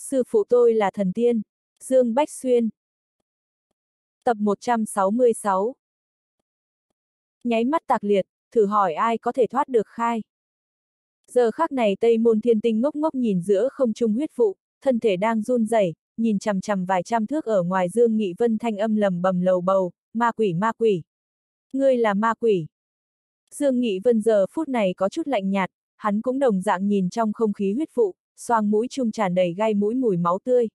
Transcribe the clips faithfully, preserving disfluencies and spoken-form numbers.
Sư phụ tôi là thần tiên. Dương Bách Xuyên. Tập một trăm sáu mươi sáu. Nháy mắt tạc liệt, thử hỏi ai có thể thoát được khai. Giờ khắc này Tây Môn Thiên Tinh ngốc ngốc nhìn giữa không trung huyết vụ, thân thể đang run rẩy, nhìn chằm chằm vài trăm thước ở ngoài Dương Nghị Vân thanh âm lầm bầm lầu bầu, ma quỷ ma quỷ. Ngươi là ma quỷ. Dương Nghị Vân giờ phút này có chút lạnh nhạt, hắn cũng đồng dạng nhìn trong không khí huyết vụ, xoang mũi trung tràn đầy gai mũi mùi máu tươi.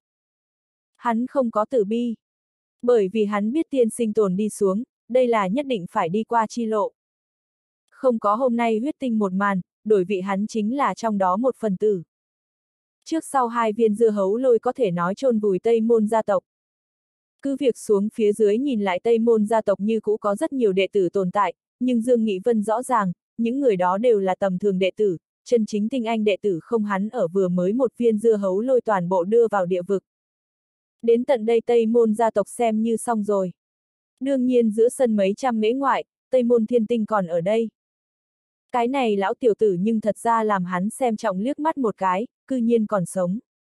Hắn không có tử bi. Bởi vì hắn biết tiên sinh tồn đi xuống, đây là nhất định phải đi qua chi lộ. Không có hôm nay huyết tinh một màn, đổi vị hắn chính là trong đó một phần tử. Trước sau hai viên dưa hấu lôi có thể nói chôn vùi Tây Môn gia tộc. Cứ việc xuống phía dưới nhìn lại Tây Môn gia tộc như cũ có rất nhiều đệ tử tồn tại, nhưng Dương Nghị Vân rõ ràng, những người đó đều là tầm thường đệ tử, chân chính tinh anh đệ tử không hắn ở vừa mới một viên dưa hấu lôi toàn bộ đưa vào địa vực. Đến tận đây Tây Môn gia tộc xem như xong rồi. Đương nhiên giữa sân mấy trăm mễ ngoại, Tây Môn Thiên Tinh còn ở đây. Cái này lão tiểu tử nhưng thật ra làm hắn xem trọng liếc mắt một cái, cư nhiên còn sống.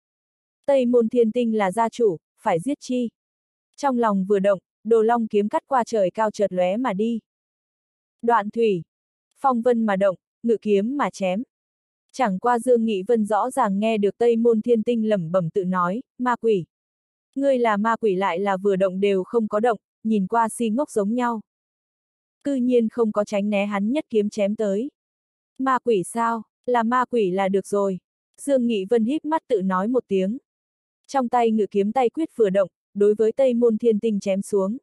Tây Môn Thiên Tinh là gia chủ, phải giết chi. Trong lòng vừa động, đồ long kiếm cắt qua trời cao chợt lóe mà đi. Đoạn thủy, phong vân mà động, ngự kiếm mà chém. Chẳng qua Dương Nghị Vân rõ ràng nghe được Tây Môn Thiên Tinh lẩm bẩm tự nói, ma quỷ. Ngươi là ma quỷ lại là vừa động đều không có động, nhìn qua si ngốc giống nhau. Cư nhiên không có tránh né hắn nhất kiếm chém tới. Ma quỷ sao, là ma quỷ là được rồi. Dương Nghị Vân híp mắt tự nói một tiếng. Trong tay ngự kiếm tay quyết vừa động, đối với Tây Môn Thiên Tinh chém xuống.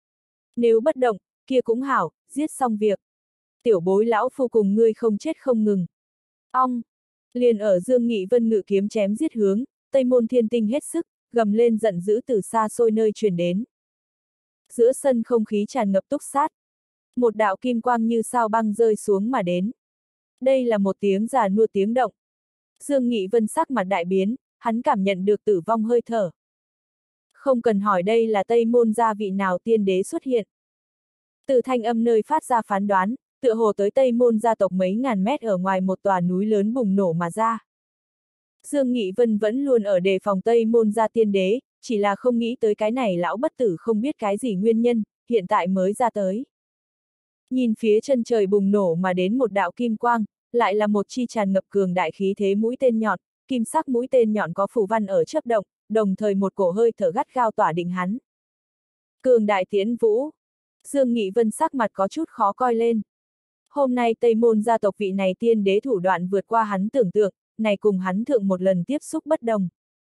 Nếu bất động, kia cũng hảo, giết xong việc. Tiểu bối lão phu cùng ngươi không chết không ngừng. Ong! Liền ở Dương Nghị Vân ngự kiếm chém giết hướng, Tây Môn Thiên Tinh hết sức, gầm lên giận dữ từ xa xôi nơi truyền đến. Giữa sân không khí tràn ngập túc sát. Một đạo kim quang như sao băng rơi xuống mà đến. Đây là một tiếng già nua tiếng động. Dương Nghị Vân sắc mặt đại biến, hắn cảm nhận được tử vong hơi thở. Không cần hỏi đây là Tây Môn gia vị nào tiên đế xuất hiện. Từ thanh âm nơi phát ra phán đoán, tựa hồ tới Tây Môn gia tộc mấy ngàn mét ở ngoài một tòa núi lớn bùng nổ mà ra. Dương Nghị Vân vẫn luôn ở đề phòng Tây Môn gia tiên đế, chỉ là không nghĩ tới cái này lão bất tử không biết cái gì nguyên nhân, hiện tại mới ra tới. Nhìn phía chân trời bùng nổ mà đến một đạo kim quang, lại là một chi tràn ngập cường đại khí thế mũi tên nhọn, kim sắc mũi tên nhọn có phù văn ở chớp động, đồng thời một cổ hơi thở gắt gao tỏa định hắn. Cường đại tiễn vũ. Dương Nghị Vân sắc mặt có chút khó coi lên. Hôm nay Tây Môn gia tộc vị này tiên đế thủ đoạn vượt qua hắn tưởng tượng, này cùng hắn thượng một lần tiếp xúc bất đồng.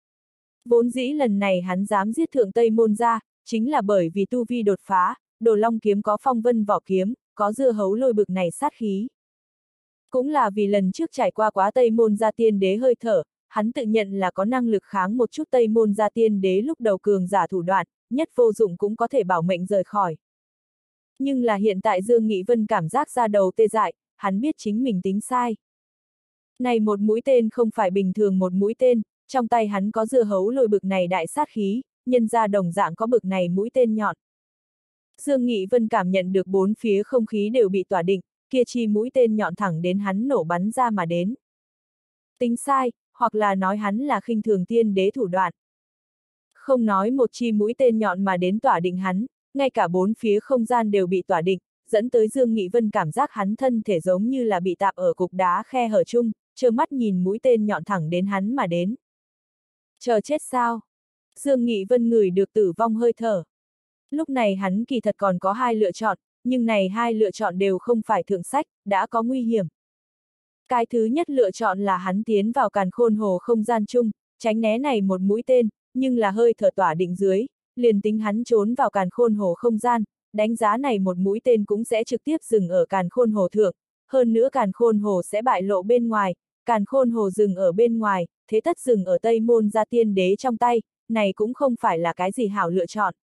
Vốn dĩ lần này hắn dám giết thượng Tây Môn gia, chính là bởi vì tu vi đột phá, đồ long kiếm có phong vân vỏ kiếm, có dưa hấu lôi bực này sát khí. Cũng là vì lần trước trải qua quá Tây Môn gia tiên đế hơi thở, hắn tự nhận là có năng lực kháng một chút Tây Môn gia tiên đế lúc đầu cường giả thủ đoạn, nhất vô dụng cũng có thể bảo mệnh rời khỏi. Nhưng là hiện tại Dương Nghị Vân cảm giác ra đầu tê dại, hắn biết chính mình tính sai. Này một mũi tên không phải bình thường một mũi tên, trong tay hắn có dưa hấu lôi bực này đại sát khí, nhân ra đồng dạng có bực này mũi tên nhọn. Dương Nghị Vân cảm nhận được bốn phía không khí đều bị tỏa định, kia chi mũi tên nhọn thẳng đến hắn nổ bắn ra mà đến. Tính sai, hoặc là nói hắn là khinh thường tiên đế thủ đoạn. Không nói một chi mũi tên nhọn mà đến tỏa định hắn, ngay cả bốn phía không gian đều bị tỏa định, dẫn tới Dương Nghị Vân cảm giác hắn thân thể giống như là bị tạp ở cục đá khe hở chung, trơ mắt nhìn mũi tên nhọn thẳng đến hắn mà đến. Chờ chết sao? Dương Nghị Vân ngửi được tử vong hơi thở. Lúc này hắn kỳ thật còn có hai lựa chọn, nhưng này hai lựa chọn đều không phải thượng sách, đã có nguy hiểm. Cái thứ nhất lựa chọn là hắn tiến vào càn khôn hồ không gian chung, tránh né này một mũi tên, nhưng là hơi thở tỏa định dưới, liền tính hắn trốn vào càn khôn hồ không gian, đánh giá này một mũi tên cũng sẽ trực tiếp dừng ở càn khôn hồ thượng, hơn nữa càn khôn hồ sẽ bại lộ bên ngoài, càn khôn hồ dừng ở bên ngoài, thế tất dừng ở Tây Môn gia tiên đế trong tay, này cũng không phải là cái gì hảo lựa chọn.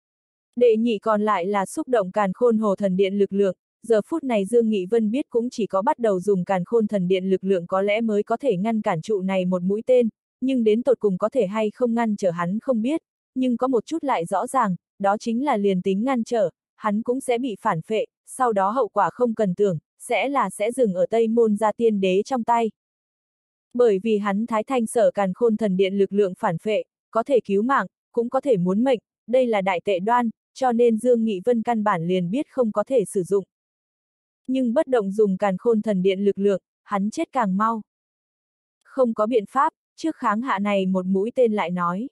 Đệ nhị còn lại là xúc động càn khôn hồ thần điện lực lượng, giờ phút này Dương Nghị Vân biết cũng chỉ có bắt đầu dùng càn khôn thần điện lực lượng có lẽ mới có thể ngăn cản trụ này một mũi tên, nhưng đến tột cùng có thể hay không ngăn trở hắn không biết, nhưng có một chút lại rõ ràng, đó chính là liền tính ngăn trở, hắn cũng sẽ bị phản phệ, sau đó hậu quả không cần tưởng, sẽ là sẽ dừng ở Tây Môn gia tiên đế trong tay. Bởi vì hắn Thái Thanh Sở Càn Khôn Thần Điện lực lượng phản phệ, có thể cứu mạng, cũng có thể muốn mệnh, đây là đại tệ đoan, cho nên Dương Nghị Vân căn bản liền biết không có thể sử dụng. Nhưng bất động dùng Càn Khôn Thần Điện lực lượng, hắn chết càng mau. Không có biện pháp, trước kháng hạ này một mũi tên lại nói.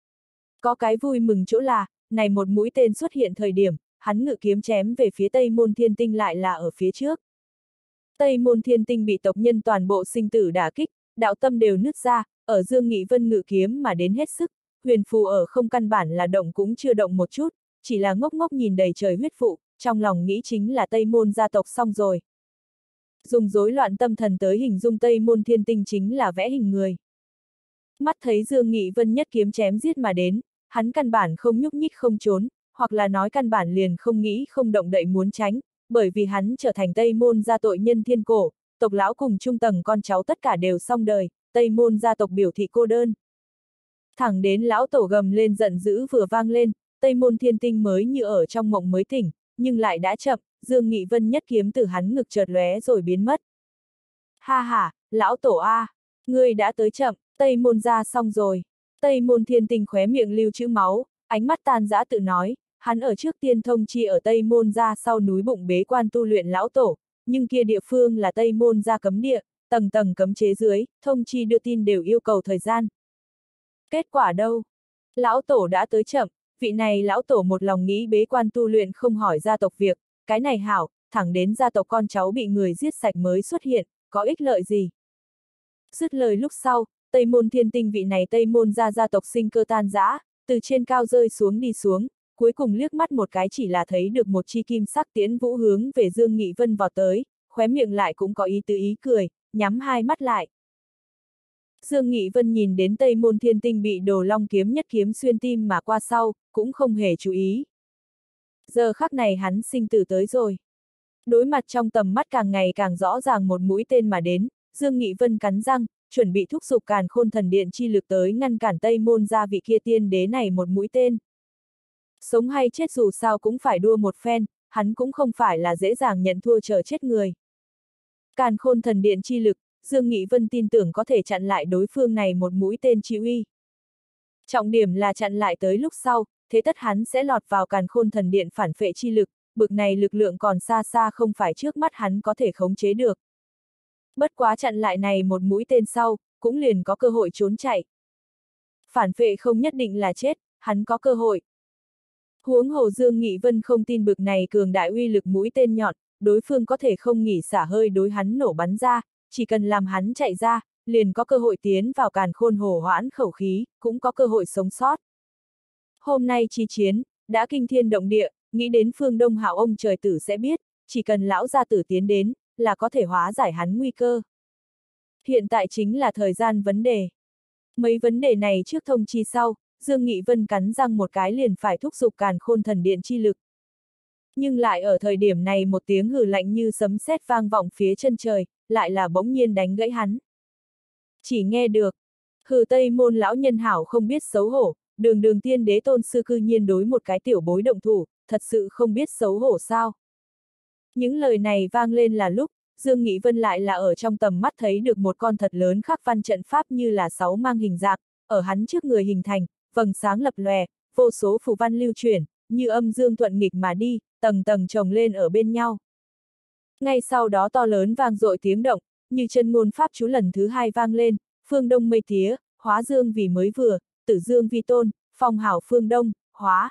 Có cái vui mừng chỗ là, này một mũi tên xuất hiện thời điểm, hắn ngự kiếm chém về phía Tây Môn Thiên Tinh lại là ở phía trước. Tây Môn Thiên Tinh bị tộc nhân toàn bộ sinh tử đả kích, đạo tâm đều nứt ra, ở Dương Nghị Vân ngự kiếm mà đến hết sức, huyền phù ở không căn bản là động cũng chưa động một chút, chỉ là ngốc ngốc nhìn đầy trời huyết vụ, trong lòng nghĩ chính là Tây Môn gia tộc xong rồi. Dùng rối loạn tâm thần tới hình dung Tây Môn Thiên Tinh chính là vẽ hình người. Mắt thấy Dương Nghị Vân nhất kiếm chém giết mà đến, hắn căn bản không nhúc nhích không trốn, hoặc là nói căn bản liền không nghĩ không động đậy muốn tránh, bởi vì hắn trở thành Tây Môn gia tội nhân thiên cổ, tộc lão cùng trung tầng con cháu tất cả đều xong đời, Tây Môn gia tộc biểu thị cô đơn. Thẳng đến lão tổ gầm lên giận dữ vừa vang lên, Tây Môn Thiên Tinh mới như ở trong mộng mới tỉnh, nhưng lại đã chậm, Dương Nghị Vân nhất kiếm từ hắn ngực chợt lóe rồi biến mất. Ha ha, lão tổ a, ngươi đã tới chậm, Tây Môn gia xong rồi. Tây Môn Thiên Tinh khóe miệng lưu trữ máu, ánh mắt tan dã tự nói, hắn ở trước tiên thông chi ở Tây Môn gia sau núi bụng bế quan tu luyện lão tổ, nhưng kia địa phương là Tây Môn gia cấm địa, tầng tầng cấm chế dưới, thông chi đưa tin đều yêu cầu thời gian. Kết quả đâu? Lão tổ đã tới chậm, vị này lão tổ một lòng nghĩ bế quan tu luyện không hỏi gia tộc việc, cái này hảo, thẳng đến gia tộc con cháu bị người giết sạch mới xuất hiện, có ích lợi gì? Dứt lời lúc sau, Tây Môn Thiên Tinh vị này Tây Môn gia gia tộc sinh cơ tan rã, từ trên cao rơi xuống đi xuống, cuối cùng liếc mắt một cái chỉ là thấy được một chi kim sắc tiễn vũ hướng về Dương Nghị Vân vọt tới, khóe miệng lại cũng có ý tứ ý cười, nhắm hai mắt lại. Dương Nghị Vân nhìn đến Tây Môn Thiên Tinh bị Đồ Long kiếm nhất kiếm xuyên tim mà qua sau, cũng không hề chú ý. Giờ khắc này hắn sinh tử tới rồi. Đối mặt trong tầm mắt càng ngày càng rõ ràng một mũi tên mà đến, Dương Nghị Vân cắn răng, chuẩn bị thúc giục Càn Khôn Thần Điện chi lực tới ngăn cản Tây Môn gia vị kia tiên đế này một mũi tên. Sống hay chết dù sao cũng phải đua một phen, hắn cũng không phải là dễ dàng nhận thua chờ chết người. Càn Khôn Thần Điện chi lực, Dương Nghị Vân tin tưởng có thể chặn lại đối phương này một mũi tên chi uy. Trọng điểm là chặn lại tới lúc sau, thế tất hắn sẽ lọt vào Càn Khôn Thần Điện phản phệ chi lực, bực này lực lượng còn xa xa không phải trước mắt hắn có thể khống chế được. Bất quá chặn lại này một mũi tên sau, cũng liền có cơ hội trốn chạy. Phản phệ không nhất định là chết, hắn có cơ hội. Huống hồ Dương Nghị Vân không tin bực này cường đại uy lực mũi tên nhọn, đối phương có thể không nghỉ xả hơi đối hắn nổ bắn ra, chỉ cần làm hắn chạy ra, liền có cơ hội tiến vào Càn Khôn hồ hoãn khẩu khí, cũng có cơ hội sống sót. Hôm nay chi chiến, đã kinh thiên động địa, nghĩ đến Phương Đông Hạo ông trời tử sẽ biết, chỉ cần lão gia tử tiến đến, là có thể hóa giải hắn nguy cơ. Hiện tại chính là thời gian vấn đề. Mấy vấn đề này trước thông chi sau, Dương Nghị Vân cắn răng một cái liền phải thúc giục Càn Khôn Thần Điện chi lực. Nhưng lại ở thời điểm này một tiếng hừ lạnh như sấm sét vang vọng phía chân trời, lại là bỗng nhiên đánh gãy hắn. Chỉ nghe được, hừ Tây Môn lão nhân hảo không biết xấu hổ, đường đường tiên đế tôn sư cư nhiên đối một cái tiểu bối động thủ, thật sự không biết xấu hổ sao. Những lời này vang lên là lúc, Dương Nghị Vân lại là ở trong tầm mắt thấy được một con thật lớn khắc văn trận pháp như là sáu mang hình dạng, ở hắn trước người hình thành, vầng sáng lập lòe, vô số phù văn lưu chuyển, như âm dương thuận nghịch mà đi, tầng tầng chồng lên ở bên nhau. Ngay sau đó to lớn vang dội tiếng động, như chân ngôn pháp chú lần thứ hai vang lên, phương đông mây tía, hóa dương vì mới vừa, tử dương vi tôn, phong hảo phương đông, hóa.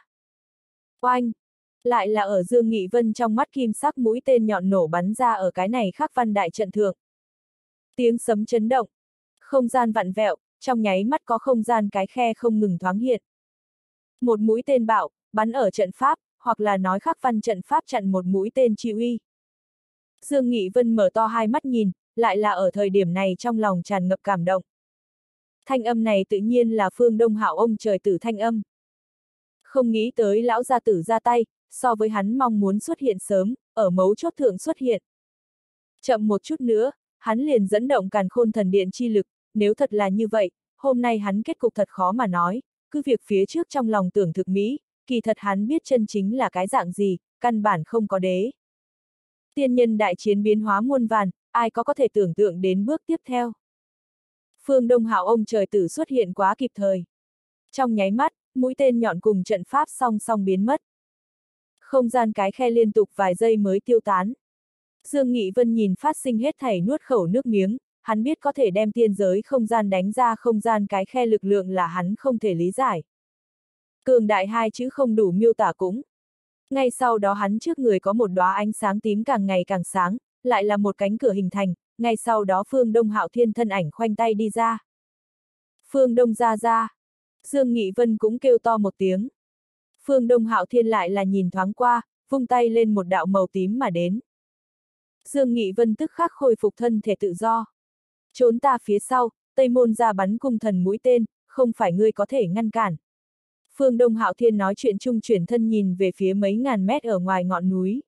Oanh! Lại là ở Dương Nghị Vân trong mắt kim sắc mũi tên nhọn nổ bắn ra ở cái này khắc văn đại trận thượng. Tiếng sấm chấn động, không gian vặn vẹo, trong nháy mắt có không gian cái khe không ngừng thoáng hiện. Một mũi tên bạo, bắn ở trận pháp, hoặc là nói khắc văn trận pháp chặn một mũi tên chi uy. Dương Nghị Vân mở to hai mắt nhìn, lại là ở thời điểm này trong lòng tràn ngập cảm động. Thanh âm này tự nhiên là Phương Đông Hạo ông trời tử thanh âm. Không nghĩ tới lão gia tử ra tay, so với hắn mong muốn xuất hiện sớm, ở mấu chốt thượng xuất hiện. Chậm một chút nữa, hắn liền dẫn động Càn Khôn Thần Điện chi lực, nếu thật là như vậy, hôm nay hắn kết cục thật khó mà nói, cứ việc phía trước trong lòng tưởng thực mỹ, kỳ thật hắn biết chân chính là cái dạng gì, căn bản không có đế. Tiên nhân đại chiến biến hóa muôn vàn, ai có có thể tưởng tượng đến bước tiếp theo. Phương Đông Hạo ông trời tử xuất hiện quá kịp thời. Trong nháy mắt, mũi tên nhọn cùng trận pháp song song biến mất. Không gian cái khe liên tục vài giây mới tiêu tán. Dương Nghị Vân nhìn phát sinh hết thảy nuốt khẩu nước miếng, hắn biết có thể đem tiên giới không gian đánh ra không gian cái khe lực lượng là hắn không thể lý giải. Cường đại hai chữ không đủ miêu tả cũng. Ngay sau đó hắn trước người có một đóa ánh sáng tím càng ngày càng sáng, lại là một cánh cửa hình thành, ngay sau đó Phương Đông Hạo Thiên thân ảnh khoanh tay đi ra. Phương Đông ra ra. Dương Nghị Vân cũng kêu to một tiếng. Phương Đông Hạo Thiên lại là nhìn thoáng qua, vung tay lên một đạo màu tím mà đến. Dương Nghị Vân tức khắc khôi phục thân thể tự do. Trốn ta phía sau, Tây Môn ra bắn cung thần mũi tên, không phải ngươi có thể ngăn cản. Phương Đông Hạo Thiên nói chuyện chung chuyển thân nhìn về phía mấy ngàn mét ở ngoài ngọn núi.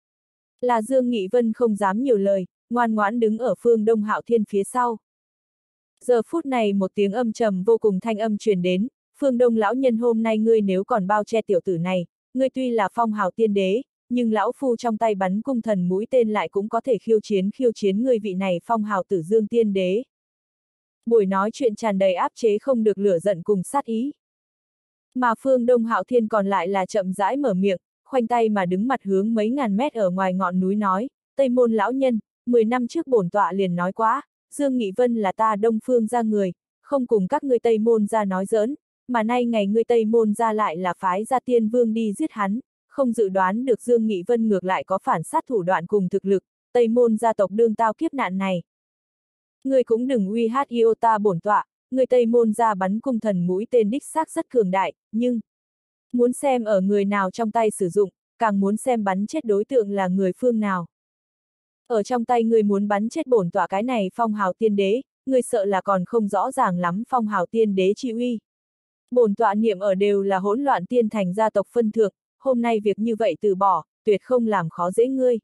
Là Dương Nghị Vân không dám nhiều lời, ngoan ngoãn đứng ở Phương Đông Hạo Thiên phía sau. Giờ phút này một tiếng âm trầm vô cùng thanh âm truyền đến, Phương Đông lão nhân hôm nay ngươi nếu còn bao che tiểu tử này, ngươi tuy là phong hào tiên đế, nhưng lão phu trong tay bắn cung thần mũi tên lại cũng có thể khiêu chiến khiêu chiến ngươi vị này phong hào tử dương tiên đế. Buổi nói chuyện tràn đầy áp chế không được lửa giận cùng sát ý. Mà Phương Đông Hạo Thiên còn lại là chậm rãi mở miệng, khoanh tay mà đứng mặt hướng mấy ngàn mét ở ngoài ngọn núi nói, Tây Môn lão nhân, mười năm trước bổn tọa liền nói quá, Dương Nghị Vân là ta Đông Phương ra người, không cùng các ngươi Tây Môn ra nói giỡn, mà nay ngày ngươi Tây Môn ra lại là phái ra tiên vương đi giết hắn, không dự đoán được Dương Nghị Vân ngược lại có phản sát thủ đoạn cùng thực lực, Tây Môn gia tộc đương tao kiếp nạn này. Ngươi cũng đừng uy hát yêu ta bổn tọa, người Tây Môn ra bắn cung thần mũi tên đích xác rất cường đại, nhưng muốn xem ở người nào trong tay sử dụng, càng muốn xem bắn chết đối tượng là người phương nào. Ở trong tay người muốn bắn chết bổn tọa cái này phong hào tiên đế, người sợ là còn không rõ ràng lắm phong hào tiên đế chi uy. Bổn tọa niệm ở đều là hỗn loạn tiên thành gia tộc phân thượng, hôm nay việc như vậy từ bỏ, tuyệt không làm khó dễ ngươi.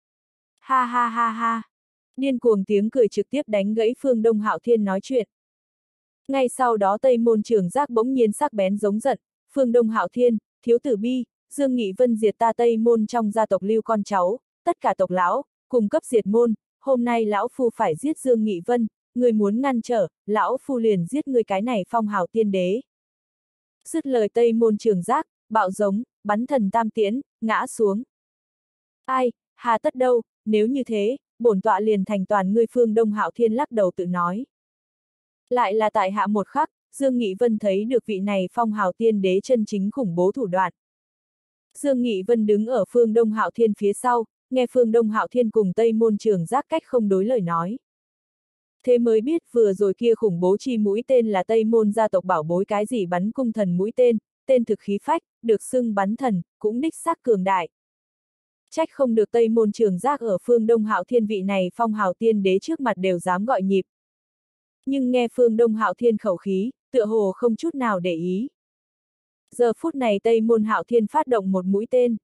Ha ha ha ha. Điên cuồng tiếng cười trực tiếp đánh gãy Phương Đông Hạo Thiên nói chuyện. Ngay sau đó Tây Môn Trường Giác bỗng nhiên sắc bén giống giận, Phương Đông Hạo Thiên, Thiếu Tử Bi, Dương Nghị Vân diệt ta Tây Môn trong gia tộc lưu con cháu, tất cả tộc lão, cùng cấp diệt môn, hôm nay lão phu phải giết Dương Nghị Vân, người muốn ngăn trở, lão phu liền giết người cái này phong hào tiên đế. Dứt lời Tây Môn Trường Giác, bạo giống, bắn thần tam tiễn, ngã xuống. Ai, hà tất đâu, nếu như thế, bổn tọa liền thành toàn ngươi. Phương Đông Hạo Thiên lắc đầu tự nói. Lại là tại hạ một khắc, Dương Nghị Vân thấy được vị này phong hào tiên đế chân chính khủng bố thủ đoạn. Dương Nghị Vân đứng ở Phương Đông Hạo Thiên phía sau, nghe Phương Đông Hạo Thiên cùng Tây Môn Trường Giác cách không đối lời nói. Thế mới biết vừa rồi kia khủng bố chi mũi tên là Tây Môn gia tộc bảo bối cái gì bắn cung thần mũi tên, tên thực khí phách, được xưng bắn thần, cũng đích xác cường đại. Trách không được Tây Môn Trường Giác ở Phương Đông Hạo Thiên vị này phong hào tiên đế trước mặt đều dám gọi nhịp. Nhưng nghe Phương Đông Hạo Thiên khẩu khí, tựa hồ không chút nào để ý. Giờ phút này Tây Môn Hạo Thiên phát động một mũi tên.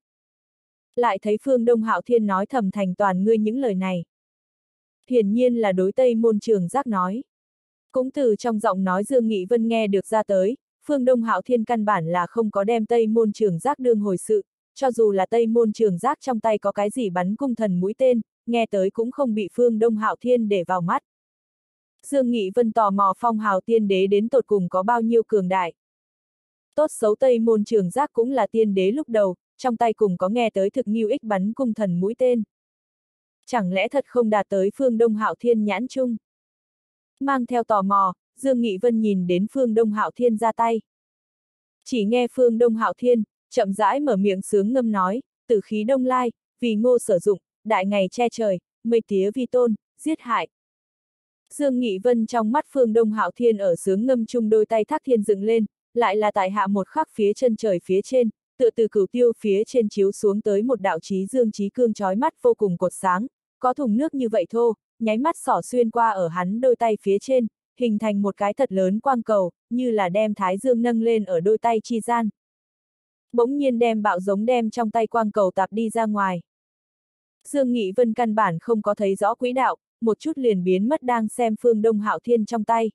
Lại thấy Phương Đông Hạo Thiên nói thầm thành toàn ngươi những lời này. Hiển nhiên là đối Tây Môn Trường Giác nói. Cũng từ trong giọng nói Dương Nghị Vân nghe được ra tới, Phương Đông Hạo Thiên căn bản là không có đem Tây Môn Trường Giác đương hồi sự, cho dù là Tây Môn Trường Giác trong tay có cái gì bắn cung thần mũi tên, nghe tới cũng không bị Phương Đông Hạo Thiên để vào mắt. Dương Nghị Vân tò mò phong hào tiên đế đến tột cùng có bao nhiêu cường đại. Tốt xấu Tây Môn Trường Giác cũng là tiên đế lúc đầu, trong tay cùng có nghe tới thực nghiêu ích bắn cung thần mũi tên. Chẳng lẽ thật không đạt tới Phương Đông Hạo Thiên nhãn chung? Mang theo tò mò, Dương Nghị Vân nhìn đến Phương Đông Hạo Thiên ra tay. Chỉ nghe Phương Đông Hạo Thiên, chậm rãi mở miệng sướng ngâm nói, tử khí đông lai, vì ngô sử dụng, đại ngày che trời, mây tía vi tôn, giết hại. Dương Nghị Vân trong mắt Phương Đông Hạo Thiên ở sướng ngâm chung đôi tay thác thiên dựng lên, lại là tại hạ một khắc phía chân trời phía trên, tựa từ cửu tiêu phía trên chiếu xuống tới một đạo chí dương chí cương chói mắt vô cùng cột sáng, có thùng nước như vậy thô, nháy mắt xỏ xuyên qua ở hắn đôi tay phía trên, hình thành một cái thật lớn quang cầu, như là đem thái dương nâng lên ở đôi tay chi gian. Bỗng nhiên đem bạo giống đem trong tay quang cầu tạp đi ra ngoài. Dương Nghị Vân căn bản không có thấy rõ quỹ đạo, một chút liền biến mất đang xem Phương Đông Hạo Thiên trong tay.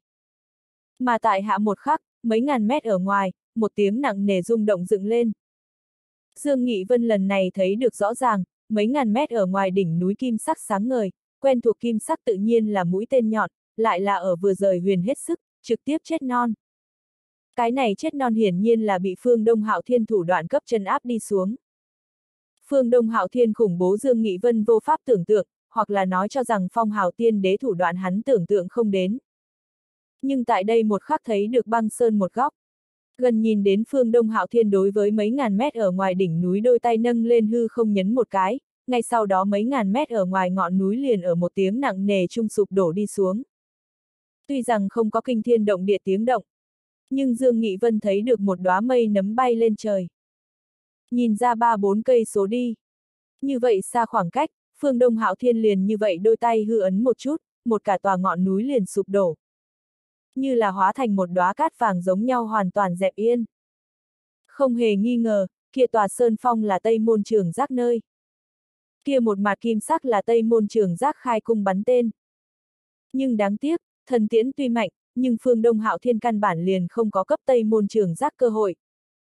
Mà tại hạ một khắc, mấy ngàn mét ở ngoài, một tiếng nặng nề rung động dựng lên. Dương Nghị Vân lần này thấy được rõ ràng, mấy ngàn mét ở ngoài đỉnh núi kim sắc sáng ngời, quen thuộc kim sắc tự nhiên là mũi tên nhọn, lại là ở vừa rời huyền hết sức, trực tiếp chết non. Cái này chết non hiển nhiên là bị Phương Đông Hạo Thiên thủ đoạn cấp chân áp đi xuống. Phương Đông Hạo Thiên khủng bố Dương Nghị Vân vô pháp tưởng tượng, hoặc là nói cho rằng Phong Hào Tiên Đế thủ đoạn hắn tưởng tượng không đến. Nhưng tại đây một khắc thấy được băng sơn một góc. Gần nhìn đến Phương Đông Hạo Thiên đối với mấy ngàn mét ở ngoài đỉnh núi đôi tay nâng lên hư không nhấn một cái, ngay sau đó mấy ngàn mét ở ngoài ngọn núi liền ở một tiếng nặng nề trung sụp đổ đi xuống. Tuy rằng không có kinh thiên động địa tiếng động, nhưng Dương Nghị Vân thấy được một đóa mây nấm bay lên trời. Nhìn ra ba bốn cây số đi. Như vậy xa khoảng cách, Phương Đông Hạo Thiên liền như vậy đôi tay hư ấn một chút, một cả tòa ngọn núi liền sụp đổ. Như là hóa thành một đóa cát vàng giống nhau hoàn toàn dẹp yên. Không hề nghi ngờ, kia tòa sơn phong là Tây Môn Trường Giác nơi. Kia một mặt kim sắc là Tây Môn Trường Giác khai cung bắn tên. Nhưng đáng tiếc, thần tiễn tuy mạnh, nhưng Phương Đông Hạo Thiên căn bản liền không có cấp Tây Môn Trường Giác cơ hội.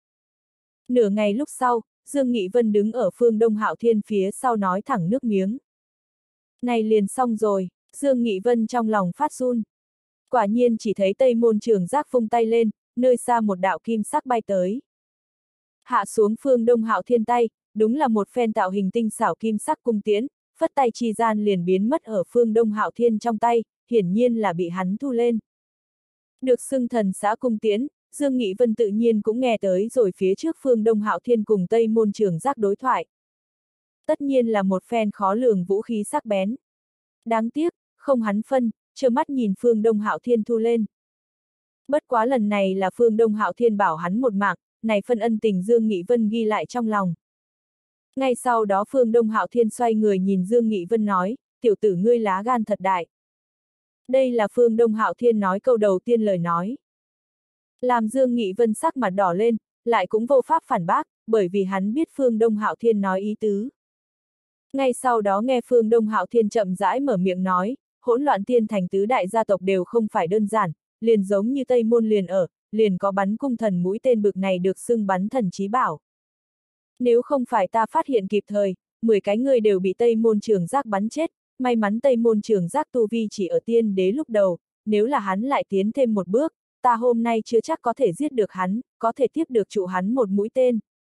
Nửa ngày lúc sau, Dương Nghị Vân đứng ở Phương Đông Hạo Thiên phía sau nói thẳng nước miếng. Này liền xong rồi, Dương Nghị Vân trong lòng phát run. Quả nhiên chỉ thấy Tây Môn Trường Giác vung tay lên, nơi xa một đạo kim sắc bay tới. Hạ xuống Phương Đông Hạo Thiên tay, đúng là một phen tạo hình tinh xảo kim sắc cung tiễn, phất tay chi gian liền biến mất ở Phương Đông Hạo Thiên trong tay, hiển nhiên là bị hắn thu lên. Được xưng thần xã cung tiễn, Dương Nghị Vân tự nhiên cũng nghe tới rồi phía trước Phương Đông Hạo Thiên cùng Tây Môn Trường Giác đối thoại. Tất nhiên là một phen khó lường vũ khí sắc bén. Đáng tiếc, không hắn phân, trơ mắt nhìn Phương Đông Hạo Thiên thu lên. Bất quá lần này là Phương Đông Hạo Thiên bảo hắn một mạng, này phân ân tình Dương Nghị Vân ghi lại trong lòng. Ngay sau đó Phương Đông Hạo Thiên xoay người nhìn Dương Nghị Vân nói, tiểu tử ngươi lá gan thật đại. Đây là Phương Đông Hạo Thiên nói câu đầu tiên lời nói. Làm Dương Nghị Vân sắc mặt đỏ lên, lại cũng vô pháp phản bác, bởi vì hắn biết Phương Đông Hạo Thiên nói ý tứ. Ngay sau đó nghe Phương Đông Hạo Thiên chậm rãi mở miệng nói, hỗn loạn tiên thành tứ đại gia tộc đều không phải đơn giản, liền giống như Tây Môn liền ở, liền có bắn cung thần mũi tên bực này được xưng bắn thần chí bảo. Nếu không phải ta phát hiện kịp thời, mười cái người đều bị Tây Môn Trường Giác bắn chết, may mắn Tây Môn Trường Giác tu vi chỉ ở tiên đế lúc đầu, nếu là hắn lại tiến thêm một bước, ta hôm nay chưa chắc có thể giết được hắn, có thể tiếp được trụ hắn một mũi tên.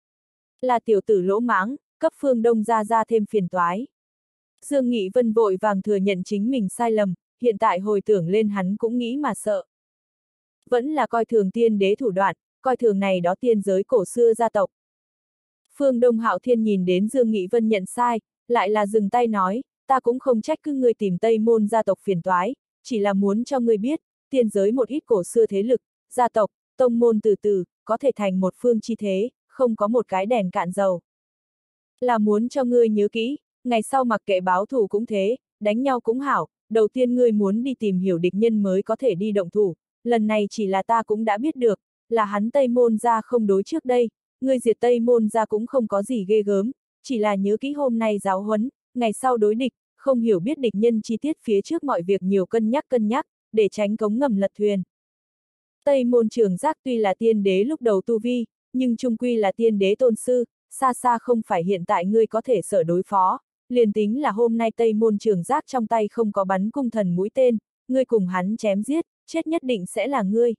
Là tiểu tử lỗ mãng, cấp Phương Đông ra ra thêm phiền toái. Dương Nghị Vân vội vàng thừa nhận chính mình sai lầm, hiện tại hồi tưởng lên hắn cũng nghĩ mà sợ. Vẫn là coi thường tiên đế thủ đoạn, coi thường này đó tiên giới cổ xưa gia tộc. Phương Đông Hạo Thiên nhìn đến Dương Nghị Vân nhận sai, lại là dừng tay nói, ta cũng không trách cứ ngươi tìm Tây Môn gia tộc phiền toái, chỉ là muốn cho ngươi biết, tiên giới một ít cổ xưa thế lực, gia tộc, tông môn từ từ, có thể thành một phương chi thế, không có một cái đèn cạn dầu. Là muốn cho ngươi nhớ kỹ, ngày sau mặc kệ báo thù cũng thế, đánh nhau cũng hảo, đầu tiên ngươi muốn đi tìm hiểu địch nhân mới có thể đi động thủ, lần này chỉ là ta cũng đã biết được, là hắn Tây Môn gia không đối trước đây, ngươi diệt Tây Môn gia cũng không có gì ghê gớm, chỉ là nhớ kỹ hôm nay giáo huấn, ngày sau đối địch, không hiểu biết địch nhân chi tiết phía trước mọi việc nhiều cân nhắc cân nhắc, để tránh cống ngầm lật thuyền. Tây Môn Trường Giác tuy là tiên đế lúc đầu tu vi, nhưng chung quy là tiên đế tôn sư, xa xa không phải hiện tại ngươi có thể sở đối phó, liền tính là hôm nay Tây Môn Trường Giác trong tay không có bắn cung thần mũi tên, ngươi cùng hắn chém giết, chết nhất định sẽ là ngươi.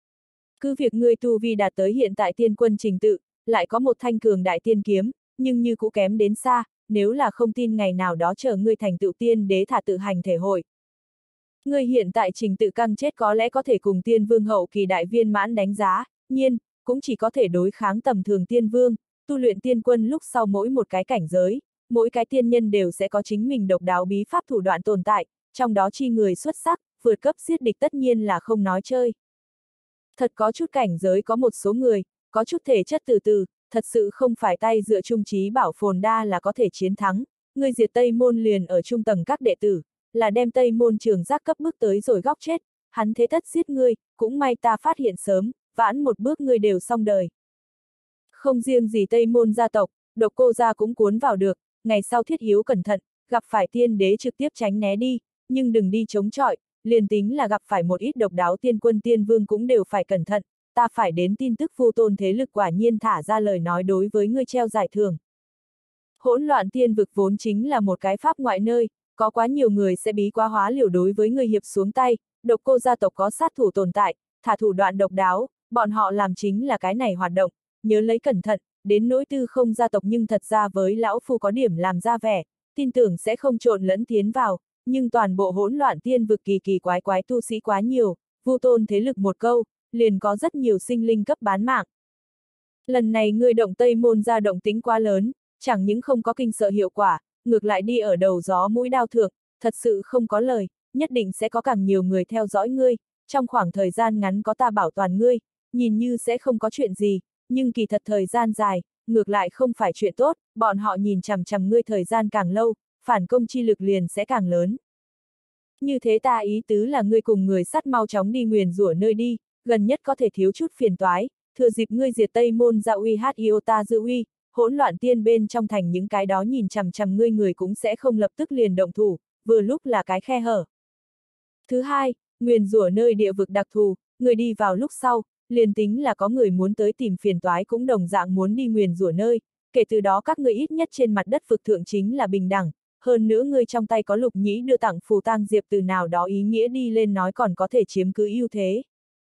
Cứ việc ngươi tu vi đạt tới hiện tại tiên quân trình tự, lại có một thanh cường đại tiên kiếm, nhưng như cũ kém đến xa, nếu là không tin ngày nào đó chờ ngươi thành tựu tiên đế thả tự hành thể hội. Ngươi hiện tại trình tự căng chết có lẽ có thể cùng tiên vương hậu kỳ đại viên mãn đánh giá, nhiên, cũng chỉ có thể đối kháng tầm thường tiên vương, tu luyện tiên quân lúc sau mỗi một cái cảnh giới, mỗi cái tiên nhân đều sẽ có chính mình độc đáo bí pháp thủ đoạn tồn tại, trong đó chi người xuất sắc, vượt cấp giết địch tất nhiên là không nói chơi. Thật có chút cảnh giới có một số người, có chút thể chất từ từ, thật sự không phải tay dựa trung trí bảo phồn đa là có thể chiến thắng, người diệt Tây Môn liền ở trung tầng các đệ tử, là đem Tây Môn Trường Giác cấp bước tới rồi góc chết, hắn thế tất giết ngươi, cũng may ta phát hiện sớm, vãn một bước ngươi đều xong đời. Không riêng gì Tây Môn gia tộc, Độc Cô gia cũng cuốn vào được, ngày sau thiết hiếu cẩn thận, gặp phải tiên đế trực tiếp tránh né đi, nhưng đừng đi chống chọi, liền tính là gặp phải một ít độc đáo tiên quân tiên vương cũng đều phải cẩn thận, ta phải đến tin tức vu tôn thế lực quả nhiên thả ra lời nói đối với ngươi treo giải thưởng. Hỗn loạn tiên vực vốn chính là một cái pháp ngoại nơi, có quá nhiều người sẽ bí quá hóa liều đối với người hiệp xuống tay, độc cô gia tộc có sát thủ tồn tại, thả thủ đoạn độc đáo, bọn họ làm chính là cái này hoạt động, nhớ lấy cẩn thận, đến nỗi Tư Không gia tộc nhưng thật ra với lão phu có điểm làm ra vẻ, tin tưởng sẽ không trộn lẫn tiến vào, nhưng toàn bộ hỗn loạn tiên vực kỳ kỳ quái quái tu sĩ quá nhiều, Vu Tôn thế lực một câu, liền có rất nhiều sinh linh cấp bán mạng. Lần này ngươi động Tây Môn ra động tính quá lớn, chẳng những không có kinh sợ hiệu quả, ngược lại đi ở đầu gió mũi đao thượng, thật sự không có lời, nhất định sẽ có càng nhiều người theo dõi ngươi, trong khoảng thời gian ngắn có ta bảo toàn ngươi, nhìn như sẽ không có chuyện gì, nhưng kỳ thật thời gian dài, ngược lại không phải chuyện tốt, bọn họ nhìn chằm chằm ngươi thời gian càng lâu, phản công chi lực liền sẽ càng lớn. Như thế ta ý tứ là ngươi cùng người sắt mau chóng đi nguyền rủa nơi đi, gần nhất có thể thiếu chút phiền toái, thừa dịp ngươi diệt Tây Môn Dạ uy hát iota dư uy, hỗn loạn tiên bên trong thành những cái đó nhìn chằm chằm ngươi người cũng sẽ không lập tức liền động thủ, vừa lúc là cái khe hở. Thứ hai, nguyền rủa nơi địa vực đặc thù, người đi vào lúc sau, liền tính là có người muốn tới tìm phiền toái cũng đồng dạng muốn đi nguyền rủa nơi, kể từ đó các ngươi ít nhất trên mặt đất vực thượng chính là bình đẳng, hơn nữa ngươi trong tay có Lục Nhĩ đưa tặng phù tang diệp từ nào đó ý nghĩa đi lên nói còn có thể chiếm cứ ưu thế.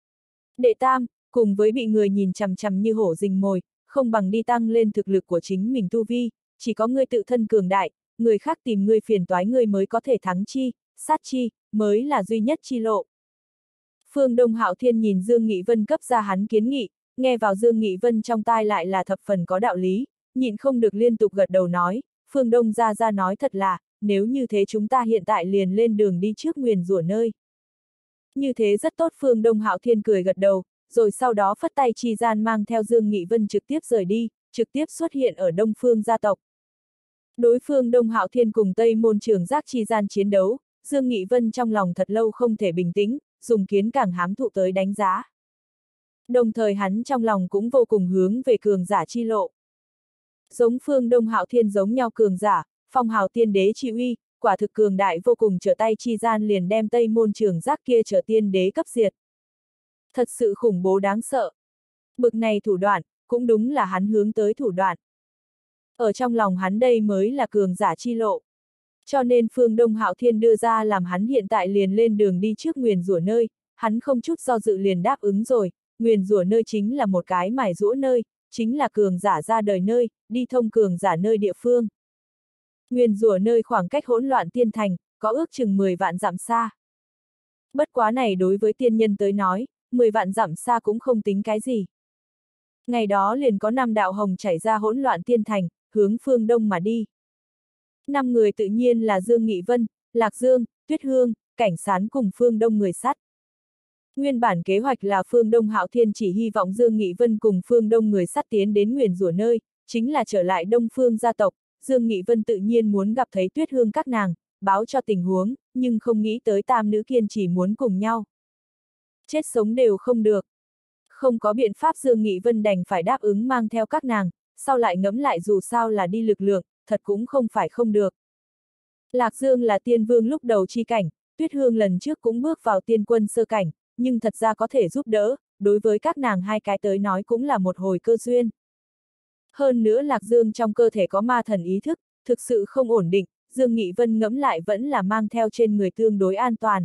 Đệ tam, cùng với bị người nhìn chằm chằm như hổ rình mồi, không bằng đi tăng lên thực lực của chính mình tu vi, chỉ có ngươi tự thân cường đại, người khác tìm ngươi phiền toái ngươi mới có thể thắng chi, sát chi, mới là duy nhất chi lộ. Phương Đông Hạo Thiên nhìn Dương Nghị Vân cấp ra hắn kiến nghị, nghe vào Dương Nghị Vân trong tai lại là thập phần có đạo lý, nhịn không được liên tục gật đầu nói, Phương Đông ra ra nói thật là, nếu như thế chúng ta hiện tại liền lên đường đi trước nguyền rủa nơi. Như thế rất tốt. Phương Đông Hạo Thiên cười gật đầu, rồi sau đó phất tay chi gian mang theo Dương Nghị Vân trực tiếp rời đi, trực tiếp xuất hiện ở Đông Phương gia tộc. Đối phương Đông Hạo Thiên cùng Tây Môn Trường Giác chi gian chiến đấu, Dương Nghị Vân trong lòng thật lâu không thể bình tĩnh, dùng kiến cảng hám thụ tới đánh giá. Đồng thời hắn trong lòng cũng vô cùng hướng về cường giả chi lộ. Giống phương Đông Hạo Thiên giống nhau cường giả, phong hào tiên đế chi uy, quả thực cường đại vô cùng, trở tay chi gian liền đem Tây Môn Trường Giác kia trở tiên đế cấp diệt. Thật sự khủng bố đáng sợ. Bực này thủ đoạn, cũng đúng là hắn hướng tới thủ đoạn. Ở trong lòng hắn đây mới là cường giả chi lộ. Cho nên phương Đông Hạo Thiên đưa ra làm hắn hiện tại liền lên đường đi trước nguyền rủa nơi, hắn không chút do dự liền đáp ứng rồi, nguyền rủa nơi chính là một cái mài rũa nơi, chính là cường giả ra đời nơi, đi thông cường giả nơi địa phương. Nguyền rủa nơi khoảng cách hỗn loạn tiên thành, có ước chừng mười vạn dặm xa. Bất quá này đối với tiên nhân tới nói, mười vạn dặm xa cũng không tính cái gì. Ngày đó liền có năm đạo hồng chảy ra hỗn loạn tiên thành, hướng phương đông mà đi. Năm người tự nhiên là Dương Nghị Vân, Lạc Dương, Tuyết Hương, Cảnh Sán cùng phương đông người sắt. Nguyên bản kế hoạch là phương Đông Hạo Thiên chỉ hy vọng Dương Nghị Vân cùng phương đông người sắt tiến đến nguyền rủa nơi, chính là trở lại Đông Phương gia tộc, Dương Nghị Vân tự nhiên muốn gặp thấy Tuyết Hương các nàng, báo cho tình huống, nhưng không nghĩ tới tam nữ kiên chỉ muốn cùng nhau. Chết sống đều không được. Không có biện pháp, Dương Nghị Vân đành phải đáp ứng mang theo các nàng, sau lại ngẫm lại dù sao là đi lực lượng, thật cũng không phải không được. Lạc Dương là tiên vương lúc đầu chi cảnh, Tuyết Hương lần trước cũng bước vào tiên quân sơ cảnh, nhưng thật ra có thể giúp đỡ, đối với các nàng hai cái tới nói cũng là một hồi cơ duyên. Hơn nữa Lạc Dương trong cơ thể có ma thần ý thức, thực sự không ổn định, Dương Nghị Vân ngẫm lại vẫn là mang theo trên người tương đối an toàn.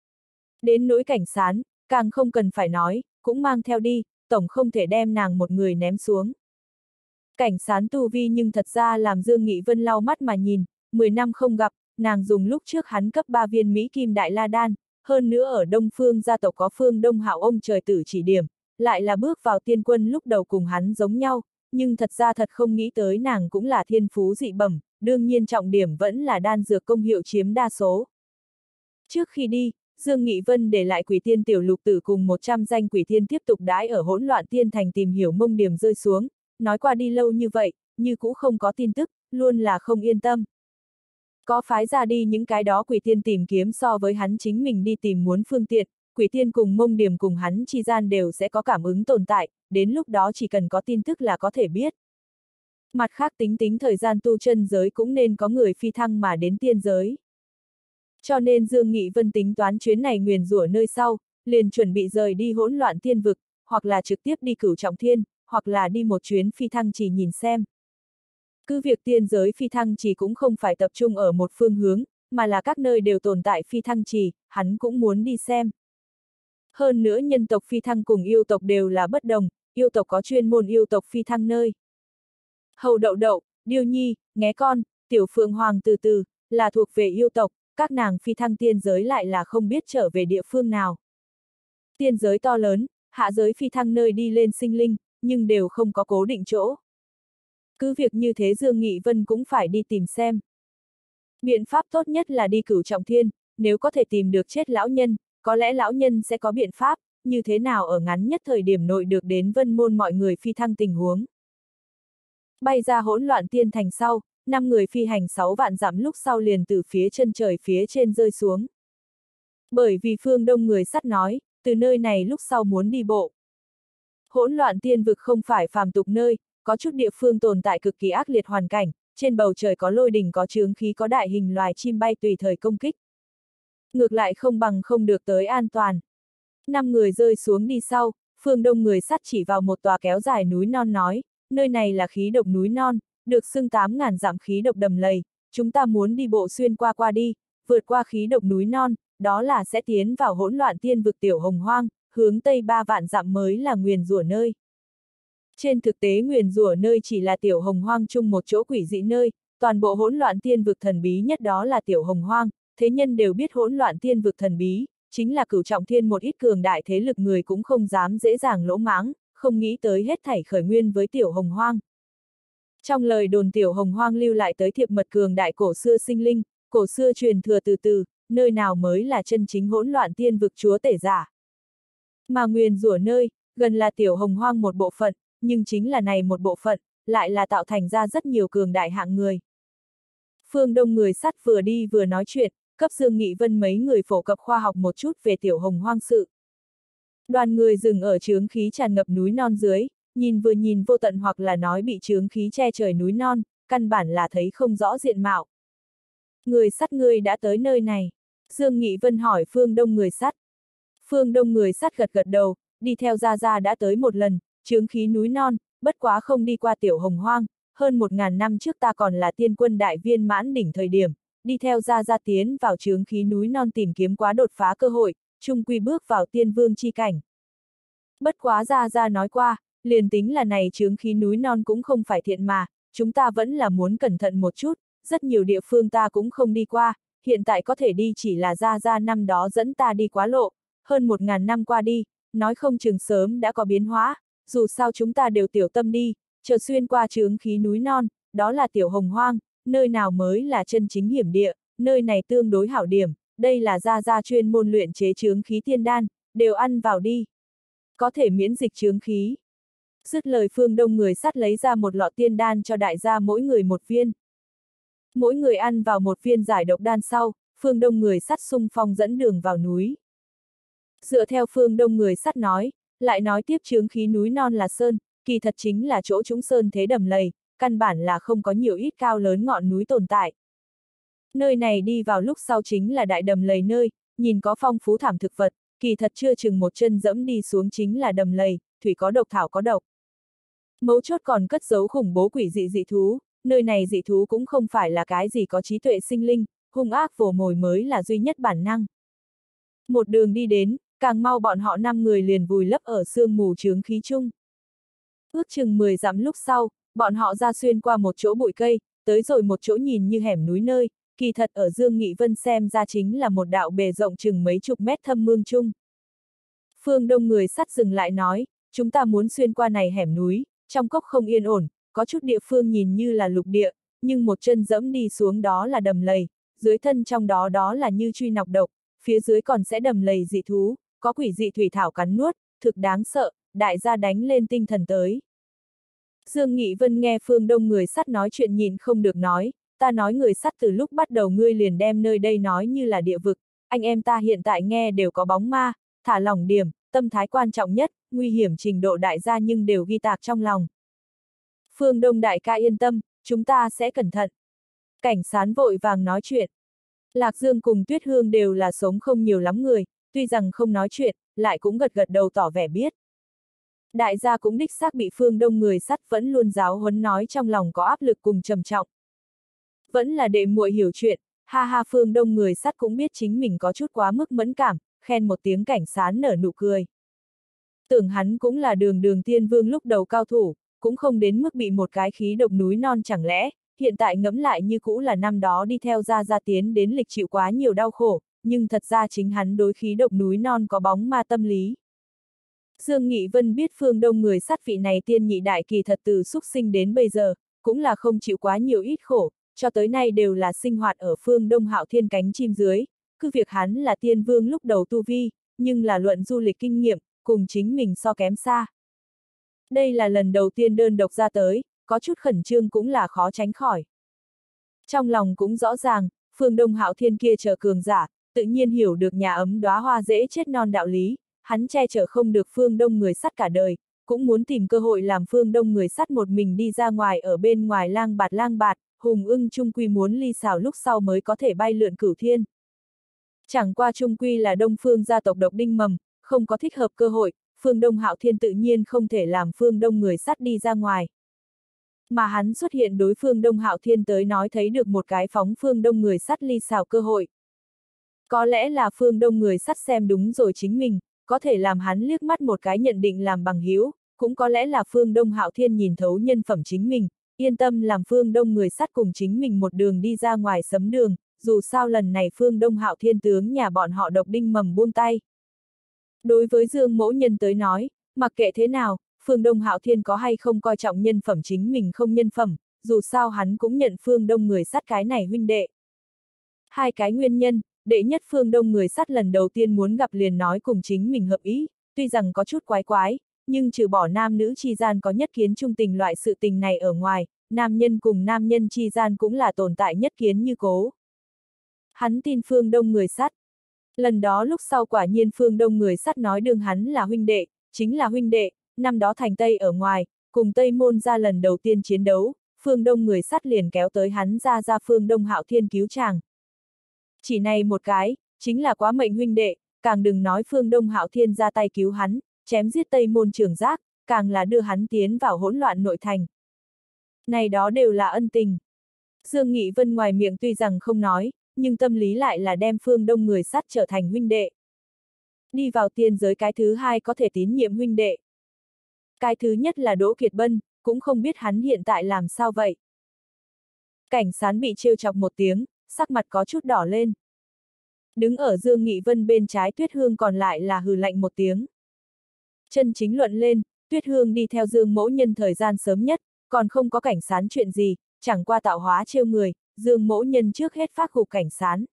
Đến nỗi Cảnh Sán, càng không cần phải nói, cũng mang theo đi, tổng không thể đem nàng một người ném xuống. Cảnh Sán tu vi nhưng thật ra làm Dương Nghị Vân lau mắt mà nhìn, mười năm không gặp, nàng dùng lúc trước hắn cấp ba viên Mỹ Kim Đại La Đan, hơn nữa ở Đông Phương gia tộc có phương Đông Hạo ông trời tử chỉ điểm, lại là bước vào tiên quân lúc đầu cùng hắn giống nhau, nhưng thật ra thật không nghĩ tới nàng cũng là thiên phú dị bẩm, đương nhiên trọng điểm vẫn là đan dược công hiệu chiếm đa số. Trước khi đi, Dương Nghị Vân để lại Quỷ Tiên tiểu lục tử cùng một trăm danh quỷ tiên tiếp tục đãi ở hỗn loạn tiên thành tìm hiểu mông điểm rơi xuống, nói qua đi lâu như vậy, như cũ không có tin tức, luôn là không yên tâm. Có phái ra đi những cái đó quỷ tiên tìm kiếm so với hắn chính mình đi tìm muốn phương tiện, quỷ tiên cùng mông điểm cùng hắn chi gian đều sẽ có cảm ứng tồn tại, đến lúc đó chỉ cần có tin tức là có thể biết. Mặt khác tính tính thời gian tu chân giới cũng nên có người phi thăng mà đến tiên giới. Cho nên Dương Nghị Vân tính toán chuyến này nguyền rủa nơi sau, liền chuẩn bị rời đi hỗn loạn tiên vực, hoặc là trực tiếp đi Cửu Trọng Thiên, hoặc là đi một chuyến phi thăng chỉ nhìn xem. Cứ việc tiên giới phi thăng chỉ cũng không phải tập trung ở một phương hướng, mà là các nơi đều tồn tại phi thăng trì, hắn cũng muốn đi xem. Hơn nữa nhân tộc phi thăng cùng yêu tộc đều là bất đồng, yêu tộc có chuyên môn yêu tộc phi thăng nơi. Hầu Đậu Đậu, Điêu Nhi, Nghé Con, Tiểu Phượng Hoàng từ từ, là thuộc về yêu tộc, các nàng phi thăng tiên giới lại là không biết trở về địa phương nào. Tiên giới to lớn, hạ giới phi thăng nơi đi lên sinh linh, nhưng đều không có cố định chỗ. Cứ việc như thế Dương Nghị Vân cũng phải đi tìm xem. Biện pháp tốt nhất là đi Cửu Trọng Thiên, nếu có thể tìm được chết lão nhân, có lẽ lão nhân sẽ có biện pháp, như thế nào ở ngắn nhất thời điểm nội được đến Vân Môn mọi người phi thăng tình huống. Bay ra hỗn loạn tiên thành sau, năm người phi hành sáu vạn dặm lúc sau liền từ phía chân trời phía trên rơi xuống. Bởi vì phương đông người sắt nói, từ nơi này lúc sau muốn đi bộ. Hỗn loạn tiên vực không phải phàm tục nơi, có chút địa phương tồn tại cực kỳ ác liệt hoàn cảnh, trên bầu trời có lôi đình có chướng khí có đại hình loài chim bay tùy thời công kích. Ngược lại không bằng không được tới an toàn. Năm người rơi xuống đi sau, phương đông người sắt chỉ vào một tòa kéo dài núi non nói, nơi này là khí độc núi non, được xưng tám ngàn dặm khí độc đầm lầy, chúng ta muốn đi bộ xuyên qua qua đi, vượt qua khí độc núi non, đó là sẽ tiến vào hỗn loạn tiên vực tiểu hồng hoang, hướng tây ba vạn dặm mới là nguyền rủa nơi. Trên thực tế nguyền rủa nơi chỉ là tiểu hồng hoang chung một chỗ quỷ dị nơi, toàn bộ hỗn loạn tiên vực thần bí nhất đó là tiểu hồng hoang, thế nhân đều biết hỗn loạn tiên vực thần bí, chính là Cửu Trọng Thiên một ít cường đại thế lực người cũng không dám dễ dàng lỗ mãng, không nghĩ tới hết thảy khởi nguyên với tiểu hồng hoang. Trong lời đồn tiểu hồng hoang lưu lại tới thiệp mật cường đại cổ xưa sinh linh, cổ xưa truyền thừa từ từ, nơi nào mới là chân chính hỗn loạn tiên vực chúa tể giả. Mà nguyền rủa nơi, gần là tiểu hồng hoang một bộ phận, nhưng chính là này một bộ phận, lại là tạo thành ra rất nhiều cường đại hạng người. Phương Đông người sắt vừa đi vừa nói chuyện, cấp Dương Nghị Vân mấy người phổ cập khoa học một chút về tiểu hồng hoang sự. Đoàn người dừng ở chướng khí tràn ngập núi non dưới, nhìn vừa nhìn vô tận hoặc là nói bị chướng khí che trời núi non, căn bản là thấy không rõ diện mạo. Người sắt ngươi đã tới nơi này. Dương Nghị Vân hỏi Phương Đông người sắt. Phương Đông người sắt gật gật đầu, đi theo Gia Gia đã tới một lần, chướng khí núi non, bất quá không đi qua tiểu hồng hoang, hơn một ngàn năm trước ta còn là tiên quân đại viên mãn đỉnh thời điểm, đi theo Gia Gia tiến vào chướng khí núi non tìm kiếm quá đột phá cơ hội, chung quy bước vào tiên vương chi cảnh. Bất quá Gia Gia nói qua, liền tính là này chướng khí núi non cũng không phải thiện mà, chúng ta vẫn là muốn cẩn thận một chút, rất nhiều địa phương ta cũng không đi qua, hiện tại có thể đi chỉ là Gia Gia năm đó dẫn ta đi quá lộ, hơn một ngàn năm qua đi, nói không chừng sớm đã có biến hóa, dù sao chúng ta đều tiểu tâm đi, chờ xuyên qua chướng khí núi non, đó là tiểu hồng hoang, nơi nào mới là chân chính hiểm địa, nơi này tương đối hảo điểm, đây là Gia Gia chuyên môn luyện chế chướng khí tiên đan, đều ăn vào đi. Có thể miễn dịch chướng khí. Dứt lời Phương Đông người sắt lấy ra một lọ tiên đan cho đại gia mỗi người một viên. Mỗi người ăn vào một viên giải độc đan sau, Phương Đông người sắt xung phong dẫn đường vào núi. Dựa theo Phương Đông người sắt nói, lại nói tiếp chướng khí núi non là sơn, kỳ thật chính là chỗ chúng sơn thế đầm lầy, căn bản là không có nhiều ít cao lớn ngọn núi tồn tại. Nơi này đi vào lúc sau chính là đại đầm lầy nơi, nhìn có phong phú thảm thực vật, kỳ thật chưa chừng một chân dẫm đi xuống chính là đầm lầy, thủy có độc thảo có độc. Mấu chốt còn cất giấu khủng bố quỷ dị dị thú, nơi này dị thú cũng không phải là cái gì có trí tuệ sinh linh, hung ác vồ mồi mới là duy nhất bản năng. Một đường đi đến, càng mau bọn họ năm người liền vùi lấp ở sương mù chướng khí chung. Ước chừng mười dặm lúc sau, bọn họ ra xuyên qua một chỗ bụi cây, tới rồi một chỗ nhìn như hẻm núi nơi, kỳ thật ở Dương Nghị Vân xem ra chính là một đạo bề rộng chừng mấy chục mét thâm mương chung. Phương Đông người sắt dừng lại nói, chúng ta muốn xuyên qua này hẻm núi, trong cốc không yên ổn, có chút địa phương nhìn như là lục địa, nhưng một chân dẫm đi xuống đó là đầm lầy, dưới thân trong đó đó là như truy nọc độc, phía dưới còn sẽ đầm lầy dị thú, có quỷ dị thủy thảo cắn nuốt, thực đáng sợ, đại gia đánh lên tinh thần tới. Dương Nghị Vân nghe Phương Đông người sắt nói chuyện nhìn không được nói, ta nói người sắt từ lúc bắt đầu ngươi liền đem nơi đây nói như là địa vực, anh em ta hiện tại nghe đều có bóng ma, thả lỏng điểm, tâm thái quan trọng nhất, nguy hiểm trình độ đại gia nhưng đều ghi tạc trong lòng. Phương Đông đại ca yên tâm, chúng ta sẽ cẩn thận. Cảnh Sán vội vàng nói chuyện. Lạc Dương cùng Tuyết Hương đều là sống không nhiều lắm người, tuy rằng không nói chuyện, lại cũng gật gật đầu tỏ vẻ biết. Đại gia cũng đích xác bị Phương Đông người sắt vẫn luôn giáo huấn nói trong lòng có áp lực cùng trầm trọng. Vẫn là đệ muội hiểu chuyện, Ha ha, phương đông người sắt cũng biết chính mình có chút quá mức mẫn cảm, khen một tiếng cảnh sán nở nụ cười. Tưởng hắn cũng là đường đường tiên vương lúc đầu cao thủ, cũng không đến mức bị một cái khí độc núi non chẳng lẽ, hiện tại ngẫm lại như cũ là năm đó đi theo Gia Gia tiến đến lịch chịu quá nhiều đau khổ, nhưng thật ra chính hắn đối khí độc núi non có bóng ma tâm lý. Dương Nghị Vân biết phương đông người sắt vị này tiên nhị đại kỳ thật từ xuất sinh đến bây giờ, cũng là không chịu quá nhiều ít khổ, cho tới nay đều là sinh hoạt ở phương đông hạo thiên cánh chim dưới, cứ việc hắn là tiên vương lúc đầu tu vi, nhưng là luận du lịch kinh nghiệm, cùng chính mình so kém xa. Đây là lần đầu tiên đơn độc ra tới, có chút khẩn trương cũng là khó tránh khỏi. Trong lòng cũng rõ ràng, phương đông hạo thiên kia chờ cường giả, tự nhiên hiểu được nhà ấm đóa hoa dễ chết non đạo lý, hắn che chở không được phương đông người sắt cả đời, cũng muốn tìm cơ hội làm phương đông người sắt một mình đi ra ngoài ở bên ngoài lang bạt lang bạt, hùng ưng trung quy muốn ly xào lúc sau mới có thể bay lượn cửu thiên. Chẳng qua trung quy là đông phương gia tộc độc đinh mầm, không có thích hợp cơ hội, phương đông hạo thiên tự nhiên không thể làm phương đông người sắt đi ra ngoài. Mà hắn xuất hiện đối phương đông hạo thiên tới nói thấy được một cái phóng phương đông người sắt ly xào cơ hội. Có lẽ là phương đông người sắt xem đúng rồi chính mình, có thể làm hắn liếc mắt một cái nhận định làm bằng hữu, cũng có lẽ là phương đông hạo thiên nhìn thấu nhân phẩm chính mình, yên tâm làm phương đông người sắt cùng chính mình một đường đi ra ngoài sấm đường, dù sao lần này phương đông hạo thiên tướng nhà bọn họ độc đinh mầm buông tay. Đối với Dương Mỗ Nhân tới nói, mặc kệ thế nào, phương đông hạo thiên có hay không coi trọng nhân phẩm chính mình không nhân phẩm, dù sao hắn cũng nhận phương đông người sắt cái này huynh đệ. Hai cái nguyên nhân, đệ nhất phương đông người sắt lần đầu tiên muốn gặp liền nói cùng chính mình hợp ý, tuy rằng có chút quái quái, nhưng trừ bỏ nam nữ chi gian có nhất kiến trung tình loại sự tình này ở ngoài, nam nhân cùng nam nhân chi gian cũng là tồn tại nhất kiến như cố. Hắn tin phương đông người sắt. Lần đó lúc sau quả nhiên phương đông người sắt nói đương hắn là huynh đệ, chính là huynh đệ, năm đó thành Tây ở ngoài, cùng Tây Môn ra lần đầu tiên chiến đấu, phương đông người sắt liền kéo tới hắn ra ra phương đông hạo thiên cứu chàng. Chỉ này một cái, chính là quá mệnh huynh đệ, càng đừng nói phương đông hạo thiên ra tay cứu hắn, chém giết Tây Môn Trường Giác, càng là đưa hắn tiến vào hỗn loạn nội thành. Này đó đều là ân tình. Dương Nghị Vân ngoài miệng tuy rằng không nói, nhưng tâm lý lại là đem phương đông người sắt trở thành huynh đệ. Đi vào tiên giới cái thứ hai có thể tín nhiệm huynh đệ. Cái thứ nhất là Đỗ Kiệt Bân, cũng không biết hắn hiện tại làm sao vậy. Cảnh Sán bị trêu chọc một tiếng, sắc mặt có chút đỏ lên. Đứng ở Dương Nghị Vân bên trái Tuyết Hương còn lại là hừ lạnh một tiếng. Chân chính luận lên, Tuyết Hương đi theo Dương Mỗ Nhân thời gian sớm nhất, còn không có Cảnh Sán chuyện gì, chẳng qua tạo hóa trêu người, Dương Mỗ Nhân trước hết phát gục Cảnh Sán.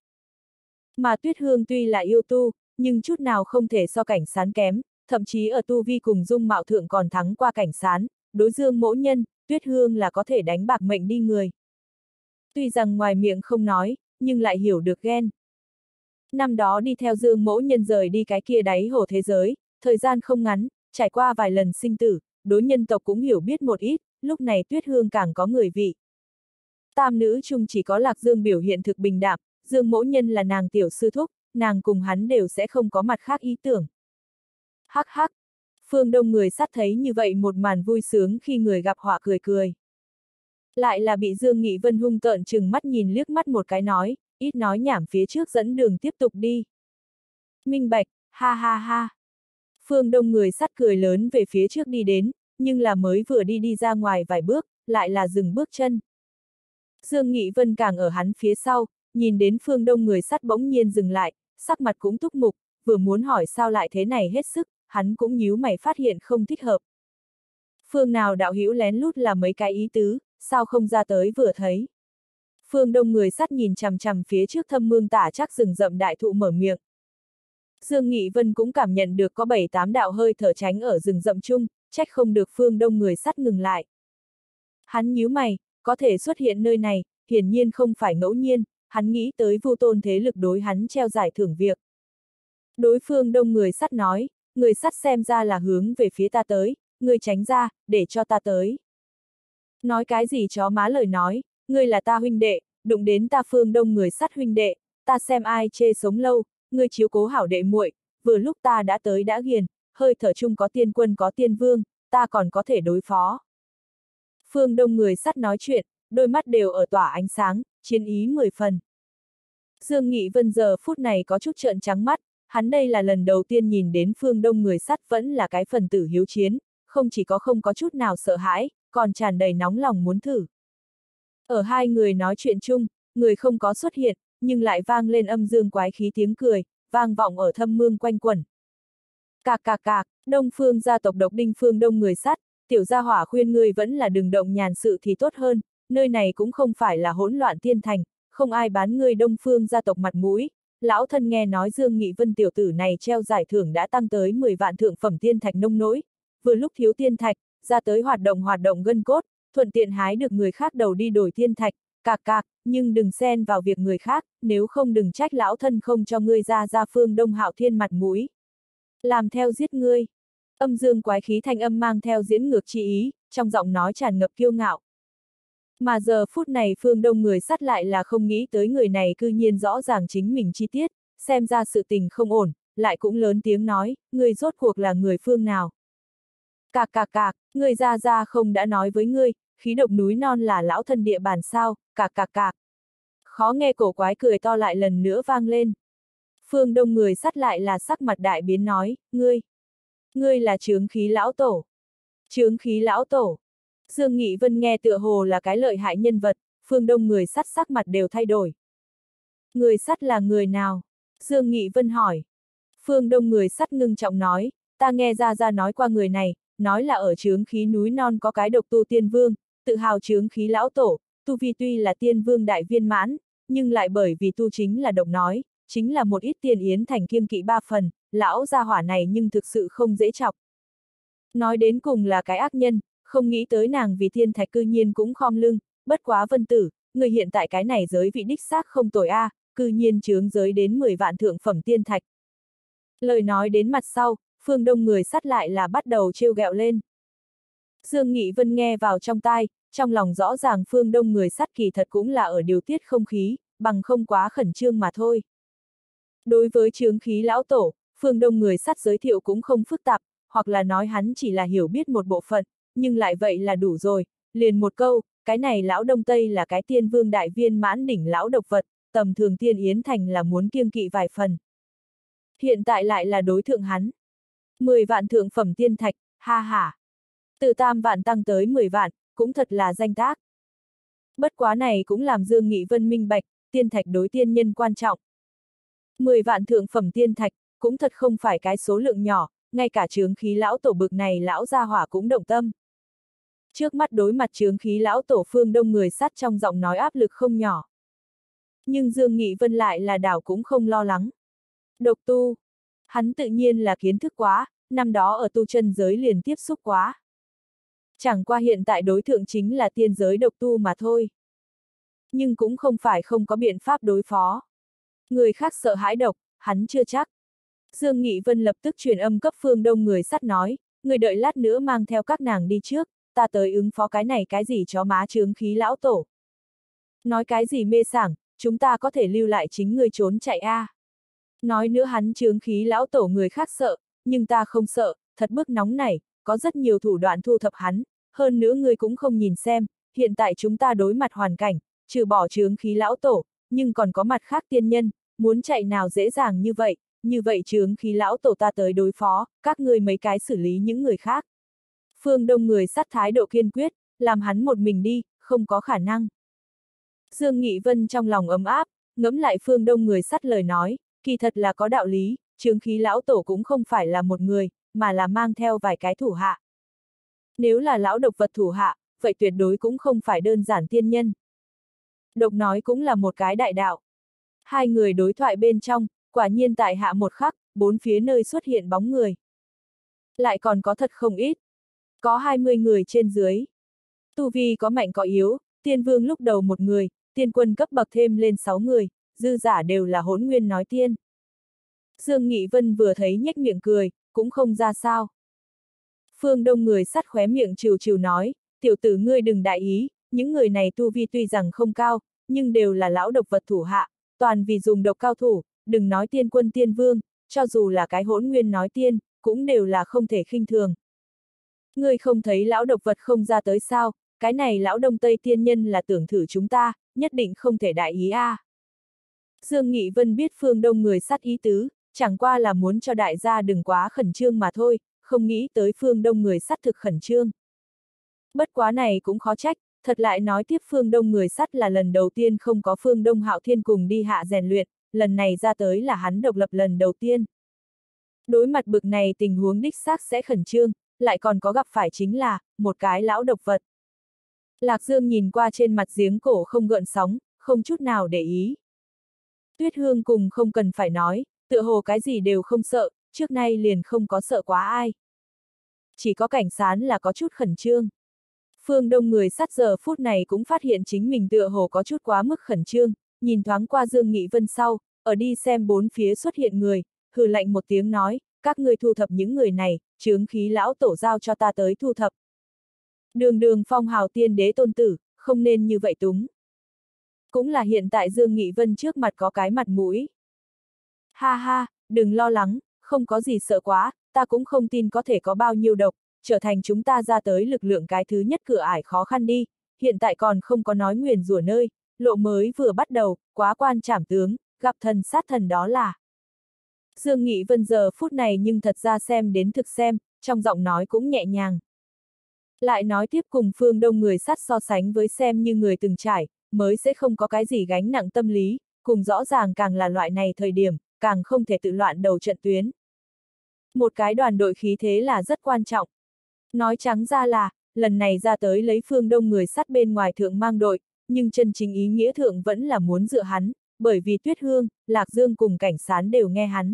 Mà Tuyết Hương tuy là yêu tu, nhưng chút nào không thể so Cảnh Sán kém, thậm chí ở tu vi cùng dung mạo thượng còn thắng qua Cảnh Sán, đối Dương Mỗ Nhân, Tuyết Hương là có thể đánh bạc mệnh đi người. Tuy rằng ngoài miệng không nói, nhưng lại hiểu được ghen. Năm đó đi theo Dương Mỗ Nhân rời đi cái kia đáy hồ thế giới, thời gian không ngắn, trải qua vài lần sinh tử, đối nhân tộc cũng hiểu biết một ít, lúc này Tuyết Hương càng có người vị. Tam nữ chung chỉ có Lạc Dương biểu hiện thực bình đạm, Dương Mỗ Nhân là nàng tiểu sư thúc, nàng cùng hắn đều sẽ không có mặt khác ý tưởng. Hắc hắc, phương đông người sắt thấy như vậy một màn vui sướng khi người gặp họa cười cười. Lại là bị Dương Nghị Vân hung tợn chừng mắt nhìn liếc mắt một cái nói, ít nói nhảm phía trước dẫn đường tiếp tục đi. Minh bạch, ha ha ha. Phương đông người sắt cười lớn về phía trước đi đến, nhưng là mới vừa đi đi ra ngoài vài bước, lại là dừng bước chân. Dương Nghị Vân càng ở hắn phía sau, nhìn đến phương đông người sắt bỗng nhiên dừng lại, sắc mặt cũng túc mục, vừa muốn hỏi sao lại thế này hết sức, hắn cũng nhíu mày phát hiện không thích hợp. Phương nào đạo hữu lén lút là mấy cái ý tứ, sao không ra tới vừa thấy. Phương đông người sắt nhìn chằm chằm phía trước thâm mương tả chắc rừng rậm đại thụ mở miệng. Dương Nghị Vân cũng cảm nhận được có bảy tám đạo hơi thở tránh ở rừng rậm chung, trách không được phương đông người sắt ngừng lại. Hắn nhíu mày, có thể xuất hiện nơi này, hiển nhiên không phải ngẫu nhiên, hắn nghĩ tới Vu Tôn thế lực đối hắn treo giải thưởng việc. Đối phương đông người sắt nói, người sắt xem ra là hướng về phía ta tới, người tránh ra, để cho ta tới. Nói cái gì chó má lời nói, ngươi là ta huynh đệ, đụng đến ta phương đông người sắt huynh đệ, ta xem ai chê sống lâu, ngươi chiếu cố hảo đệ muội, vừa lúc ta đã tới đã ghiền, hơi thở chung có tiên quân có tiên vương, ta còn có thể đối phó. Phương đông người sắt nói chuyện, đôi mắt đều ở tỏa ánh sáng, chiến ý mười phần. Dương Nghị Vân giờ phút này có chút trợn trắng mắt, hắn đây là lần đầu tiên nhìn đến phương đông người sắt vẫn là cái phần tử hiếu chiến, không chỉ có không có chút nào sợ hãi, còn tràn đầy nóng lòng muốn thử. Ở hai người nói chuyện chung, người không có xuất hiện, nhưng lại vang lên âm dương quái khí tiếng cười, vang vọng ở thâm mương quanh quẩn. Cạc cạc cạc, Đông Phương gia tộc độc đinh phương đông người sắt, tiểu gia hỏa khuyên ngươi vẫn là đừng động nhàn sự thì tốt hơn, nơi này cũng không phải là hỗn loạn thiên thành, không ai bán ngươi Đông Phương gia tộc mặt mũi. Lão thân nghe nói Dương Nghị Vân tiểu tử này treo giải thưởng đã tăng tới mười vạn thượng phẩm tiên thạch nông nỗi, vừa lúc thiếu tiên thạch, ra tới hoạt động hoạt động gân cốt, thuận tiện hái được người khác đầu đi đổi tiên thạch, cạc cạc, nhưng đừng xen vào việc người khác, nếu không đừng trách lão thân không cho ngươi ra ra phương Đông Hạo Thiên mặt mũi. Làm theo giết ngươi. Âm dương quái khí thanh âm mang theo diễn ngược chi ý, trong giọng nói tràn ngập kiêu ngạo. Mà giờ phút này phương đông người sắt lại là không nghĩ tới người này cư nhiên rõ ràng chính mình chi tiết, xem ra sự tình không ổn, lại cũng lớn tiếng nói, người rốt cuộc là người phương nào. Cạc cạc cạc, người ra ra không đã nói với ngươi, khí độc núi non là lão thân địa bàn sao, cạc cạc cạc. Khó nghe cổ quái cười to lại lần nữa vang lên. Phương đông người sắt lại là sắc mặt đại biến nói, ngươi, ngươi là chướng khí lão tổ. Chướng khí lão tổ. Dương Nghị Vân nghe tựa hồ là cái lợi hại nhân vật, phương đông người sắt sắc mặt đều thay đổi. Người sắt là người nào? Dương Nghị Vân hỏi. Phương đông người sắt ngưng trọng nói, ta nghe ra ra nói qua người này, nói là ở chướng khí núi non có cái độc tu tiên vương, tự hào chướng khí lão tổ, tu vi tuy là tiên vương đại viên mãn, nhưng lại bởi vì tu chính là độc nói, chính là một ít tiên yến thành kiêng kỵ ba phần, lão gia hỏa này nhưng thực sự không dễ chọc. Nói đến cùng là cái ác nhân, không nghĩ tới nàng vì thiên thạch cư nhiên cũng khom lưng, bất quá Vân tử, người hiện tại cái này giới vị đích xác không tồi a, à, cư nhiên chướng giới đến mười vạn thượng phẩm tiên thạch. Lời nói đến mặt sau, phương đông người sắt lại là bắt đầu trêu ghẹo lên. Dương Nghị Vân nghe vào trong tai, trong lòng rõ ràng phương đông người sắt kỳ thật cũng là ở điều tiết không khí, bằng không quá khẩn trương mà thôi. Đối với chướng khí lão tổ, phương đông người sắt giới thiệu cũng không phức tạp, hoặc là nói hắn chỉ là hiểu biết một bộ phận, nhưng lại vậy là đủ rồi, liền một câu, cái này lão Đông Tây là cái tiên vương đại viên mãn đỉnh lão độc vật, tầm thường tiên yến thành là muốn kiêng kỵ vài phần. Hiện tại lại là đối thượng hắn. mười vạn thượng phẩm tiên thạch, ha ha. Từ tam vạn tăng tới mười vạn, cũng thật là danh tác. Bất quá này cũng làm Dương Nghị Vân minh bạch, tiên thạch đối tiên nhân quan trọng. mười vạn thượng phẩm tiên thạch, cũng thật không phải cái số lượng nhỏ, ngay cả chướng khí lão tổ bực này lão gia hỏa cũng động tâm. Trước mắt đối mặt chướng khí lão tổ phương đông người sắt trong giọng nói áp lực không nhỏ. Nhưng Dương Nghị Vân lại là đảo cũng không lo lắng. Độc tu. Hắn tự nhiên là kiến thức quá, năm đó ở tu chân giới liền tiếp xúc quá. Chẳng qua hiện tại đối tượng chính là tiên giới độc tu mà thôi. Nhưng cũng không phải không có biện pháp đối phó. Người khác sợ hãi độc, hắn chưa chắc. Dương Nghị Vân lập tức truyền âm cấp phương đông người sắt nói, người đợi lát nữa mang theo các nàng đi trước, ta tới ứng phó cái này cái gì chó má chướng khí lão tổ. Nói cái gì mê sảng, chúng ta có thể lưu lại chính người trốn chạy a. À. Nói nữa hắn chướng khí lão tổ người khác sợ, nhưng ta không sợ, thật bức nóng này, có rất nhiều thủ đoạn thu thập hắn, hơn nữa người cũng không nhìn xem, hiện tại chúng ta đối mặt hoàn cảnh, trừ bỏ chướng khí lão tổ, nhưng còn có mặt khác tiên nhân, muốn chạy nào dễ dàng như vậy, như vậy chướng khí lão tổ ta tới đối phó, các ngươi mấy cái xử lý những người khác. Phương đông người sắt thái độ kiên quyết, làm hắn một mình đi, không có khả năng. Dương Nghị Vân trong lòng ấm áp, ngẫm lại phương đông người sắt lời nói, kỳ thật là có đạo lý, chướng khí lão tổ cũng không phải là một người, mà là mang theo vài cái thủ hạ. Nếu là lão độc vật thủ hạ, vậy tuyệt đối cũng không phải đơn giản tiên nhân. Độc nói cũng là một cái đại đạo. Hai người đối thoại bên trong, quả nhiên tại hạ một khắc, bốn phía nơi xuất hiện bóng người. Lại còn có thật không ít. Có hai mươi người trên dưới. Tu vi có mạnh có yếu, tiên vương lúc đầu một người, tiên quân cấp bậc thêm lên sáu người, dư giả đều là hỗn nguyên nói tiên. Dương Nghị Vân vừa thấy nhếch miệng cười, cũng không ra sao. Phương đông người sắt khóe miệng trừ trừ nói, tiểu tử ngươi đừng đại ý, những người này tu vi tuy rằng không cao, nhưng đều là lão độc vật thủ hạ, toàn vì dùng độc cao thủ, đừng nói tiên quân tiên vương, cho dù là cái hỗn nguyên nói tiên, cũng đều là không thể khinh thường. Ngươi không thấy lão độc vật không ra tới sao, cái này lão đông tây tiên nhân là tưởng thử chúng ta, nhất định không thể đại ý a. À. Dương Nghị Vân biết Phương Đông người sắt ý tứ, chẳng qua là muốn cho đại gia đừng quá khẩn trương mà thôi, không nghĩ tới Phương Đông người sắt thực khẩn trương. Bất quá này cũng khó trách, thật lại nói tiếp Phương Đông người sắt là lần đầu tiên không có Phương Đông Hạo Thiên cùng đi hạ rèn luyện, lần này ra tới là hắn độc lập lần đầu tiên. Đối mặt bực này tình huống đích xác sẽ khẩn trương, lại còn có gặp phải chính là, một cái lão độc vật. Lạc Dương nhìn qua trên mặt giếng cổ không gợn sóng, không chút nào để ý. Tuyết Hương cùng không cần phải nói, tựa hồ cái gì đều không sợ, trước nay liền không có sợ quá ai. Chỉ có Cảnh Sán là có chút khẩn trương. Phương Đông người sắt giờ phút này cũng phát hiện chính mình tựa hồ có chút quá mức khẩn trương, nhìn thoáng qua Dương Nghị Vân sau, ở đi xem bốn phía xuất hiện người, hừ lạnh một tiếng nói, các ngươi thu thập những người này, chướng khí lão tổ giao cho ta tới thu thập. Đường đường phong hào tiên đế tôn tử, không nên như vậy túng. Cũng là hiện tại Dương Nghị Vân trước mặt có cái mặt mũi. Ha ha, đừng lo lắng, không có gì sợ quá, ta cũng không tin có thể có bao nhiêu độc, trở thành chúng ta ra tới lực lượng cái thứ nhất cửa ải khó khăn đi, hiện tại còn không có nói nguyền rủa nơi, lộ mới vừa bắt đầu, quá quan trảm tướng, gặp thần sát thần đó là. Dương Nghị Vân giờ phút này nhưng thật ra xem đến thực xem, trong giọng nói cũng nhẹ nhàng. Lại nói tiếp cùng Phương Đông người sắt so sánh với xem như người từng trải, mới sẽ không có cái gì gánh nặng tâm lý, cùng rõ ràng càng là loại này thời điểm, càng không thể tự loạn đầu trận tuyến. Một cái đoàn đội khí thế là rất quan trọng. Nói trắng ra là, lần này ra tới lấy Phương Đông người sắt bên ngoài thượng mang đội, nhưng chân chính ý nghĩa thượng vẫn là muốn dựa hắn, bởi vì Tuyết Hương, Lạc Dương cùng Cảnh Sán đều nghe hắn.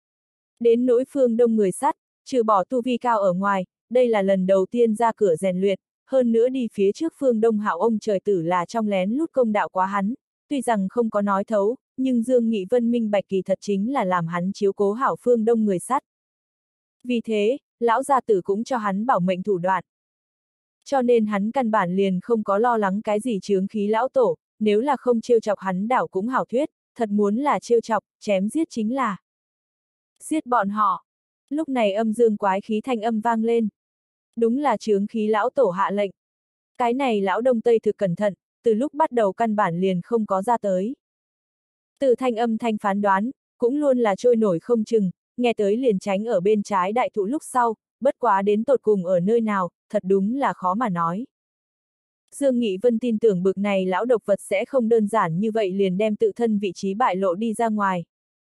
Đến nỗi Phương Đông người sắt, trừ bỏ tu vi cao ở ngoài, đây là lần đầu tiên ra cửa rèn luyện, hơn nữa đi phía trước Phương Đông Hạo ông trời tử là trong lén lút công đạo quá hắn, tuy rằng không có nói thấu, nhưng Dương Nghị Vân minh bạch kỳ thật chính là làm hắn chiếu cố hảo Phương Đông người sắt. Vì thế, lão gia tử cũng cho hắn bảo mệnh thủ đoạn. Cho nên hắn căn bản liền không có lo lắng cái gì chướng khí lão tổ, nếu là không trêu chọc hắn đảo cũng hảo thuyết, thật muốn là trêu chọc, chém giết chính là. Giết bọn họ. Lúc này âm dương quái khí thanh âm vang lên. Đúng là chướng khí lão tổ hạ lệnh. Cái này lão Đông Tây thực cẩn thận, từ lúc bắt đầu căn bản liền không có ra tới. Từ thanh âm thanh phán đoán, cũng luôn là trôi nổi không chừng, nghe tới liền tránh ở bên trái đại thụ lúc sau, bất quá đến tột cùng ở nơi nào, thật đúng là khó mà nói. Dương Nghị Vân tin tưởng bực này lão độc vật sẽ không đơn giản như vậy liền đem tự thân vị trí bại lộ đi ra ngoài.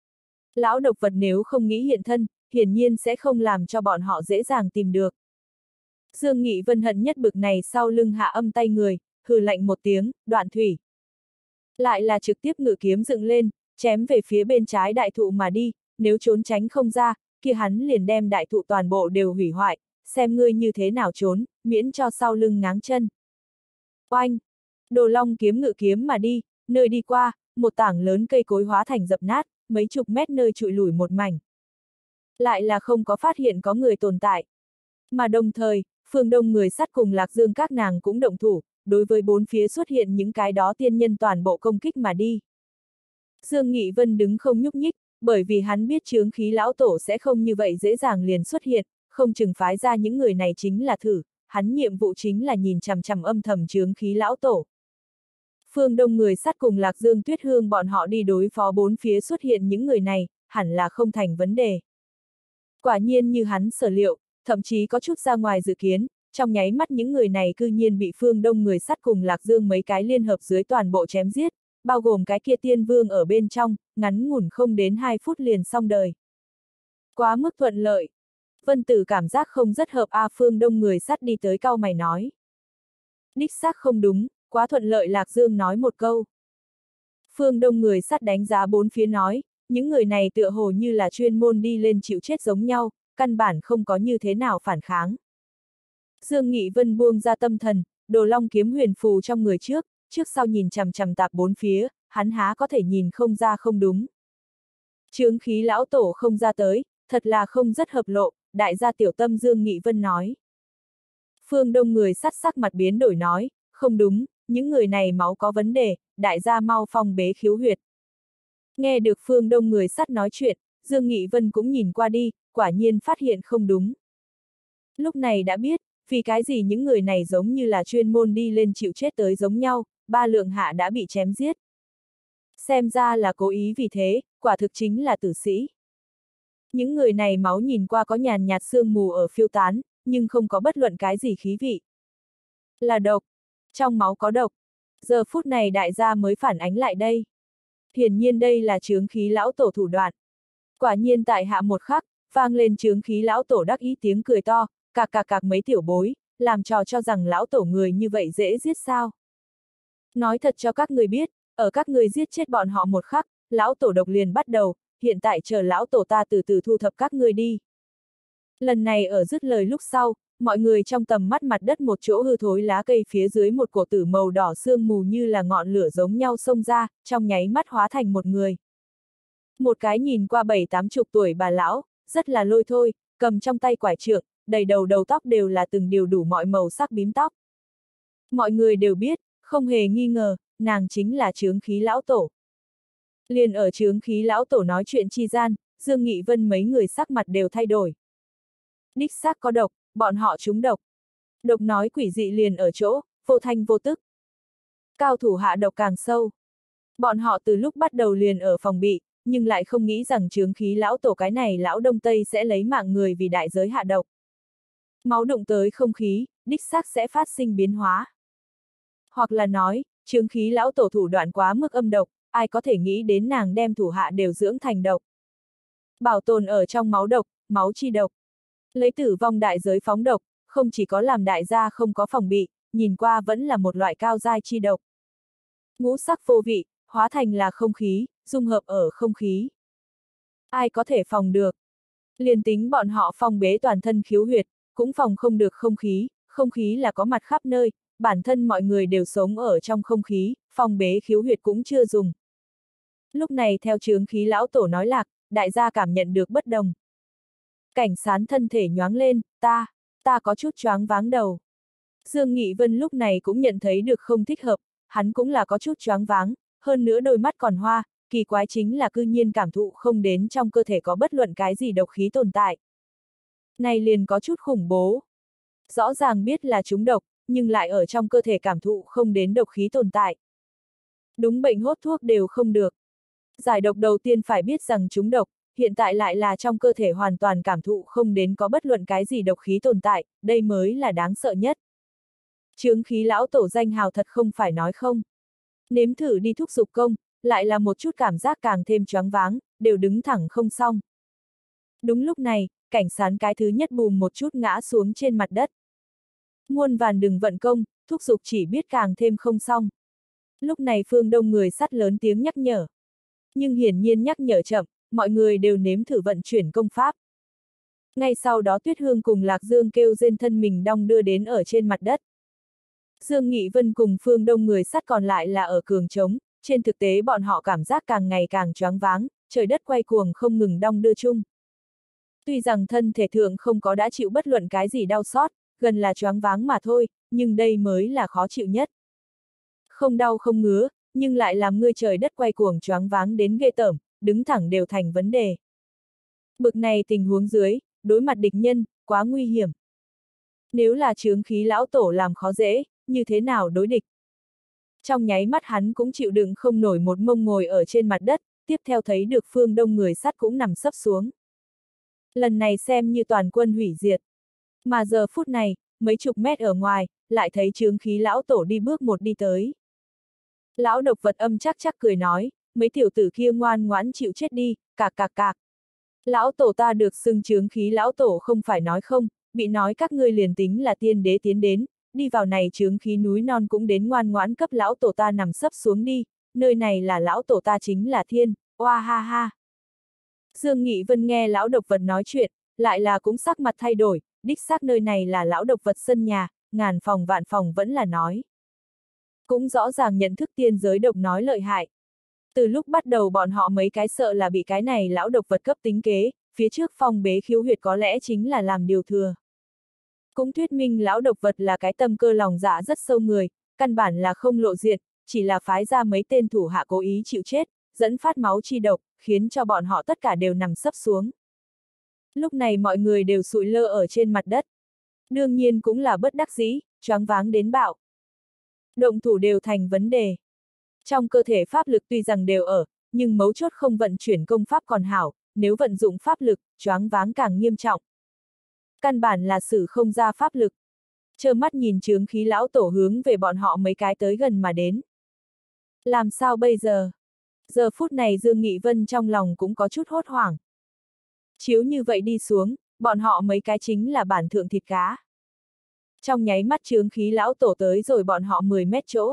Lão độc vật nếu không nghĩ hiện thân, hiển nhiên sẽ không làm cho bọn họ dễ dàng tìm được. Dương Nghị Vân hận nhất bực này sau lưng hạ âm tay người, hừ lạnh một tiếng, đoạn thủy. Lại là trực tiếp ngự kiếm dựng lên, chém về phía bên trái đại thụ mà đi, nếu trốn tránh không ra, kia hắn liền đem đại thụ toàn bộ đều hủy hoại, xem ngươi như thế nào trốn, miễn cho sau lưng ngáng chân. Oanh! Đồ Long kiếm ngự kiếm mà đi, nơi đi qua, một tảng lớn cây cối hóa thành dập nát, mấy chục mét nơi trụi lủi một mảnh. Lại là không có phát hiện có người tồn tại. Mà đồng thời, Phương Đông người sắt cùng Lạc Dương các nàng cũng động thủ, đối với bốn phía xuất hiện những cái đó tiên nhân toàn bộ công kích mà đi. Dương Nghị Vân đứng không nhúc nhích, bởi vì hắn biết chướng khí lão tổ sẽ không như vậy dễ dàng liền xuất hiện, không chừng phái ra những người này chính là thử, hắn nhiệm vụ chính là nhìn chằm chằm âm thầm chướng khí lão tổ. Phương Đông người sắt cùng Lạc Dương Tuyết Hương bọn họ đi đối phó bốn phía xuất hiện những người này, hẳn là không thành vấn đề. Quả nhiên như hắn sở liệu, thậm chí có chút ra ngoài dự kiến, trong nháy mắt những người này cư nhiên bị Phương Đông người sắt cùng Lạc Dương mấy cái liên hợp dưới toàn bộ chém giết, bao gồm cái kia tiên vương ở bên trong, ngắn ngủn không đến hai phút liền xong đời. Quá mức thuận lợi. Vân Tử cảm giác không rất hợp a. Phương Đông người sắt đi tới cau mày nói. Đích xác không đúng, quá thuận lợi. Lạc Dương nói một câu. Phương Đông người sắt đánh giá bốn phía nói, những người này tựa hồ như là chuyên môn đi lên chịu chết giống nhau, căn bản không có như thế nào phản kháng. Dương Nghị Vân buông ra tâm thần, Đồ Long kiếm huyền phù trong người trước, trước sau nhìn chằm chằm tạp bốn phía, hắn há có thể nhìn không ra không đúng. Chướng khí lão tổ không ra tới, thật là không rất hợp lộ, đại gia tiểu tâm. Dương Nghị Vân nói. Phương Đông người sắt sắc mặt biến đổi nói, không đúng, những người này máu có vấn đề, đại gia mau phong bế khiếu huyệt. Nghe được Phương Đông người sắt nói chuyện, Dương Nghị Vân cũng nhìn qua đi, quả nhiên phát hiện không đúng. Lúc này đã biết, vì cái gì những người này giống như là chuyên môn đi lên chịu chết tới giống nhau, ba lượng hạ đã bị chém giết. Xem ra là cố ý vì thế, quả thực chính là tử sĩ. Những người này máu nhìn qua có nhàn nhạt sương mù ở phiêu tán, nhưng không có bất luận cái gì khí vị. Là độc. Trong máu có độc. Giờ phút này đại gia mới phản ánh lại đây. Hiển nhiên đây là chướng khí lão tổ thủ đoạn. Quả nhiên tại hạ một khắc, vang lên chướng khí lão tổ đắc ý tiếng cười to, cạc cạc cạc mấy tiểu bối, làm trò cho rằng lão tổ người như vậy dễ giết sao. Nói thật cho các người biết, ở các người giết chết bọn họ một khắc, lão tổ độc liền bắt đầu, hiện tại chờ lão tổ ta từ từ thu thập các người đi. Lần này ở dứt lời lúc sau, mọi người trong tầm mắt mặt đất một chỗ hư thối lá cây phía dưới một cổ tử màu đỏ sương mù như là ngọn lửa giống nhau xông ra, trong nháy mắt hóa thành một người. Một cái nhìn qua bảy tám chục tuổi bà lão, rất là lôi thôi, cầm trong tay quải trượng, đầy đầu đầu tóc đều là từng điều đủ mọi màu sắc bím tóc. Mọi người đều biết, không hề nghi ngờ, nàng chính là chướng khí lão tổ. Liền ở chướng khí lão tổ nói chuyện chi gian, Dương Nghị Vân mấy người sắc mặt đều thay đổi. Đích xác có độc, bọn họ trúng độc. Độc nói quỷ dị liền ở chỗ, vô thanh vô tức. Cao thủ hạ độc càng sâu. Bọn họ từ lúc bắt đầu liền ở phòng bị, nhưng lại không nghĩ rằng chướng khí lão tổ cái này lão Đông Tây sẽ lấy mạng người vì đại giới hạ độc. Máu đụng tới không khí, đích xác sẽ phát sinh biến hóa. Hoặc là nói, chướng khí lão tổ thủ đoạn quá mức âm độc, ai có thể nghĩ đến nàng đem thủ hạ đều dưỡng thành độc. Bảo tồn ở trong máu độc, máu chi độc. Lấy tử vong đại giới phóng độc, không chỉ có làm đại gia không có phòng bị, nhìn qua vẫn là một loại cao giai chi độc. Ngũ sắc vô vị, hóa thành là không khí, dung hợp ở không khí. Ai có thể phòng được? Liền tính bọn họ phòng bế toàn thân khiếu huyệt, cũng phòng không được không khí, không khí là có mặt khắp nơi, bản thân mọi người đều sống ở trong không khí, phòng bế khiếu huyệt cũng chưa dùng. Lúc này theo chướng khí lão tổ nói lạc, đại gia cảm nhận được bất đồng. Cảnh Sán thân thể nhoáng lên, ta, ta có chút choáng váng đầu. Dương Nghị Vân lúc này cũng nhận thấy được không thích hợp, hắn cũng là có chút choáng váng, hơn nữa đôi mắt còn hoa, kỳ quái chính là cư nhiên cảm thụ không đến trong cơ thể có bất luận cái gì độc khí tồn tại. Này liền có chút khủng bố. Rõ ràng biết là trúng độc, nhưng lại ở trong cơ thể cảm thụ không đến độc khí tồn tại. Đúng bệnh hốt thuốc đều không được. Giải độc đầu tiên phải biết rằng trúng độc, hiện tại lại là trong cơ thể hoàn toàn cảm thụ không đến có bất luận cái gì độc khí tồn tại, đây mới là đáng sợ nhất. Chướng khí lão tổ danh hào thật không phải nói không. Nếm thử đi thúc dục công, lại là một chút cảm giác càng thêm choáng váng, đều đứng thẳng không xong. Đúng lúc này, Cảnh Sán cái thứ nhất bùm một chút ngã xuống trên mặt đất. Muôn vàn đừng vận công, thúc dục chỉ biết càng thêm không xong. Lúc này Phương Đông người sắt lớn tiếng nhắc nhở. Nhưng hiển nhiên nhắc nhở chậm, mọi người đều nếm thử vận chuyển công pháp. Ngay sau đó Tuyết Hương cùng Lạc Dương kêu rên thân mình đong đưa đến ở trên mặt đất. Dương Nghị Vân cùng Phương Đông người sắt còn lại là ở cường trống, trên thực tế bọn họ cảm giác càng ngày càng choáng váng, trời đất quay cuồng không ngừng đong đưa chung. Tuy rằng thân thể thượng không có đã chịu bất luận cái gì đau xót, gần là choáng váng mà thôi, nhưng đây mới là khó chịu nhất. Không đau không ngứa, nhưng lại làm ngươi trời đất quay cuồng choáng váng đến ghê tởm, đứng thẳng đều thành vấn đề. Bực này tình huống dưới, đối mặt địch nhân, quá nguy hiểm. Nếu là chướng khí lão tổ làm khó dễ, như thế nào đối địch? Trong nháy mắt hắn cũng chịu đựng không nổi một mông ngồi ở trên mặt đất, tiếp theo thấy được Phương Đông người sắt cũng nằm sấp xuống. Lần này xem như toàn quân hủy diệt. Mà giờ phút này, mấy chục mét ở ngoài, lại thấy chướng khí lão tổ đi bước một đi tới. Lão độc vật âm chắc chắc cười nói, mấy tiểu tử kia ngoan ngoãn chịu chết đi, cạc cạc cạc. Lão tổ ta được xưng chướng khí lão tổ không phải nói không, bị nói các ngươi liền tính là tiên đế tiến đến, đi vào này chướng khí núi non cũng đến ngoan ngoãn cấp lão tổ ta nằm sấp xuống đi, nơi này là lão tổ ta chính là thiên, oa ha ha. Dương Nghị Vân nghe lão độc vật nói chuyện, lại là cũng sắc mặt thay đổi, đích xác nơi này là lão độc vật sân nhà, ngàn phòng vạn phòng vẫn là nói. Cũng rõ ràng nhận thức tiên giới độc nói lợi hại. Từ lúc bắt đầu bọn họ mấy cái sợ là bị cái này lão độc vật cấp tính kế, phía trước phong bế khiếu huyệt có lẽ chính là làm điều thừa. Cũng thuyết minh lão độc vật là cái tâm cơ lòng dạ rất sâu người, căn bản là không lộ diện, chỉ là phái ra mấy tên thủ hạ cố ý chịu chết, dẫn phát máu chi độc, khiến cho bọn họ tất cả đều nằm sấp xuống. Lúc này mọi người đều sụi lơ ở trên mặt đất. Đương nhiên cũng là bất đắc dĩ, choáng váng đến bạo. Động thủ đều thành vấn đề. Trong cơ thể pháp lực tuy rằng đều ở, nhưng mấu chốt không vận chuyển công pháp còn hảo, nếu vận dụng pháp lực, choáng váng càng nghiêm trọng. Căn bản là sử không ra pháp lực. Trơ mắt nhìn chướng khí lão tổ hướng về bọn họ mấy cái tới gần mà đến. Làm sao bây giờ? Giờ phút này Dương Nghị Vân trong lòng cũng có chút hốt hoảng. Chiếu như vậy đi xuống, bọn họ mấy cái chính là bản thượng thịt cá. Trong nháy mắt chướng khí lão tổ tới rồi bọn họ mười mét chỗ.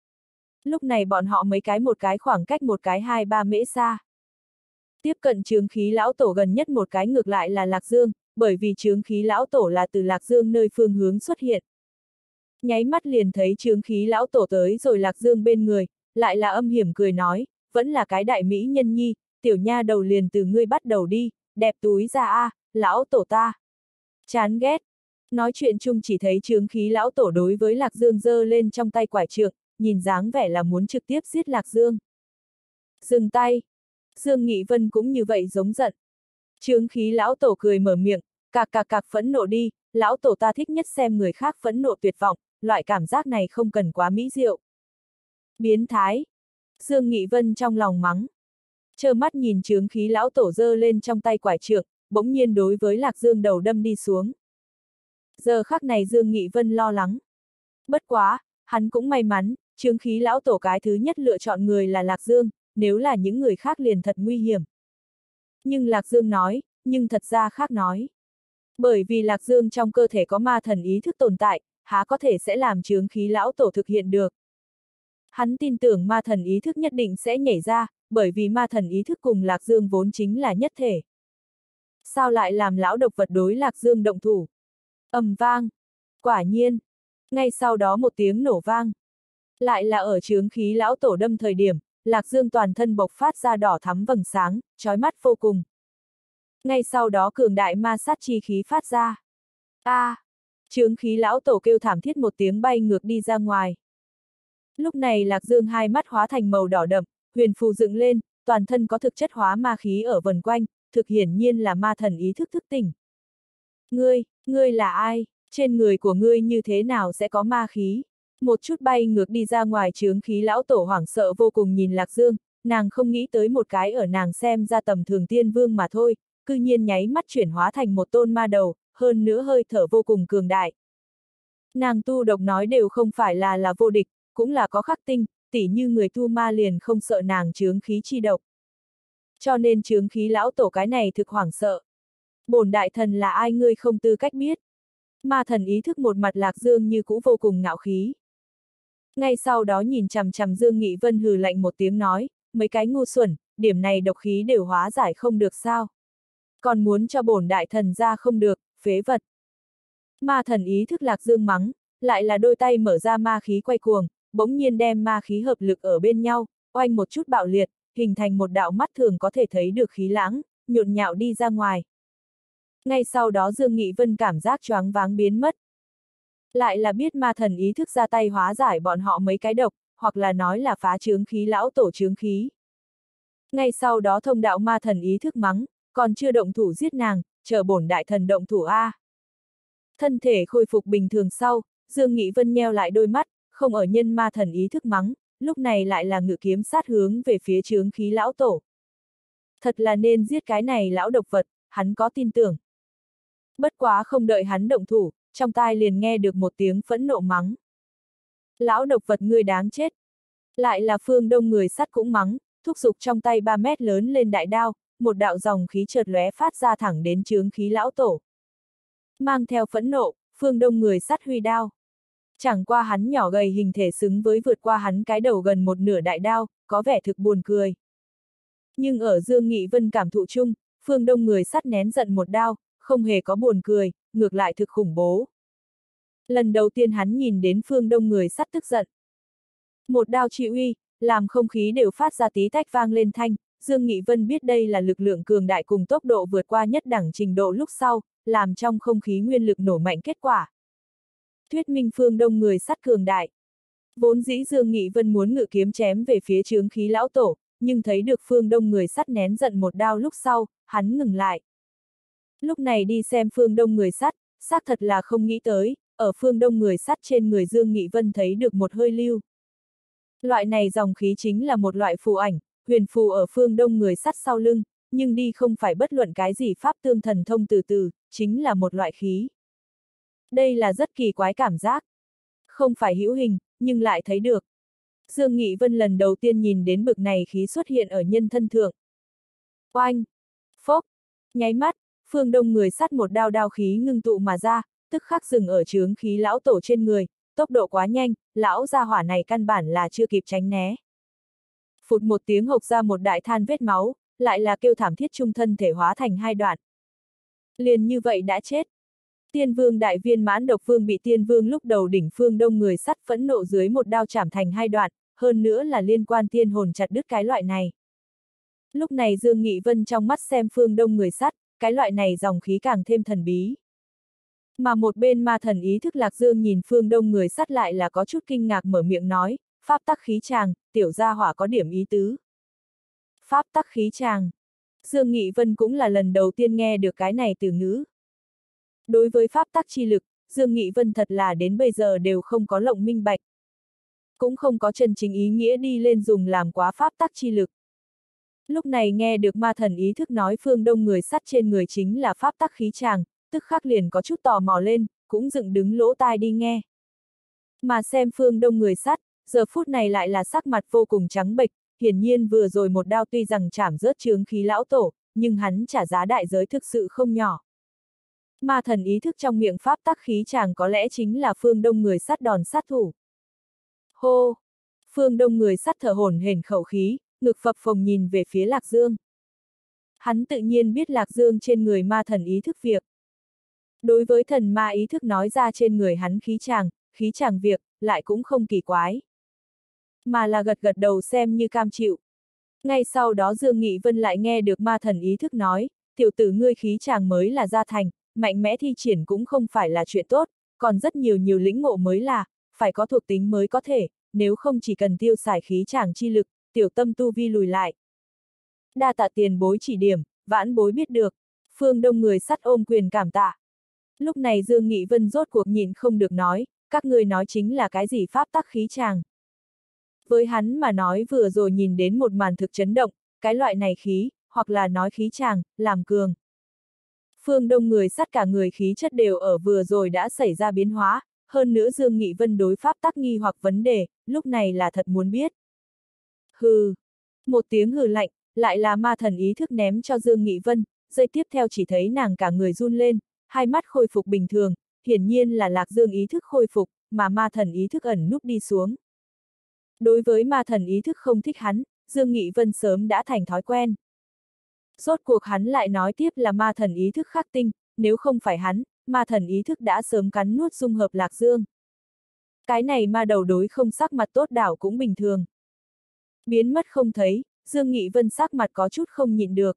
Lúc này bọn họ mấy cái một cái khoảng cách một cái hai ba mễ xa. Tiếp cận chướng khí lão tổ gần nhất một cái ngược lại là Lạc Dương, bởi vì chướng khí lão tổ là từ Lạc Dương nơi phương hướng xuất hiện. Nháy mắt liền thấy chướng khí lão tổ tới rồi Lạc Dương bên người, lại là âm hiểm cười nói, vẫn là cái đại mỹ nhân nhi, tiểu nha đầu liền từ ngươi bắt đầu đi, đẹp túi ra a, lão tổ ta. Chán ghét. Nói chuyện chung chỉ thấy chướng khí lão tổ đối với Lạc Dương giơ lên trong tay quải trượng, nhìn dáng vẻ là muốn trực tiếp giết Lạc Dương. Dừng tay. Dương Nghị Vân cũng như vậy giống giận. Chướng khí lão tổ cười mở miệng, cạc cạc cạc phẫn nộ đi, lão tổ ta thích nhất xem người khác phẫn nộ tuyệt vọng, loại cảm giác này không cần quá mỹ diệu. Biến thái. Dương Nghị Vân trong lòng mắng. Trơ mắt nhìn chướng khí lão tổ giơ lên trong tay quải trượng, bỗng nhiên đối với Lạc Dương đầu đâm đi xuống. Giờ khắc này Dương Nghị Vân lo lắng. Bất quá, hắn cũng may mắn, chướng khí lão tổ cái thứ nhất lựa chọn người là Lạc Dương, nếu là những người khác liền thật nguy hiểm. Nhưng Lạc Dương nói, nhưng thật ra khác nói. Bởi vì Lạc Dương trong cơ thể có ma thần ý thức tồn tại, há có thể sẽ làm chướng khí lão tổ thực hiện được. Hắn tin tưởng ma thần ý thức nhất định sẽ nhảy ra, bởi vì ma thần ý thức cùng Lạc Dương vốn chính là nhất thể. Sao lại làm lão độc vật đối Lạc Dương động thủ? Ầm vang. Quả nhiên. Ngay sau đó một tiếng nổ vang. Lại là ở chướng khí lão tổ đâm thời điểm, Lạc Dương toàn thân bộc phát ra đỏ thắm vầng sáng, chói mắt vô cùng. Ngay sau đó cường đại ma sát chi khí phát ra. A! À, chướng khí lão tổ kêu thảm thiết một tiếng bay ngược đi ra ngoài. Lúc này Lạc Dương hai mắt hóa thành màu đỏ đậm, huyền phù dựng lên, toàn thân có thực chất hóa ma khí ở vần quanh, thực hiển nhiên là ma thần ý thức thức tỉnh. Ngươi, ngươi là ai? Trên người của ngươi như thế nào sẽ có ma khí? Một chút bay ngược đi ra ngoài chướng khí lão tổ hoảng sợ vô cùng nhìn Lạc Dương, nàng không nghĩ tới một cái ở nàng xem ra tầm thường tiên vương mà thôi, cư nhiên nháy mắt chuyển hóa thành một tôn ma đầu, hơn nữa hơi thở vô cùng cường đại. Nàng tu độc nói đều không phải là là vô địch, cũng là có khắc tinh, tỉ như người tu ma liền không sợ nàng chướng khí chi độc. Cho nên chướng khí lão tổ cái này thực hoảng sợ. Bổn đại thần là ai ngươi không tư cách biết. Ma thần ý thức một mặt Lạc Dương như cũ vô cùng ngạo khí. Ngay sau đó nhìn chằm chằm Dương Nghị Vân hừ lạnh một tiếng nói, mấy cái ngu xuẩn, điểm này độc khí đều hóa giải không được sao. Còn muốn cho bổn đại thần ra không được, phế vật. Ma thần ý thức Lạc Dương mắng, lại là đôi tay mở ra ma khí quay cuồng, bỗng nhiên đem ma khí hợp lực ở bên nhau, oanh một chút bạo liệt, hình thành một đạo mắt thường có thể thấy được khí lãng, nhộn nhạo đi ra ngoài. Ngay sau đó Dương Nghị Vân cảm giác choáng váng biến mất. Lại là biết ma thần ý thức ra tay hóa giải bọn họ mấy cái độc, hoặc là nói là phá chướng khí lão tổ chướng khí. Ngay sau đó thông đạo ma thần ý thức mắng, còn chưa động thủ giết nàng, chờ bổn đại thần động thủ a. Thân thể khôi phục bình thường sau, Dương Nghị Vân nheo lại đôi mắt, không ở nhân ma thần ý thức mắng, lúc này lại là ngự kiếm sát hướng về phía chướng khí lão tổ. Thật là nên giết cái này lão độc vật, hắn có tin tưởng. Bất quá không đợi hắn động thủ, trong tai liền nghe được một tiếng phẫn nộ mắng. Lão độc vật ngươi đáng chết. Lại là phương đông người sắt cũng mắng, thúc giục trong tay ba mét lớn lên đại đao, một đạo dòng khí chợt lóe phát ra thẳng đến chướng khí lão tổ. Mang theo phẫn nộ, phương đông người sắt huy đao. Chẳng qua hắn nhỏ gầy hình thể xứng với vượt qua hắn cái đầu gần một nửa đại đao, có vẻ thực buồn cười. Nhưng ở Dương Nghị Vân cảm thụ chung, phương đông người sắt nén giận một đao, không hề có buồn cười, ngược lại thực khủng bố. Lần đầu tiên hắn nhìn đến phương đông người sắt tức giận. Một đao trị uy, làm không khí đều phát ra tí tách vang lên thanh, Dương Nghị Vân biết đây là lực lượng cường đại cùng tốc độ vượt qua nhất đẳng trình độ lúc sau, làm trong không khí nguyên lực nổ mạnh kết quả. Thuyết minh phương đông người sắt cường đại. Vốn dĩ Dương Nghị Vân muốn ngự kiếm chém về phía chướng khí lão tổ, nhưng thấy được phương đông người sắt nén giận một đao lúc sau, hắn ngừng lại. Lúc này đi xem phương đông người sắt, xác thật là không nghĩ tới, ở phương đông người sắt trên người Dương Nghị Vân thấy được một hơi lưu. Loại này dòng khí chính là một loại phù ảnh, huyền phù ở phương đông người sắt sau lưng, nhưng đi không phải bất luận cái gì pháp tương thần thông từ từ, chính là một loại khí. Đây là rất kỳ quái cảm giác. Không phải hữu hình, nhưng lại thấy được. Dương Nghị Vân lần đầu tiên nhìn đến bực này khí xuất hiện ở nhân thân thượng. Oanh! Phốc! Nháy mắt, phương đông người sắt một đao đao khí ngưng tụ mà ra, tức khắc dừng ở chướng khí lão tổ trên người, tốc độ quá nhanh, lão gia hỏa này căn bản là chưa kịp tránh né. Phụt một tiếng hộc ra một đại than vết máu, lại là kêu thảm thiết trung thân thể hóa thành hai đoạn. Liền như vậy đã chết. Tiên vương đại viên mãn độc vương bị tiên vương lúc đầu đỉnh phương đông người sắt phẫn nộ dưới một đao chảm thành hai đoạn, hơn nữa là liên quan tiên hồn chặt đứt cái loại này. Lúc này Dương Nghị Vân trong mắt xem phương đông người sắt, cái loại này dòng khí càng thêm thần bí. Mà một bên ma thần ý thức Lạc Dương nhìn phương đông người sắt lại là có chút kinh ngạc mở miệng nói, pháp tắc khí tràng, tiểu gia hỏa có điểm ý tứ. Pháp tắc khí tràng. Dương Nghị Vân cũng là lần đầu tiên nghe được cái này từ ngữ. Đối với pháp tắc chi lực, Dương Nghị Vân thật là đến bây giờ đều không có lộng minh bạch. Cũng không có chân chính ý nghĩa đi lên dùng làm quá pháp tắc chi lực. Lúc này nghe được ma thần ý thức nói phương đông người sắt trên người chính là pháp tắc khí tràng, tức khắc liền có chút tò mò lên, cũng dựng đứng lỗ tai đi nghe. Mà xem phương đông người sắt, giờ phút này lại là sắc mặt vô cùng trắng bệch, hiển nhiên vừa rồi một đao tuy rằng chảm rớt chướng khí lão tổ, nhưng hắn trả giá đại giới thực sự không nhỏ. Ma thần ý thức trong miệng pháp tắc khí tràng có lẽ chính là phương đông người sắt đòn sát thủ. Hô! Phương đông người sắt thở hổn hển khẩu khí, ngực phập phồng nhìn về phía Lạc Dương. Hắn tự nhiên biết Lạc Dương trên người ma thần ý thức việc. Đối với thần ma ý thức nói ra trên người hắn khí tràng, khí tràng việc, lại cũng không kỳ quái. Mà là gật gật đầu xem như cam chịu. Ngay sau đó Dương Nghị Vân lại nghe được ma thần ý thức nói, tiểu tử ngươi khí tràng mới là gia thành, mạnh mẽ thi triển cũng không phải là chuyện tốt, còn rất nhiều nhiều lĩnh ngộ mới là, phải có thuộc tính mới có thể, nếu không chỉ cần tiêu xài khí tràng chi lực, tiểu tâm tu vi lùi lại. Đa tạ tiền bối chỉ điểm, vãn bối biết được, phương đông người sắt ôm quyền cảm tạ. Lúc này Dương Nghị Vân rốt cuộc nhìn không được nói, các ngươi nói chính là cái gì pháp tắc khí tràng. Với hắn mà nói vừa rồi nhìn đến một màn thực chấn động, cái loại này khí, hoặc là nói khí tràng, làm cường. Phương đông người sắt cả người khí chất đều ở vừa rồi đã xảy ra biến hóa, hơn nữa Dương Nghị Vân đối pháp tắc nghi hoặc vấn đề, lúc này là thật muốn biết. Hừ! Một tiếng hừ lạnh, lại là ma thần ý thức ném cho Dương Nghị Vân, giây tiếp theo chỉ thấy nàng cả người run lên, hai mắt khôi phục bình thường, hiển nhiên là Lạc Dương ý thức khôi phục, mà ma thần ý thức ẩn núp đi xuống. Đối với ma thần ý thức không thích hắn, Dương Nghị Vân sớm đã thành thói quen. Rốt cuộc hắn lại nói tiếp là ma thần ý thức khắc tinh, nếu không phải hắn, ma thần ý thức đã sớm cắn nuốt dung hợp Lạc Dương. Cái này ma đầu đối không sắc mặt tốt đảo cũng bình thường. Biến mất không thấy, Dương Nghị Vân sắc mặt có chút không nhịn được.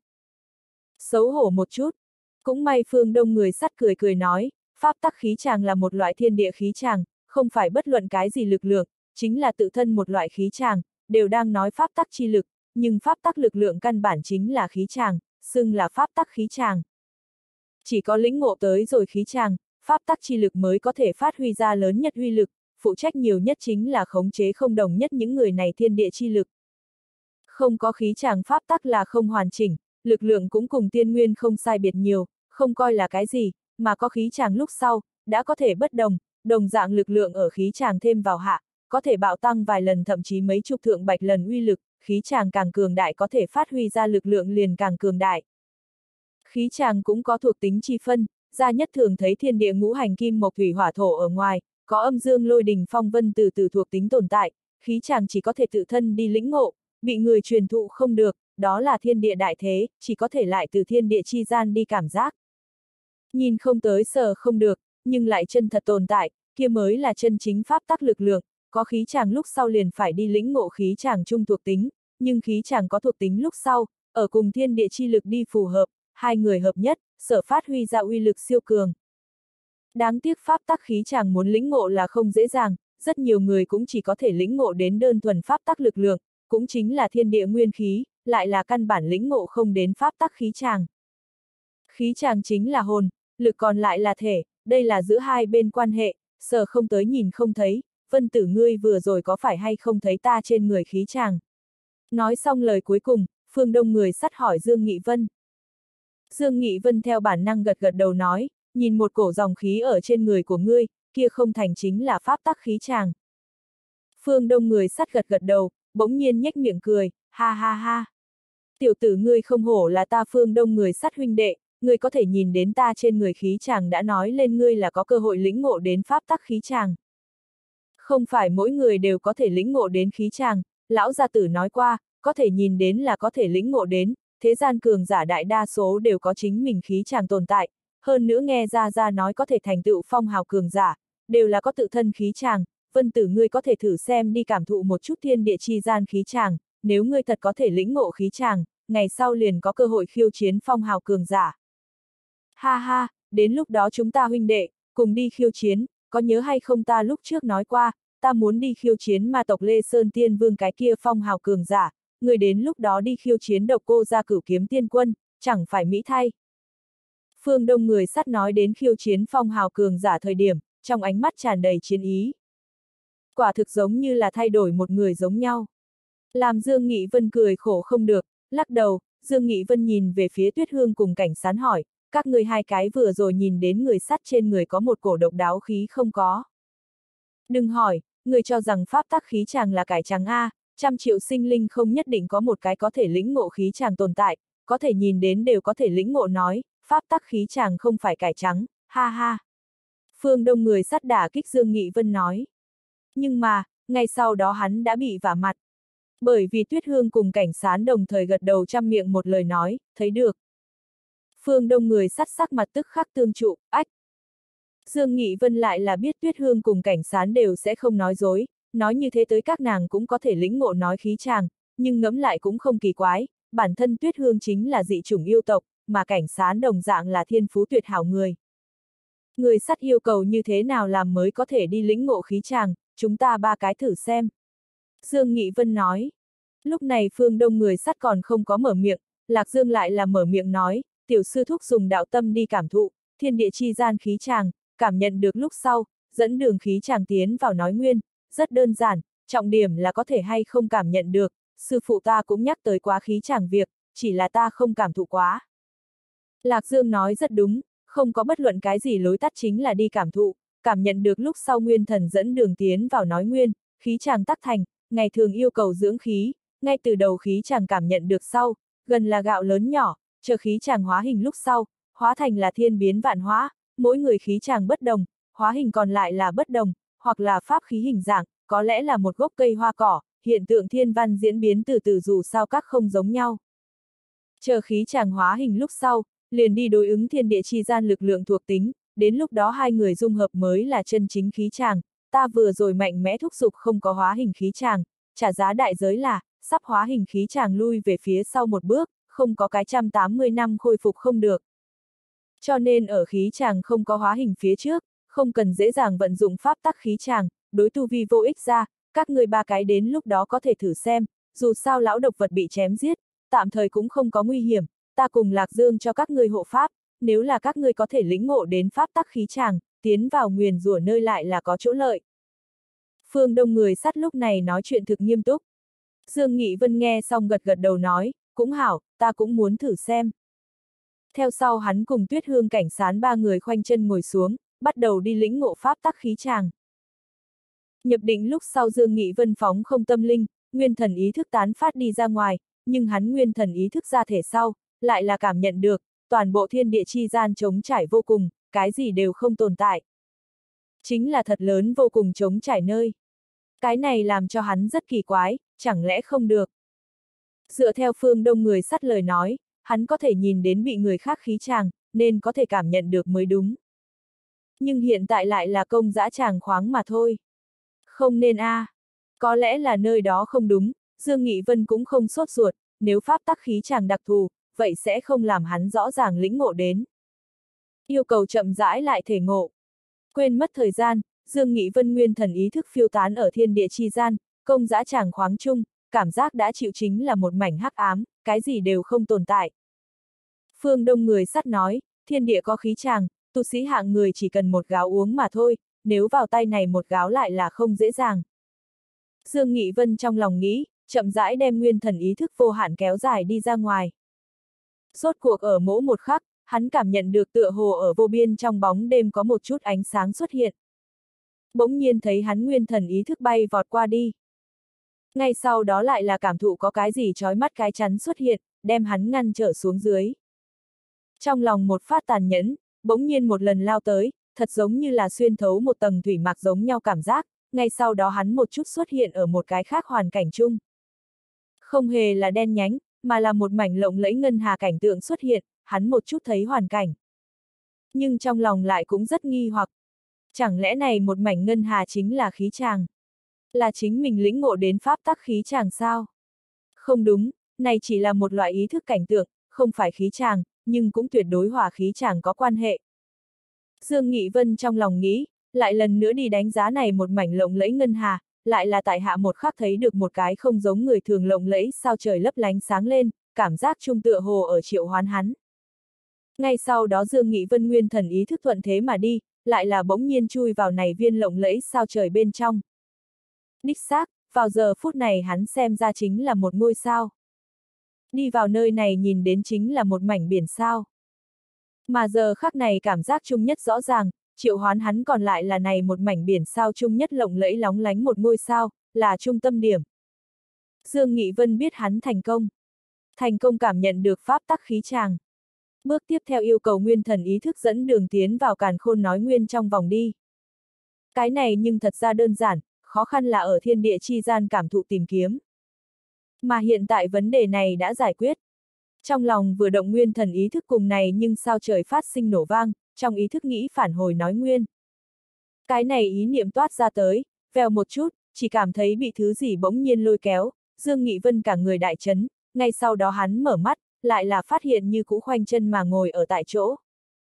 Xấu hổ một chút. Cũng may phương đông người sắt cười cười nói, pháp tắc khí tràng là một loại thiên địa khí tràng, không phải bất luận cái gì lực lượng, chính là tự thân một loại khí tràng, đều đang nói pháp tắc chi lực, nhưng pháp tắc lực lượng căn bản chính là khí tràng, xưng là pháp tắc khí tràng. Chỉ có lĩnh ngộ tới rồi khí tràng, pháp tắc chi lực mới có thể phát huy ra lớn nhất uy lực, phụ trách nhiều nhất chính là khống chế không đồng nhất những người này thiên địa chi lực. Không có khí tràng pháp tắc là không hoàn chỉnh, lực lượng cũng cùng tiên nguyên không sai biệt nhiều, không coi là cái gì, mà có khí tràng lúc sau, đã có thể bất đồng, đồng dạng lực lượng ở khí tràng thêm vào hạ, có thể bạo tăng vài lần thậm chí mấy chục thượng bạch lần uy lực, khí tràng càng cường đại có thể phát huy ra lực lượng liền càng cường đại. Khí tràng cũng có thuộc tính chi phân, gia nhất thường thấy thiên địa ngũ hành kim mộc thủy hỏa thổ ở ngoài, có âm dương lôi đình phong vân từ từ thuộc tính tồn tại, khí tràng chỉ có thể tự thân đi lĩnh ngộ, bị người truyền thụ không được, đó là thiên địa đại thế, chỉ có thể lại từ thiên địa chi gian đi cảm giác. Nhìn không tới sờ không được, nhưng lại chân thật tồn tại, kia mới là chân chính pháp tắc lực lượng, có khí tràng lúc sau liền phải đi lĩnh ngộ khí tràng chung thuộc tính, nhưng khí tràng có thuộc tính lúc sau, ở cùng thiên địa chi lực đi phù hợp, hai người hợp nhất, sở phát huy ra uy lực siêu cường. Đáng tiếc pháp tắc khí tràng muốn lĩnh ngộ là không dễ dàng, rất nhiều người cũng chỉ có thể lĩnh ngộ đến đơn thuần pháp tắc lực lượng, cũng chính là thiên địa nguyên khí, lại là căn bản lĩnh ngộ không đến pháp tắc khí tràng. Khí tràng chính là hồn, lực còn lại là thể, đây là giữa hai bên quan hệ, sở không tới nhìn không thấy, Vân tử ngươi vừa rồi có phải hay không thấy ta trên người khí chàng? Nói xong lời cuối cùng, Phương Đông người sắt hỏi Dương Nghị Vân. Dương Nghị Vân theo bản năng gật gật đầu nói, nhìn một cổ dòng khí ở trên người của ngươi, kia không thành chính là pháp tắc khí chàng. Phương Đông người sắt gật gật đầu, bỗng nhiên nhếch miệng cười, ha ha ha. Tiểu tử ngươi không hổ là ta Phương Đông người sắt huynh đệ, ngươi có thể nhìn đến ta trên người khí chàng đã nói lên ngươi là có cơ hội lĩnh ngộ đến pháp tắc khí chàng. Không phải mỗi người đều có thể lĩnh ngộ đến khí chàng, lão gia tử nói qua, có thể nhìn đến là có thể lĩnh ngộ đến, thế gian cường giả đại đa số đều có chính mình khí chàng tồn tại, hơn nữa nghe ra ra nói có thể thành tựu phong hào cường giả, đều là có tự thân khí chàng, Vân tử ngươi có thể thử xem đi cảm thụ một chút thiên địa chi gian khí chàng, nếu ngươi thật có thể lĩnh ngộ khí chàng, ngày sau liền có cơ hội khiêu chiến phong hào cường giả. Ha ha, đến lúc đó chúng ta huynh đệ, cùng đi khiêu chiến, có nhớ hay không ta lúc trước nói qua, ta muốn đi khiêu chiến ma tộc Lê Sơn Tiên Vương cái kia phong hào cường giả, người đến lúc đó đi khiêu chiến độc cô gia cửu kiếm tiên quân, chẳng phải mỹ thay. Phương Đông người sắt nói đến khiêu chiến phong hào cường giả thời điểm, trong ánh mắt tràn đầy chiến ý. Quả thực giống như là thay đổi một người giống nhau. Làm Dương Nghị Vân cười khổ không được, lắc đầu, Dương Nghị Vân nhìn về phía Tuyết Hương cùng Cảnh Sán hỏi, các người hai cái vừa rồi nhìn đến người sắt trên người có một cổ độc đáo khí không có. Đừng hỏi, người cho rằng pháp tắc khí chàng là cải trắng A, trăm triệu sinh linh không nhất định có một cái có thể lĩnh ngộ khí chàng tồn tại, có thể nhìn đến đều có thể lĩnh ngộ nói, pháp tắc khí chàng không phải cải trắng, ha ha. Phương Đông người sắt đả kích Dương Nghị Vân nói. Nhưng mà, ngay sau đó hắn đã bị vả mặt. Bởi vì Tuyết Hương cùng Cảnh Sán đồng thời gật đầu trăm miệng một lời nói, thấy được. Phương Đông người sắt sắc mặt tức khắc tương trụ, ách. Dương Nghị Vân lại là biết Tuyết Hương cùng Cảnh Sán đều sẽ không nói dối, nói như thế tới các nàng cũng có thể lĩnh ngộ nói khí chàng, nhưng ngẫm lại cũng không kỳ quái, bản thân Tuyết Hương chính là dị chủng yêu tộc, mà Cảnh Sán đồng dạng là thiên phú tuyệt hảo người. Người sắt yêu cầu như thế nào làm mới có thể đi lĩnh ngộ khí chàng, chúng ta ba cái thử xem. Dương Nghị Vân nói. Lúc này Phương Đông người sắt còn không có mở miệng, Lạc Dương lại là mở miệng nói, tiểu sư thúc dùng đạo tâm đi cảm thụ, thiên địa chi gian khí chàng, cảm nhận được lúc sau, dẫn đường khí chàng tiến vào nói nguyên, rất đơn giản, trọng điểm là có thể hay không cảm nhận được, sư phụ ta cũng nhắc tới quá khí chàng việc, chỉ là ta không cảm thụ quá. Lạc Dương nói rất đúng, không có bất luận cái gì lối tắt chính là đi cảm thụ, cảm nhận được lúc sau nguyên thần dẫn đường tiến vào nói nguyên, khí chàng tắc thành, ngày thường yêu cầu dưỡng khí, ngay từ đầu khí chàng cảm nhận được sau, gần là gạo lớn nhỏ, chờ khí chàng hóa hình lúc sau, hóa thành là thiên biến vạn hóa, mỗi người khí chàng bất đồng, hóa hình còn lại là bất đồng, hoặc là pháp khí hình dạng, có lẽ là một gốc cây hoa cỏ, hiện tượng thiên văn diễn biến từ từ dù sao các không giống nhau. Chờ khí chàng hóa hình lúc sau, liền đi đối ứng thiên địa chi gian lực lượng thuộc tính, đến lúc đó hai người dung hợp mới là chân chính khí chàng, ta vừa rồi mạnh mẽ thúc giục không có hóa hình khí chàng, trả giá đại giới là, sắp hóa hình khí chàng lui về phía sau một bước, không có cái một trăm tám mươi năm khôi phục không được. Cho nên ở khí chàng không có hóa hình phía trước, không cần dễ dàng vận dụng pháp tắc khí chàng, đối tu vi vô ích ra, các người ba cái đến lúc đó có thể thử xem, dù sao lão độc vật bị chém giết, tạm thời cũng không có nguy hiểm, ta cùng Lạc Dương cho các người hộ pháp, nếu là các ngươi có thể lĩnh ngộ đến pháp tắc khí chàng, tiến vào nguyền rủa nơi lại là có chỗ lợi. Phương Đông người sắt lúc này nói chuyện thực nghiêm túc. Dương Nghị Vân nghe xong gật gật đầu nói, cũng hảo, ta cũng muốn thử xem. Theo sau hắn cùng Tuyết Hương Cảnh Sán ba người khoanh chân ngồi xuống, bắt đầu đi lĩnh ngộ pháp tắc khí chàng. Nhập định lúc sau Dương Nghị Vân phóng không tâm linh, nguyên thần ý thức tán phát đi ra ngoài, nhưng hắn nguyên thần ý thức ra thể sau, lại là cảm nhận được, toàn bộ thiên địa chi gian trống trải vô cùng, cái gì đều không tồn tại. Chính là thật lớn vô cùng trống trải nơi. Cái này làm cho hắn rất kỳ quái, chẳng lẽ không được. Dựa theo Phương Đông người sắt lời nói, hắn có thể nhìn đến bị người khác khí chàng, nên có thể cảm nhận được mới đúng. Nhưng hiện tại lại là công dã tràng khoáng mà thôi. Không nên a, à. Có lẽ là nơi đó không đúng, Dương Nghị Vân cũng không sốt ruột, nếu pháp tắc khí chàng đặc thù, vậy sẽ không làm hắn rõ ràng lĩnh ngộ đến. Yêu cầu chậm rãi lại thể ngộ. Quên mất thời gian, Dương Nghị Vân nguyên thần ý thức phiêu tán ở thiên địa chi gian, công dã tràng khoáng chung, cảm giác đã chịu chính là một mảnh hắc ám, cái gì đều không tồn tại. Phương Đông người sắt nói, thiên địa có khí chàng, tu sĩ hạng người chỉ cần một gáo uống mà thôi, nếu vào tay này một gáo lại là không dễ dàng. Dương Nghị Vân trong lòng nghĩ, chậm rãi đem nguyên thần ý thức vô hạn kéo dài đi ra ngoài. Rốt cuộc ở mỗi một khắc, hắn cảm nhận được tựa hồ ở vô biên trong bóng đêm có một chút ánh sáng xuất hiện. Bỗng nhiên thấy hắn nguyên thần ý thức bay vọt qua đi. Ngay sau đó lại là cảm thụ có cái gì chói mắt cái chắn xuất hiện, đem hắn ngăn trở xuống dưới. Trong lòng một phát tàn nhẫn, bỗng nhiên một lần lao tới, thật giống như là xuyên thấu một tầng thủy mạc giống nhau cảm giác, ngay sau đó hắn một chút xuất hiện ở một cái khác hoàn cảnh chung. Không hề là đen nhánh, mà là một mảnh lộng lẫy ngân hà cảnh tượng xuất hiện, hắn một chút thấy hoàn cảnh. Nhưng trong lòng lại cũng rất nghi hoặc. Chẳng lẽ này một mảnh ngân hà chính là khí tràng? Là chính mình lĩnh ngộ đến pháp tắc khí tràng sao? Không đúng, này chỉ là một loại ý thức cảnh tượng, không phải khí tràng, nhưng cũng tuyệt đối hòa khí tràng có quan hệ. Dương Nghị Vân trong lòng nghĩ, lại lần nữa đi đánh giá này một mảnh lộng lẫy ngân hà, lại là tại hạ một khắc thấy được một cái không giống người thường lộng lẫy sao trời lấp lánh sáng lên, cảm giác trung tựa hồ ở triệu hoán hắn. Ngay sau đó Dương Nghị Vân nguyên thần ý thức thuận thế mà đi, lại là bỗng nhiên chui vào này viên lộng lẫy sao trời bên trong. Đích xác, vào giờ phút này hắn xem ra chính là một ngôi sao. Đi vào nơi này nhìn đến chính là một mảnh biển sao. Mà giờ khắc này cảm giác chung nhất rõ ràng, triệu hoán hắn còn lại là này một mảnh biển sao chung nhất lộng lẫy lóng lánh một ngôi sao, là trung tâm điểm. Dương Nghị Vân biết hắn thành công. Thành công cảm nhận được pháp tắc khí tràng. Bước tiếp theo yêu cầu nguyên thần ý thức dẫn đường tiến vào càn khôn nói nguyên trong vòng đi. Cái này nhưng thật ra đơn giản, khó khăn là ở thiên địa chi gian cảm thụ tìm kiếm. Mà hiện tại vấn đề này đã giải quyết. Trong lòng vừa động nguyên thần ý thức cùng này nhưng sao trời phát sinh nổ vang, trong ý thức nghĩ phản hồi nói nguyên. Cái này ý niệm toát ra tới, vèo một chút, chỉ cảm thấy bị thứ gì bỗng nhiên lôi kéo, Dương Nghị Vân cả người đại chấn, ngay sau đó hắn mở mắt, lại là phát hiện như cũ khoanh chân mà ngồi ở tại chỗ.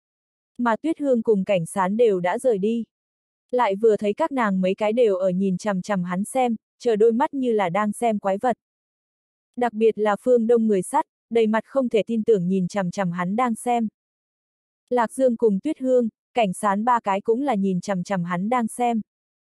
Mà Tuyết Hương cùng Cảnh Sán đều đã rời đi. Lại vừa thấy các nàng mấy cái đều ở nhìn chằm chằm hắn xem, chờ đôi mắt như là đang xem quái vật. Đặc biệt là Phương Đông người sắt, đầy mặt không thể tin tưởng nhìn chằm chằm hắn đang xem. Lạc Dương cùng Tuyết Hương, Cảnh Sán ba cái cũng là nhìn chằm chằm hắn đang xem.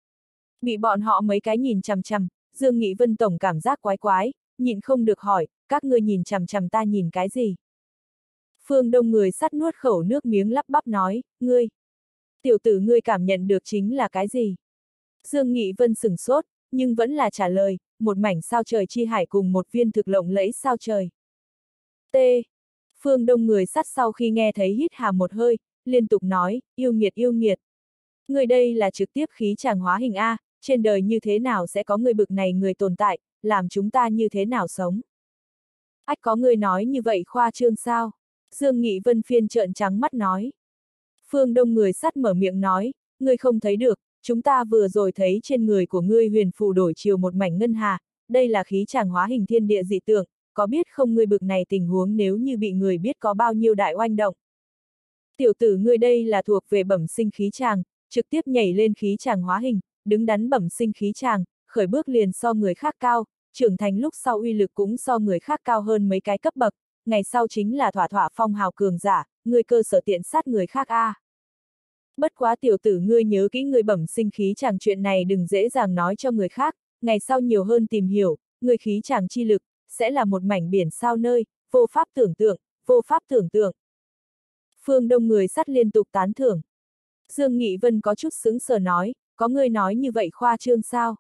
Bị bọn họ mấy cái nhìn chằm chằm, Dương Nghị Vân tổng cảm giác quái quái, nhịn không được hỏi, các ngươi nhìn chằm chằm ta nhìn cái gì? Phương Đông người sắt nuốt khẩu nước miếng lắp bắp nói, ngươi. Tiểu tử ngươi cảm nhận được chính là cái gì? Dương Nghị Vân sửng sốt, nhưng vẫn là trả lời, một mảnh sao trời chi hải cùng một viên thực lộng lẫy sao trời. T. Phương Đông người sắt sau khi nghe thấy hít hà một hơi, liên tục nói, yêu nghiệt yêu nghiệt. Người đây là trực tiếp khí tràng hóa hình A, trên đời như thế nào sẽ có người bực này người tồn tại, làm chúng ta như thế nào sống? Ách có người nói như vậy khoa trương sao? Dương Nghị Vân phiên trợn trắng mắt nói. Phương Đông người sắt mở miệng nói, ngươi không thấy được, chúng ta vừa rồi thấy trên người của ngươi huyền phù đổi chiều một mảnh ngân hà, đây là khí tràng hóa hình thiên địa dị tượng, có biết không ngươi bực này tình huống nếu như bị người biết có bao nhiêu đại oanh động. Tiểu tử ngươi đây là thuộc về bẩm sinh khí tràng, trực tiếp nhảy lên khí tràng hóa hình, đứng đắn bẩm sinh khí tràng, khởi bước liền so người khác cao, trưởng thành lúc sau uy lực cũng so người khác cao hơn mấy cái cấp bậc, ngày sau chính là thỏa thỏa phong hào cường giả, ngươi cơ sở tiện sát người khác a. À. Bất quá tiểu tử ngươi nhớ kỹ người bẩm sinh khí tràng chuyện này đừng dễ dàng nói cho người khác, ngày sau nhiều hơn tìm hiểu, người khí tràng chi lực, sẽ là một mảnh biển sao nơi, vô pháp tưởng tượng, vô pháp tưởng tượng. Phương Đông người sắt liên tục tán thưởng. Dương Nghị Vân có chút sững sờ nói, có người nói như vậy khoa trương sao?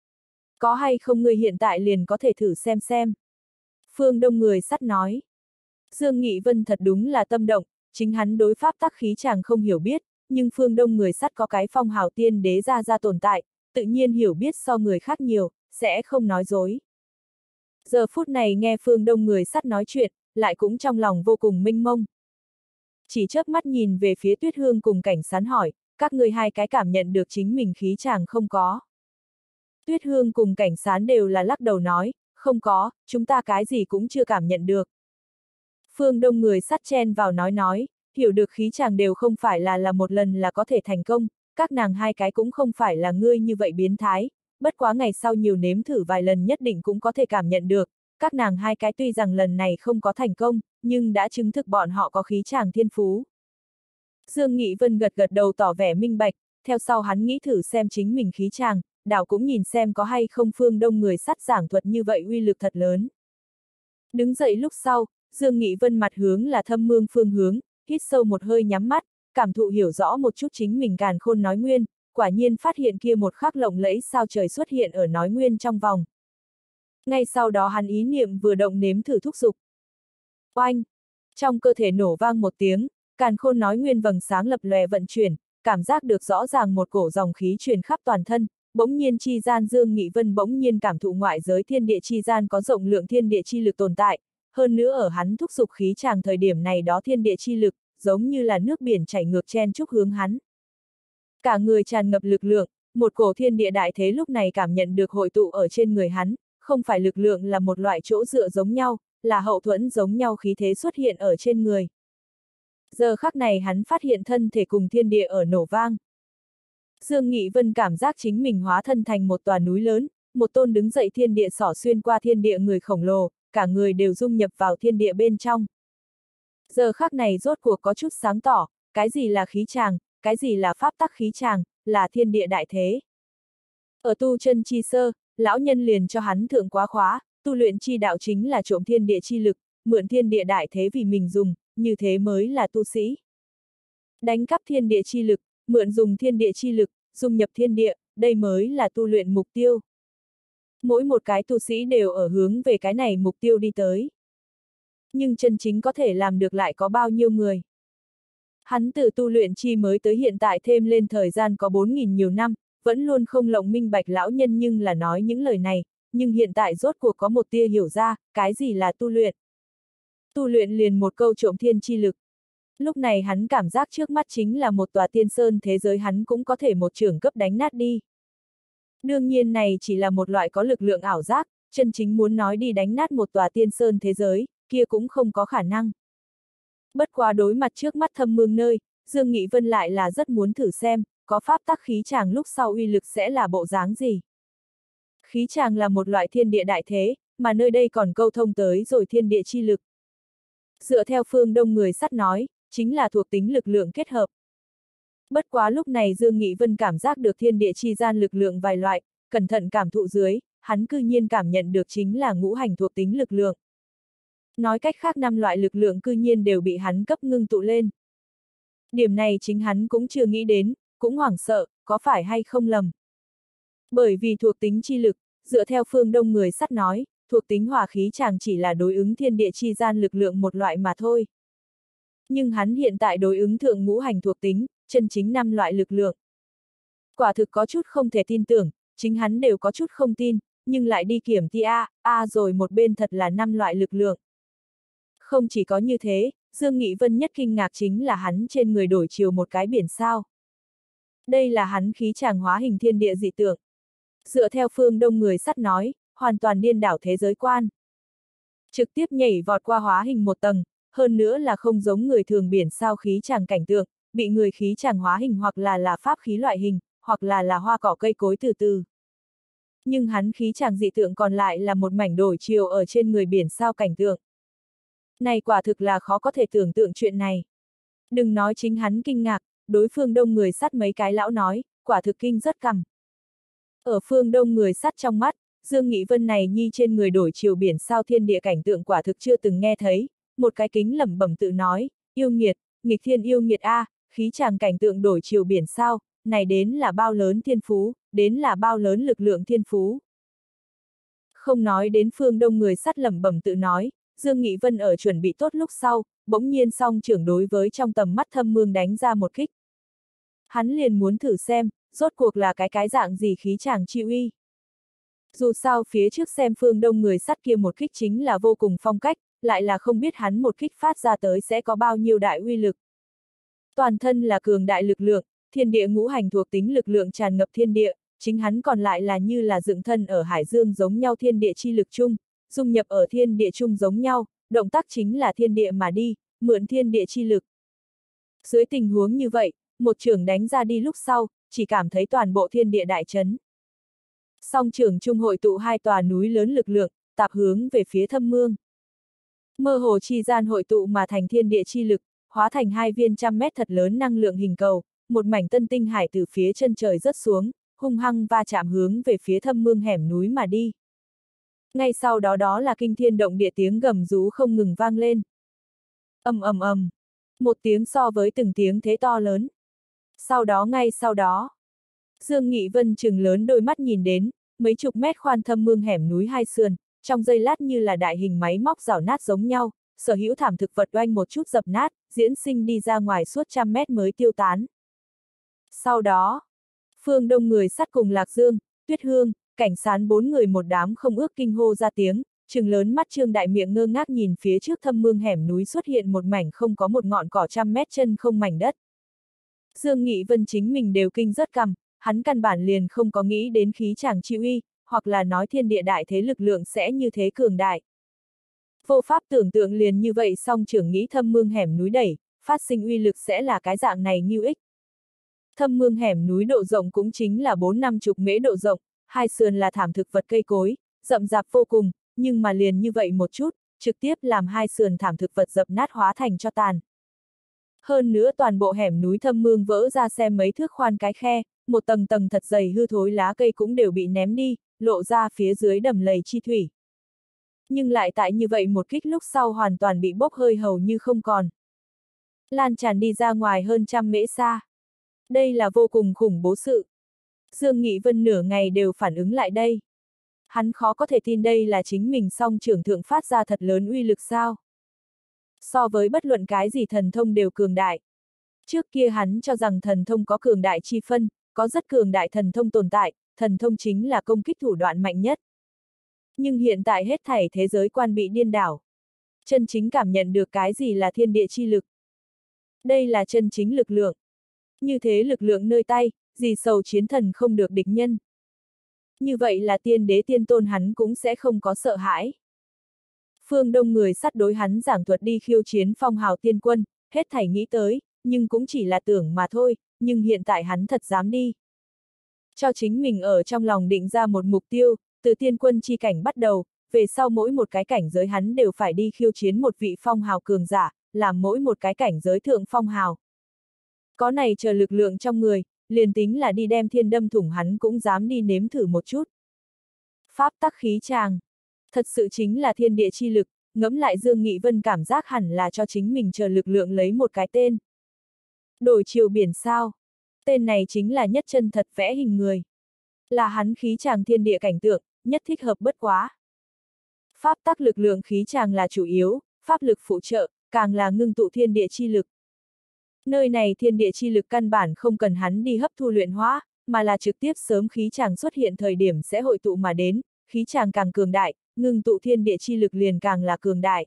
Có hay không người hiện tại liền có thể thử xem xem. Phương Đông người sắt nói. Dương Nghị Vân thật đúng là tâm động, chính hắn đối pháp tắc khí chàng không hiểu biết, nhưng Phương Đông người sắt có cái phong hào tiên đế ra ra tồn tại, tự nhiên hiểu biết so người khác nhiều, sẽ không nói dối. Giờ phút này nghe Phương Đông người sắt nói chuyện, lại cũng trong lòng vô cùng mênh mông. Chỉ chớp mắt nhìn về phía Tuyết Hương cùng Cảnh Sán hỏi, các người hai cái cảm nhận được chính mình khí chàng không có. Tuyết Hương cùng Cảnh Sán đều là lắc đầu nói, không có, chúng ta cái gì cũng chưa cảm nhận được. Phương Đông người sắt chen vào nói nói, hiểu được khí chàng đều không phải là là một lần là có thể thành công, các nàng hai cái cũng không phải là ngươi như vậy biến thái, bất quá ngày sau nhiều nếm thử vài lần nhất định cũng có thể cảm nhận được, các nàng hai cái tuy rằng lần này không có thành công, nhưng đã chứng thực bọn họ có khí chàng thiên phú. Dương Nghị Vân gật gật đầu tỏ vẻ minh bạch, theo sau hắn nghĩ thử xem chính mình khí tràng, đảo cũng nhìn xem có hay không phương đông người sắt giảng thuật như vậy uy lực thật lớn. Đứng dậy lúc sau, Dương Nghị Vân mặt hướng là thâm mương phương hướng, hít sâu một hơi nhắm mắt, cảm thụ hiểu rõ một chút chính mình càn khôn nói nguyên, quả nhiên phát hiện kia một khắc lộng lẫy sao trời xuất hiện ở nói nguyên trong vòng. Ngay sau đó hắn ý niệm vừa động nếm thử thúc dục. Oanh! Trong cơ thể nổ vang một tiếng, càn khôn nói nguyên vầng sáng lập lòe vận chuyển, cảm giác được rõ ràng một cổ dòng khí truyền khắp toàn thân, bỗng nhiên chi gian Dương Nghị Vân bỗng nhiên cảm thụ ngoại giới thiên địa chi gian có rộng lượng thiên địa chi lực tồn tại, hơn nữa ở hắn thúc dục khí tràng thời điểm này đó thiên địa chi lực, giống như là nước biển chảy ngược chen chúc hướng hắn. Cả người tràn ngập lực lượng, một cổ thiên địa đại thế lúc này cảm nhận được hội tụ ở trên người hắn, không phải lực lượng là một loại chỗ dựa giống nhau, là hậu thuẫn giống nhau khí thế xuất hiện ở trên người. Giờ khắc này hắn phát hiện thân thể cùng thiên địa ở nổ vang. Dương Nghị Vân cảm giác chính mình hóa thân thành một tòa núi lớn, một tôn đứng dậy thiên địa xỏ xuyên qua thiên địa người khổng lồ, cả người đều dung nhập vào thiên địa bên trong. Giờ khắc này rốt cuộc có chút sáng tỏ, cái gì là khí tràng, cái gì là pháp tắc khí tràng, là thiên địa đại thế. Ở tu chân chi sơ, lão nhân liền cho hắn thượng quá khóa, tu luyện chi đạo chính là trộm thiên địa chi lực, mượn thiên địa đại thế vì mình dùng, như thế mới là tu sĩ. Đánh cắp thiên địa chi lực, mượn dùng thiên địa chi lực, dung nhập thiên địa, đây mới là tu luyện mục tiêu. Mỗi một cái tu sĩ đều ở hướng về cái này mục tiêu đi tới. Nhưng chân chính có thể làm được lại có bao nhiêu người? Hắn từ tu luyện chi mới tới hiện tại thêm lên thời gian có bốn nghìn nhiều năm, vẫn luôn không lộng minh bạch lão nhân nhưng là nói những lời này, nhưng hiện tại rốt cuộc có một tia hiểu ra, cái gì là tu luyện. Tu luyện liền một câu trộm thiên chi lực. Lúc này hắn cảm giác trước mắt chính là một tòa tiên sơn thế giới hắn cũng có thể một trưởng cấp đánh nát đi. Đương nhiên này chỉ là một loại có lực lượng ảo giác, chân chính muốn nói đi đánh nát một tòa tiên sơn thế giới, kia cũng không có khả năng. Bất quá đối mặt trước mắt thâm mương nơi, Dương Nghị Vân lại là rất muốn thử xem, có pháp tắc khí tràng lúc sau uy lực sẽ là bộ dáng gì. Khí tràng là một loại thiên địa đại thế, mà nơi đây còn câu thông tới rồi thiên địa chi lực. Dựa theo phương đông người sắt nói, chính là thuộc tính lực lượng kết hợp. Bất quá lúc này Dương Nghị Vân cảm giác được thiên địa chi gian lực lượng vài loại, cẩn thận cảm thụ dưới, hắn cư nhiên cảm nhận được chính là ngũ hành thuộc tính lực lượng. Nói cách khác năm loại lực lượng cư nhiên đều bị hắn cấp ngưng tụ lên. Điểm này chính hắn cũng chưa nghĩ đến, cũng hoảng sợ, có phải hay không lầm. Bởi vì thuộc tính chi lực, dựa theo phương đông người sắt nói, thuộc tính hỏa khí chàng chỉ là đối ứng thiên địa chi gian lực lượng một loại mà thôi. Nhưng hắn hiện tại đối ứng thượng ngũ hành thuộc tính, chân chính năm loại lực lượng. Quả thực có chút không thể tin tưởng, chính hắn đều có chút không tin, nhưng lại đi kiểm ti a, a rồi một bên thật là năm loại lực lượng. Không chỉ có như thế, Dương Nghị Vân nhất kinh ngạc chính là hắn trên người đổi chiều một cái biển sao. Đây là hắn khí tràng hóa hình thiên địa dị tượng. Dựa theo phương đông người sắt nói, hoàn toàn điên đảo thế giới quan. Trực tiếp nhảy vọt qua hóa hình một tầng, hơn nữa là không giống người thường biển sao khí tràng cảnh tượng, bị người khí tràng hóa hình hoặc là là pháp khí loại hình, hoặc là là hoa cỏ cây cối từ từ. Nhưng hắn khí tràng dị tượng còn lại là một mảnh đổi chiều ở trên người biển sao cảnh tượng. Này quả thực là khó có thể tưởng tượng chuyện này. Đừng nói chính hắn kinh ngạc, đối phương đông người sắt mấy cái lão nói, quả thực kinh rất cằm. Ở phương đông người sắt trong mắt, Dương Nghị Vân này nhi trên người đổi chiều biển sao thiên địa cảnh tượng quả thực chưa từng nghe thấy, một cái kính lẩm bẩm tự nói, yêu nghiệt, nghịch thiên yêu nghiệt a, khí tràng cảnh tượng đổi chiều biển sao, này đến là bao lớn thiên phú, đến là bao lớn lực lượng thiên phú. Không nói đến phương đông người sắt lẩm bẩm tự nói, Dương Nghị Vân ở chuẩn bị tốt lúc sau, bỗng nhiên song trưởng đối với trong tầm mắt thâm mương đánh ra một kích. Hắn liền muốn thử xem, rốt cuộc là cái cái dạng gì khí tràng chi uy. Dù sao phía trước xem phương đông người sắt kia một kích chính là vô cùng phong cách, lại là không biết hắn một kích phát ra tới sẽ có bao nhiêu đại uy lực. Toàn thân là cường đại lực lượng, thiên địa ngũ hành thuộc tính lực lượng tràn ngập thiên địa, chính hắn còn lại là như là dựng thân ở hải dương giống nhau thiên địa chi lực chung, dung nhập ở thiên địa chung giống nhau, động tác chính là thiên địa mà đi, mượn thiên địa chi lực. Dưới tình huống như vậy, một trưởng đánh ra đi lúc sau, chỉ cảm thấy toàn bộ thiên địa đại chấn. Song trưởng trung hội tụ hai tòa núi lớn lực lượng, tạp hướng về phía thâm mương. Mơ hồ chi gian hội tụ mà thành thiên địa chi lực, hóa thành hai viên trăm mét thật lớn năng lượng hình cầu, một mảnh tân tinh hải từ phía chân trời rớt xuống, hung hăng va chạm hướng về phía thâm mương hẻm núi mà đi. Ngay sau đó đó là kinh thiên động địa tiếng gầm rú không ngừng vang lên. Ầm ầm ầm, một tiếng so với từng tiếng thế to lớn. Sau đó ngay sau đó, Dương Nghị Vân trừng lớn đôi mắt nhìn đến, mấy chục mét khoan thâm mương hẻm núi hai sườn, trong giây lát như là đại hình máy móc rào nát giống nhau, sở hữu thảm thực vật oanh một chút dập nát, diễn sinh đi ra ngoài suốt trăm mét mới tiêu tán. Sau đó, Phương Đông người sắt cùng Lạc Dương, Tuyết Hương, Cảnh Sán bốn người một đám không ước kinh hô ra tiếng, trừng lớn mắt trương đại miệng ngơ ngác nhìn phía trước thâm mương hẻm núi xuất hiện một mảnh không có một ngọn cỏ trăm mét chân không mảnh đất. Dương Nghị Vân chính mình đều kinh rớt cằm, hắn căn bản liền không có nghĩ đến khí chàng chi uy, hoặc là nói thiên địa đại thế lực lượng sẽ như thế cường đại. Vô pháp tưởng tượng liền như vậy song trưởng nghĩ thâm mương hẻm núi đẩy, phát sinh uy lực sẽ là cái dạng này như ích. Thâm mương hẻm núi độ rộng cũng chính là bốn năm chục mễ độ rộng, hai sườn là thảm thực vật cây cối, rậm rạp vô cùng, nhưng mà liền như vậy một chút, trực tiếp làm hai sườn thảm thực vật dập nát hóa thành cho tàn. Hơn nữa toàn bộ hẻm núi thâm mương vỡ ra xem mấy thước khoan cái khe, một tầng tầng thật dày hư thối lá cây cũng đều bị ném đi, lộ ra phía dưới đầm lầy chi thủy. Nhưng lại tại như vậy một kích lúc sau hoàn toàn bị bốc hơi hầu như không còn. Lan tràn đi ra ngoài hơn trăm mễ xa. Đây là vô cùng khủng bố sự. Dương Nghị Vân nửa ngày đều phản ứng lại đây. Hắn khó có thể tin đây là chính mình song trưởng thượng phát ra thật lớn uy lực sao. So với bất luận cái gì thần thông đều cường đại. Trước kia hắn cho rằng thần thông có cường đại chi phân, có rất cường đại thần thông tồn tại, thần thông chính là công kích thủ đoạn mạnh nhất. Nhưng hiện tại hết thảy thế giới quan bị điên đảo. Chân chính cảm nhận được cái gì là thiên địa chi lực. Đây là chân chính lực lượng. Như thế lực lượng nơi tay, gì sầu chiến thần không được địch nhân. Như vậy là tiên đế tiên tôn hắn cũng sẽ không có sợ hãi. Phương Đông người sắt đối hắn giảng thuật đi khiêu chiến phong hào tiên quân, hết thảy nghĩ tới, nhưng cũng chỉ là tưởng mà thôi, nhưng hiện tại hắn thật dám đi. Cho chính mình ở trong lòng định ra một mục tiêu, từ tiên quân chi cảnh bắt đầu, về sau mỗi một cái cảnh giới hắn đều phải đi khiêu chiến một vị phong hào cường giả, làm mỗi một cái cảnh giới thượng phong hào. Có này chờ lực lượng trong người, liền tính là đi đem thiên đâm thủng hắn cũng dám đi nếm thử một chút. Pháp tắc khí tràng. Thật sự chính là thiên địa chi lực, ngẫm lại Dương Nghị Vân cảm giác hẳn là cho chính mình chờ lực lượng lấy một cái tên. Đổi chiều biển sao. Tên này chính là nhất chân thật vẽ hình người. Là hắn khí tràng thiên địa cảnh tượng, nhất thích hợp bất quá. Pháp tắc lực lượng khí tràng là chủ yếu, pháp lực phụ trợ, càng là ngưng tụ thiên địa chi lực. Nơi này thiên địa chi lực căn bản không cần hắn đi hấp thu luyện hóa, mà là trực tiếp sớm khí tràng xuất hiện thời điểm sẽ hội tụ mà đến, khí tràng càng cường đại, ngưng tụ thiên địa chi lực liền càng là cường đại.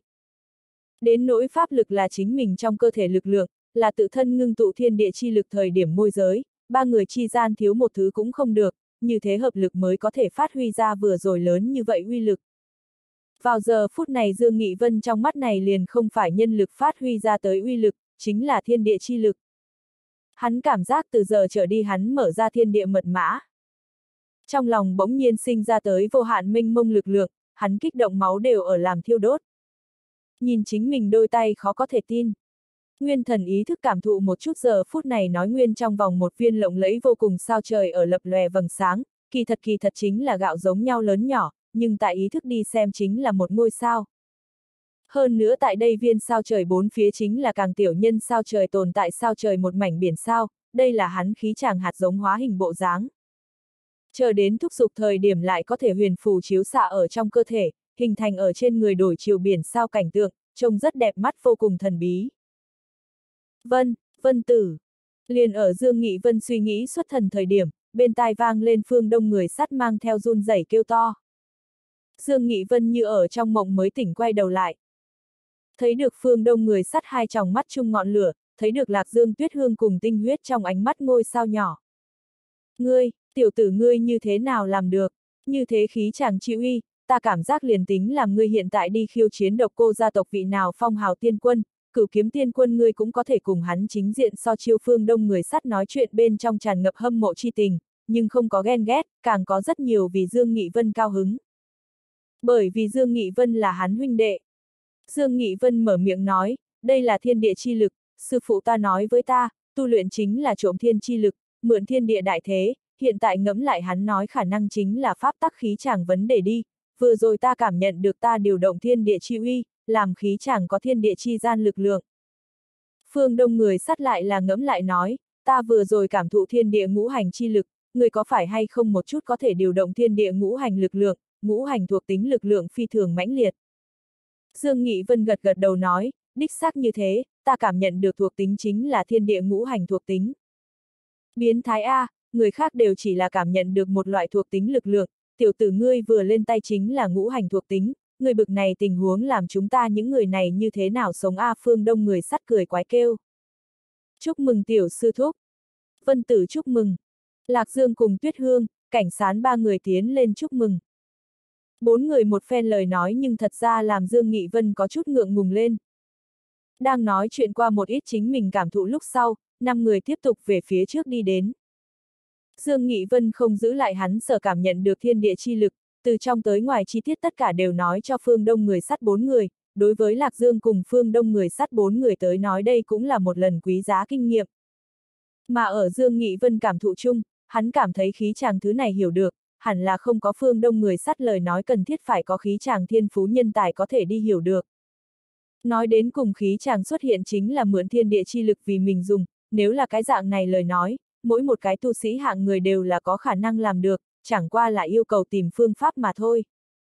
Đến nỗi pháp lực là chính mình trong cơ thể lực lượng, là tự thân ngưng tụ thiên địa chi lực thời điểm môi giới, ba người chi gian thiếu một thứ cũng không được, như thế hợp lực mới có thể phát huy ra vừa rồi lớn như vậy uy lực. Vào giờ phút này Dương Nghị Vân trong mắt này liền không phải nhân lực phát huy ra tới uy lực, chính là thiên địa chi lực. Hắn cảm giác từ giờ trở đi hắn mở ra thiên địa mật mã. Trong lòng bỗng nhiên sinh ra tới vô hạn mênh mông lực lượng, hắn kích động máu đều ở làm thiêu đốt. Nhìn chính mình đôi tay khó có thể tin. Nguyên thần ý thức cảm thụ một chút giờ phút này nói nguyên trong vòng một viên lộng lẫy vô cùng sao trời ở lập lòe vầng sáng, kỳ thật kỳ thật chính là gạo giống nhau lớn nhỏ, nhưng tại ý thức đi xem chính là một ngôi sao. Hơn nữa tại đây viên sao trời bốn phía chính là càng tiểu nhân sao trời tồn tại sao trời một mảnh biển sao, đây là hắn khí tràng hạt giống hóa hình bộ dáng. Chờ đến thúc dục thời điểm lại có thể huyền phù chiếu xạ ở trong cơ thể, hình thành ở trên người đổi chiều biển sao cảnh tượng, trông rất đẹp mắt vô cùng thần bí. Vân, Vân Tử. Liền ở Dương Nghị Vân suy nghĩ xuất thần thời điểm, bên tai vang lên Phương Đông người sắt mang theo run rẩy kêu to. Dương Nghị Vân như ở trong mộng mới tỉnh quay đầu lại. Thấy được Phương Đông người sắt hai tròng mắt chung ngọn lửa, thấy được Lạc Dương Tuyết Hương cùng tinh huyết trong ánh mắt ngôi sao nhỏ. Ngươi, tiểu tử ngươi như thế nào làm được, như thế khí chàng chi uy, ta cảm giác liền tính làm ngươi hiện tại đi khiêu chiến độc cô gia tộc vị nào phong hào tiên quân, Cửu Kiếm tiên quân ngươi cũng có thể cùng hắn chính diện so chiêu. Phương Đông người sắt nói chuyện bên trong tràn ngập hâm mộ chi tình, nhưng không có ghen ghét, càng có rất nhiều vì Dương Nghị Vân cao hứng. Bởi vì Dương Nghị Vân là hắn huynh đệ. Dương Nghị Vân mở miệng nói, đây là thiên địa chi lực, sư phụ ta nói với ta, tu luyện chính là trộm thiên chi lực, mượn thiên địa đại thế, hiện tại ngẫm lại hắn nói khả năng chính là pháp tắc khí tràng vấn đề đi, vừa rồi ta cảm nhận được ta điều động thiên địa chi uy, làm khí tràng có thiên địa chi gian lực lượng. Phương Đông người sắt lại là ngẫm lại nói, ta vừa rồi cảm thụ thiên địa ngũ hành chi lực, người có phải hay không một chút có thể điều động thiên địa ngũ hành lực lượng, ngũ hành thuộc tính lực lượng phi thường mãnh liệt. Dương Nghị Vân gật gật đầu nói, đích xác như thế, ta cảm nhận được thuộc tính chính là thiên địa ngũ hành thuộc tính. Biến thái A, người khác đều chỉ là cảm nhận được một loại thuộc tính lực lượng, tiểu tử ngươi vừa lên tay chính là ngũ hành thuộc tính, người bực này tình huống làm chúng ta những người này như thế nào sống A. Phương Đông người sắt cười quái kêu. Chúc mừng tiểu sư thúc. Vân Tử chúc mừng. Lạc Dương cùng Tuyết Hương, Cảnh Sán ba người tiến lên chúc mừng. Bốn người một phen lời nói nhưng thật ra làm Dương Nghị Vân có chút ngượng ngùng lên. Đang nói chuyện qua một ít chính mình cảm thụ lúc sau, năm người tiếp tục về phía trước đi đến. Dương Nghị Vân không giữ lại hắn sở cảm nhận được thiên địa chi lực, từ trong tới ngoài chi tiết tất cả đều nói cho Phương Đông người sắt bốn người, đối với Lạc Dương cùng Phương Đông người sắt bốn người tới nói đây cũng là một lần quý giá kinh nghiệm. Mà ở Dương Nghị Vân cảm thụ chung, hắn cảm thấy khí tràng thứ này hiểu được, hẳn là không có Phương Đông người sắt lời nói cần thiết phải có khí tràng thiên phú nhân tài có thể đi hiểu được. Nói đến cùng khí tràng xuất hiện chính là mượn thiên địa chi lực vì mình dùng, nếu là cái dạng này lời nói, mỗi một cái tu sĩ hạng người đều là có khả năng làm được, chẳng qua là yêu cầu tìm phương pháp mà thôi.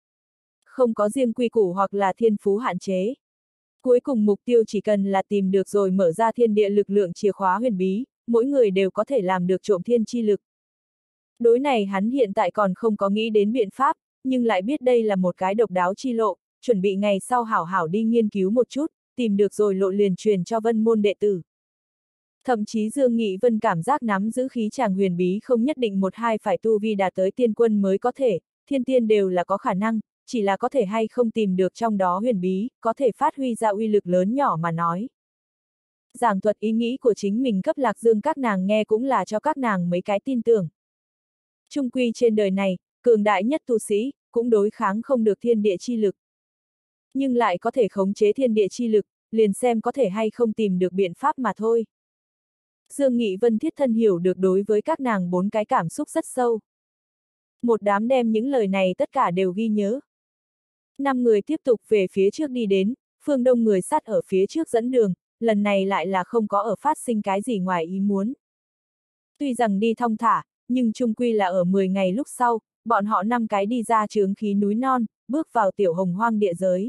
Không có riêng quy củ hoặc là thiên phú hạn chế. Cuối cùng mục tiêu chỉ cần là tìm được rồi mở ra thiên địa lực lượng chìa khóa huyền bí, mỗi người đều có thể làm được trộm thiên chi lực. Đối này hắn hiện tại còn không có nghĩ đến biện pháp, nhưng lại biết đây là một cái độc đáo chi lộ, chuẩn bị ngày sau hảo hảo đi nghiên cứu một chút, tìm được rồi lộ liền truyền cho Vân môn đệ tử. Thậm chí Dương Nghị Vân cảm giác nắm giữ khí tràng huyền bí không nhất định một hai phải tu vi đạt tới tiên quân mới có thể, thiên tiên đều là có khả năng, chỉ là có thể hay không tìm được trong đó huyền bí, có thể phát huy ra uy lực lớn nhỏ mà nói. Giảng thuật ý nghĩ của chính mình cấp Lạc Dương các nàng nghe cũng là cho các nàng mấy cái tin tưởng. Trung quy trên đời này, cường đại nhất tu sĩ, cũng đối kháng không được thiên địa chi lực. Nhưng lại có thể khống chế thiên địa chi lực, liền xem có thể hay không tìm được biện pháp mà thôi. Dương Nghị Vân thiết thân hiểu được đối với các nàng bốn cái cảm xúc rất sâu. Một đám đem những lời này tất cả đều ghi nhớ. Năm người tiếp tục về phía trước đi đến, Phương Đông người sắt ở phía trước dẫn đường, lần này lại là không có ở phát sinh cái gì ngoài ý muốn. Tuy rằng đi thong thả, nhưng chung quy là ở mười ngày lúc sau, bọn họ năm cái đi ra chướng khí núi non, bước vào tiểu hồng hoang địa giới.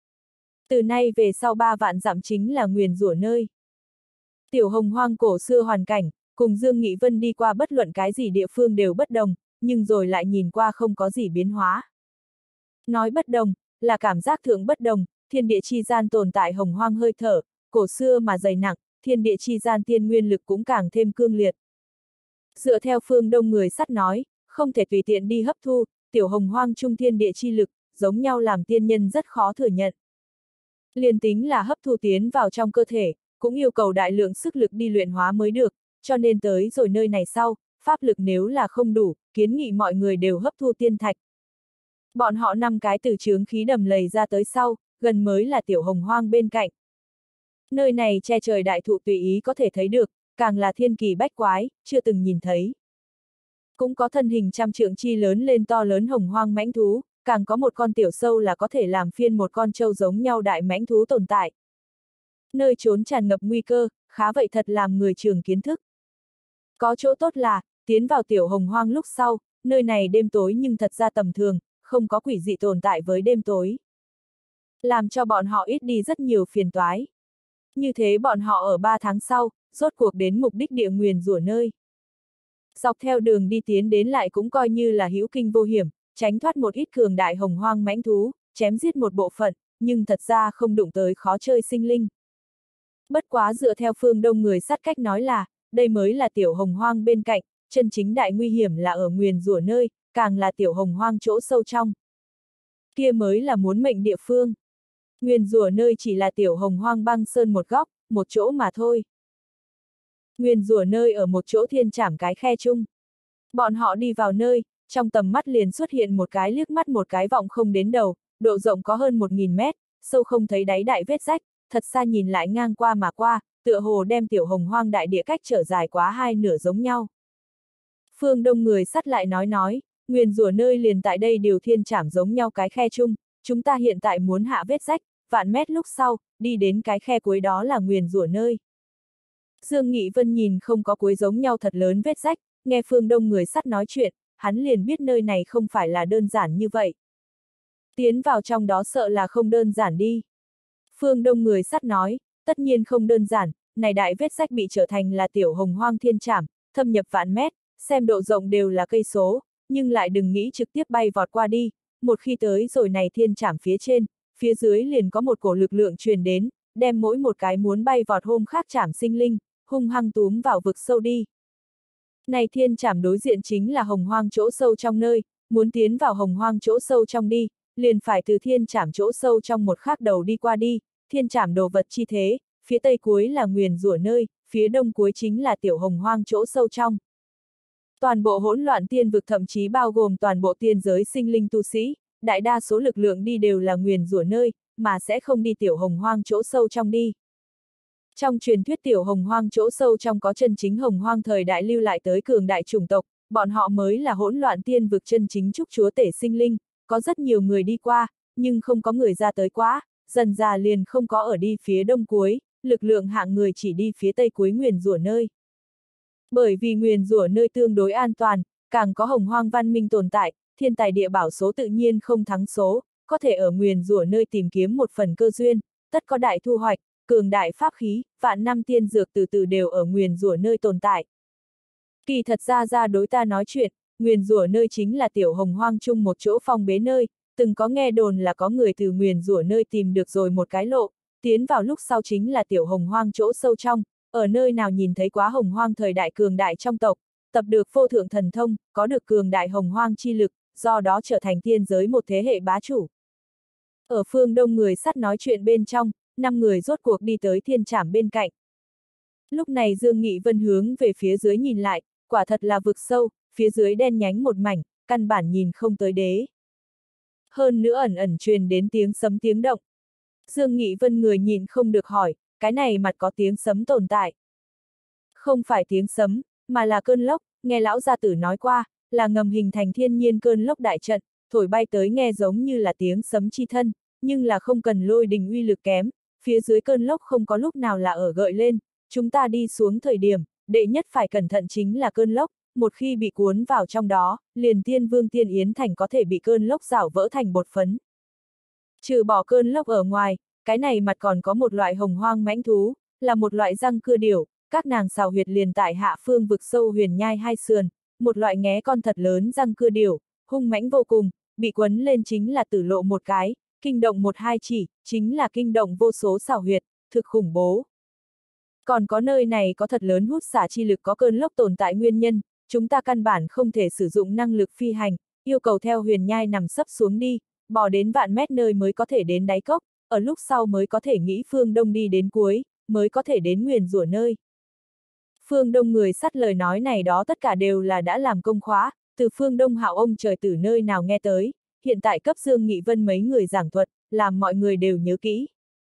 Từ nay về sau ba vạn dặm chính là nguyền rủa nơi. Tiểu hồng hoang cổ xưa hoàn cảnh, cùng Dương Nghị Vân đi qua bất luận cái gì địa phương đều bất đồng, nhưng rồi lại nhìn qua không có gì biến hóa. Nói bất đồng, là cảm giác thượng bất đồng, thiên địa chi gian tồn tại hồng hoang hơi thở, cổ xưa mà dày nặng, thiên địa chi gian tiên nguyên lực cũng càng thêm cương liệt. Dựa theo Phương Đông người sắt nói, không thể tùy tiện đi hấp thu, tiểu hồng hoang trung thiên địa chi lực, giống nhau làm tiên nhân rất khó thừa nhận. Liền tính là hấp thu tiến vào trong cơ thể, cũng yêu cầu đại lượng sức lực đi luyện hóa mới được, cho nên tới rồi nơi này sau, pháp lực nếu là không đủ, kiến nghị mọi người đều hấp thu tiên thạch. Bọn họ năm cái từ chướng khí đầm lầy ra tới sau, gần mới là tiểu hồng hoang bên cạnh. Nơi này che trời đại thụ tùy ý có thể thấy được, càng là thiên kỳ bách quái, chưa từng nhìn thấy. Cũng có thân hình trăm trượng chi lớn lên to lớn hồng hoang mãnh thú, càng có một con tiểu sâu là có thể làm phiên một con trâu giống nhau đại mãnh thú tồn tại. Nơi trốn tràn ngập nguy cơ, khá vậy thật làm người trường kiến thức. Có chỗ tốt là, tiến vào tiểu hồng hoang lúc sau, nơi này đêm tối nhưng thật ra tầm thường, không có quỷ dị tồn tại với đêm tối. Làm cho bọn họ ít đi rất nhiều phiền toái. Như thế bọn họ ở ba tháng sau, rốt cuộc đến mục đích địa nguyền rủa nơi. Dọc theo đường đi tiến đến lại cũng coi như là hữu kinh vô hiểm, tránh thoát một ít cường đại hồng hoang mãnh thú, chém giết một bộ phận, nhưng thật ra không đụng tới khó chơi sinh linh. Bất quá dựa theo Phương Đông người sắt cách nói là, đây mới là tiểu hồng hoang bên cạnh, chân chính đại nguy hiểm là ở nguyền rủa nơi, càng là tiểu hồng hoang chỗ sâu trong. Kia mới là muốn mệnh địa phương. Nguyền rủa nơi chỉ là tiểu hồng hoang băng sơn một góc, một chỗ mà thôi. Nguyền rủa nơi ở một chỗ thiên trảm cái khe chung. Bọn họ đi vào nơi, trong tầm mắt liền xuất hiện một cái liếc mắt một cái vọng không đến đầu, độ rộng có hơn một nghìn mét, sâu không thấy đáy đại vết rách, thật xa nhìn lại ngang qua mà qua, tựa hồ đem tiểu hồng hoang đại địa cách trở dài quá hai nửa giống nhau. Phương Đông người sắt lại nói nói, nguyền rủa nơi liền tại đây điều thiên trảm giống nhau cái khe chung, chúng ta hiện tại muốn hạ vết rách, vạn mét lúc sau, đi đến cái khe cuối đó là nguyền rủa nơi. Dương Nghị Vân nhìn không có cuối giống nhau thật lớn vết rách, nghe Phương Đông người sắt nói chuyện, hắn liền biết nơi này không phải là đơn giản như vậy. Tiến vào trong đó sợ là không đơn giản đi. Phương Đông người sắt nói, tất nhiên không đơn giản, này đại vết rách bị trở thành là tiểu hồng hoang thiên trảm, thâm nhập vạn mét, xem độ rộng đều là cây số, nhưng lại đừng nghĩ trực tiếp bay vọt qua đi, một khi tới rồi này thiên trảm phía trên, phía dưới liền có một cổ lực lượng truyền đến, đem mỗi một cái muốn bay vọt hôm khác trảm sinh linh, hung hăng túm vào vực sâu đi. Này thiên trảm đối diện chính là hồng hoang chỗ sâu trong nơi, muốn tiến vào hồng hoang chỗ sâu trong đi, liền phải từ thiên trảm chỗ sâu trong một khác đầu đi qua đi, thiên trảm đồ vật chi thế, phía tây cuối là nguyền rủa nơi, phía đông cuối chính là tiểu hồng hoang chỗ sâu trong. Toàn bộ hỗn loạn tiên vực thậm chí bao gồm toàn bộ tiên giới sinh linh tu sĩ, đại đa số lực lượng đi đều là nguyền rủa nơi, mà sẽ không đi tiểu hồng hoang chỗ sâu trong đi. Trong truyền thuyết tiểu hồng hoang chỗ sâu trong có chân chính hồng hoang thời đại lưu lại tới cường đại chủng tộc, bọn họ mới là hỗn loạn tiên vực chân chính trúc chúa tể sinh linh, có rất nhiều người đi qua, nhưng không có người ra tới quá, dần già liền không có ở đi phía đông cuối, lực lượng hạng người chỉ đi phía tây cuối nguyền rủa nơi. Bởi vì nguyền rủa nơi tương đối an toàn, càng có hồng hoang văn minh tồn tại, thiên tài địa bảo số tự nhiên không thắng số, có thể ở nguyền rủa nơi tìm kiếm một phần cơ duyên, tất có đại thu hoạch, cường đại pháp khí, vạn năm tiên dược từ từ đều ở nguyền rủa nơi tồn tại. Kỳ thật ra ra đối ta nói chuyện, nguyền rủa nơi chính là tiểu hồng hoang chung một chỗ phong bế nơi, từng có nghe đồn là có người từ nguyền rủa nơi tìm được rồi một cái lộ, tiến vào lúc sau chính là tiểu hồng hoang chỗ sâu trong, ở nơi nào nhìn thấy quá hồng hoang thời đại cường đại trong tộc, tập được vô thượng thần thông, có được cường đại hồng hoang chi lực, do đó trở thành tiên giới một thế hệ bá chủ. Ở phương đông người sắt nói chuyện bên trong, năm người rốt cuộc đi tới thiên trảm bên cạnh. Lúc này Dương Nghị Vân hướng về phía dưới nhìn lại, quả thật là vực sâu, phía dưới đen nhánh một mảnh, căn bản nhìn không tới đế. Hơn nữa ẩn ẩn truyền đến tiếng sấm tiếng động. Dương Nghị Vân người nhìn không được hỏi, cái này mặt có tiếng sấm tồn tại. Không phải tiếng sấm, mà là cơn lốc, nghe lão gia tử nói qua, là ngầm hình thành thiên nhiên cơn lốc đại trận, thổi bay tới nghe giống như là tiếng sấm chi thân, nhưng là không cần lôi đình uy lực kém, phía dưới cơn lốc không có lúc nào là ở gợi lên, chúng ta đi xuống thời điểm, đệ nhất phải cẩn thận chính là cơn lốc, một khi bị cuốn vào trong đó, liền tiên vương tiên yến thành có thể bị cơn lốc rảo vỡ thành bột phấn. Trừ bỏ cơn lốc ở ngoài, cái này mặt còn có một loại hồng hoang mãnh thú, là một loại răng cưa điểu, các nàng xào huyệt liền tại hạ phương vực sâu huyền nhai hai sườn, một loại nghé con thật lớn răng cưa điểu, hung mãnh vô cùng, bị quấn lên chính là tử lộ một cái, kinh động một hai chỉ, chính là kinh động vô số xào huyệt, thực khủng bố. Còn có nơi này có thật lớn hút xả chi lực có cơn lốc tồn tại nguyên nhân, chúng ta căn bản không thể sử dụng năng lực phi hành, yêu cầu theo huyền nhai nằm sấp xuống đi, bò đến vạn mét nơi mới có thể đến đáy cốc, ở lúc sau mới có thể nghĩ phương đông đi đến cuối, mới có thể đến nguyền rủa nơi. Phương đông người sắt lời nói này đó tất cả đều là đã làm công khóa, từ phương đông hạo ông trời từ nơi nào nghe tới, hiện tại cấp Dương Nghị Vân mấy người giảng thuật, làm mọi người đều nhớ kỹ.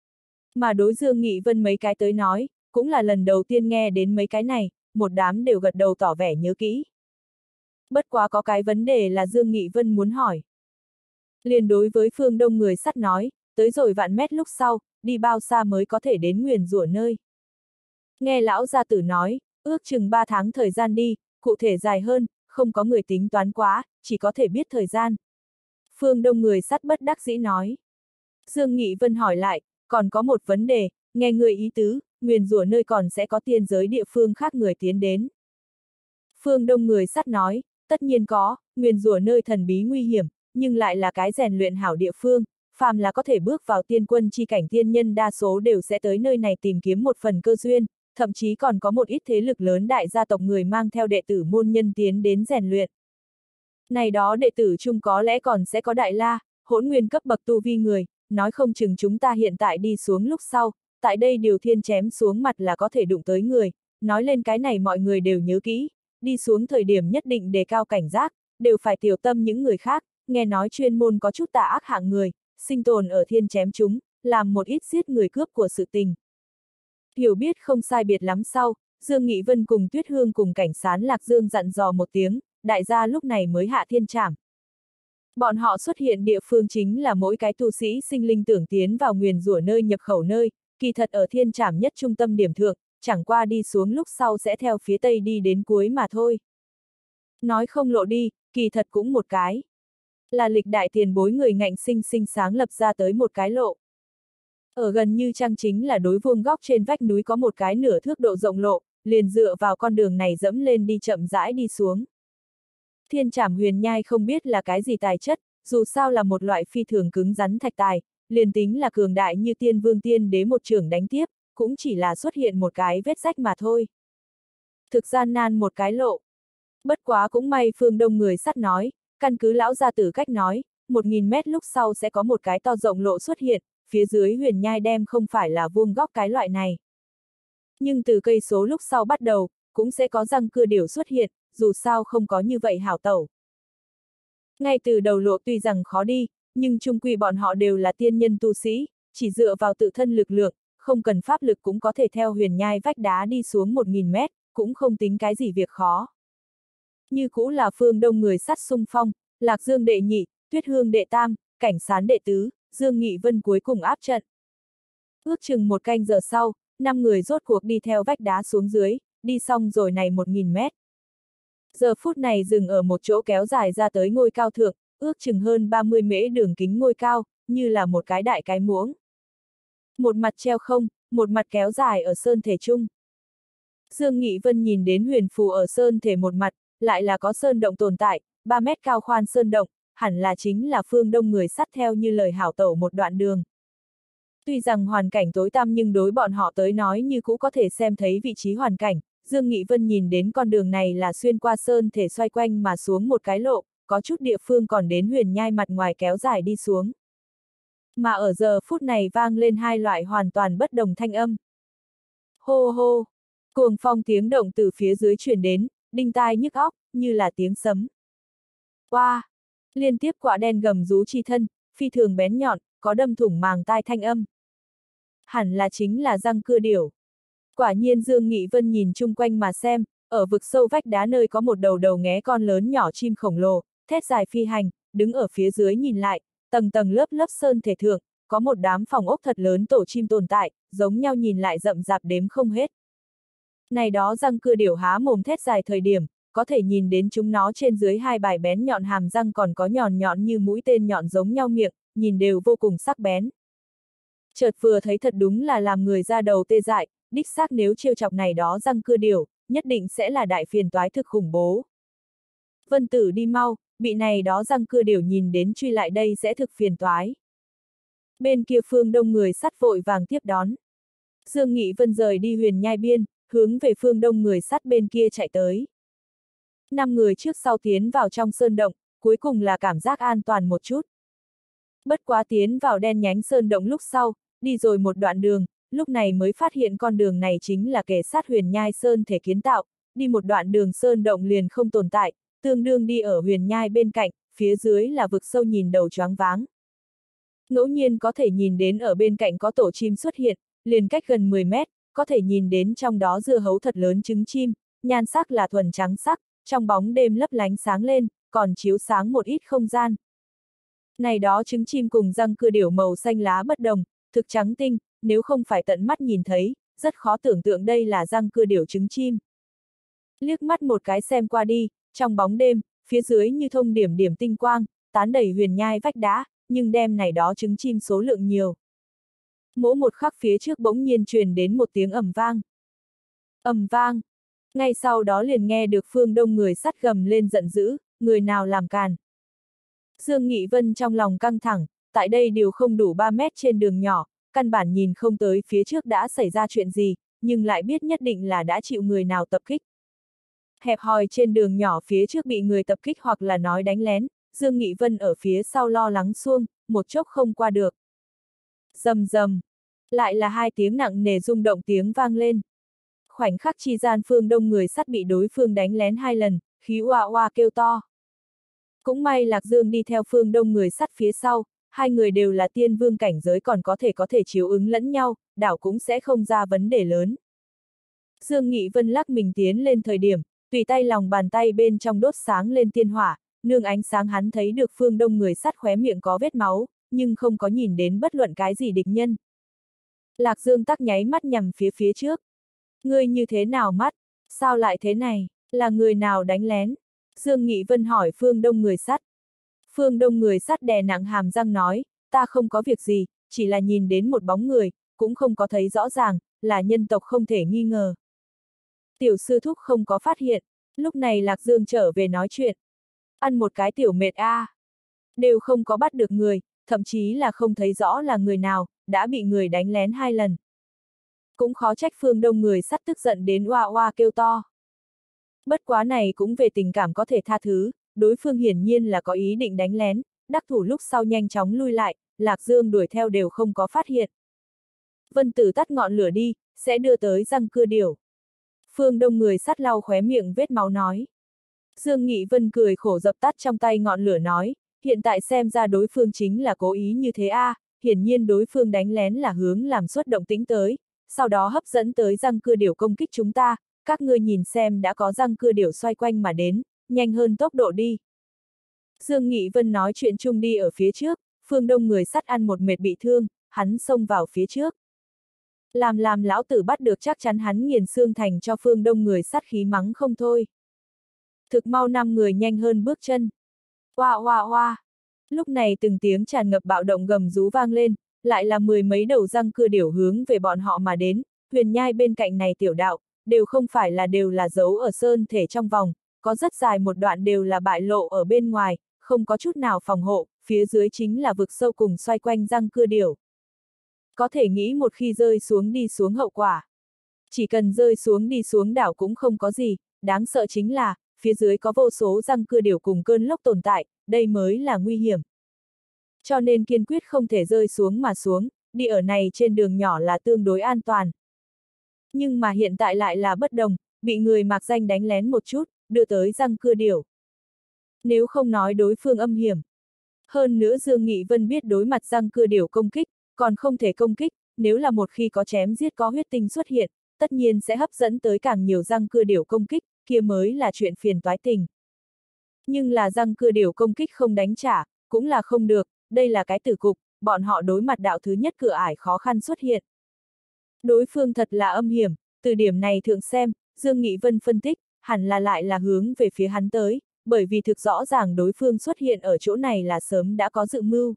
Mà đối Dương Nghị Vân mấy cái tới nói, cũng là lần đầu tiên nghe đến mấy cái này, một đám đều gật đầu tỏ vẻ nhớ kỹ. Bất quá có cái vấn đề là Dương Nghị Vân muốn hỏi. Liền đối với phương đông người sắt nói, tới rồi vạn mét lúc sau, đi bao xa mới có thể đến nguyền rủa nơi. Nghe lão gia tử nói, ước chừng ba tháng thời gian đi, cụ thể dài hơn, không có người tính toán quá, chỉ có thể biết thời gian. Phương đông người sắt bất đắc dĩ nói. Dương Nghị Vân hỏi lại, còn có một vấn đề, nghe người ý tứ, nguyền rủa nơi còn sẽ có tiên giới địa phương khác người tiến đến. Phương đông người sắt nói, tất nhiên có, nguyền rủa nơi thần bí nguy hiểm, nhưng lại là cái rèn luyện hảo địa phương, phàm là có thể bước vào tiên quân chi cảnh tiên nhân đa số đều sẽ tới nơi này tìm kiếm một phần cơ duyên, thậm chí còn có một ít thế lực lớn đại gia tộc người mang theo đệ tử môn nhân tiến đến rèn luyện. Này đó đệ tử chung có lẽ còn sẽ có đại la, hỗn nguyên cấp bậc tu vi người, nói không chừng chúng ta hiện tại đi xuống lúc sau, tại đây điều thiên chém xuống mặt là có thể đụng tới người, nói lên cái này mọi người đều nhớ kỹ, đi xuống thời điểm nhất định đề cao cảnh giác, đều phải tiểu tâm những người khác, nghe nói chuyên môn có chút tà ác hạng người, sinh tồn ở thiên chém chúng, làm một ít giết người cướp của sự tình. Hiểu biết không sai biệt lắm sau, Dương Nghị Vân cùng Tuyết Hương cùng cảnh sán Lạc Dương dặn dò một tiếng, đại gia lúc này mới hạ thiên trảm. Bọn họ xuất hiện địa phương chính là mỗi cái tu sĩ sinh linh tưởng tiến vào nguyền rủa nơi nhập khẩu nơi, kỳ thật ở thiên trảm nhất trung tâm điểm thượng, chẳng qua đi xuống lúc sau sẽ theo phía tây đi đến cuối mà thôi. Nói không lộ đi, kỳ thật cũng một cái. Là lịch đại tiền bối người ngạnh sinh sinh sáng lập ra tới một cái lộ. Ở gần như Trăng chính là đối vuông góc trên vách núi có một cái nửa thước độ rộng lộ, liền dựa vào con đường này dẫm lên đi chậm rãi đi xuống. Thiên trảm huyền nhai không biết là cái gì tài chất, dù sao là một loại phi thường cứng rắn thạch tài, liền tính là cường đại như tiên vương tiên đế một trưởng đánh tiếp, cũng chỉ là xuất hiện một cái vết rách mà thôi. Thực gian nan một cái lộ. Bất quá cũng may phương đông người sắt nói, căn cứ lão gia tử cách nói, một nghìn mét lúc sau sẽ có một cái to rộng lộ xuất hiện, phía dưới huyền nhai đem không phải là vuông góc cái loại này. Nhưng từ cây số lúc sau bắt đầu, cũng sẽ có răng cưa điểu xuất hiện, dù sao không có như vậy hảo tẩu. Ngay từ đầu lộ tuy rằng khó đi, nhưng chung quy bọn họ đều là tiên nhân tu sĩ, chỉ dựa vào tự thân lực lượng, không cần pháp lực cũng có thể theo huyền nhai vách đá đi xuống một nghìn mét, cũng không tính cái gì việc khó. Như cũ là phương đông người sắt xung phong, Lạc Dương đệ nhị, Tuyết Hương đệ tam, cảnh sán đệ tứ, Dương Nghị Vân cuối cùng áp trận. Ước chừng một canh giờ sau, năm người rốt cuộc đi theo vách đá xuống dưới, đi xong rồi này một nghìn mét. Giờ phút này dừng ở một chỗ kéo dài ra tới ngôi cao thượng, ước chừng hơn ba mươi mễ đường kính ngôi cao, như là một cái đại cái muỗng. Một mặt treo không, một mặt kéo dài ở sơn thể trung. Dương Nghị Vân nhìn đến huyền phù ở sơn thể một mặt, lại là có sơn động tồn tại, ba mét cao khoan sơn động, hẳn là chính là phương đông người sắt theo như lời hảo tẩu một đoạn đường. Tuy rằng hoàn cảnh tối tăm nhưng đối bọn họ tới nói như cũ có thể xem thấy vị trí hoàn cảnh, Dương Nghị Vân nhìn đến con đường này là xuyên qua sơn thể xoay quanh mà xuống một cái lộ, có chút địa phương còn đến huyền nhai mặt ngoài kéo dài đi xuống. Mà ở giờ phút này vang lên hai loại hoàn toàn bất đồng thanh âm. Hô hô, cuồng phong tiếng động từ phía dưới truyền đến, đinh tai nhức óc, như là tiếng sấm. Oa, wow, liên tiếp quả đen gầm rú chi thân, phi thường bén nhọn, có đâm thủng màng tai thanh âm. Hẳn là chính là răng cưa điểu. Quả nhiên Dương Nghị Vân nhìn chung quanh mà xem, ở vực sâu vách đá nơi có một đầu đầu nghé con lớn nhỏ chim khổng lồ, thét dài phi hành, đứng ở phía dưới nhìn lại, tầng tầng lớp lớp sơn thể thượng, có một đám phòng ốc thật lớn tổ chim tồn tại, giống nhau nhìn lại rậm rạp đếm không hết. Này đó răng cưa điểu há mồm thét dài thời điểm, có thể nhìn đến chúng nó trên dưới hai bài bén nhọn hàm răng còn có nhọn nhọn như mũi tên nhọn giống nhau miệng, nhìn đều vô cùng sắc bén. Chợt vừa thấy thật đúng là làm người ra đầu tê dại, đích xác nếu trêu chọc này đó răng cưa điểu, nhất định sẽ là đại phiền toái thực khủng bố. Vân Tử đi mau, bị này đó răng cưa điểu nhìn đến truy lại đây sẽ thực phiền toái. Bên kia phương đông người sắt vội vàng tiếp đón. Dương Nghị Vân rời đi huyền nhai biên, hướng về phương đông người sắt bên kia chạy tới. Năm người trước sau tiến vào trong sơn động, cuối cùng là cảm giác an toàn một chút. Bất quá tiến vào đen nhánh sơn động lúc sau, đi rồi một đoạn đường, lúc này mới phát hiện con đường này chính là kề sát huyền nhai sơn thể kiến tạo, đi một đoạn đường sơn động liền không tồn tại, tương đương đi ở huyền nhai bên cạnh, phía dưới là vực sâu nhìn đầu choáng váng. Ngẫu nhiên có thể nhìn đến ở bên cạnh có tổ chim xuất hiện, liền cách gần mười mét, có thể nhìn đến trong đó dưa hấu thật lớn trứng chim, nhan sắc là thuần trắng sắc, trong bóng đêm lấp lánh sáng lên, còn chiếu sáng một ít không gian. Này đó trứng chim cùng răng cưa điểu màu xanh lá bất đồng, thực trắng tinh, nếu không phải tận mắt nhìn thấy, rất khó tưởng tượng đây là răng cưa điểu trứng chim. Liếc mắt một cái xem qua đi, trong bóng đêm, phía dưới như thông điểm điểm tinh quang, tán đầy huyền nhai vách đá, nhưng đem này đó trứng chim số lượng nhiều. Mỗi một khắc phía trước bỗng nhiên truyền đến một tiếng ầm vang. Ầm vang. Ngay sau đó liền nghe được phương đông người sắt gầm lên giận dữ, người nào làm càn. Dương Nghị Vân trong lòng căng thẳng, tại đây điều không đủ ba mét trên đường nhỏ, căn bản nhìn không tới phía trước đã xảy ra chuyện gì, nhưng lại biết nhất định là đã chịu người nào tập kích. Hẹp hòi trên đường nhỏ phía trước bị người tập kích hoặc là nói đánh lén, Dương Nghị Vân ở phía sau lo lắng xuông, một chốc không qua được. Rầm rầm, lại là hai tiếng nặng nề rung động tiếng vang lên. Khoảnh khắc chi gian phương đông người sắt bị đối phương đánh lén hai lần, khí oa oa kêu to. Cũng may Lạc Dương đi theo phương đông người sắt phía sau, Hai người đều là tiên vương cảnh giới còn có thể có thể chiếu ứng lẫn nhau, đảo cũng sẽ không ra vấn đề lớn. Dương Nghị Vân lắc mình tiến lên thời điểm, tùy tay lòng bàn tay bên trong đốt sáng lên tiên hỏa, nương ánh sáng hắn thấy được Phương Đông người sắt khóe miệng có vết máu, nhưng không có nhìn đến bất luận cái gì địch nhân. Lạc Dương tắc nháy mắt nhằm phía phía trước. Ngươi như thế nào mắt? Sao lại thế này? Là người nào đánh lén? Dương Nghị Vân hỏi Phương Đông người sắt. Phương Đông người sắt đè nặng hàm răng nói, ta không có việc gì, chỉ là nhìn đến một bóng người, cũng không có thấy rõ ràng, là nhân tộc không thể nghi ngờ. Tiểu sư thúc không có phát hiện, lúc này Lạc Dương trở về nói chuyện. Ăn một cái tiểu mệt a, à. Đều không có bắt được người, thậm chí là không thấy rõ là người nào, đã bị người đánh lén hai lần. Cũng khó trách Phương Đông người sắt tức giận đến oa oa kêu to. Bất quá này cũng về tình cảm có thể tha thứ, đối phương hiển nhiên là có ý định đánh lén, đắc thủ lúc sau nhanh chóng lui lại, Lạc Dương đuổi theo đều không có phát hiện. Vân Tử tắt ngọn lửa đi, sẽ đưa tới răng cưa điểu. Phương Đông người sắt lau khóe miệng vết máu nói. Dương Nghị Vân cười khổ dập tắt trong tay ngọn lửa nói, hiện tại xem ra đối phương chính là cố ý như thế a, à, hiển nhiên đối phương đánh lén là hướng làm xuất động tĩnh tới, sau đó hấp dẫn tới răng cưa điểu công kích chúng ta, các ngươi nhìn xem đã có răng cưa điểu xoay quanh mà đến, nhanh hơn tốc độ đi. Dương Nghị Vân nói chuyện chung đi ở phía trước, Phương Đông người sắt ăn một mệt bị thương, hắn xông vào phía trước. Làm làm lão tử bắt được chắc chắn hắn nghiền xương thành cho Phương Đông người sắt khí mắng không thôi. Thực mau năm người nhanh hơn bước chân. Oa oa oa. Lúc này từng tiếng tràn ngập bạo động gầm rú vang lên, lại là mười mấy đầu răng cưa điểu hướng về bọn họ mà đến, huyền nhai bên cạnh này tiểu đạo, đều không phải là đều là giấu ở sơn thể trong vòng, có rất dài một đoạn đều là bại lộ ở bên ngoài, không có chút nào phòng hộ, phía dưới chính là vực sâu cùng xoay quanh răng cưa điểu. Có thể nghĩ một khi rơi xuống đi xuống hậu quả. Chỉ cần rơi xuống đi xuống đảo cũng không có gì, đáng sợ chính là, phía dưới có vô số răng cưa điểu cùng cơn lốc tồn tại, đây mới là nguy hiểm. Cho nên kiên quyết không thể rơi xuống mà xuống, đi ở này trên đường nhỏ là tương đối an toàn. Nhưng mà hiện tại lại là bất đồng, bị người mạc danh đánh lén một chút, đưa tới răng cưa điểu. Nếu không nói đối phương âm hiểm. Hơn nữa Dương Nghị Vân biết đối mặt răng cưa điểu công kích, còn không thể công kích, nếu là một khi có chém giết có huyết tinh xuất hiện, tất nhiên sẽ hấp dẫn tới càng nhiều răng cưa điểu công kích, kia mới là chuyện phiền toái tình. Nhưng là răng cưa điểu công kích không đánh trả, cũng là không được, đây là cái tử cục, bọn họ đối mặt đạo thứ nhất cửa ải khó khăn xuất hiện. Đối phương thật là âm hiểm, từ điểm này thượng xem, Dương Nghị Vân phân tích, hẳn là lại là hướng về phía hắn tới, bởi vì thực rõ ràng đối phương xuất hiện ở chỗ này là sớm đã có dự mưu.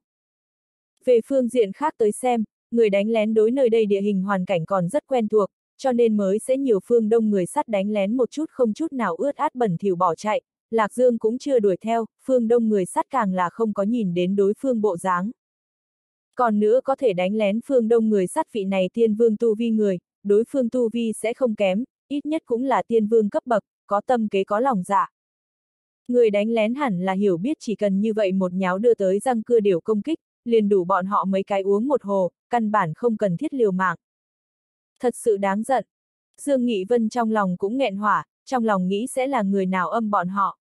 Về phương diện khác tới xem, người đánh lén đối nơi đây địa hình hoàn cảnh còn rất quen thuộc, cho nên mới sẽ nhiều Phương Đông người sắt đánh lén một chút không chút nào ướt át bẩn thỉu bỏ chạy, Lạc Dương cũng chưa đuổi theo, Phương Đông người sắt càng là không có nhìn đến đối phương bộ dáng. Còn nữa có thể đánh lén Phương Đông người sắt vị này tiên vương tu vi người, đối phương tu vi sẽ không kém, ít nhất cũng là tiên vương cấp bậc, có tâm kế có lòng dạ. Người đánh lén hẳn là hiểu biết chỉ cần như vậy một nháo đưa tới răng cưa điểu công kích, liền đủ bọn họ mấy cái uống một hồ, căn bản không cần thiết liều mạng. Thật sự đáng giận. Dương Nghị Vân trong lòng cũng nghẹn hỏa, trong lòng nghĩ sẽ là người nào âm bọn họ.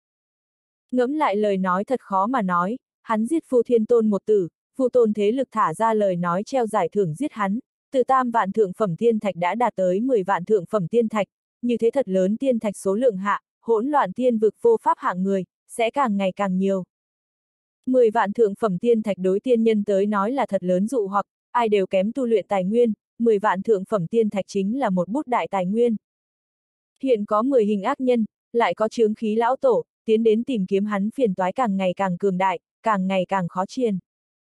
Ngẫm lại lời nói thật khó mà nói, hắn giết Phu Thiên Tôn một tử, Phu Tôn thế lực thả ra lời nói treo giải thưởng giết hắn, từ tam vạn thượng phẩm tiên thạch đã đạt tới mười vạn thượng phẩm tiên thạch, như thế thật lớn tiên thạch số lượng hạ, hỗn loạn tiên vực vô pháp hạng người, sẽ càng ngày càng nhiều. mười vạn thượng phẩm tiên thạch đối tiên nhân tới nói là thật lớn dụ hoặc, ai đều kém tu luyện tài nguyên, mười vạn thượng phẩm tiên thạch chính là một bút đại tài nguyên. Hiện có mười hình ác nhân, lại có chướng khí lão tổ, tiến đến tìm kiếm hắn phiền toái càng ngày càng cường đại, càng ngày càng khó triền.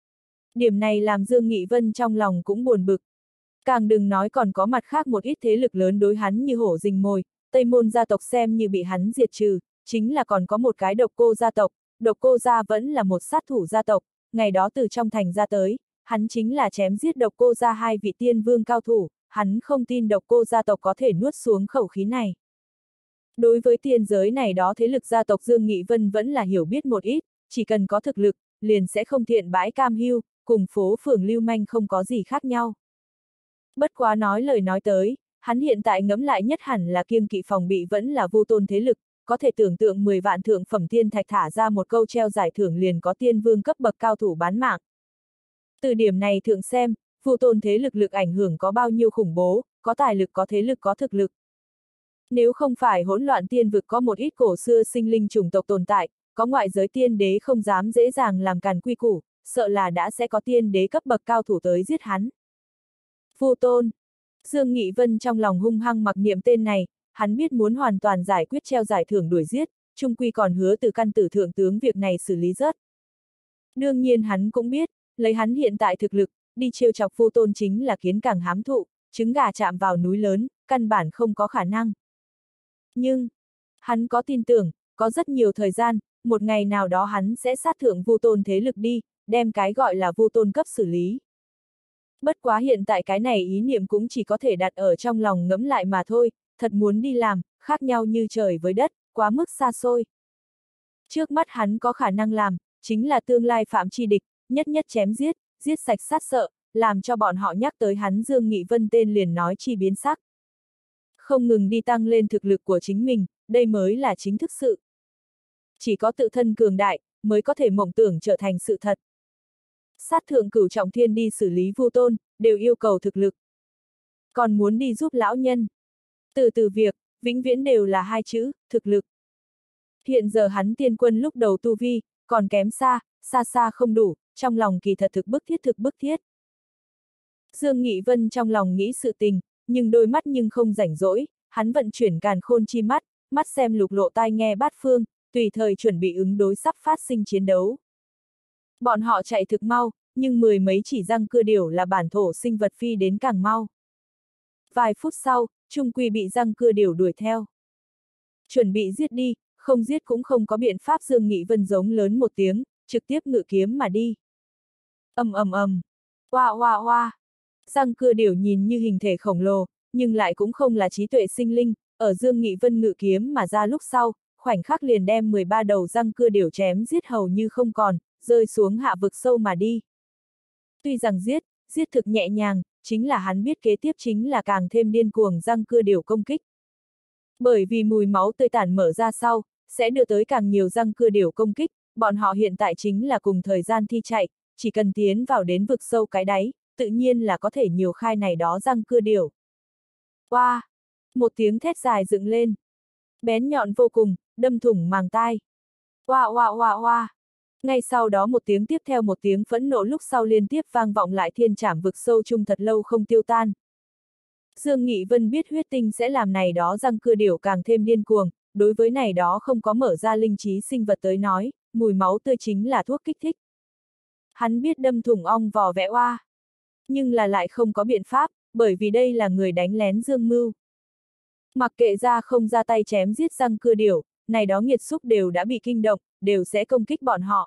Điểm này làm Dương Nghị Vân trong lòng cũng buồn bực. Càng đừng nói còn có mặt khác một ít thế lực lớn đối hắn như hổ rình mồi, Tây Môn gia tộc xem như bị hắn diệt trừ, chính là còn có một cái Độc Cô gia tộc, Độc Cô gia vẫn là một sát thủ gia tộc, ngày đó từ trong thành ra tới, hắn chính là chém giết Độc Cô gia hai vị tiên vương cao thủ, hắn không tin Độc Cô gia tộc có thể nuốt xuống khẩu khí này. Đối với tiên giới này đó thế lực gia tộc Dương Nghị Vân vẫn là hiểu biết một ít, chỉ cần có thực lực, liền sẽ không thiện bãi cam hưu, cùng phố phường lưu manh không có gì khác nhau. Bất quá nói lời nói tới, hắn hiện tại ngẫm lại nhất hẳn là kiêng kỵ phòng bị vẫn là Vu Tôn thế lực, có thể tưởng tượng mười vạn thượng phẩm tiên thạch thả ra một câu treo giải thưởng liền có tiên vương cấp bậc cao thủ bán mạng. Từ điểm này thượng xem, Vu Tôn thế lực lực ảnh hưởng có bao nhiêu khủng bố, có tài lực có thế lực có thực lực. Nếu không phải hỗn loạn tiên vực có một ít cổ xưa sinh linh chủng tộc tồn tại, có ngoại giới tiên đế không dám dễ dàng làm càn quy củ, sợ là đã sẽ có tiên đế cấp bậc cao thủ tới giết hắn. Vu Tôn. Dương Nghị Vân trong lòng hung hăng mặc niệm tên này, hắn biết muốn hoàn toàn giải quyết treo giải thưởng đuổi giết, chung quy còn hứa từ căn tử thượng tướng việc này xử lý rớt. Đương nhiên hắn cũng biết, lấy hắn hiện tại thực lực, đi trêu chọc Vu Tôn chính là kiến càng hám thụ, trứng gà chạm vào núi lớn, căn bản không có khả năng. Nhưng, hắn có tin tưởng, có rất nhiều thời gian, một ngày nào đó hắn sẽ sát thượng Vu Tôn thế lực đi, đem cái gọi là Vu Tôn cấp xử lý. Bất quá hiện tại cái này ý niệm cũng chỉ có thể đặt ở trong lòng ngẫm lại mà thôi, thật muốn đi làm, khác nhau như trời với đất, quá mức xa xôi. Trước mắt hắn có khả năng làm, chính là tương lai phạm chi địch, nhất nhất chém giết, giết sạch sát sợ, làm cho bọn họ nhắc tới hắn Dương Nghị Vân tên liền nói chi biến sắc. Không ngừng đi tăng lên thực lực của chính mình, đây mới là chính thức sự. Chỉ có tự thân cường đại, mới có thể mộng tưởng trở thành sự thật. Sát thượng cửu trọng thiên đi xử lý Vu Tôn, đều yêu cầu thực lực. Còn muốn đi giúp lão nhân. Từ từ việc, vĩnh viễn đều là hai chữ, thực lực. Hiện giờ hắn tiên quân lúc đầu tu vi, còn kém xa, xa xa không đủ, trong lòng kỳ thật thực bức thiết thực bức thiết. Dương Nghị Vân trong lòng nghĩ sự tình, nhưng đôi mắt nhưng không rảnh rỗi, hắn vận chuyển càn khôn chi mắt, mắt xem lục lộ tai nghe bát phương, tùy thời chuẩn bị ứng đối sắp phát sinh chiến đấu. Bọn họ chạy thực mau, nhưng mười mấy chỉ răng cưa điểu là bản thổ sinh vật phi đến càng mau. Vài phút sau, trung quy bị răng cưa điểu đuổi theo. Chuẩn bị giết đi, không giết cũng không có biện pháp. Dương Nghị Vân giống lớn một tiếng, trực tiếp ngự kiếm mà đi. Ầm ầm ầm, oa oa oa. Răng cưa điểu nhìn như hình thể khổng lồ, nhưng lại cũng không là trí tuệ sinh linh, ở Dương Nghị Vân ngự kiếm mà ra lúc sau, khoảnh khắc liền đem mười ba đầu răng cưa điểu chém giết hầu như không còn, rơi xuống hạ vực sâu mà đi. Tuy rằng giết, giết thực nhẹ nhàng, chính là hắn biết kế tiếp chính là càng thêm điên cuồng răng cưa điểu công kích. Bởi vì mùi máu tươi tản mở ra sau, sẽ đưa tới càng nhiều răng cưa điểu công kích, bọn họ hiện tại chính là cùng thời gian thi chạy, chỉ cần tiến vào đến vực sâu cái đáy, tự nhiên là có thể nhiều khai này đó răng cưa điểu. Oa! Wow! Một tiếng thét dài dựng lên. Bén nhọn vô cùng, đâm thủng màng tai. Oa oa oa oa! Ngay sau đó một tiếng tiếp theo một tiếng phẫn nộ lúc sau liên tiếp vang vọng lại thiên trảm vực sâu chung thật lâu không tiêu tan. Dương Nghị Vân biết huyết tinh sẽ làm này đó răng cưa điểu càng thêm điên cuồng, đối với này đó không có mở ra linh trí sinh vật tới nói, mùi máu tươi chính là thuốc kích thích. Hắn biết đâm thủng ong vò vẽ oa. Nhưng là lại không có biện pháp, bởi vì đây là người đánh lén Dương Mưu. Mặc kệ ra không ra tay chém giết răng cưa điểu, này đó nghiệt xúc đều đã bị kinh động, đều sẽ công kích bọn họ.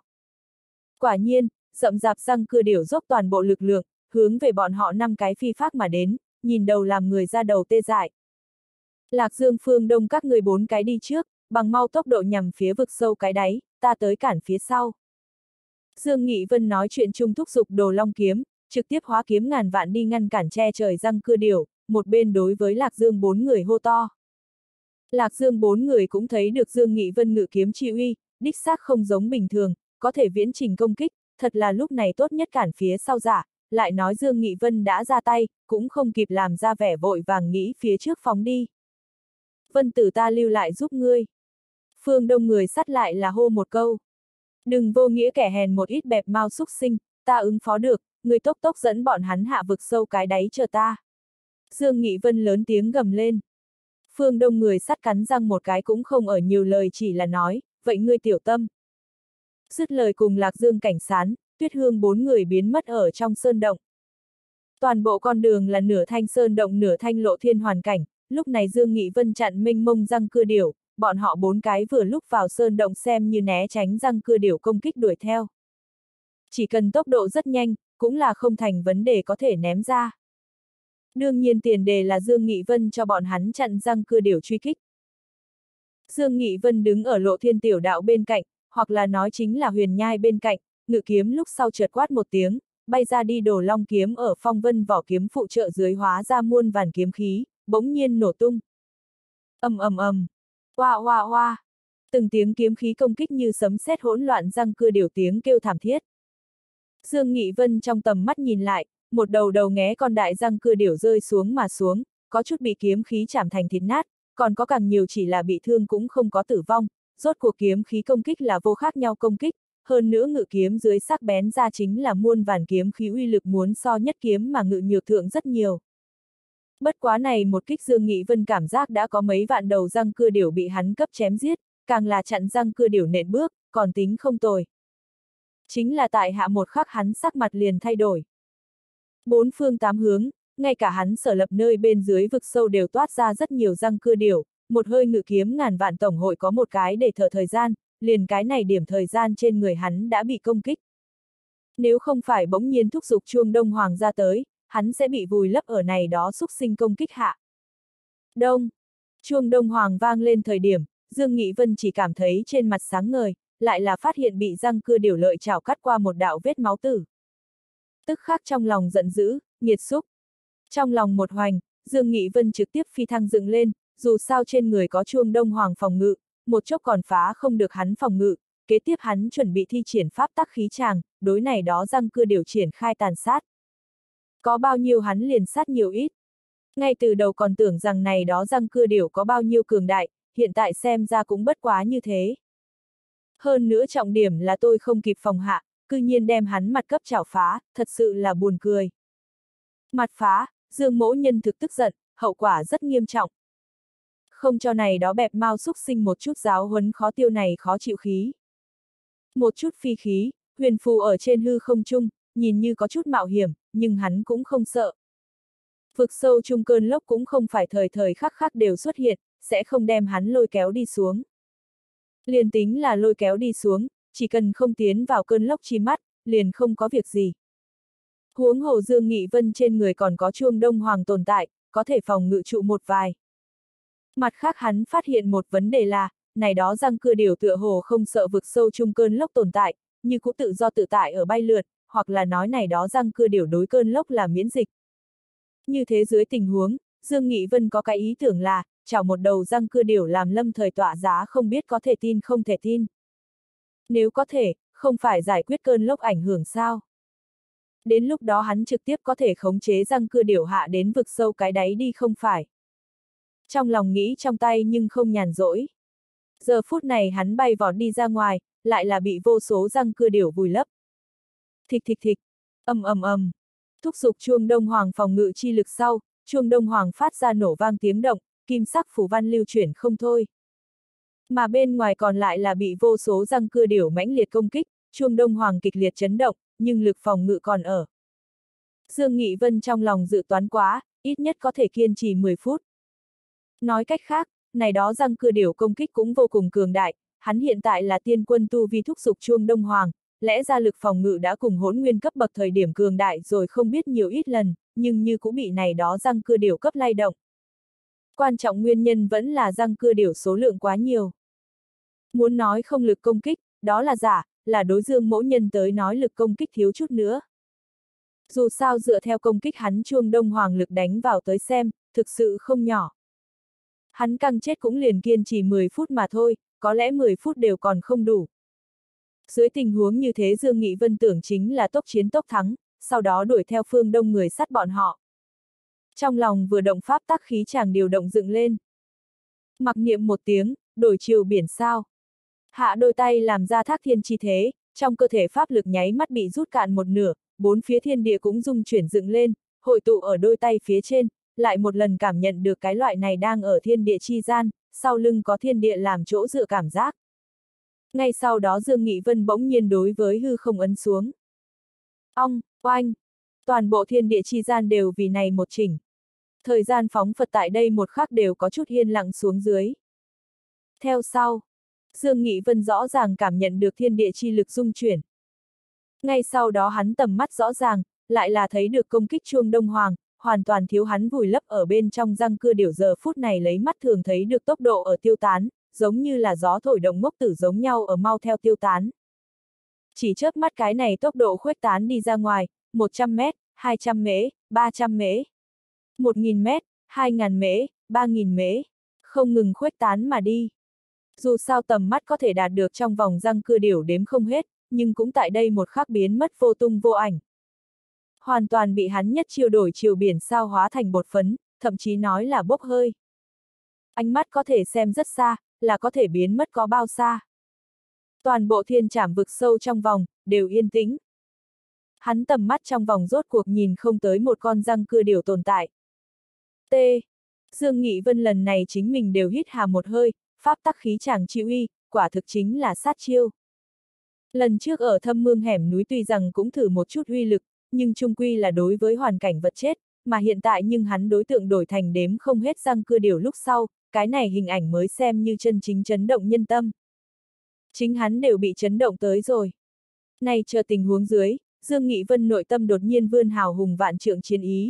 Quả nhiên, rậm rạp răng cưa điểu dốc toàn bộ lực lượng, hướng về bọn họ năm cái phi phác mà đến, nhìn đầu làm người ra đầu tê dại. Lạc Dương phương đông các người bốn cái đi trước, bằng mau tốc độ nhằm phía vực sâu cái đáy, ta tới cản phía sau. Dương Nghị Vân nói chuyện chung thúc giục Đồ Long kiếm, trực tiếp hóa kiếm ngàn vạn đi ngăn cản che trời răng cưa điểu, một bên đối với Lạc Dương bốn người hô to. Lạc Dương bốn người cũng thấy được Dương Nghị Vân ngự kiếm chi uy, đích xác không giống bình thường, có thể viễn trình công kích, thật là lúc này tốt nhất cản phía sau giả, lại nói Dương Nghị Vân đã ra tay, cũng không kịp làm ra vẻ vội vàng nghĩ phía trước phóng đi. Vân tử ta lưu lại giúp ngươi. Phương đông người sắt lại là hô một câu. Đừng vô nghĩa kẻ hèn một ít bẹp mau xúc sinh, ta ứng phó được, người tốc tốc dẫn bọn hắn hạ vực sâu cái đáy chờ ta. Dương Nghị Vân lớn tiếng gầm lên. Phương đông người sắt cắn răng một cái cũng không ở nhiều lời chỉ là nói, vậy ngươi tiểu tâm. Dứt lời cùng Lạc Dương cảnh sán, Tuyết Hương bốn người biến mất ở trong sơn động. Toàn bộ con đường là nửa thanh sơn động nửa thanh lộ thiên hoàn cảnh, lúc này Dương Nghị Vân chặn mênh mông răng cưa điểu, bọn họ bốn cái vừa lúc vào sơn động xem như né tránh răng cưa điểu công kích đuổi theo. Chỉ cần tốc độ rất nhanh, cũng là không thành vấn đề có thể ném ra. Đương nhiên tiền đề là Dương Nghị Vân cho bọn hắn chặn răng cưa điểu truy kích. Dương Nghị Vân đứng ở lộ thiên tiểu đạo bên cạnh, hoặc là nói chính là huyền nhai bên cạnh, ngự kiếm lúc sau chợt quát một tiếng, bay ra đi Đồ Long kiếm ở phong vân vỏ kiếm phụ trợ dưới hóa ra muôn vàn kiếm khí, bỗng nhiên nổ tung. Ầm ầm ầm, oa oa oa, từng tiếng kiếm khí công kích như sấm sét hỗn loạn răng cưa điểu tiếng kêu thảm thiết. Dương Nghị Vân trong tầm mắt nhìn lại, một đầu đầu nghé con đại răng cưa điểu rơi xuống mà xuống, có chút bị kiếm khí chảm thành thịt nát, còn có càng nhiều chỉ là bị thương cũng không có tử vong, rốt cuộc kiếm khí công kích là vô khác nhau công kích, hơn nữa ngự kiếm dưới sắc bén ra chính là muôn vàn kiếm khí uy lực muốn so nhất kiếm mà ngự nhược thượng rất nhiều. Bất quá này một kích Dương Nghị Vân cảm giác đã có mấy vạn đầu răng cưa điểu bị hắn cấp chém giết, càng là chặn răng cưa điểu nện bước, còn tính không tồi. Chính là tại hạ một khắc hắn sắc mặt liền thay đổi. Bốn phương tám hướng, ngay cả hắn sở lập nơi bên dưới vực sâu đều toát ra rất nhiều răng cưa điểu, một hơi ngự kiếm ngàn vạn tổng hội có một cái để thở thời gian, liền cái này điểm thời gian trên người hắn đã bị công kích. Nếu không phải bỗng nhiên thúc giục chuông Đông Hoàng ra tới, hắn sẽ bị vùi lấp ở này đó xúc sinh công kích hạ. Đông, chuông Đông Hoàng vang lên thời điểm, Dương Nghị Vân chỉ cảm thấy trên mặt sáng ngời, lại là phát hiện bị răng cưa điểu lợi chảo cắt qua một đạo vết máu tử. Tức khắc trong lòng giận dữ, nghiệt xúc. Trong lòng một hoành, Dương Nghị Vân trực tiếp phi thăng dựng lên, dù sao trên người có chuông Đông Hoàng phòng ngự, một chốc còn phá không được hắn phòng ngự, kế tiếp hắn chuẩn bị thi triển pháp tắc khí tràng, đối này đó răng cưa điểu triển khai tàn sát. Có bao nhiêu hắn liền sát nhiều ít. Ngay từ đầu còn tưởng rằng này đó răng cưa điểu có bao nhiêu cường đại, hiện tại xem ra cũng bất quá như thế. Hơn nữa trọng điểm là tôi không kịp phòng hạ, cư nhiên đem hắn mặt cấp chảo phá, thật sự là buồn cười. Mặt phá, Dương Mỗ Nhân thực tức giận, hậu quả rất nghiêm trọng. Không cho này đó bẹp mau xúc sinh một chút giáo huấn khó tiêu này khó chịu khí. Một chút phi khí, huyền phù ở trên hư không trung, nhìn như có chút mạo hiểm, nhưng hắn cũng không sợ. Vực sâu trung cơn lốc cũng không phải thời thời khắc khắc đều xuất hiện, sẽ không đem hắn lôi kéo đi xuống. Liền tính là lôi kéo đi xuống, chỉ cần không tiến vào cơn lốc chi mắt, liền không có việc gì. Huống hồ Dương Nghị Vân trên người còn có chuông Đông Hoàng tồn tại, có thể phòng ngự trụ một vài. Mặt khác hắn phát hiện một vấn đề là, này đó răng cưa điểu tựa hồ không sợ vực sâu trung cơn lốc tồn tại, như cũng tự do tự tại ở bay lượn, hoặc là nói này đó răng cưa điểu đối cơn lốc là miễn dịch. Như thế dưới tình huống, Dương Nghị Vân có cái ý tưởng là, chảo một đầu răng cưa điểu làm lâm thời tọa giá không biết có thể tin không thể tin. Nếu có thể, không phải giải quyết cơn lốc ảnh hưởng sao? Đến lúc đó hắn trực tiếp có thể khống chế răng cưa điểu hạ đến vực sâu cái đáy đi không phải. Trong lòng nghĩ trong tay nhưng không nhàn rỗi. Giờ phút này hắn bay vọt đi ra ngoài, lại là bị vô số răng cưa điểu vùi lấp. Thịch thịch thịch, ầm ầm ầm, thúc giục chuông Đông Hoàng phòng ngự chi lực sau, chuông Đông Hoàng phát ra nổ vang tiếng động, kim sắc phù văn lưu chuyển không thôi. Mà bên ngoài còn lại là bị vô số răng cưa điểu mãnh liệt công kích, chuông Đông Hoàng kịch liệt chấn động, nhưng lực phòng ngự còn ở. Dương Nghị Vân trong lòng dự toán quá, ít nhất có thể kiên trì mười phút. Nói cách khác, này đó răng cưa điểu công kích cũng vô cùng cường đại, hắn hiện tại là tiên quân tu vi thúc giục chuông Đông Hoàng, lẽ ra lực phòng ngự đã cùng hỗn nguyên cấp bậc thời điểm cường đại rồi không biết nhiều ít lần, nhưng như cũng bị này đó răng cưa điểu cấp lay động. Quan trọng nguyên nhân vẫn là răng cưa điểu số lượng quá nhiều. Muốn nói không lực công kích, đó là giả, là đối Dương Mỗ Nhân tới nói lực công kích thiếu chút nữa. Dù sao dựa theo công kích hắn chuông Đông Hoàng lực đánh vào tới xem, thực sự không nhỏ. Hắn căng chết cũng liền kiên trì mười phút mà thôi, có lẽ mười phút đều còn không đủ. Dưới tình huống như thế Dương Nghị Vân tưởng chính là tốc chiến tốc thắng, sau đó đuổi theo phương đông người sát bọn họ. Trong lòng vừa động pháp tắc khí chàng điều động dựng lên. Mặc niệm một tiếng, đổi chiều biển sao. Hạ đôi tay làm ra thác thiên chi thế, trong cơ thể pháp lực nháy mắt bị rút cạn một nửa, bốn phía thiên địa cũng rung chuyển dựng lên, hội tụ ở đôi tay phía trên, lại một lần cảm nhận được cái loại này đang ở thiên địa chi gian, sau lưng có thiên địa làm chỗ dựa cảm giác. Ngay sau đó Dương Nghị Vân bỗng nhiên đối với hư không ấn xuống. Ong, oanh, toàn bộ thiên địa chi gian đều vì này một chỉnh. Thời gian phóng phật tại đây một khắc đều có chút yên lặng xuống dưới. Theo sau, Dương Nghị Vân rõ ràng cảm nhận được thiên địa chi lực dung chuyển. Ngay sau đó hắn tầm mắt rõ ràng, lại là thấy được công kích chuông Đông Hoàng, hoàn toàn thiếu hắn vùi lấp ở bên trong răng cưa điểu giờ phút này lấy mắt thường thấy được tốc độ ở tiêu tán, giống như là gió thổi động ngốc tử giống nhau ở mau theo tiêu tán. Chỉ chớp mắt cái này tốc độ khuếch tán đi ra ngoài, một trăm mét, hai trăm mễ, ba trăm mễ, một nghìn mét, hai nghìn mễ, ba nghìn mễ, không ngừng khuếch tán mà đi. Dù sao tầm mắt có thể đạt được trong vòng răng cưa điểu đếm không hết, nhưng cũng tại đây một khắc biến mất vô tung vô ảnh. Hoàn toàn bị hắn nhất chiêu đổi chiều biển sao hóa thành bột phấn, thậm chí nói là bốc hơi. Ánh mắt có thể xem rất xa, là có thể biến mất có bao xa. Toàn bộ thiên trảm vực sâu trong vòng, đều yên tĩnh. Hắn tầm mắt trong vòng rốt cuộc nhìn không tới một con răng cưa điểu tồn tại. T. Dương Nghị Vân lần này chính mình đều hít hà một hơi, pháp tắc khí chàng chi uy, quả thực chính là sát chiêu. Lần trước ở thâm mương hẻm núi tuy rằng cũng thử một chút uy lực, nhưng chung quy là đối với hoàn cảnh vật chết, mà hiện tại nhưng hắn đối tượng đổi thành đếm không hết răng cưa điểu lúc sau, cái này hình ảnh mới xem như chân chính chấn động nhân tâm. Chính hắn đều bị chấn động tới rồi. Này chờ tình huống dưới, Dương Nghị Vân nội tâm đột nhiên vươn hào hùng vạn trượng chiến ý.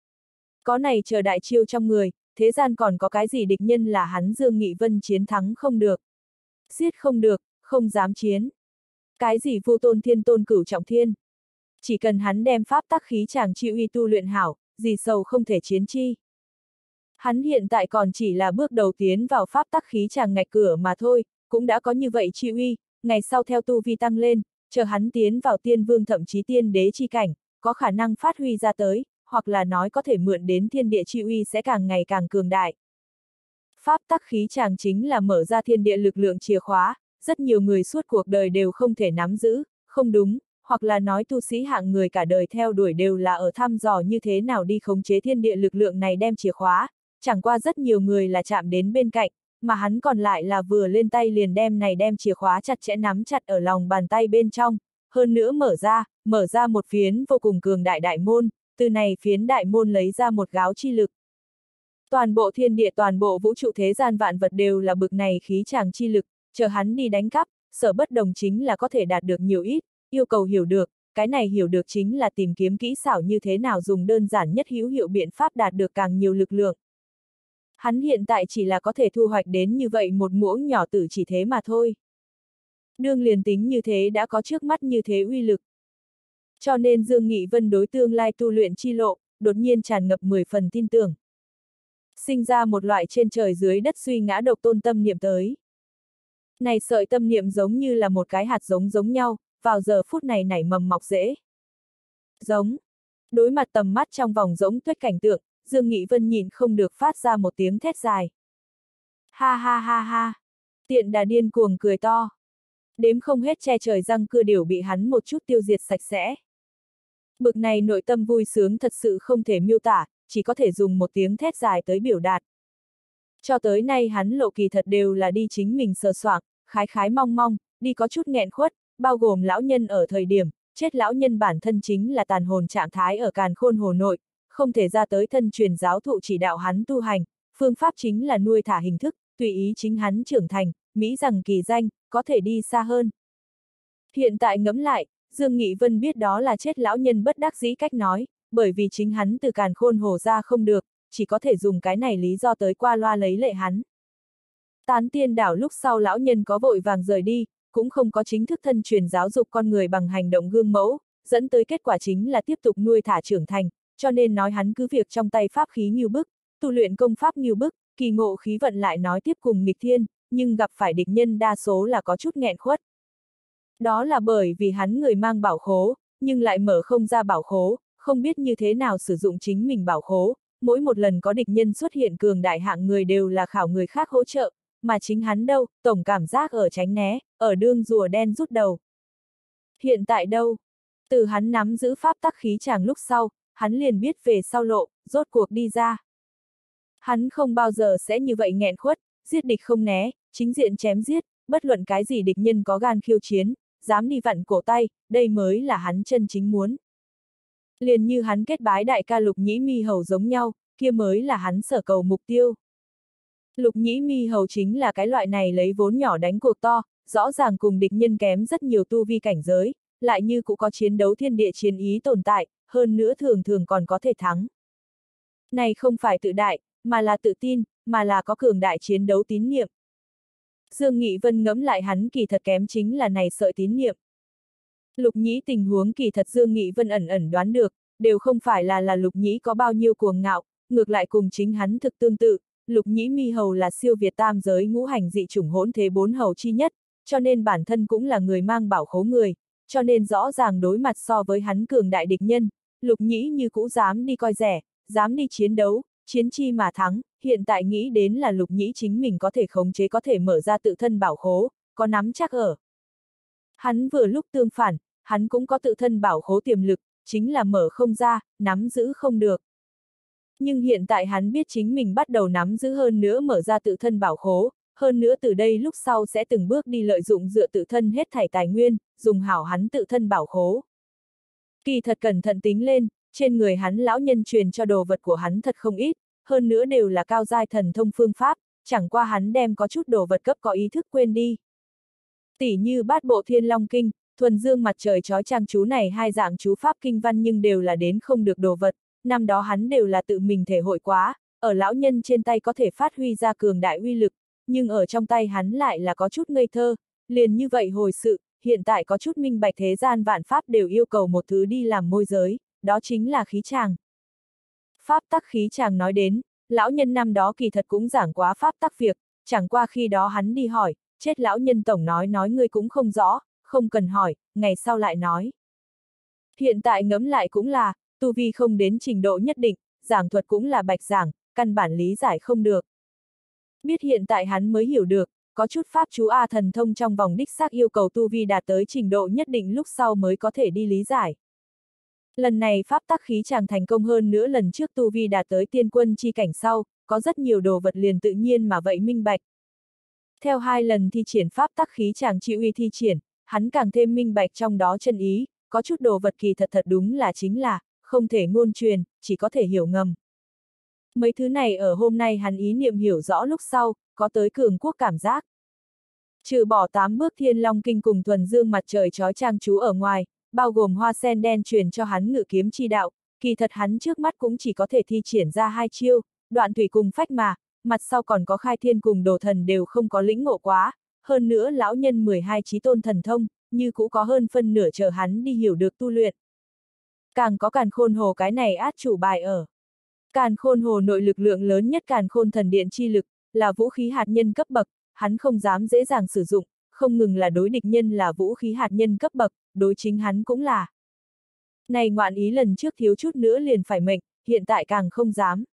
Có này chờ đại chiêu trong người, thế gian còn có cái gì địch nhân là hắn Dương Nghị Vân chiến thắng không được. Giết không được, không dám chiến. Cái gì vô tôn thiên tôn cửu trọng thiên. Chỉ cần hắn đem pháp tắc khí chàng chi uy tu luyện hảo, gì sầu không thể chiến chi. Hắn hiện tại còn chỉ là bước đầu tiến vào pháp tắc khí chàng ngạch cửa mà thôi, cũng đã có như vậy chi uy, ngày sau theo tu vi tăng lên, chờ hắn tiến vào tiên vương thậm chí tiên đế chi cảnh, có khả năng phát huy ra tới, hoặc là nói có thể mượn đến thiên địa chi uy sẽ càng ngày càng cường đại. Pháp tắc khí chàng chính là mở ra thiên địa lực lượng chìa khóa, rất nhiều người suốt cuộc đời đều không thể nắm giữ, không đúng, hoặc là nói tu sĩ hạng người cả đời theo đuổi đều là ở thăm dò như thế nào đi khống chế thiên địa lực lượng này đem chìa khóa, chẳng qua rất nhiều người là chạm đến bên cạnh, mà hắn còn lại là vừa lên tay liền đem này đem chìa khóa chặt chẽ nắm chặt ở lòng bàn tay bên trong, hơn nữa mở ra, mở ra một phiến vô cùng cường đại đại môn, từ này phiến đại môn lấy ra một gáo chi lực. Toàn bộ thiên địa toàn bộ vũ trụ thế gian vạn vật đều là bực này khí chàng chi lực, chờ hắn đi đánh cắp, sở bất đồng chính là có thể đạt được nhiều ít, yêu cầu hiểu được, cái này hiểu được chính là tìm kiếm kỹ xảo như thế nào dùng đơn giản nhất hữu hiệu biện pháp đạt được càng nhiều lực lượng. Hắn hiện tại chỉ là có thể thu hoạch đến như vậy một muỗng nhỏ tử chỉ thế mà thôi. Đương liền tính như thế đã có trước mắt như thế uy lực. Cho nên Dương Nghị Vân đối tương lai tu luyện chi lộ, đột nhiên tràn ngập mười phần tin tưởng. Sinh ra một loại trên trời dưới đất suy ngã độc tôn tâm niệm tới. Này sợi tâm niệm giống như là một cái hạt giống giống nhau, vào giờ phút này nảy mầm mọc rễ. Giống. Đối mặt tầm mắt trong vòng giống tuyết cảnh tượng, Dương Nghị Vân nhìn không được phát ra một tiếng thét dài. Ha ha ha ha. Tiện đà điên cuồng cười to. Đếm không hết che trời răng cưa điểu bị hắn một chút tiêu diệt sạch sẽ. Bực này nội tâm vui sướng thật sự không thể miêu tả, chỉ có thể dùng một tiếng thét dài tới biểu đạt. Cho tới nay hắn lộ kỳ thật đều là đi chính mình sờ soạng, khái khái mong mong, đi có chút nghẹn khuất, bao gồm lão nhân ở thời điểm, chết lão nhân bản thân chính là tàn hồn trạng thái ở càn khôn hồ nội, không thể ra tới thân truyền giáo thụ chỉ đạo hắn tu hành, phương pháp chính là nuôi thả hình thức, tùy ý chính hắn trưởng thành, mỹ rằng kỳ danh, có thể đi xa hơn. Hiện tại ngẫm lại, Dương Nghị Vân biết đó là chết lão nhân bất đắc dĩ cách nói, bởi vì chính hắn từ càn khôn hồ ra không được, chỉ có thể dùng cái này lý do tới qua loa lấy lệ hắn. Tán tiên đảo lúc sau lão nhân có vội vàng rời đi, cũng không có chính thức thân truyền giáo dục con người bằng hành động gương mẫu, dẫn tới kết quả chính là tiếp tục nuôi thả trưởng thành, cho nên nói hắn cứ việc trong tay pháp khí nghiêu bức, tu luyện công pháp nghiêu bức, kỳ ngộ khí vận lại nói tiếp cùng nghịch thiên, nhưng gặp phải địch nhân đa số là có chút nghẹn khuất. Đó là bởi vì hắn người mang bảo khố, nhưng lại mở không ra bảo khố, không biết như thế nào sử dụng chính mình bảo khố, mỗi một lần có địch nhân xuất hiện cường đại hạng người đều là khảo người khác hỗ trợ, mà chính hắn đâu, tổng cảm giác ở tránh né, ở đương rùa đen rút đầu. Hiện tại đâu? Từ hắn nắm giữ pháp tắc khí chàng lúc sau, hắn liền biết về sau lộ, rốt cuộc đi ra. Hắn không bao giờ sẽ như vậy nghẹn khuất, giết địch không né, chính diện chém giết, bất luận cái gì địch nhân có gan khiêu chiến, dám đi vặn cổ tay, đây mới là hắn chân chính muốn. Liền như hắn kết bái đại ca Lục Nhĩ Mi Hầu giống nhau, kia mới là hắn sở cầu mục tiêu. Lục Nhĩ Mi Hầu chính là cái loại này lấy vốn nhỏ đánh cuộc to, rõ ràng cùng địch nhân kém rất nhiều tu vi cảnh giới, lại như cũng có chiến đấu thiên địa chiến ý tồn tại, hơn nữa thường thường còn có thể thắng. Này không phải tự đại, mà là tự tin, mà là có cường đại chiến đấu tín niệm. Dương Nghị Vân ngẫm lại hắn kỳ thật kém chính là này sợi tín niệm. Lục Nhĩ tình huống kỳ thật Dương Nghị Vân ẩn ẩn đoán được, đều không phải là là Lục Nhĩ có bao nhiêu cuồng ngạo, ngược lại cùng chính hắn thực tương tự, Lục Nhĩ Mi Hầu là siêu việt tam giới ngũ hành dị chủng hỗn thế bốn hầu chi nhất, cho nên bản thân cũng là người mang bảo khố người, cho nên rõ ràng đối mặt so với hắn cường đại địch nhân, Lục Nhĩ như cũ dám đi coi rẻ, dám đi chiến đấu, chiến chi mà thắng, hiện tại nghĩ đến là Lục Nhĩ chính mình có thể khống chế có thể mở ra tự thân bảo khố, có nắm chắc ở. Hắn vừa lúc tương phản, hắn cũng có tự thân bảo khố tiềm lực, chính là mở không ra, nắm giữ không được. Nhưng hiện tại hắn biết chính mình bắt đầu nắm giữ hơn nữa mở ra tự thân bảo khố, hơn nữa từ đây lúc sau sẽ từng bước đi lợi dụng dựa tự thân hết thảy tài nguyên, dùng hảo hắn tự thân bảo khố. Kỳ thật cẩn thận tính lên, trên người hắn lão nhân truyền cho đồ vật của hắn thật không ít, hơn nữa đều là cao giai thần thông phương pháp, chẳng qua hắn đem có chút đồ vật cấp có ý thức quên đi. Tỷ như bát bộ thiên long kinh, thuần dương mặt trời chói chang chú này hai dạng chú pháp kinh văn nhưng đều là đến không được đồ vật, năm đó hắn đều là tự mình thể hội quá, ở lão nhân trên tay có thể phát huy ra cường đại uy lực, nhưng ở trong tay hắn lại là có chút ngây thơ, liền như vậy hồi sự, hiện tại có chút minh bạch thế gian vạn pháp đều yêu cầu một thứ đi làm môi giới, đó chính là khí tràng. Pháp tắc khí tràng nói đến, lão nhân năm đó kỳ thật cũng giảng quá pháp tắc việc, chẳng qua khi đó hắn đi hỏi, chết lão nhân tổng nói nói ngươi cũng không rõ, không cần hỏi, ngày sau lại nói. Hiện tại ngẫm lại cũng là, tu vi không đến trình độ nhất định, giảng thuật cũng là bạch giảng, căn bản lý giải không được. Biết hiện tại hắn mới hiểu được, có chút pháp chú A thần thông trong vòng đích xác yêu cầu tu vi đạt tới trình độ nhất định lúc sau mới có thể đi lý giải. Lần này pháp tắc khí chàng thành công hơn nữa lần trước tu vi đạt tới tiên quân chi cảnh sau, có rất nhiều đồ vật liền tự nhiên mà vậy minh bạch. Theo hai lần thi triển pháp tắc khí chàng chi uy thi triển, hắn càng thêm minh bạch trong đó chân ý, có chút đồ vật kỳ thật thật đúng là chính là, không thể ngôn truyền, chỉ có thể hiểu ngầm. Mấy thứ này ở hôm nay hắn ý niệm hiểu rõ lúc sau, có tới cường quốc cảm giác. Trừ bỏ tám bước thiên long kinh cùng thuần dương mặt trời chói chang chú ở ngoài, bao gồm hoa sen đen truyền cho hắn ngự kiếm chi đạo, kỳ thật hắn trước mắt cũng chỉ có thể thi triển ra hai chiêu, đoạn thủy cùng phách mà, mặt sau còn có khai thiên cùng đồ thần đều không có lĩnh ngộ quá, hơn nữa lão nhân mười hai chí tôn thần thông, như cũ có hơn phân nửa chờ hắn đi hiểu được tu luyện. Càng có càn khôn hồ cái này át chủ bài ở. Càn khôn hồ nội lực lượng lớn nhất càn khôn thần điện chi lực, là vũ khí hạt nhân cấp bậc, hắn không dám dễ dàng sử dụng, không ngừng là đối địch nhân là vũ khí hạt nhân cấp bậc, đối chính hắn cũng là. Này ngoạn ý lần trước thiếu chút nữa liền phải mệnh, hiện tại càng không dám.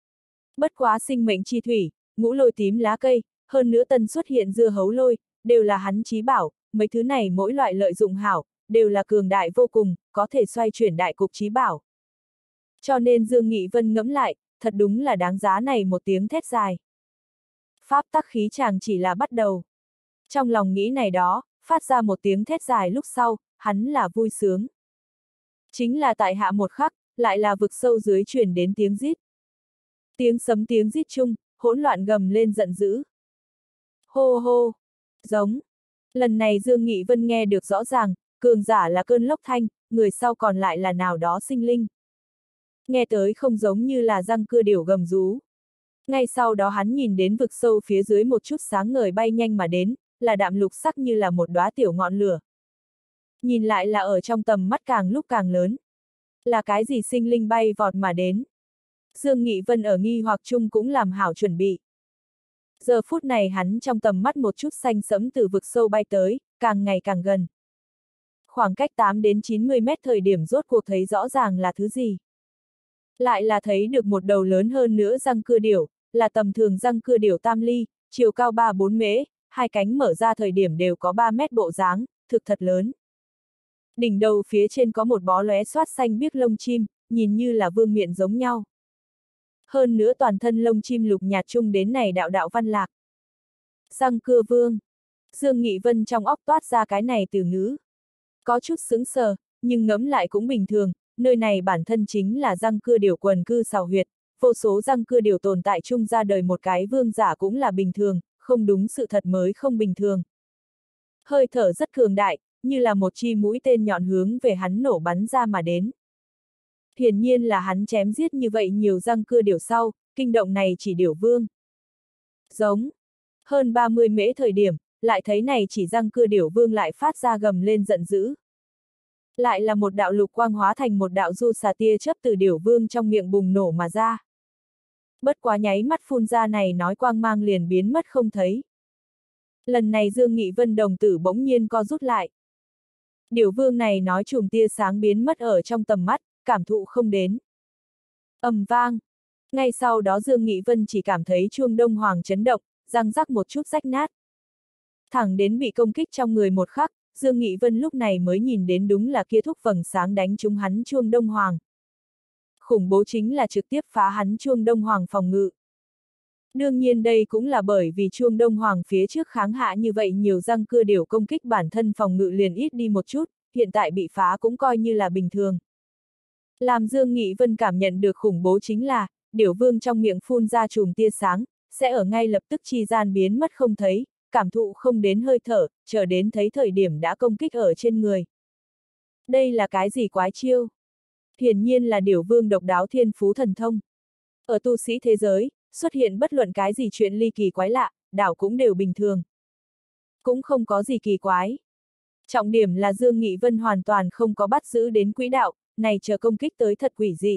Bất quá sinh mệnh chi thủy, ngũ lôi tím lá cây, hơn nữa tân xuất hiện dưa hấu lôi, đều là hắn chí bảo, mấy thứ này mỗi loại lợi dụng hảo, đều là cường đại vô cùng, có thể xoay chuyển đại cục chí bảo. Cho nên Dương Nghị Vân ngẫm lại, thật đúng là đáng giá này một tiếng thét dài. Pháp tắc khí chàng chỉ là bắt đầu. Trong lòng nghĩ này đó, phát ra một tiếng thét dài lúc sau, hắn là vui sướng. Chính là tại hạ một khắc, lại là vực sâu dưới truyền đến tiếng rít. Tiếng sấm tiếng rít chung, hỗn loạn gầm lên giận dữ. Hô hô, giống. Lần này Dương Nghị Vân nghe được rõ ràng, cường giả là cơn lốc thanh, người sau còn lại là nào đó sinh linh. Nghe tới không giống như là răng cưa điểu gầm rú. Ngay sau đó hắn nhìn đến vực sâu phía dưới một chút sáng ngời bay nhanh mà đến, là đạm lục sắc như là một đóa tiểu ngọn lửa. Nhìn lại là ở trong tầm mắt càng lúc càng lớn. Là cái gì sinh linh bay vọt mà đến? Dương Nghị Vân ở nghi hoặc chung cũng làm hảo chuẩn bị. Giờ phút này hắn trong tầm mắt một chút xanh sẫm từ vực sâu bay tới, càng ngày càng gần. Khoảng cách tám đến chín mươi mét thời điểm rốt cuộc thấy rõ ràng là thứ gì. Lại là thấy được một đầu lớn hơn nữa răng cưa điểu, là tầm thường răng cưa điểu tam ly, chiều cao ba bốn mễ, hai cánh mở ra thời điểm đều có ba mét bộ dáng, thực thật lớn. Đỉnh đầu phía trên có một bó lóe xoát xanh biếc lông chim, nhìn như là vương miện giống nhau. Hơn nữa toàn thân lông chim lục nhạt chung đến này đạo đạo văn lạc. Răng cưa vương. Dương Nghị Vân trong óc toát ra cái này từ ngữ. Có chút sững sờ, nhưng ngẫm lại cũng bình thường, nơi này bản thân chính là răng cưa điểu quần cư xào huyệt, vô số răng cưa điểu tồn tại chung ra đời một cái vương giả cũng là bình thường, không đúng sự thật mới không bình thường. Hơi thở rất cường đại, như là một chi mũi tên nhọn hướng về hắn nổ bắn ra mà đến. Hiển nhiên là hắn chém giết như vậy nhiều răng cưa điểu sau, kinh động này chỉ điểu vương. Giống. Hơn ba mươi mễ thời điểm, lại thấy này chỉ răng cưa điểu vương lại phát ra gầm lên giận dữ. Lại là một đạo lục quang hóa thành một đạo du xà tia chớp từ điểu vương trong miệng bùng nổ mà ra. Bất quá nháy mắt phun ra này nói quang mang liền biến mất không thấy. Lần này Dương Nghị Vân đồng tử bỗng nhiên co rút lại. Điểu vương này nói chùm tia sáng biến mất ở trong tầm mắt, cảm thụ không đến. Ầm vang. Ngay sau đó Dương Nghị Vân chỉ cảm thấy chuông đông hoàng chấn động, răng rắc một chút rách nát. Thẳng đến bị công kích trong người một khắc, Dương Nghị Vân lúc này mới nhìn đến đúng là kia thúc vầng sáng đánh trúng hắn chuông đông hoàng. Khủng bố chính là trực tiếp phá hắn chuông đông hoàng phòng ngự. Đương nhiên đây cũng là bởi vì chuông đông hoàng phía trước kháng hạ như vậy nhiều răng cưa điểu công kích bản thân phòng ngự liền ít đi một chút, hiện tại bị phá cũng coi như là bình thường. Làm Dương Nghị Vân cảm nhận được khủng bố chính là, điểu vương trong miệng phun ra chùm tia sáng, sẽ ở ngay lập tức chi gian biến mất không thấy, cảm thụ không đến hơi thở, chờ đến thấy thời điểm đã công kích ở trên người. Đây là cái gì quái chiêu? Hiển nhiên là điểu vương độc đáo thiên phú thần thông. Ở tu sĩ thế giới, xuất hiện bất luận cái gì chuyện ly kỳ quái lạ, đảo cũng đều bình thường. Cũng không có gì kỳ quái. Trọng điểm là Dương Nghị Vân hoàn toàn không có bắt giữ đến quỹ đạo, này chờ công kích tới thật quỷ dị.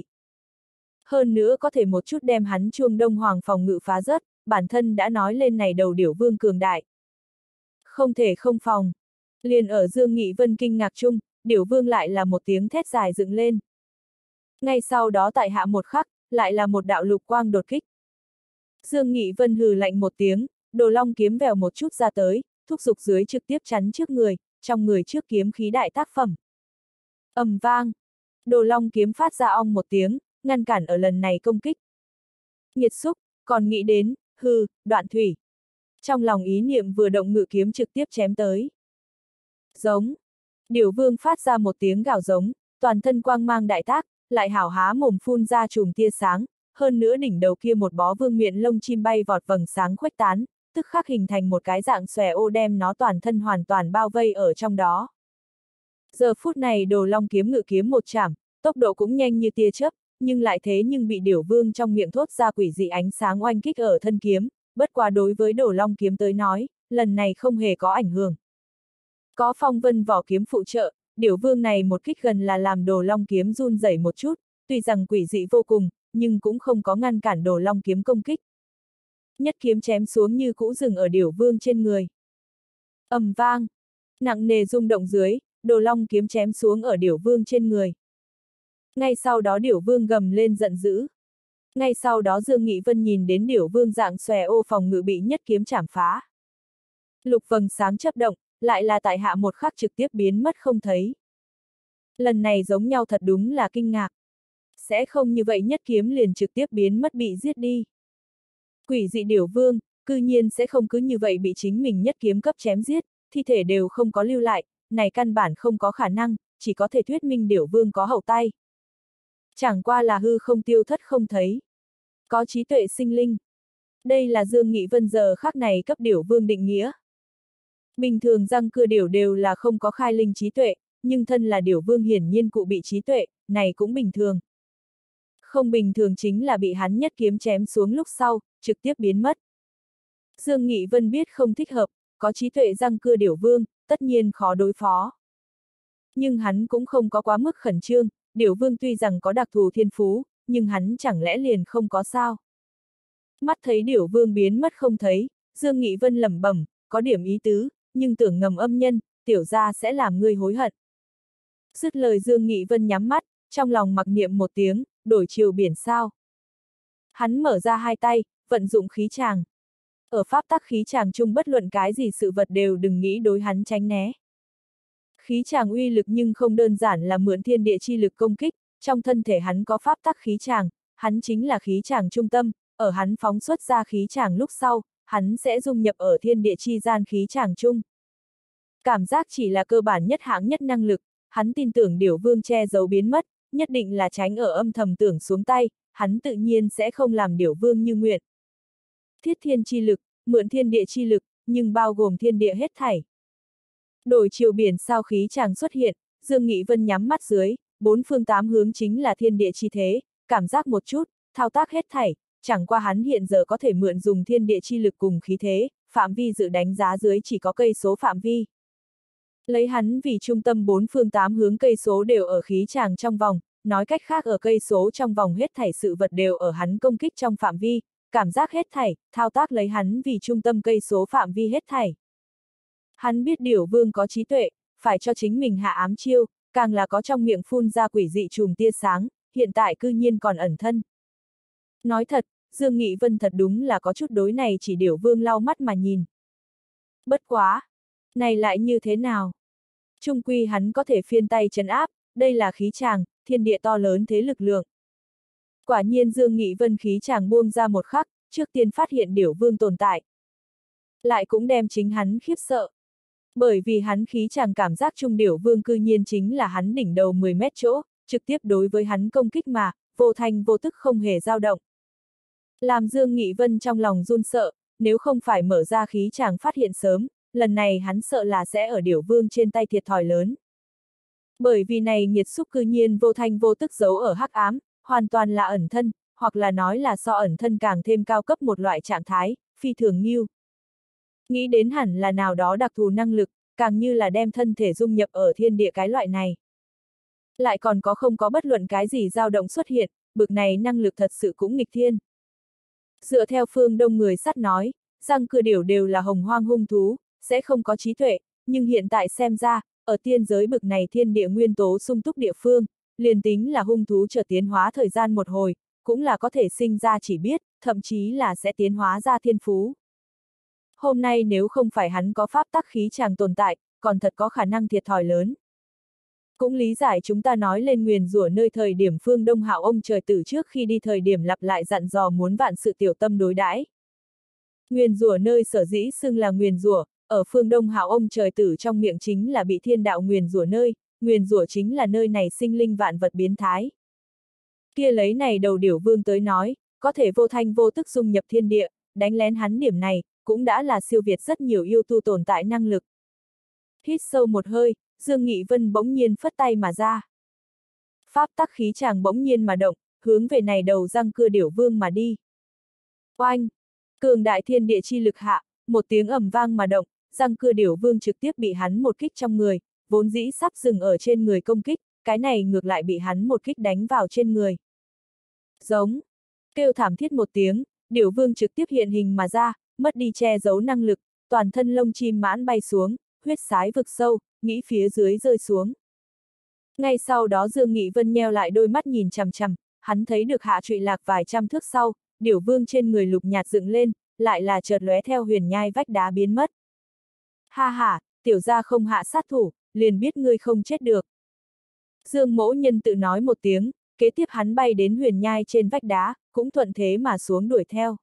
Hơn nữa có thể một chút đem hắn chuông đông hoàng phòng ngự phá rớt, bản thân đã nói lên này đầu điểu vương cường đại. Không thể không phòng. Liền ở Dương Nghị Vân kinh ngạc chung, điểu vương lại là một tiếng thét dài dựng lên. Ngay sau đó tại hạ một khắc, lại là một đạo lục quang đột kích. Dương Nghị Vân hừ lạnh một tiếng, đồ long kiếm vèo một chút ra tới, thúc giục dưới trực tiếp chắn trước người, trong người trước kiếm khí đại tác phẩm. Ầm vang. Đồ long kiếm phát ra ong một tiếng, ngăn cản ở lần này công kích. Nhiệt xúc, còn nghĩ đến, hừ, đoạn thủy. Trong lòng ý niệm vừa động ngự kiếm trực tiếp chém tới. Giống. Điểu vương phát ra một tiếng gào giống, toàn thân quang mang đại tác, lại hảo há mồm phun ra chùm tia sáng, hơn nữa đỉnh đầu kia một bó vương miện lông chim bay vọt vầng sáng khuếch tán, tức khắc hình thành một cái dạng xòe ô đem nó toàn thân hoàn toàn bao vây ở trong đó. Giờ phút này đồ long kiếm ngự kiếm một chảm, tốc độ cũng nhanh như tia chớp, nhưng lại thế nhưng bị điểu vương trong miệng thốt ra quỷ dị ánh sáng oanh kích ở thân kiếm, bất quá đối với đồ long kiếm tới nói, lần này không hề có ảnh hưởng. Có phong vân vỏ kiếm phụ trợ, điểu vương này một kích gần là làm đồ long kiếm run rẩy một chút, tuy rằng quỷ dị vô cùng, nhưng cũng không có ngăn cản đồ long kiếm công kích. Nhất kiếm chém xuống như cũ dừng ở điểu vương trên người. Ầm vang, nặng nề rung động dưới, đồ long kiếm chém xuống ở điểu vương trên người. Ngay sau đó điểu vương gầm lên giận dữ. Ngay sau đó Dương Nghị Vân nhìn đến điểu vương dạng xòe ô phòng ngự bị nhất kiếm chảm phá. Lục vầng sáng chớp động, lại là tại hạ một khắc trực tiếp biến mất không thấy. Lần này giống nhau thật đúng là kinh ngạc. Sẽ không như vậy nhất kiếm liền trực tiếp biến mất bị giết đi. Quỷ dị điểu vương, cư nhiên sẽ không cứ như vậy bị chính mình nhất kiếm cấp chém giết, thi thể đều không có lưu lại, này căn bản không có khả năng, chỉ có thể thuyết minh điểu vương có hậu tay. Chẳng qua là hư không tiêu thất không thấy. Có trí tuệ sinh linh. Đây là Dương Nghị Vân giờ khắc này cấp điểu vương định nghĩa. Bình thường răng cưa điểu đều là không có khai linh trí tuệ, nhưng thân là điểu vương hiển nhiên cụ bị trí tuệ, này cũng bình thường. Không bình thường chính là bị hắn nhất kiếm chém xuống lúc sau, trực tiếp biến mất. Dương Nghị Vân biết không thích hợp, có trí tuệ răng cưa điểu vương, tất nhiên khó đối phó. Nhưng hắn cũng không có quá mức khẩn trương, điểu vương tuy rằng có đặc thù thiên phú, nhưng hắn chẳng lẽ liền không có sao. Mắt thấy điểu vương biến mất không thấy, Dương Nghị Vân lẩm bẩm, có điểm ý tứ, nhưng tưởng ngầm âm nhân, tiểu gia sẽ làm ngươi hối hận. Dứt lời Dương Nghị Vân nhắm mắt, trong lòng mặc niệm một tiếng, đổi chiều biển sao. Hắn mở ra hai tay, vận dụng khí tràng. Ở pháp tắc khí tràng chung bất luận cái gì sự vật đều đừng nghĩ đối hắn tránh né. Khí tràng uy lực nhưng không đơn giản là mượn thiên địa chi lực công kích, trong thân thể hắn có pháp tắc khí tràng, hắn chính là khí tràng trung tâm, ở hắn phóng xuất ra khí tràng lúc sau, hắn sẽ dung nhập ở thiên địa chi gian khí tràng chung. Cảm giác chỉ là cơ bản nhất hạng nhất năng lực, hắn tin tưởng điểu vương che giấu biến mất, nhất định là tránh ở âm thầm tưởng xuống tay, hắn tự nhiên sẽ không làm điểu vương như nguyện. Thiết thiên chi lực, mượn thiên địa chi lực, nhưng bao gồm thiên địa hết thảy. Đổi chiều biển sao khí tràng xuất hiện, Dương Nghị Vân nhắm mắt dưới, bốn phương tám hướng chính là thiên địa chi thế, cảm giác một chút, thao tác hết thảy, chẳng qua hắn hiện giờ có thể mượn dùng thiên địa chi lực cùng khí thế, phạm vi dự đánh giá dưới chỉ có cây số phạm vi. Lấy hắn vì trung tâm bốn phương tám hướng cây số đều ở khí tràng trong vòng, nói cách khác ở cây số trong vòng hết thảy sự vật đều ở hắn công kích trong phạm vi, cảm giác hết thảy, thao tác lấy hắn vì trung tâm cây số phạm vi hết thảy. Hắn biết điểu vương có trí tuệ, phải cho chính mình hạ ám chiêu, càng là có trong miệng phun ra quỷ dị chùm tia sáng, hiện tại cư nhiên còn ẩn thân. Nói thật, Dương Nghị Vân thật đúng là có chút đối này chỉ Điểu Vương lau mắt mà nhìn. Bất quá! Này lại như thế nào? Trung quy hắn có thể phiên tay trấn áp, đây là khí tràng, thiên địa to lớn thế lực lượng. Quả nhiên Dương Nghị Vân khí tràng buông ra một khắc, trước tiên phát hiện Điểu Vương tồn tại. Lại cũng đem chính hắn khiếp sợ. Bởi vì hắn khí tràng cảm giác Trung Điểu Vương cư nhiên chính là hắn đỉnh đầu mười mét chỗ, trực tiếp đối với hắn công kích mà, vô thanh vô tức không hề dao động. Làm Dương Nghị Vân trong lòng run sợ, nếu không phải mở ra khí tràng phát hiện sớm, lần này hắn sợ là sẽ ở Điểu Vương trên tay thiệt thòi lớn. Bởi vì này nghiệt xúc cư nhiên vô thanh vô tức giấu ở hắc ám, hoàn toàn là ẩn thân, hoặc là nói là so ẩn thân càng thêm cao cấp một loại trạng thái, phi thường nghiêu. Nghĩ đến hẳn là nào đó đặc thù năng lực, càng như là đem thân thể dung nhập ở thiên địa cái loại này. Lại còn có không có bất luận cái gì dao động xuất hiện, bực này năng lực thật sự cũng nghịch thiên. Dựa theo phương đông người sắt nói, răng cưa điểu đều là hồng hoang hung thú, sẽ không có trí tuệ, nhưng hiện tại xem ra, ở tiên giới bực này thiên địa nguyên tố sung túc địa phương, liền tính là hung thú chờ tiến hóa thời gian một hồi, cũng là có thể sinh ra chỉ biết, thậm chí là sẽ tiến hóa ra thiên phú. Hôm nay nếu không phải hắn có pháp tắc khí tràng tồn tại, còn thật có khả năng thiệt thòi lớn. Cũng lý giải chúng ta nói lên nguyền rủa nơi thời điểm phương Đông Hạo ông trời tử trước khi đi thời điểm lặp lại dặn dò muốn vạn sự tiểu tâm đối đãi. Nguyền rủa nơi sở dĩ xưng là nguyền rủa, ở phương Đông Hạo ông trời tử trong miệng chính là bị thiên đạo nguyền rủa nơi, nguyền rủa chính là nơi này sinh linh vạn vật biến thái. Kia lấy này đầu Điểu Vương tới nói, có thể vô thanh vô tức dung nhập thiên địa, đánh lén hắn điểm này, cũng đã là siêu việt rất nhiều yêu tu tồn tại năng lực. Hít sâu một hơi, Dương Nghị Vân bỗng nhiên phất tay mà ra. Pháp tắc khí tràng bỗng nhiên mà động, hướng về này đầu răng cưa Điểu Vương mà đi. Oanh! Cường đại thiên địa chi lực hạ, một tiếng ầm vang mà động, răng cưa Điểu Vương trực tiếp bị hắn một kích trong người, vốn dĩ sắp dừng ở trên người công kích, cái này ngược lại bị hắn một kích đánh vào trên người. Giống! Kêu thảm thiết một tiếng, Điểu Vương trực tiếp hiện hình mà ra, mất đi che giấu năng lực, toàn thân lông chim mãn bay xuống, huyết sái vực sâu, nghĩ phía dưới rơi xuống. Ngay sau đó Dương Nghị Vân nheo lại đôi mắt nhìn chằm chằm, hắn thấy được hạ trụy lạc vài trăm thước sau, Điểu Vương trên người lục nhạt dựng lên, lại là chợt lóe theo huyền nhai vách đá biến mất. Ha ha, tiểu gia không hạ sát thủ, liền biết ngươi không chết được. Dương Mỗ Nhân tự nói một tiếng, kế tiếp hắn bay đến huyền nhai trên vách đá, cũng thuận thế mà xuống đuổi theo.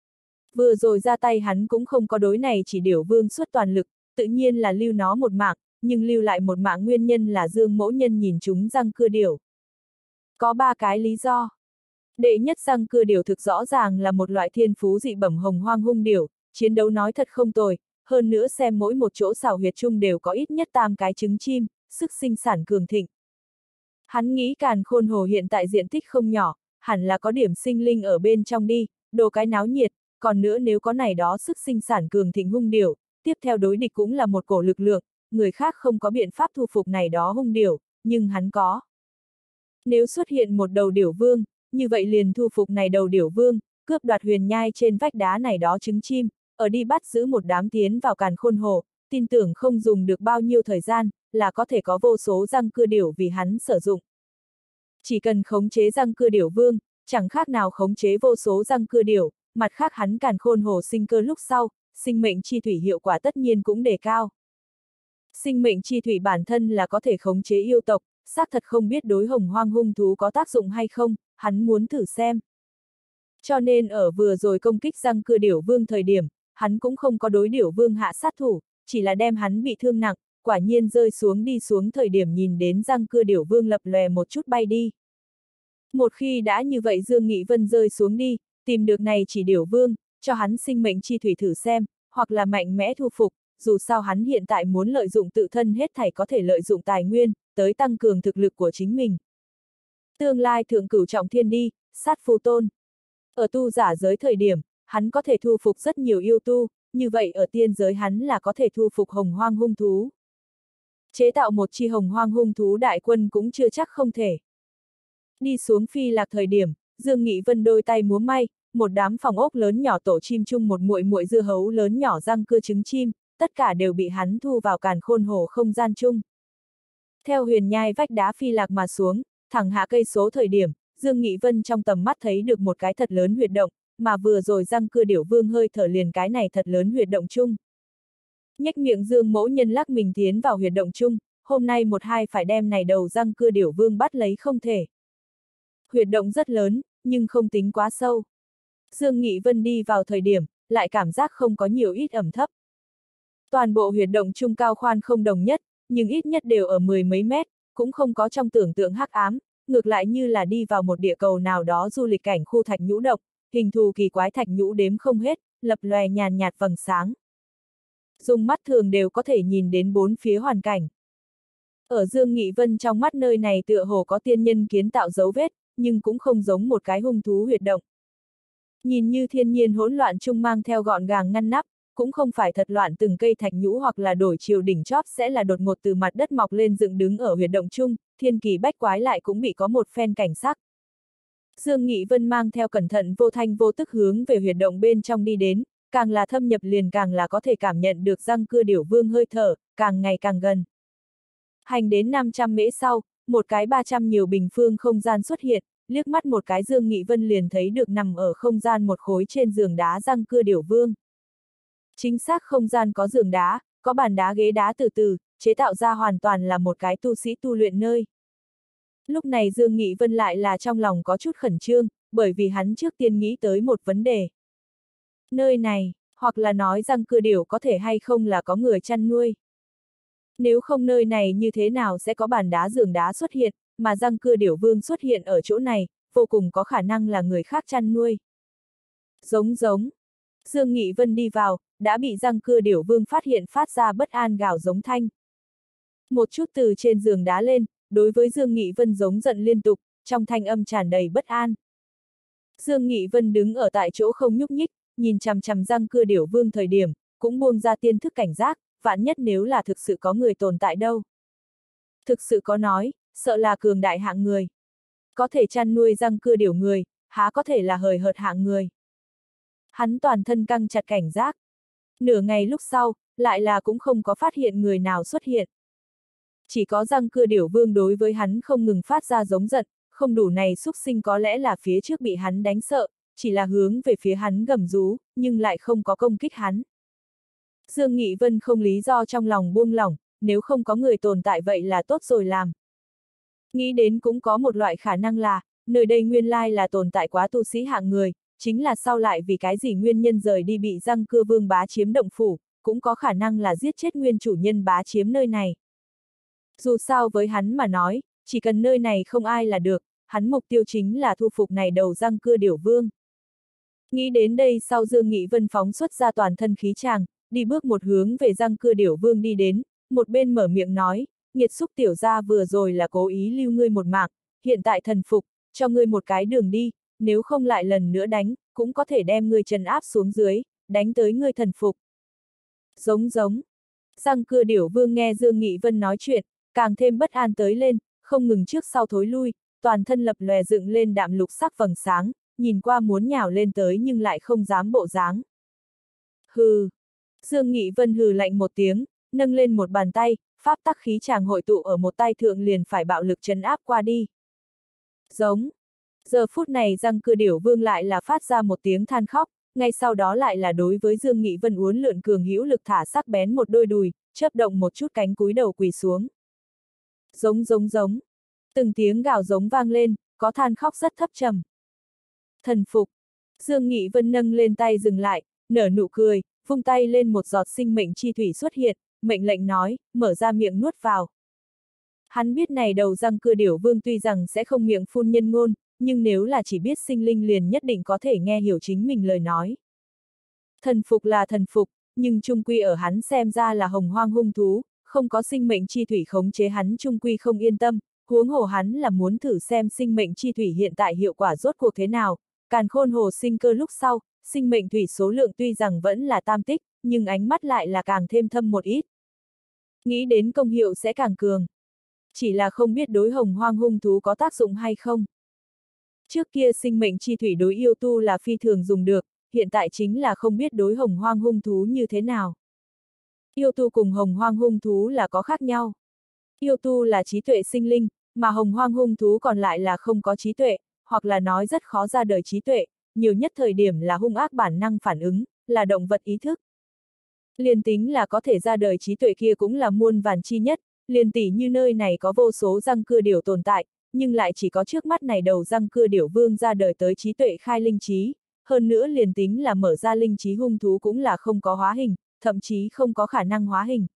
Vừa rồi ra tay hắn cũng không có đối này chỉ Điểu Vương xuất toàn lực, tự nhiên là lưu nó một mạng, nhưng lưu lại một mạng nguyên nhân là Dương Mỗ Nhân nhìn chúng răng cưa điểu. Có ba cái lý do. Đệ nhất, răng cưa điểu thực rõ ràng là một loại thiên phú dị bẩm hồng hoang hung điểu, chiến đấu nói thật không tồi, hơn nữa xem mỗi một chỗ xào huyệt chung đều có ít nhất tam cái trứng chim, sức sinh sản cường thịnh. Hắn nghĩ Càn Khôn Hồ hiện tại diện tích không nhỏ, hẳn là có điểm sinh linh ở bên trong đi, đồ cái náo nhiệt, còn nữa nếu có này đó sức sinh sản cường thịnh hung điểu, tiếp theo đối địch cũng là một cổ lực lượng, người khác không có biện pháp thu phục này đó hung điểu, nhưng hắn có. Nếu xuất hiện một đầu Điểu Vương, như vậy liền thu phục này đầu Điểu Vương, cướp đoạt huyền nhai trên vách đá này đó trứng chim, ở đi bắt giữ một đám tiến vào Càn Khôn Hồ, tin tưởng không dùng được bao nhiêu thời gian, là có thể có vô số răng cưa điểu vì hắn sử dụng. Chỉ cần khống chế răng cưa Điểu Vương, chẳng khác nào khống chế vô số răng cưa điểu, mặt khác hắn Càn Khôn Hồ sinh cơ lúc sau, sinh mệnh chi thủy hiệu quả tất nhiên cũng đề cao. Sinh mệnh chi thủy bản thân là có thể khống chế yêu tộc, xác thật không biết đối hồng hoang hung thú có tác dụng hay không, hắn muốn thử xem. Cho nên ở vừa rồi công kích răng cưa Điểu Vương thời điểm, hắn cũng không có đối Điểu Vương hạ sát thủ, chỉ là đem hắn bị thương nặng, quả nhiên rơi xuống đi xuống thời điểm nhìn đến răng cưa Điểu Vương lập lòe một chút bay đi. Một khi đã như vậy Dương Nghị Vân rơi xuống đi, tìm được này chỉ Điểu Vương, cho hắn sinh mệnh chi thủy thử xem, hoặc là mạnh mẽ thu phục, dù sao hắn hiện tại muốn lợi dụng tự thân hết thảy có thể lợi dụng tài nguyên, tới tăng cường thực lực của chính mình. Tương lai thượng cửu trọng thiên đi, sát phu tôn. Ở tu giả giới thời điểm, hắn có thể thu phục rất nhiều yêu tu, như vậy ở tiên giới hắn là có thể thu phục hồng hoang hung thú. Chế tạo một chi hồng hoang hung thú đại quân cũng chưa chắc không thể. Đi xuống phi lạc thời điểm, Dương Nghị Vân đôi tay múa may, một đám phòng ốc lớn nhỏ tổ chim chung một muội muội dưa hấu lớn nhỏ răng cưa trứng chim, tất cả đều bị hắn thu vào càn khôn hồ không gian chung. Theo huyền nhai vách đá phi lạc mà xuống, thẳng hạ cây số thời điểm, Dương Nghị Vân trong tầm mắt thấy được một cái thật lớn huyệt động, mà vừa rồi răng cưa điểu vương hơi thở liền cái này thật lớn huyệt động chung. Nhếch miệng Dương mỗ nhân lắc mình tiến vào huyệt động chung, hôm nay một hai phải đem này đầu răng cưa điểu vương bắt lấy không thể. Huyệt động rất lớn, nhưng không tính quá sâu. Dương Nghị Vân đi vào thời điểm, lại cảm giác không có nhiều ít ẩm thấp. Toàn bộ huyệt động chung cao khoan không đồng nhất, nhưng ít nhất đều ở mười mấy mét, cũng không có trong tưởng tượng hắc ám, ngược lại như là đi vào một địa cầu nào đó du lịch cảnh khu thạch nhũ động, hình thù kỳ quái thạch nhũ đếm không hết, lập lòe nhàn nhạt vầng sáng. Dùng mắt thường đều có thể nhìn đến bốn phía hoàn cảnh. Ở Dương Nghị Vân trong mắt nơi này tựa hồ có tiên nhân kiến tạo dấu vết, nhưng cũng không giống một cái hung thú huyệt động. Nhìn như thiên nhiên hỗn loạn chung mang theo gọn gàng ngăn nắp, cũng không phải thật loạn từng cây thạch nhũ hoặc là đổi chiều đỉnh chóp sẽ là đột ngột từ mặt đất mọc lên dựng đứng ở huyệt động chung, thiên kỳ bách quái lại cũng bị có một phen cảnh sắc. Dương Nghị Vân mang theo cẩn thận vô thanh vô tức hướng về huyệt động bên trong đi đến, càng là thâm nhập liền càng là có thể cảm nhận được răng cưa điểu vương hơi thở, càng ngày càng gần. Hành đến năm trăm mễ sau, một cái ba trăm nhiều bình phương không gian xuất hiện, liếc mắt một cái Dương Nghị Vân liền thấy được nằm ở không gian một khối trên giường đá răng cưa điểu vương. Chính xác không gian có giường đá, có bàn đá ghế đá từ từ, chế tạo ra hoàn toàn là một cái tu sĩ tu luyện nơi. Lúc này Dương Nghị Vân lại là trong lòng có chút khẩn trương, bởi vì hắn trước tiên nghĩ tới một vấn đề. Nơi này, hoặc là nói răng cưa điểu có thể hay không là có người chăn nuôi. Nếu không nơi này như thế nào sẽ có bàn đá giường đá xuất hiện, mà răng cưa điểu vương xuất hiện ở chỗ này, vô cùng có khả năng là người khác chăn nuôi. Giống giống. Dương Nghị Vân đi vào, đã bị răng cưa điểu vương phát hiện phát ra bất an gào giống thanh. Một chút từ trên giường đá lên, đối với Dương Nghị Vân giống giận liên tục, trong thanh âm tràn đầy bất an. Dương Nghị Vân đứng ở tại chỗ không nhúc nhích, nhìn chằm chằm răng cưa điểu vương thời điểm, cũng buông ra tiên thức cảnh giác, vạn nhất nếu là thực sự có người tồn tại đâu. Thực sự có nói, sợ là cường đại hạng người. Có thể chăn nuôi răng cưa điểu người, há có thể là hời hợt hạng người. Hắn toàn thân căng chặt cảnh giác. Nửa ngày lúc sau, lại là cũng không có phát hiện người nào xuất hiện. Chỉ có răng cưa điểu vương đối với hắn không ngừng phát ra giống giận, không đủ này xúc sinh có lẽ là phía trước bị hắn đánh sợ, chỉ là hướng về phía hắn gầm rú, nhưng lại không có công kích hắn. Dương Nghị Vân không lý do trong lòng buông lỏng, nếu không có người tồn tại vậy là tốt rồi làm. Nghĩ đến cũng có một loại khả năng là, nơi đây nguyên lai là tồn tại quá tu sĩ hạng người, chính là sau lại vì cái gì nguyên nhân rời đi bị răng cưa vương bá chiếm động phủ, cũng có khả năng là giết chết nguyên chủ nhân bá chiếm nơi này. Dù sao với hắn mà nói, chỉ cần nơi này không ai là được, hắn mục tiêu chính là thu phục này đầu răng cưa điểu vương. Nghĩ đến đây sau Dương Nghị Vân phóng xuất ra toàn thân khí tràng, đi bước một hướng về răng cưa điểu vương đi đến, một bên mở miệng nói, nghiệt xúc tiểu gia vừa rồi là cố ý lưu ngươi một mạng, hiện tại thần phục, cho ngươi một cái đường đi, nếu không lại lần nữa đánh, cũng có thể đem ngươi trấn áp xuống dưới, đánh tới ngươi thần phục. Giống giống. Răng cưa điểu vương nghe Dương Nghị Vân nói chuyện, càng thêm bất an tới lên, không ngừng trước sau thối lui, toàn thân lập lòe dựng lên đạm lục sắc vầng sáng, nhìn qua muốn nhào lên tới nhưng lại không dám bộ dáng. Hừ. Dương Nghị Vân hừ lạnh một tiếng, nâng lên một bàn tay, pháp tắc khí tràng hội tụ ở một tay thượng liền phải bạo lực trấn áp qua đi. Giống. Giờ phút này răng cưa điểu vương lại là phát ra một tiếng than khóc, ngay sau đó lại là đối với Dương Nghị Vân uốn lượn cường hữu lực thả sắc bén một đôi đùi, chớp động một chút cánh cúi đầu quỳ xuống. Giống giống giống. Từng tiếng gào giống vang lên, có than khóc rất thấp trầm. Thần phục. Dương Nghị Vân nâng lên tay dừng lại, nở nụ cười, vung tay lên một giọt sinh mệnh chi thủy xuất hiện, mệnh lệnh nói, mở ra miệng nuốt vào. Hắn biết này đầu răng cưa điểu vương tuy rằng sẽ không miệng phun nhân ngôn, nhưng nếu là chỉ biết sinh linh liền nhất định có thể nghe hiểu chính mình lời nói. Thần phục là thần phục, nhưng chung quy ở hắn xem ra là hồng hoang hung thú, không có sinh mệnh chi thủy khống chế hắn chung quy không yên tâm, huống hồ hắn là muốn thử xem sinh mệnh chi thủy hiện tại hiệu quả rốt cuộc thế nào, càn khôn hồ sinh cơ lúc sau, sinh mệnh thủy số lượng tuy rằng vẫn là tam tích, nhưng ánh mắt lại là càng thêm thâm một ít. Nghĩ đến công hiệu sẽ càng cường. Chỉ là không biết đối hồng hoang hung thú có tác dụng hay không. Trước kia sinh mệnh chi thủy đối yêu tu là phi thường dùng được, hiện tại chính là không biết đối hồng hoang hung thú như thế nào. Yêu tu cùng hồng hoang hung thú là có khác nhau. Yêu tu là trí tuệ sinh linh, mà hồng hoang hung thú còn lại là không có trí tuệ, hoặc là nói rất khó ra đời trí tuệ, nhiều nhất thời điểm là hung ác bản năng phản ứng, là động vật ý thức. Liền tính là có thể ra đời trí tuệ kia cũng là muôn vàn chi nhất, liền tỷ như nơi này có vô số răng cưa điểu tồn tại, nhưng lại chỉ có trước mắt này đầu răng cưa điểu vương ra đời tới trí tuệ khai linh trí, hơn nữa liền tính là mở ra linh trí hung thú cũng là không có hóa hình, thậm chí không có khả năng hóa hình.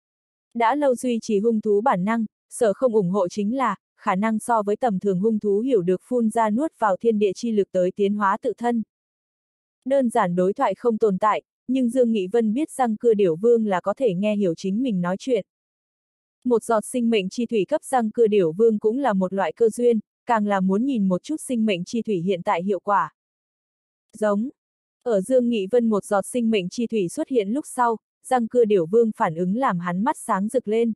Đã lâu duy trì hung thú bản năng, sở không ủng hộ chính là, khả năng so với tầm thường hung thú hiểu được phun ra nuốt vào thiên địa chi lực tới tiến hóa tự thân. Đơn giản đối thoại không tồn tại, nhưng Dương Nghị Vân biết răng cưa điểu vương là có thể nghe hiểu chính mình nói chuyện. Một giọt sinh mệnh chi thủy cấp răng cưa điểu vương cũng là một loại cơ duyên, càng là muốn nhìn một chút sinh mệnh chi thủy hiện tại hiệu quả. Giống. Ở Dương Nghị Vân một giọt sinh mệnh chi thủy xuất hiện lúc sau, răng cưa điểu vương phản ứng làm hắn mắt sáng rực lên.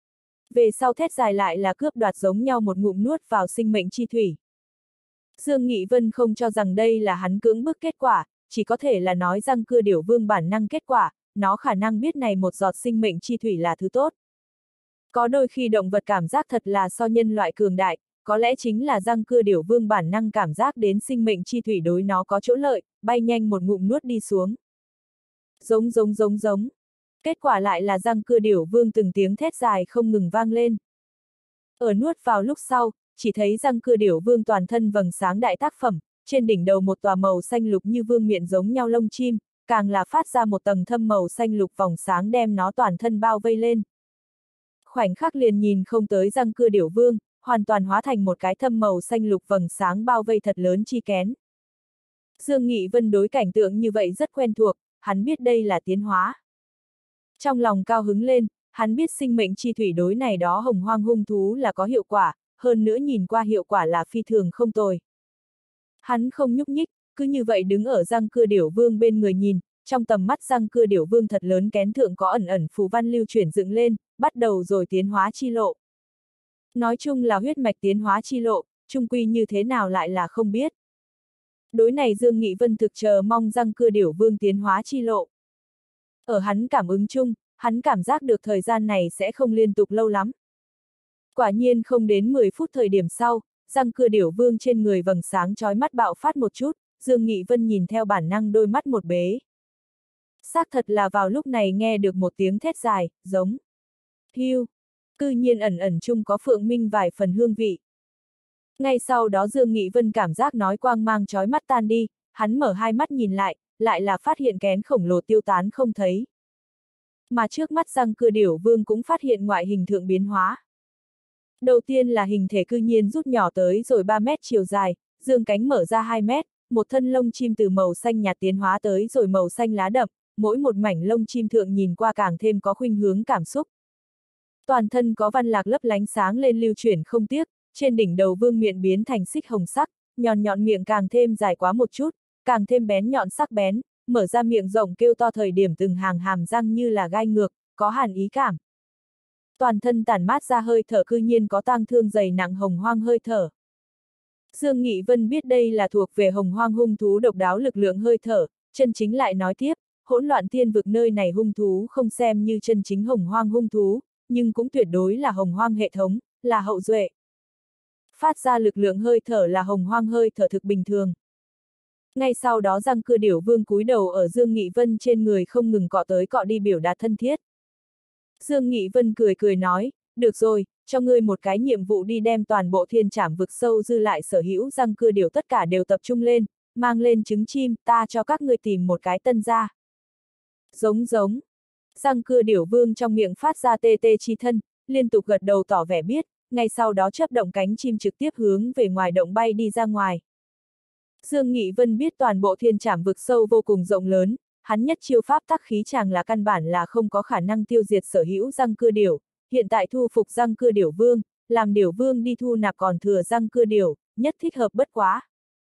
Về sau thét dài lại là cướp đoạt giống nhau một ngụm nuốt vào sinh mệnh chi thủy. Dương Nghị Vân không cho rằng đây là hắn cưỡng bức kết quả, chỉ có thể là nói răng cưa điểu vương bản năng kết quả, nó khả năng biết này một giọt sinh mệnh chi thủy là thứ tốt. Có đôi khi động vật cảm giác thật là so nhân loại cường đại, có lẽ chính là răng cưa điểu vương bản năng cảm giác đến sinh mệnh chi thủy đối nó có chỗ lợi, bay nhanh một ngụm nuốt đi xuống. Giống giống giống giống. Kết quả lại là răng cưa điểu vương từng tiếng thét dài không ngừng vang lên. Ở nuốt vào lúc sau, chỉ thấy răng cưa điểu vương toàn thân vầng sáng đại tác phẩm, trên đỉnh đầu một tòa màu xanh lục như vương miện giống nhau lông chim, càng là phát ra một tầng thâm màu xanh lục vòng sáng đem nó toàn thân bao vây lên. Khoảnh khắc liền nhìn không tới răng cưa điểu vương, hoàn toàn hóa thành một cái thâm màu xanh lục vầng sáng bao vây thật lớn chi kén. Dương Nghị Vân đối cảnh tượng như vậy rất quen thuộc, hắn biết đây là tiến hóa. Trong lòng cao hứng lên, hắn biết sinh mệnh chi thủy đối này đó hồng hoang hung thú là có hiệu quả, hơn nữa nhìn qua hiệu quả là phi thường không tồi. Hắn không nhúc nhích, cứ như vậy đứng ở răng cưa điểu vương bên người nhìn, trong tầm mắt răng cưa điểu vương thật lớn kén thượng có ẩn ẩn phù văn lưu chuyển dựng lên, bắt đầu rồi tiến hóa chi lộ. Nói chung là huyết mạch tiến hóa chi lộ, chung quy như thế nào lại là không biết. Đối này Dương Nghị Vân thực chờ mong răng cưa điểu vương tiến hóa chi lộ. Ở hắn cảm ứng chung, hắn cảm giác được thời gian này sẽ không liên tục lâu lắm. Quả nhiên không đến mười phút thời điểm sau, răng cưa điểu vương trên người vầng sáng chói mắt bạo phát một chút, Dương Nghị Vân nhìn theo bản năng đôi mắt một bế. Xác thật là vào lúc này nghe được một tiếng thét dài, giống. Hiu. Cư nhiên ẩn ẩn chung có phượng minh vài phần hương vị. Ngay sau đó Dương Nghị Vân cảm giác nói quang mang chói mắt tan đi, hắn mở hai mắt nhìn lại, lại là phát hiện kén khổng lồ tiêu tán không thấy. Mà trước mắt răng cưa điểu vương cũng phát hiện ngoại hình thượng biến hóa. Đầu tiên là hình thể cư nhiên rút nhỏ tới rồi ba mét chiều dài, dương cánh mở ra hai mét, một thân lông chim từ màu xanh nhạt tiến hóa tới rồi màu xanh lá đậm, mỗi một mảnh lông chim thượng nhìn qua càng thêm có khuynh hướng cảm xúc. Toàn thân có văn lạc lấp lánh sáng lên lưu chuyển không tiếc, trên đỉnh đầu vương miện biến thành xích hồng sắc, nhọn nhọn miệng càng thêm dài quá một chút, càng thêm bén nhọn sắc bén, mở ra miệng rộng kêu to thời điểm từng hàng hàm răng như là gai ngược, có hàn ý cảm. Toàn thân tản mát ra hơi thở cư nhiên có tang thương dày nặng hồng hoang hơi thở. Dương Nghị Vân biết đây là thuộc về hồng hoang hung thú độc đáo lực lượng hơi thở, chân chính lại nói tiếp, hỗn loạn thiên vực nơi này hung thú không xem như chân chính hồng hoang hung thú, nhưng cũng tuyệt đối là hồng hoang hệ thống, là hậu duệ. Phát ra lực lượng hơi thở là hồng hoang hơi thở thực bình thường. Ngay sau đó răng cưa điểu vương cúi đầu ở Dương Nghị Vân trên người không ngừng cọ tới cọ đi biểu đạt thân thiết. Dương Nghị Vân cười cười nói, được rồi, cho ngươi một cái nhiệm vụ đi đem toàn bộ thiên trảm vực sâu dư lại sở hữu răng cưa điểu tất cả đều tập trung lên, mang lên trứng chim, ta cho các ngươi tìm một cái tân gia. Giống giống. Răng cưa điểu vương trong miệng phát ra tê tê chi thân, liên tục gật đầu tỏ vẻ biết, ngay sau đó chớp động cánh chim trực tiếp hướng về ngoài động bay đi ra ngoài. Dương Nghị Vân biết toàn bộ thiên trảm vực sâu vô cùng rộng lớn, hắn nhất chiêu pháp tắc khí chàng là căn bản là không có khả năng tiêu diệt sở hữu răng cưa điểu, hiện tại thu phục răng cưa điểu vương, làm điểu vương đi thu nạp còn thừa răng cưa điểu, nhất thích hợp bất quá.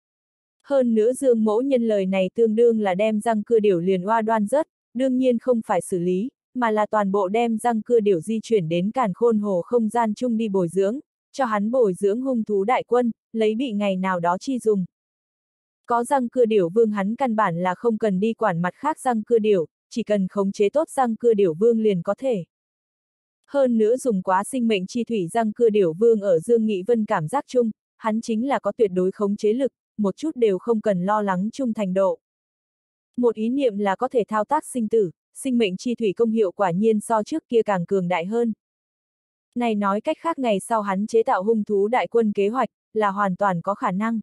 Hơn nữa Dương mỗ nhân lời này tương đương là đem răng cưa điểu liền oa đoan rớt, đương nhiên không phải xử lý, mà là toàn bộ đem răng cưa điểu di chuyển đến càn khôn hồ không gian chung đi bồi dưỡng, cho hắn bồi dưỡng hung thú đại quân, lấy bị ngày nào đó chi dùng. Có răng cưa điểu vương hắn căn bản là không cần đi quản mặt khác răng cưa điểu, chỉ cần khống chế tốt răng cưa điểu vương liền có thể. Hơn nữa dùng quá sinh mệnh chi thủy răng cưa điểu vương ở Dương Nghị Vân cảm giác chung, hắn chính là có tuyệt đối khống chế lực, một chút đều không cần lo lắng trung thành độ. Một ý niệm là có thể thao tác sinh tử, sinh mệnh chi thủy công hiệu quả nhiên so trước kia càng cường đại hơn. Này nói cách khác ngày sau hắn chế tạo hung thú đại quân kế hoạch, là hoàn toàn có khả năng.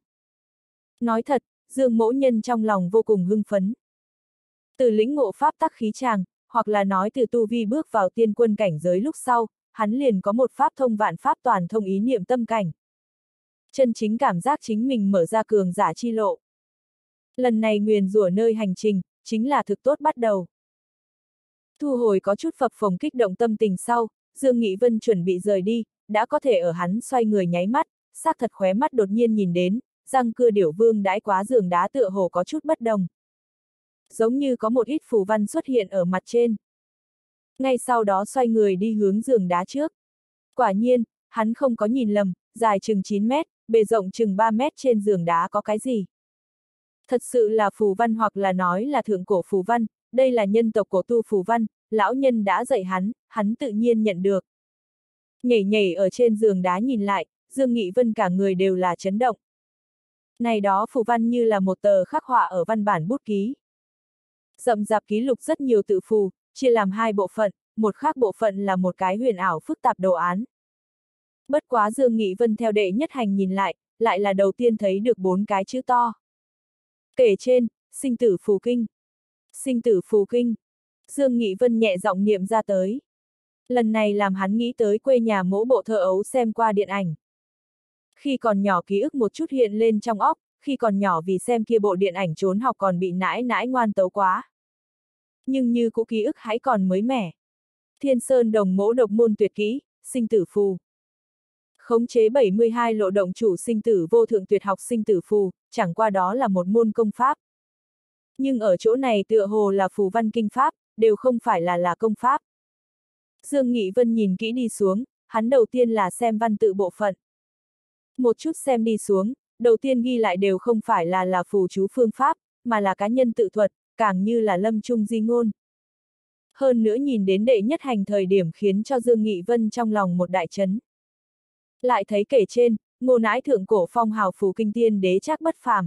Nói thật, Dương Mỗ Nhân trong lòng vô cùng hưng phấn. Từ lĩnh ngộ pháp tắc khí tràng, hoặc là nói từ tu vi bước vào tiên quân cảnh giới lúc sau, hắn liền có một pháp thông vạn pháp toàn thông ý niệm tâm cảnh. Chân chính cảm giác chính mình mở ra cường giả chi lộ. Lần này nguyền rủa nơi hành trình, chính là thực tốt bắt đầu. Thu hồi có chút phập phồng kích động tâm tình sau, Dương Nghị Vân chuẩn bị rời đi, đã có thể ở hắn xoay người nháy mắt, xác thật khóe mắt đột nhiên nhìn đến, răng cưa điểu vương đãi quá giường đá tựa hồ có chút bất đồng. Giống như có một ít phù văn xuất hiện ở mặt trên. Ngay sau đó xoay người đi hướng giường đá trước. Quả nhiên, hắn không có nhìn lầm, dài chừng chín mét, bề rộng chừng ba mét trên giường đá có cái gì. Thật sự là phù văn hoặc là nói là thượng cổ phù văn, đây là nhân tộc cổ tu phù văn, lão nhân đã dạy hắn, hắn tự nhiên nhận được. Nhảy nhảy ở trên giường đá nhìn lại, Dương Nghị Vân cả người đều là chấn động. Này đó phù văn như là một tờ khắc họa ở văn bản bút ký. Rậm rạp ký lục rất nhiều tự phù, chia làm hai bộ phận, một khác bộ phận là một cái huyền ảo phức tạp đồ án. Bất quá Dương Nghị Vân theo đệ nhất hành nhìn lại, lại là đầu tiên thấy được bốn cái chữ to. Kể trên, sinh tử phù kinh. Sinh tử phù kinh. Dương Nghị Vân nhẹ giọng niệm ra tới. Lần này làm hắn nghĩ tới quê nhà mỗ bộ thơ ấu xem qua điện ảnh. Khi còn nhỏ ký ức một chút hiện lên trong óc, khi còn nhỏ vì xem kia bộ điện ảnh trốn học còn bị nãi nãi ngoan tấu quá. Nhưng như cũ ký ức hãy còn mới mẻ. Thiên Sơn Đồng Mỗ độc môn tuyệt kỹ, sinh tử phù. Khống chế bảy mươi hai lộ động chủ sinh tử vô thượng tuyệt học sinh tử phù, chẳng qua đó là một môn công pháp. Nhưng ở chỗ này tựa hồ là phù văn kinh pháp, đều không phải là là công pháp. Dương Nghị Vân nhìn kỹ đi xuống, hắn đầu tiên là xem văn tự bộ phận. Một chút xem đi xuống, đầu tiên ghi lại đều không phải là là phù chú phương pháp, mà là cá nhân tự thuật, càng như là lâm trung di ngôn. Hơn nữa nhìn đến đệ nhất hành thời điểm khiến cho Dương Nghị Vân trong lòng một đại chấn. Lại thấy kể trên, ngô nãi thượng cổ phong hào phù kinh tiên đế chắc bất phàm.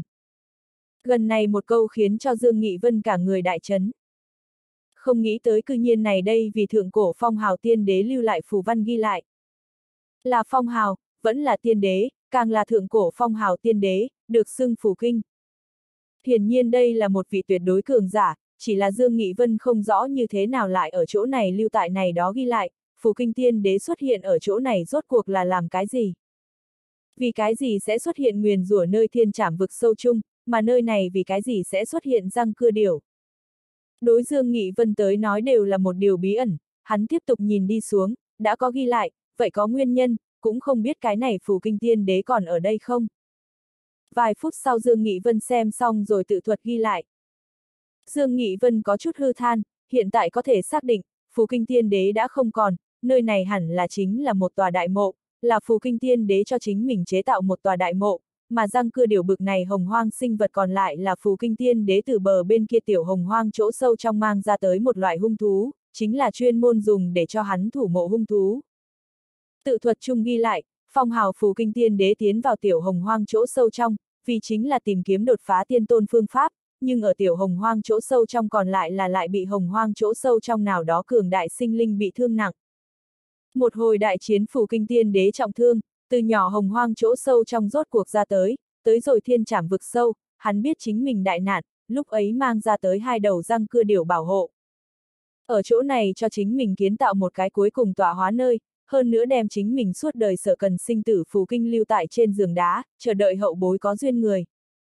Gần này một câu khiến cho Dương Nghị Vân cả người đại chấn. Không nghĩ tới cư nhiên này đây vì thượng cổ phong hào tiên đế lưu lại phù văn ghi lại. Là phong hào, vẫn là tiên đế, càng là thượng cổ phong hào tiên đế, được xưng phù kinh. Hiển nhiên đây là một vị tuyệt đối cường giả, chỉ là Dương Nghị Vân không rõ như thế nào lại ở chỗ này lưu tại này đó ghi lại, phù kinh tiên đế xuất hiện ở chỗ này rốt cuộc là làm cái gì? Vì cái gì sẽ xuất hiện nguyền rủa nơi thiên trảm vực sâu chung, mà nơi này vì cái gì sẽ xuất hiện răng cưa điểu? Đối Dương Nghị Vân tới nói đều là một điều bí ẩn, hắn tiếp tục nhìn đi xuống, đã có ghi lại, vậy có nguyên nhân, cũng không biết cái này phù kinh tiên đế còn ở đây không? Vài phút sau Dương Nghị Vân xem xong rồi tự thuật ghi lại. Dương Nghị Vân có chút hư than, hiện tại có thể xác định, phù kinh tiên đế đã không còn, nơi này hẳn là chính là một tòa đại mộ, là phù kinh tiên đế cho chính mình chế tạo một tòa đại mộ, mà răng cưa điểu bực này hồng hoang sinh vật còn lại là phù kinh tiên đế từ bờ bên kia tiểu hồng hoang chỗ sâu trong mang ra tới một loại hung thú, chính là chuyên môn dùng để cho hắn thủ mộ hung thú. Tự thuật chung ghi lại, phong hào phù kinh tiên đế tiến vào tiểu hồng hoang chỗ sâu trong, vì chính là tìm kiếm đột phá tiên tôn phương pháp, nhưng ở tiểu hồng hoang chỗ sâu trong còn lại là lại bị hồng hoang chỗ sâu trong nào đó cường đại sinh linh bị thương nặng. Một hồi đại chiến phù kinh tiên đế trọng thương, từ nhỏ hồng hoang chỗ sâu trong rốt cuộc ra tới, tới rồi thiên trảm vực sâu, hắn biết chính mình đại nạn, lúc ấy mang ra tới hai đầu răng cưa điểu bảo hộ. Ở chỗ này cho chính mình kiến tạo một cái cuối cùng tọa hóa nơi, hơn nữa đem chính mình suốt đời sợ cần sinh tử phù kinh lưu tại trên giường đá, chờ đợi hậu bối có duyên người.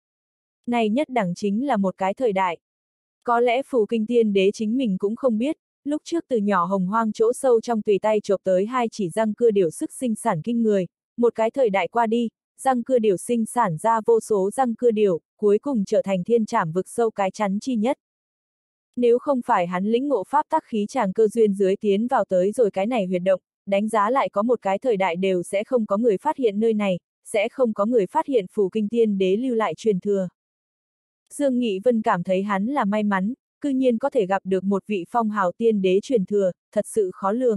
Này nhất đẳng chính là một cái thời đại. Có lẽ phù kinh tiên đế chính mình cũng không biết, lúc trước từ nhỏ hồng hoang chỗ sâu trong tùy tay chộp tới hai chỉ răng cưa điểu sức sinh sản kinh người, một cái thời đại qua đi, răng cưa điểu sinh sản ra vô số răng cưa điểu, cuối cùng trở thành thiên trảm vực sâu cái chắn chi nhất. Nếu không phải hắn lĩnh ngộ pháp tắc khí tràng cơ duyên dưới tiến vào tới rồi cái này huyệt động, đánh giá lại có một cái thời đại đều sẽ không có người phát hiện nơi này, sẽ không có người phát hiện phù kinh tiên đế lưu lại truyền thừa. Dương Nghị Vân cảm thấy hắn là may mắn, cư nhiên có thể gặp được một vị phong hào tiên đế truyền thừa, thật sự khó lường.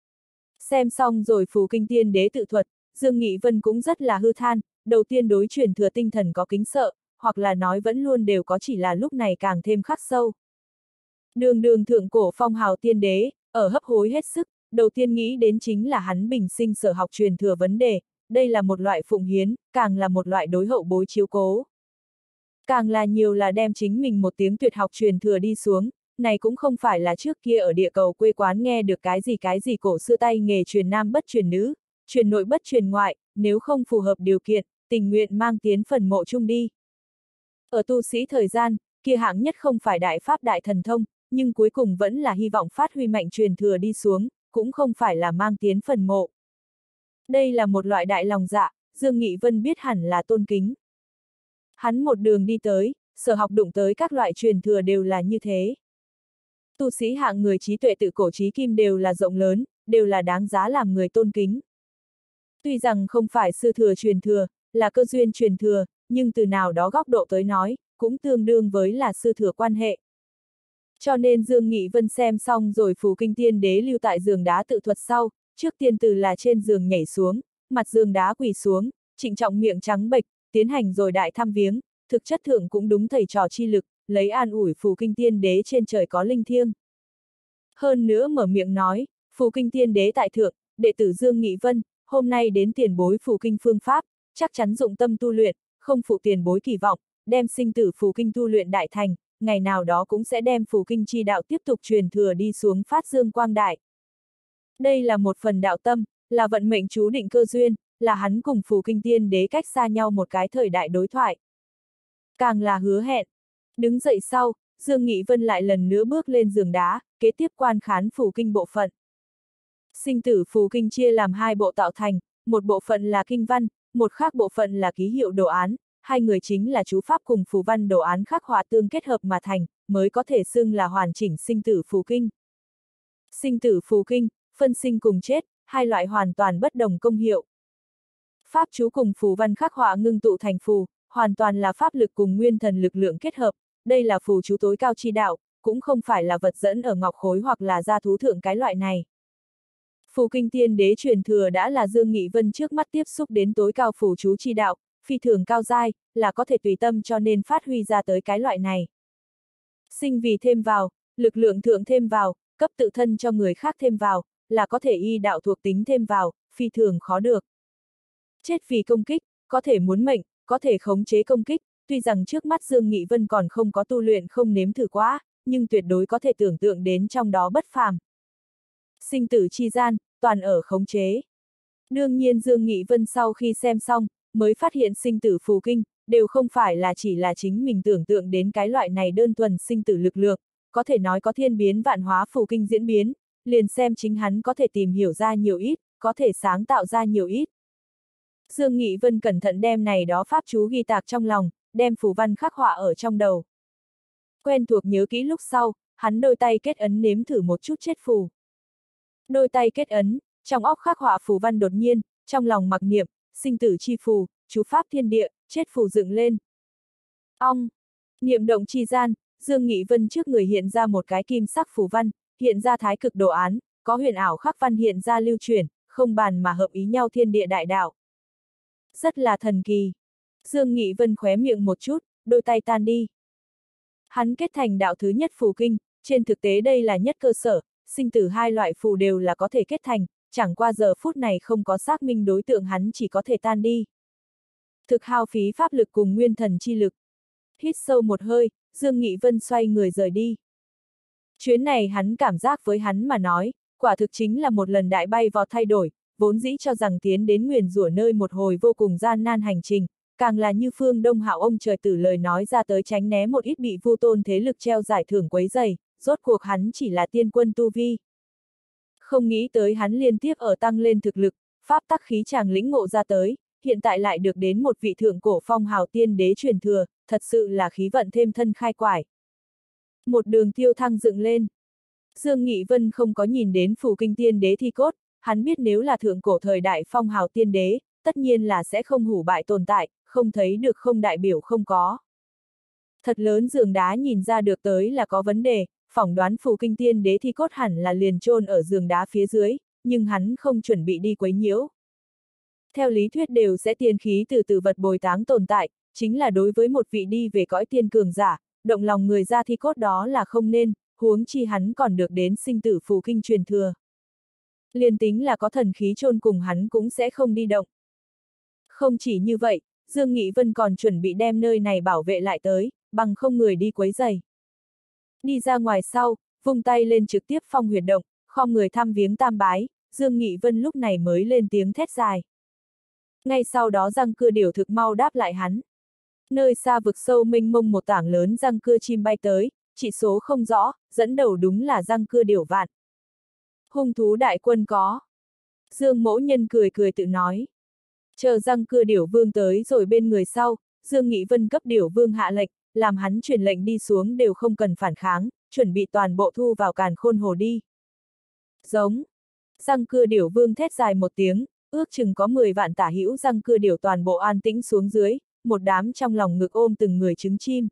Xem xong rồi phù kinh tiên đế tự thuật, Dương Nghị Vân cũng rất là hư than, đầu tiên đối truyền thừa tinh thần có kính sợ, hoặc là nói vẫn luôn đều có, chỉ là lúc này càng thêm khắc sâu. Đường đường thượng cổ phong hào tiên đế, ở hấp hối hết sức, đầu tiên nghĩ đến chính là hắn bình sinh sở học truyền thừa vấn đề, đây là một loại phụng hiến, càng là một loại đối hậu bối chiếu cố. Càng là nhiều là đem chính mình một tiếng tuyệt học truyền thừa đi xuống, này cũng không phải là trước kia ở địa cầu quê quán nghe được cái gì cái gì cổ xưa tay nghề truyền nam bất truyền nữ, truyền nội bất truyền ngoại, nếu không phù hợp điều kiện, tình nguyện mang tiến phần mộ chung đi. Ở tu sĩ thời gian, kia hạng nhất không phải đại pháp đại thần thông, nhưng cuối cùng vẫn là hy vọng phát huy mạnh truyền thừa đi xuống, cũng không phải là mang tiến phần mộ. Đây là một loại đại lòng dạ, Dương Nghị Vân biết hẳn là tôn kính. Hắn một đường đi tới, sở học đụng tới các loại truyền thừa đều là như thế. Tu sĩ hạng người trí tuệ tự cổ trí kim đều là rộng lớn, đều là đáng giá làm người tôn kính. Tuy rằng không phải sư thừa truyền thừa, là cơ duyên truyền thừa, nhưng từ nào đó góc độ tới nói, cũng tương đương với là sư thừa quan hệ. Cho nên Dương Nghị Vân xem xong rồi phù kinh tiên đế lưu tại giường đá tự thuật sau, trước tiên từ là trên giường nhảy xuống, mặt giường đá quỳ xuống, trịnh trọng miệng trắng bệch, tiến hành rồi đại thăm viếng, thực chất thượng cũng đúng thầy trò chi lực, lấy an ủi phù kinh tiên đế trên trời có linh thiêng. Hơn nữa mở miệng nói, phù kinh tiên đế tại thượng, đệ tử Dương Nghị Vân, hôm nay đến tiền bối phù kinh phương pháp, chắc chắn dụng tâm tu luyện, không phụ tiền bối kỳ vọng, đem sinh tử phù kinh tu luyện đại thành, ngày nào đó cũng sẽ đem phù kinh chi đạo tiếp tục truyền thừa đi xuống phát dương quang đại. Đây là một phần đạo tâm, là vận mệnh chú định cơ duyên, là hắn cùng phù kinh tiên đế cách xa nhau một cái thời đại đối thoại. Càng là hứa hẹn. Đứng dậy sau, Dương Nghị Vân lại lần nữa bước lên giường đá, kế tiếp quan khán phù kinh bộ phận. Sinh tử phù kinh chia làm hai bộ tạo thành, một bộ phận là kinh văn, một khác bộ phận là ký hiệu đồ án, hai người chính là chú pháp cùng phù văn đồ án khắc họa tương kết hợp mà thành, mới có thể xưng là hoàn chỉnh sinh tử phù kinh. Sinh tử phù kinh, phân sinh cùng chết, hai loại hoàn toàn bất đồng công hiệu. Pháp chú cùng phù văn khắc họa ngưng tụ thành phù, hoàn toàn là pháp lực cùng nguyên thần lực lượng kết hợp, đây là phù chú tối cao chi đạo, cũng không phải là vật dẫn ở ngọc khối hoặc là gia thú thượng cái loại này. Phù kinh tiên đế truyền thừa đã là Dương Nghị Vân trước mắt tiếp xúc đến tối cao phù chú chi đạo, phi thường cao giai, là có thể tùy tâm cho nên phát huy ra tới cái loại này. Sinh vì thêm vào, lực lượng thượng thêm vào, cấp tự thân cho người khác thêm vào, là có thể y đạo thuộc tính thêm vào, phi thường khó được. Chết vì công kích, có thể muốn mệnh, có thể khống chế công kích, tuy rằng trước mắt Dương Nghị Vân còn không có tu luyện không nếm thử quá, nhưng tuyệt đối có thể tưởng tượng đến trong đó bất phàm. Sinh tử chi gian, toàn ở khống chế. Đương nhiên Dương Nghị Vân sau khi xem xong, mới phát hiện sinh tử phù kinh, đều không phải là chỉ là chính mình tưởng tượng đến cái loại này đơn thuần sinh tử lực lượng, có thể nói có thiên biến vạn hóa phù kinh diễn biến, liền xem chính hắn có thể tìm hiểu ra nhiều ít, có thể sáng tạo ra nhiều ít. Dương Nghị Vân cẩn thận đem này đó pháp chú ghi tạc trong lòng, đem phù văn khắc họa ở trong đầu. Quen thuộc nhớ kỹ lúc sau, hắn đôi tay kết ấn nếm thử một chút chết phù. Đôi tay kết ấn, trong óc khắc họa phù văn đột nhiên, trong lòng mặc niệm, sinh tử chi phù, chú pháp thiên địa, chết phù dựng lên. Ong! Niệm động chi gian, Dương Nghị Vân trước người hiện ra một cái kim sắc phù văn, hiện ra thái cực đồ án, có huyền ảo khắc văn hiện ra lưu chuyển, không bàn mà hợp ý nhau thiên địa đại đạo. Rất là thần kỳ. Dương Nghị Vân khóe miệng một chút, đôi tay tan đi. Hắn kết thành đạo thứ nhất phù kinh, trên thực tế đây là nhất cơ sở, sinh tử hai loại phù đều là có thể kết thành, chẳng qua giờ phút này không có xác minh đối tượng hắn chỉ có thể tan đi. Thực hao phí pháp lực cùng nguyên thần chi lực. Hít sâu một hơi, Dương Nghị Vân xoay người rời đi. Chuyến này hắn cảm giác với hắn mà nói, quả thực chính là một lần đại bay vọt thay đổi, vốn dĩ cho rằng tiến đến nguyền rủa nơi một hồi vô cùng gian nan hành trình, càng là như Phương Đông Hạo ông trời tử lời nói ra tới tránh né một ít bị vu tôn thế lực treo giải thưởng quấy dày, rốt cuộc hắn chỉ là tiên quân tu vi. Không nghĩ tới hắn liên tiếp ở tăng lên thực lực, pháp tắc khí chàng lĩnh ngộ ra tới, hiện tại lại được đến một vị thượng cổ phong hào tiên đế truyền thừa, thật sự là khí vận thêm thân khai quải. Một đường tiêu thăng dựng lên. Dương Nghị Vân không có nhìn đến phù kinh tiên đế thi cốt, hắn biết nếu là thượng cổ thời đại phong hào tiên đế, tất nhiên là sẽ không hủ bại tồn tại, không thấy được không đại biểu không có. Thật lớn giường đá nhìn ra được tới là có vấn đề, phỏng đoán phù kinh tiên đế thi cốt hẳn là liền chôn ở giường đá phía dưới, nhưng hắn không chuẩn bị đi quấy nhiễu. Theo lý thuyết đều sẽ tiên khí từ từ vật bồi táng tồn tại, chính là đối với một vị đi về cõi tiên cường giả, động lòng người ra thi cốt đó là không nên, huống chi hắn còn được đến sinh tử phù kinh truyền thừa. Liên tính là có thần khí chôn cùng hắn cũng sẽ không đi động. Không chỉ như vậy, Dương Nghị Vân còn chuẩn bị đem nơi này bảo vệ lại tới, bằng không người đi quấy giày. Đi ra ngoài sau, vung tay lên trực tiếp phong huyệt động, khom người thăm viếng tam bái, Dương Nghị Vân lúc này mới lên tiếng thét dài. Ngay sau đó răng cưa điểu thực mau đáp lại hắn. Nơi xa vực sâu mênh mông một tảng lớn răng cưa chim bay tới, chỉ số không rõ, dẫn đầu đúng là răng cưa điểu vạn. Hung thú đại quân có. Dương Mỗ Nhân cười cười tự nói. Chờ răng cưa điểu vương tới rồi bên người sau, Dương Nghị Vân cấp điểu vương hạ lệnh, làm hắn truyền lệnh đi xuống đều không cần phản kháng, chuẩn bị toàn bộ thu vào càn khôn hồ đi. Giống. Răng cưa điểu vương thét dài một tiếng, ước chừng có mười vạn tả hữu răng cưa điểu toàn bộ an tĩnh xuống dưới, một đám trong lòng ngực ôm từng người trứng chim.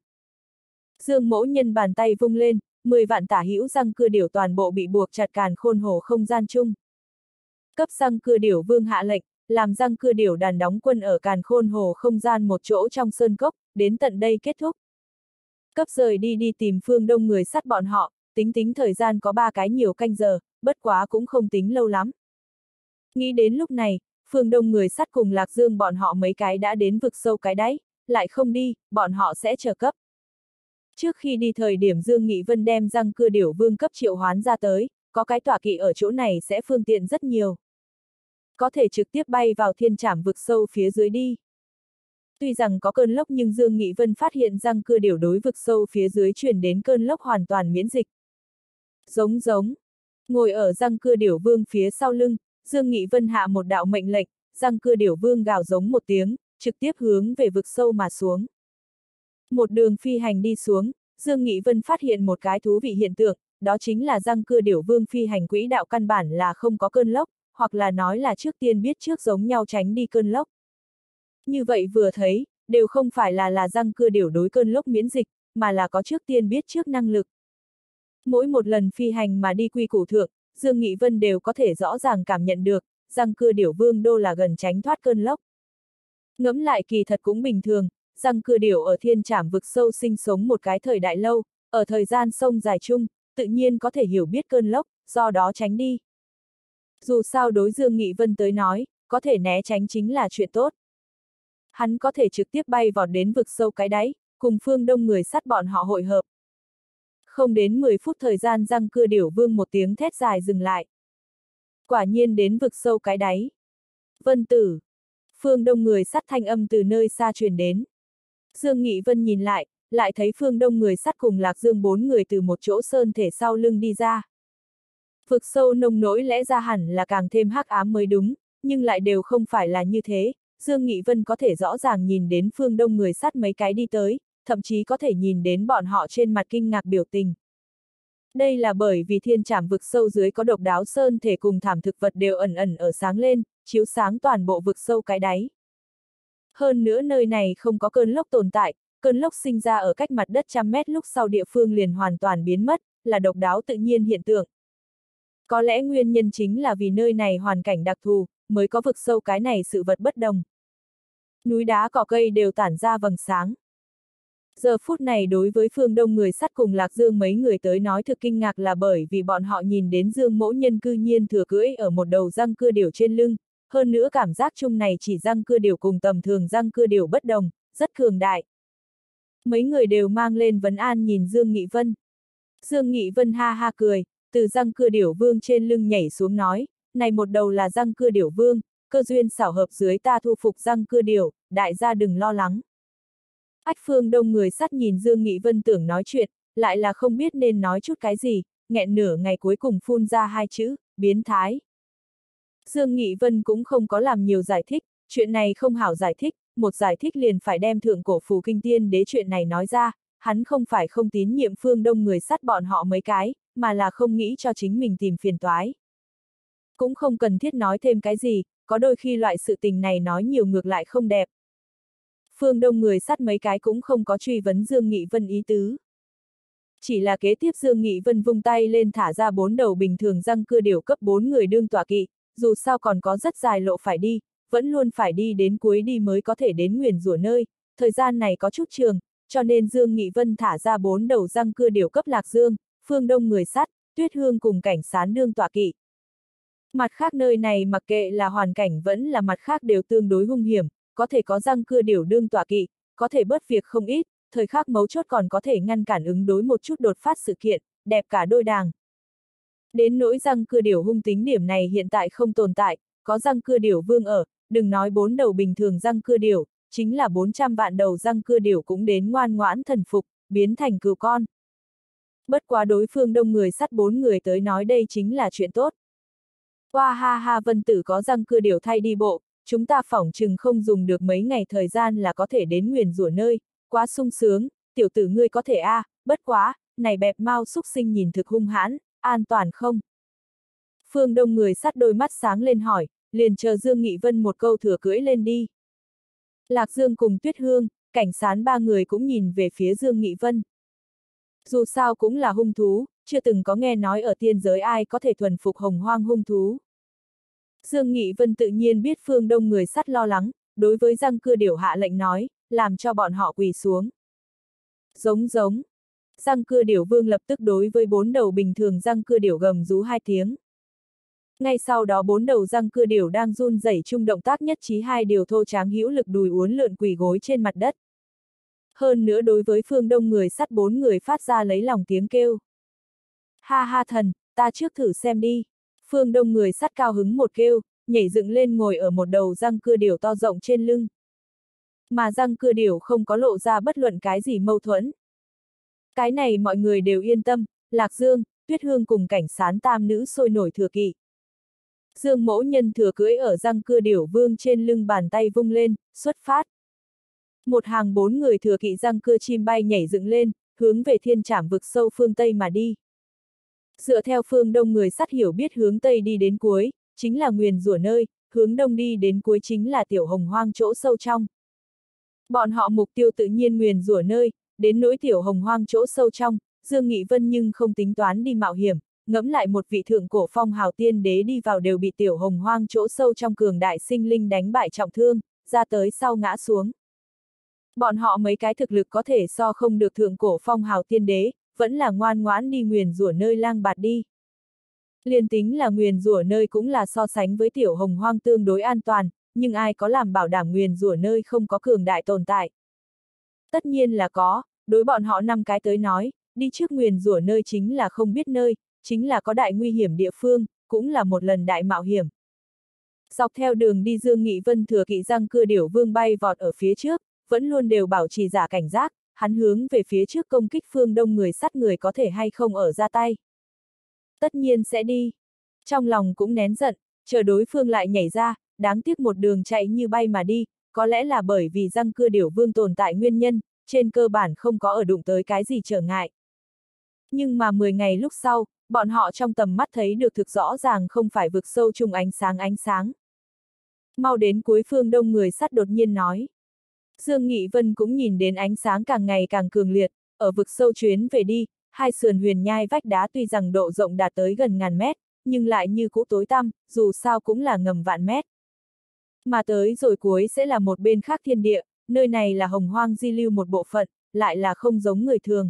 Dương Mỗ Nhân bàn tay vung lên, mười vạn tả hữu răng cưa điểu toàn bộ bị buộc chặt càn khôn hồ không gian chung. Cấp răng cưa điểu vương hạ lệnh, làm răng cưa điểu đàn đóng quân ở càn khôn hồ không gian một chỗ trong sơn cốc, đến tận đây kết thúc. Cấp rời đi đi tìm phương đông người sắt bọn họ, tính tính thời gian có ba cái nhiều canh giờ, bất quá cũng không tính lâu lắm. Nghĩ đến lúc này, phương đông người sắt cùng Lạc Dương bọn họ mấy cái đã đến vực sâu cái đáy, lại không đi, bọn họ sẽ chờ cấp. Trước khi đi thời điểm Dương Nghị Vân đem răng cưa điểu vương cấp triệu hoán ra tới, có cái tọa kỵ ở chỗ này sẽ phương tiện rất nhiều. Có thể trực tiếp bay vào thiên trảm vực sâu phía dưới đi. Tuy rằng có cơn lốc nhưng Dương Nghị Vân phát hiện răng cưa điểu đối vực sâu phía dưới truyền đến cơn lốc hoàn toàn miễn dịch. Giống giống. Ngồi ở răng cưa điểu vương phía sau lưng, Dương Nghị Vân hạ một đạo mệnh lệnh, răng cưa điểu vương gào giống một tiếng, trực tiếp hướng về vực sâu mà xuống. Một đường phi hành đi xuống, Dương Nghị Vân phát hiện một cái thú vị hiện tượng, đó chính là răng cưa điểu vương phi hành quỹ đạo căn bản là không có cơn lốc, hoặc là nói là trước tiên biết trước giống nhau tránh đi cơn lốc. Như vậy vừa thấy, đều không phải là là răng cưa điểu đối cơn lốc miễn dịch, mà là có trước tiên biết trước năng lực. Mỗi một lần phi hành mà đi quy củ thượng, Dương Nghị Vân đều có thể rõ ràng cảm nhận được, răng cưa điểu vương đô là gần tránh thoát cơn lốc. Ngẫm lại kỳ thật cũng bình thường, răng cưa điểu ở thiên trảm vực sâu sinh sống một cái thời đại lâu, ở thời gian sông dài chung, tự nhiên có thể hiểu biết cơn lốc, do đó tránh đi. Dù sao đối Dương Nghị Vân tới nói, có thể né tránh chính là chuyện tốt. Hắn có thể trực tiếp bay vọt đến vực sâu cái đáy, cùng phương đông người sắt bọn họ hội hợp. Không đến mười phút thời gian răng cưa điểu vương một tiếng thét dài dừng lại. Quả nhiên đến vực sâu cái đáy. Vân tử. Phương đông người sắt thanh âm từ nơi xa truyền đến. Dương Nghị Vân nhìn lại, lại thấy phương đông người sắt cùng Lạc Dương bốn người từ một chỗ sơn thể sau lưng đi ra. Vực sâu nông nỗi lẽ ra hẳn là càng thêm hắc ám mới đúng, nhưng lại đều không phải là như thế. Dương Nghị Vân có thể rõ ràng nhìn đến phương đông người sắt mấy cái đi tới, thậm chí có thể nhìn đến bọn họ trên mặt kinh ngạc biểu tình. Đây là bởi vì thiên trảm vực sâu dưới có độc đáo sơn thể cùng thảm thực vật đều ẩn ẩn ở sáng lên, chiếu sáng toàn bộ vực sâu cái đáy. Hơn nữa nơi này không có cơn lốc tồn tại, cơn lốc sinh ra ở cách mặt đất trăm mét lúc sau địa phương liền hoàn toàn biến mất, là độc đáo tự nhiên hiện tượng. Có lẽ nguyên nhân chính là vì nơi này hoàn cảnh đặc thù, mới có vực sâu cái này sự vật bất đồng. Núi đá cỏ cây đều tản ra vầng sáng. Giờ phút này đối với phương đông người sắt cùng Lạc Dương mấy người tới nói thực kinh ngạc là bởi vì bọn họ nhìn đến Dương Mỗ Nhân cư nhiên thừa cưỡi ở một đầu răng cưa điểu trên lưng, hơn nữa cảm giác chung này chỉ răng cưa điểu cùng tầm thường răng cưa điểu bất đồng, rất cường đại. Mấy người đều mang lên vấn an nhìn Dương Nghị Vân. Dương Nghị Vân ha ha cười, từ răng cưa điểu vương trên lưng nhảy xuống nói, này một đầu là răng cưa điểu vương, cơ duyên xảo hợp dưới ta thu phục răng cưa điểu, đại gia đừng lo lắng. Ách phương đông người sắt nhìn Dương Nghị Vân tưởng nói chuyện, lại là không biết nên nói chút cái gì, nghẹn nửa ngày cuối cùng phun ra hai chữ, biến thái. Dương Nghị Vân cũng không có làm nhiều giải thích, chuyện này không hảo giải thích, một giải thích liền phải đem thượng cổ phù kinh tiên đế chuyện này nói ra, hắn không phải không tín nhiệm phương đông người sắt bọn họ mấy cái, mà là không nghĩ cho chính mình tìm phiền toái. Cũng không cần thiết nói thêm cái gì, có đôi khi loại sự tình này nói nhiều ngược lại không đẹp. Phương Đông người sắt mấy cái cũng không có truy vấn Dương Nghị Vân ý tứ. Chỉ là kế tiếp Dương Nghị Vân vung tay lên thả ra bốn đầu bình thường răng cưa điểu cấp bốn người đương tọa kỵ, dù sao còn có rất dài lộ phải đi, vẫn luôn phải đi đến cuối đi mới có thể đến nguyền rủa nơi, thời gian này có chút trường, cho nên Dương Nghị Vân thả ra bốn đầu răng cưa điểu cấp Lạc Dương, Phương Đông người sắt, Tuyết Hương cùng Cảnh Sán đương tọa kỵ. Mặt khác nơi này mặc kệ là hoàn cảnh vẫn là mặt khác đều tương đối hung hiểm, có thể có răng cưa điểu đương tọa kỵ, có thể bớt việc không ít, thời khắc mấu chốt còn có thể ngăn cản ứng đối một chút đột phát sự kiện, đẹp cả đôi đàng. Đến nỗi răng cưa điểu hung tính điểm này hiện tại không tồn tại, có răng cưa điểu vương ở, đừng nói bốn đầu bình thường răng cưa điểu, chính là bốn trăm vạn đầu răng cưa điểu cũng đến ngoan ngoãn thần phục, biến thành cừu con. Bất quá đối phương đông người sắt bốn người tới nói đây chính là chuyện tốt. Qua ha ha Vân Tử có răng cưa điểu thay đi bộ, chúng ta phỏng chừng không dùng được mấy ngày thời gian là có thể đến nguyền rủa nơi, quá sung sướng, tiểu tử ngươi có thể a, à, bất quá, này bẹp mau xúc sinh nhìn thực hung hãn, an toàn không? Phương Đông người sắt đôi mắt sáng lên hỏi, liền chờ Dương Nghị Vân một câu thừa cưỡi lên đi. Lạc Dương cùng Tuyết Hương, Cảnh Sán ba người cũng nhìn về phía Dương Nghị Vân. Dù sao cũng là hung thú, chưa từng có nghe nói ở tiên giới ai có thể thuần phục hồng hoang hung thú. Dương Nghị Vân tự nhiên biết Phương Đông người sắt lo lắng, đối với răng cưa điểu hạ lệnh nói, làm cho bọn họ quỳ xuống. Giống giống. Răng cưa điểu vương lập tức đối với bốn đầu bình thường răng cưa điểu gầm rú hai tiếng. Ngay sau đó bốn đầu răng cưa điểu đang run rẩy chung động tác nhất trí hai điều thô tráng hữu lực đùi uốn lượn quỳ gối trên mặt đất. Hơn nữa đối với Phương Đông người sắt bốn người phát ra lấy lòng tiếng kêu. Ha ha thần, ta trước thử xem đi. Phương Đông người sắt cao hứng một kêu, nhảy dựng lên ngồi ở một đầu răng cưa điểu to rộng trên lưng. Mà răng cưa điểu không có lộ ra bất luận cái gì mâu thuẫn. Cái này mọi người đều yên tâm, Lạc Dương, Tuyết Hương cùng Cảnh Sán tam nữ sôi nổi thừa kỵ. Dương mẫu nhân thừa cưỡi ở răng cưa điểu vương trên lưng bàn tay vung lên, xuất phát. Một hàng bốn người thừa kỵ răng cưa chim bay nhảy dựng lên, hướng về thiên trảm vực sâu phương Tây mà đi. Dựa theo phương Đông người sắt hiểu biết hướng Tây đi đến cuối, chính là nguyền rủa nơi, hướng Đông đi đến cuối chính là tiểu hồng hoang chỗ sâu trong. Bọn họ mục tiêu tự nhiên nguyền rủa nơi, đến nỗi tiểu hồng hoang chỗ sâu trong, Dương Nghị Vân nhưng không tính toán đi mạo hiểm, ngẫm lại một vị thượng cổ phong hào tiên đế đi vào đều bị tiểu hồng hoang chỗ sâu trong cường đại sinh linh đánh bại trọng thương, ra tới sau ngã xuống. Bọn họ mấy cái thực lực có thể so không được thượng cổ phong hào tiên đế, vẫn là ngoan ngoãn đi nguyền rủa nơi lang bạt đi. Liên tính là nguyền rủa nơi cũng là so sánh với tiểu hồng hoang tương đối an toàn, nhưng ai có làm bảo đảm nguyền rủa nơi không có cường đại tồn tại? Tất nhiên là có, đối bọn họ năm cái tới nói, đi trước nguyền rủa nơi chính là không biết nơi, chính là có đại nguy hiểm địa phương, cũng là một lần đại mạo hiểm. Dọc theo đường đi Dương Nghị Vân thừa kỵ răng cưa điểu vương bay vọt ở phía trước, vẫn luôn đều bảo trì giả cảnh giác, hắn hướng về phía trước công kích Phương Đông người sắt người có thể hay không ở ra tay. Tất nhiên sẽ đi. Trong lòng cũng nén giận, chờ đối phương lại nhảy ra, đáng tiếc một đường chạy như bay mà đi, có lẽ là bởi vì răng cưa điểu vương tồn tại nguyên nhân, trên cơ bản không có ở đụng tới cái gì trở ngại. Nhưng mà mười ngày lúc sau, bọn họ trong tầm mắt thấy được thực rõ ràng không phải vực sâu chung ánh sáng ánh sáng. Mau đến cuối Phương Đông người sắt đột nhiên nói. Dương Nghị Vân cũng nhìn đến ánh sáng càng ngày càng cường liệt, ở vực sâu chuyến về đi, hai sườn huyền nhai vách đá tuy rằng độ rộng đạt tới gần ngàn mét, nhưng lại như cũ tối tăm, dù sao cũng là ngầm vạn mét. Mà tới rồi cuối sẽ là một bên khác thiên địa, nơi này là hồng hoang di lưu một bộ phận, lại là không giống người thường.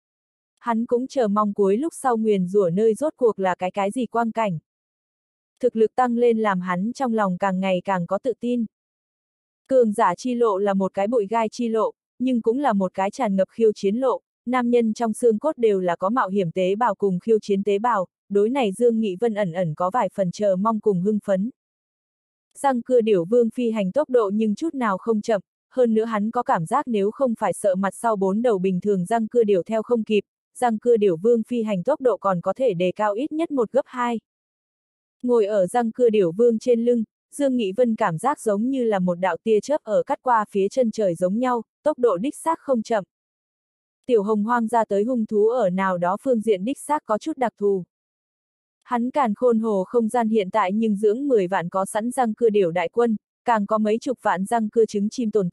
Hắn cũng chờ mong cuối lúc sau nguyền rủa nơi rốt cuộc là cái cái gì quang cảnh. Thực lực tăng lên làm hắn trong lòng càng ngày càng có tự tin. Cường giả chi lộ là một cái bụi gai chi lộ, nhưng cũng là một cái tràn ngập khiêu chiến lộ, nam nhân trong xương cốt đều là có mạo hiểm tế bào cùng khiêu chiến tế bào, đối này Dương Nghị Vân ẩn ẩn có vài phần chờ mong cùng hưng phấn. Răng cưa điểu vương phi hành tốc độ nhưng chút nào không chậm, hơn nữa hắn có cảm giác nếu không phải sợ mặt sau bốn đầu bình thường răng cưa điểu theo không kịp, răng cưa điểu vương phi hành tốc độ còn có thể đề cao ít nhất một gấp hai. Ngồi ở răng cưa điểu vương trên lưng, Dương Nghị Vân cảm giác giống như là một đạo tia chớp ở cắt qua phía chân trời giống nhau, tốc độ đích xác không chậm. Tiểu hồng hoang ra tới hung thú ở nào đó phương diện đích xác có chút đặc thù. Hắn càn khôn hồ không gian hiện tại nhưng dưỡng mười vạn có sẵn răng cưa điểu đại quân, càng có mấy chục vạn răng cưa trứng chim tồn tại,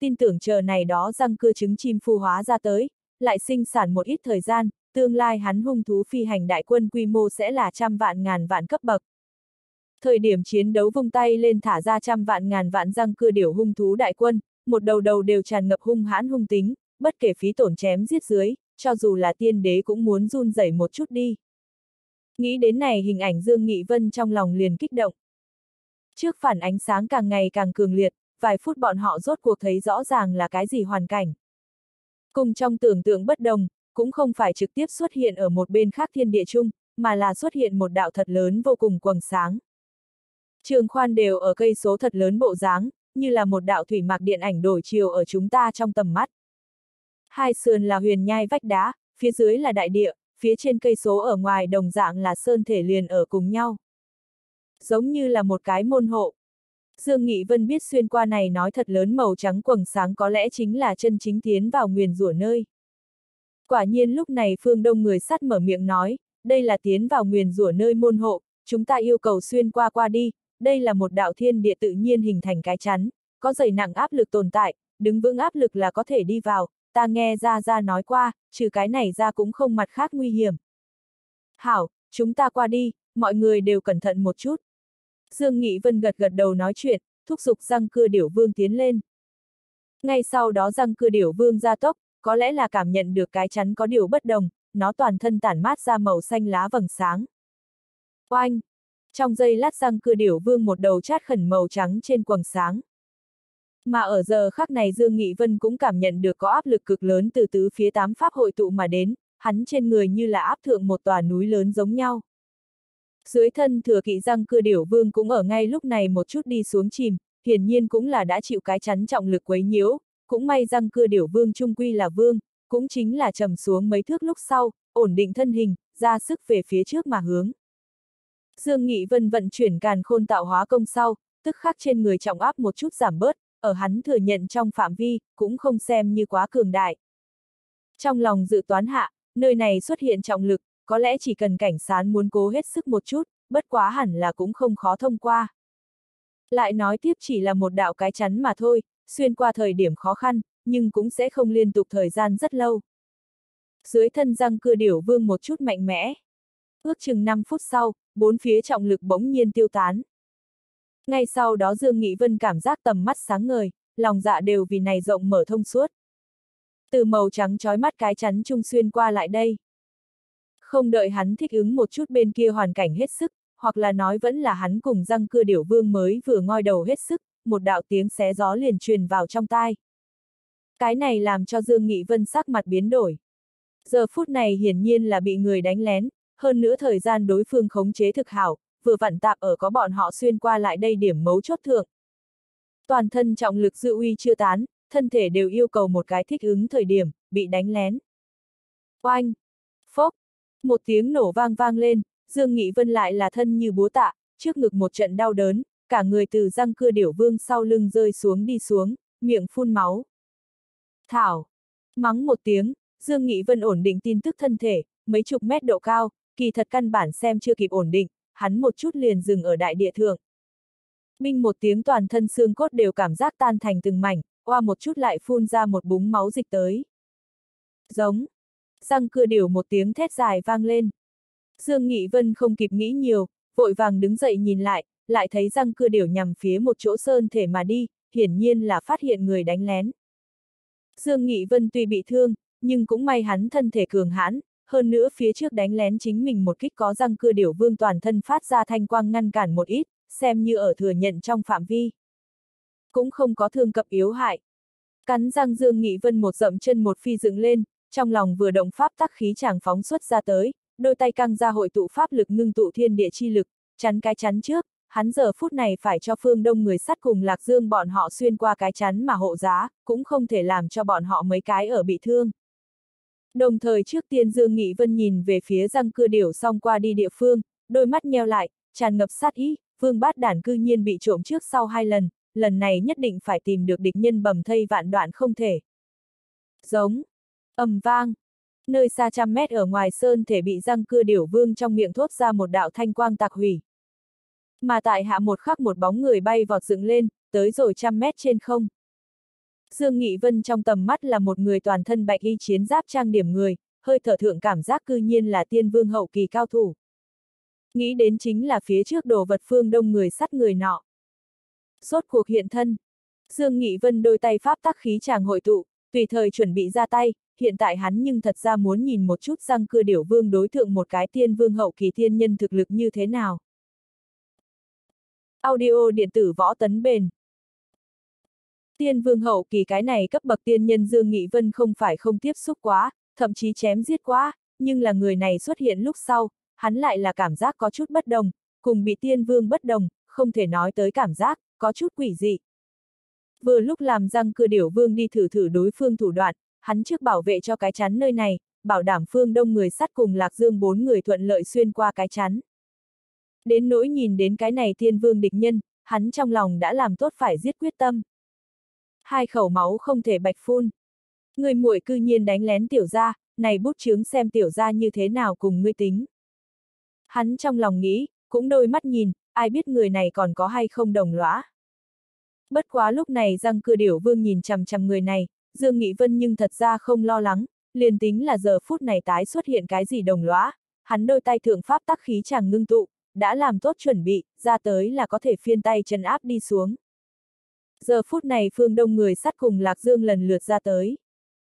tin tưởng chờ này đó răng cưa trứng chim phu hóa ra tới, lại sinh sản một ít thời gian, tương lai hắn hung thú phi hành đại quân quy mô sẽ là trăm vạn ngàn vạn cấp bậc. Thời điểm chiến đấu vung tay lên thả ra trăm vạn ngàn vạn răng cưa điểu hung thú đại quân, một đầu đầu đều tràn ngập hung hãn hung tính, bất kể phí tổn chém giết dưới, cho dù là tiên đế cũng muốn run rẩy một chút đi. Nghĩ đến này hình ảnh Dương Nghị Vân trong lòng liền kích động. Trước phản ánh sáng càng ngày càng cường liệt, vài phút bọn họ rốt cuộc thấy rõ ràng là cái gì hoàn cảnh. Cùng trong tưởng tượng bất đồng, cũng không phải trực tiếp xuất hiện ở một bên khác thiên địa chung, mà là xuất hiện một đạo thật lớn vô cùng quầng sáng. Trường khoan đều ở cây số thật lớn bộ dáng, như là một đạo thủy mạc điện ảnh đổi chiều ở chúng ta trong tầm mắt. Hai sườn là huyền nhai vách đá, phía dưới là đại địa, phía trên cây số ở ngoài đồng dạng là sơn thể liền ở cùng nhau. Giống như là một cái môn hộ. Dương Nghị Vân biết xuyên qua này nói thật lớn màu trắng quầng sáng có lẽ chính là chân chính tiến vào nguyền rủa nơi. Quả nhiên lúc này phương đông người sắt mở miệng nói, đây là tiến vào nguyền rủa nơi môn hộ, chúng ta yêu cầu xuyên qua qua đi, đây là một đạo thiên địa tự nhiên hình thành cái chắn, có dày nặng áp lực tồn tại, đứng vững áp lực là có thể đi vào, ta nghe Gia Gia nói qua, trừ cái này ra cũng không mặt khác nguy hiểm. Hảo, chúng ta qua đi, mọi người đều cẩn thận một chút. Dương Nghị Vân gật gật đầu nói chuyện, thúc giục răng cưa điểu vương tiến lên. Ngay sau đó răng cưa điểu vương ra tốc, có lẽ là cảm nhận được cái chắn có điều bất đồng, nó toàn thân tản mát ra màu xanh lá vầng sáng. Oanh! Trong giây lát răng cưa điểu vương một đầu chát khẩn màu trắng trên quầng sáng. Mà ở giờ khắc này Dương Nghị Vân cũng cảm nhận được có áp lực cực lớn từ tứ phía tám pháp hội tụ mà đến, hắn trên người như là áp thượng một tòa núi lớn giống nhau. Dưới thân thừa kỵ răng cưa điểu vương cũng ở ngay lúc này một chút đi xuống chìm, hiển nhiên cũng là đã chịu cái chắn trọng lực quấy nhiễu, cũng may răng cưa điểu vương trung quy là vương, cũng chính là trầm xuống mấy thước lúc sau, ổn định thân hình, ra sức về phía trước mà hướng. Dương Nghị Vân vận chuyển càn khôn tạo hóa công sau, tức khắc trên người trọng áp một chút giảm bớt, ở hắn thừa nhận trong phạm vi, cũng không xem như quá cường đại. Trong lòng dự toán hạ, nơi này xuất hiện trọng lực, có lẽ chỉ cần cảnh sán muốn cố hết sức một chút, bất quá hẳn là cũng không khó thông qua. Lại nói tiếp chỉ là một đạo cái chắn mà thôi, xuyên qua thời điểm khó khăn, nhưng cũng sẽ không liên tục thời gian rất lâu. Dưới thân răng cưa điểu vương một chút mạnh mẽ. Ước chừng năm phút sau, bốn phía trọng lực bỗng nhiên tiêu tán. Ngay sau đó Dương Nghị Vân cảm giác tầm mắt sáng ngời, lòng dạ đều vì này rộng mở thông suốt. Từ màu trắng chói mắt cái chắn trung xuyên qua lại đây. Không đợi hắn thích ứng một chút bên kia hoàn cảnh hết sức, hoặc là nói vẫn là hắn cùng răng cưa điểu vương mới vừa ngoi đầu hết sức, một đạo tiếng xé gió liền truyền vào trong tai. Cái này làm cho Dương Nghị Vân sắc mặt biến đổi. Giờ phút này hiển nhiên là bị người đánh lén, hơn nữa thời gian đối phương khống chế thực hảo, vừa vặn tạp ở có bọn họ xuyên qua lại đây điểm mấu chốt thượng. Toàn thân trọng lực dư uy chưa tán, thân thể đều yêu cầu một cái thích ứng thời điểm, bị đánh lén. Oanh! Phốc! Một tiếng nổ vang vang lên, Dương Nghị Vân lại là thân như búa tạ, trước ngực một trận đau đớn, cả người từ răng cưa điểu vương sau lưng rơi xuống đi xuống, miệng phun máu. Thảo! Mắng một tiếng, Dương Nghị Vân ổn định tin tức thân thể, mấy chục mét độ cao, kỳ thật căn bản xem chưa kịp ổn định, hắn một chút liền dừng ở đại địa thượng. Minh một tiếng toàn thân xương cốt đều cảm giác tan thành từng mảnh, oa một chút lại phun ra một búng máu dịch tới. Giống. Răng cưa điểu một tiếng thét dài vang lên. Dương Nghị Vân không kịp nghĩ nhiều, vội vàng đứng dậy nhìn lại, lại thấy răng cưa điểu nhằm phía một chỗ sơn thể mà đi, hiển nhiên là phát hiện người đánh lén. Dương Nghị Vân tuy bị thương, nhưng cũng may hắn thân thể cường hãn, hơn nữa phía trước đánh lén chính mình một kích có răng cưa điểu vương toàn thân phát ra thanh quang ngăn cản một ít, xem như ở thừa nhận trong phạm vi. Cũng không có thương cập yếu hại. Cắn răng Dương Nghị Vân một dậm chân một phi dựng lên, trong lòng vừa động pháp tắc khí chàng phóng xuất ra tới, đôi tay căng ra hội tụ pháp lực ngưng tụ thiên địa chi lực, chắn cái chắn trước, hắn giờ phút này phải cho phương đông người sắt cùng Lạc Dương bọn họ xuyên qua cái chắn mà hộ giá, cũng không thể làm cho bọn họ mấy cái ở bị thương. Đồng thời trước tiên Dương Nghị Vân nhìn về phía răng cưa điểu xong qua đi địa phương, đôi mắt nheo lại, tràn ngập sát ý, vương bát đản cư nhiên bị trộm trước sau hai lần, lần này nhất định phải tìm được địch nhân bầm thây vạn đoạn không thể. Giống. Ầm vang. Nơi xa trăm mét ở ngoài sơn thể bị răng cưa điểu vương trong miệng thốt ra một đạo thanh quang tạc hủy. Mà tại hạ một khắc một bóng người bay vọt dựng lên, tới rồi trăm mét trên không. Dương Nghị Vân trong tầm mắt là một người toàn thân bạch y chiến giáp trang điểm người, hơi thở thượng cảm giác cư nhiên là tiên vương hậu kỳ cao thủ. Nghĩ đến chính là phía trước đồ vật phương đông người sắt người nọ. Rốt cuộc hiện thân. Dương Nghị Vân đôi tay pháp tắc khí tràng hội tụ, tùy thời chuẩn bị ra tay, hiện tại hắn nhưng thật ra muốn nhìn một chút răng cưa điểu vương đối thượng một cái tiên vương hậu kỳ tiên nhân thực lực như thế nào. Audio điện tử võ tấn bền. Tiên vương hậu kỳ cái này cấp bậc tiên nhân Dương Nghị Vân không phải không tiếp xúc quá, thậm chí chém giết quá, nhưng là người này xuất hiện lúc sau, hắn lại là cảm giác có chút bất đồng, cùng bị tiên vương bất đồng, không thể nói tới cảm giác, có chút quỷ dị. Vừa lúc làm răng cưa điểu vương đi thử thử đối phương thủ đoạn, hắn trước bảo vệ cho cái chắn nơi này, bảo đảm phương đông người sắt cùng Lạc Dương bốn người thuận lợi xuyên qua cái chắn. Đến nỗi nhìn đến cái này tiên vương địch nhân, hắn trong lòng đã làm tốt phải giết quyết tâm. Hai khẩu máu không thể bạch phun. Người muội cư nhiên đánh lén tiểu gia, này bút chướng xem tiểu gia như thế nào cùng ngươi tính. Hắn trong lòng nghĩ, cũng đôi mắt nhìn, ai biết người này còn có hay không đồng lõa. Bất quá lúc này răng cưa điểu vương nhìn chằm chằm người này, Dương Nghị Vân nhưng thật ra không lo lắng, liền tính là giờ phút này tái xuất hiện cái gì đồng lõa, hắn đôi tay thượng pháp tắc khí chàng ngưng tụ, đã làm tốt chuẩn bị, ra tới là có thể phiên tay chân áp đi xuống. Giờ phút này phương đông người sắt cùng Lạc Dương lần lượt ra tới.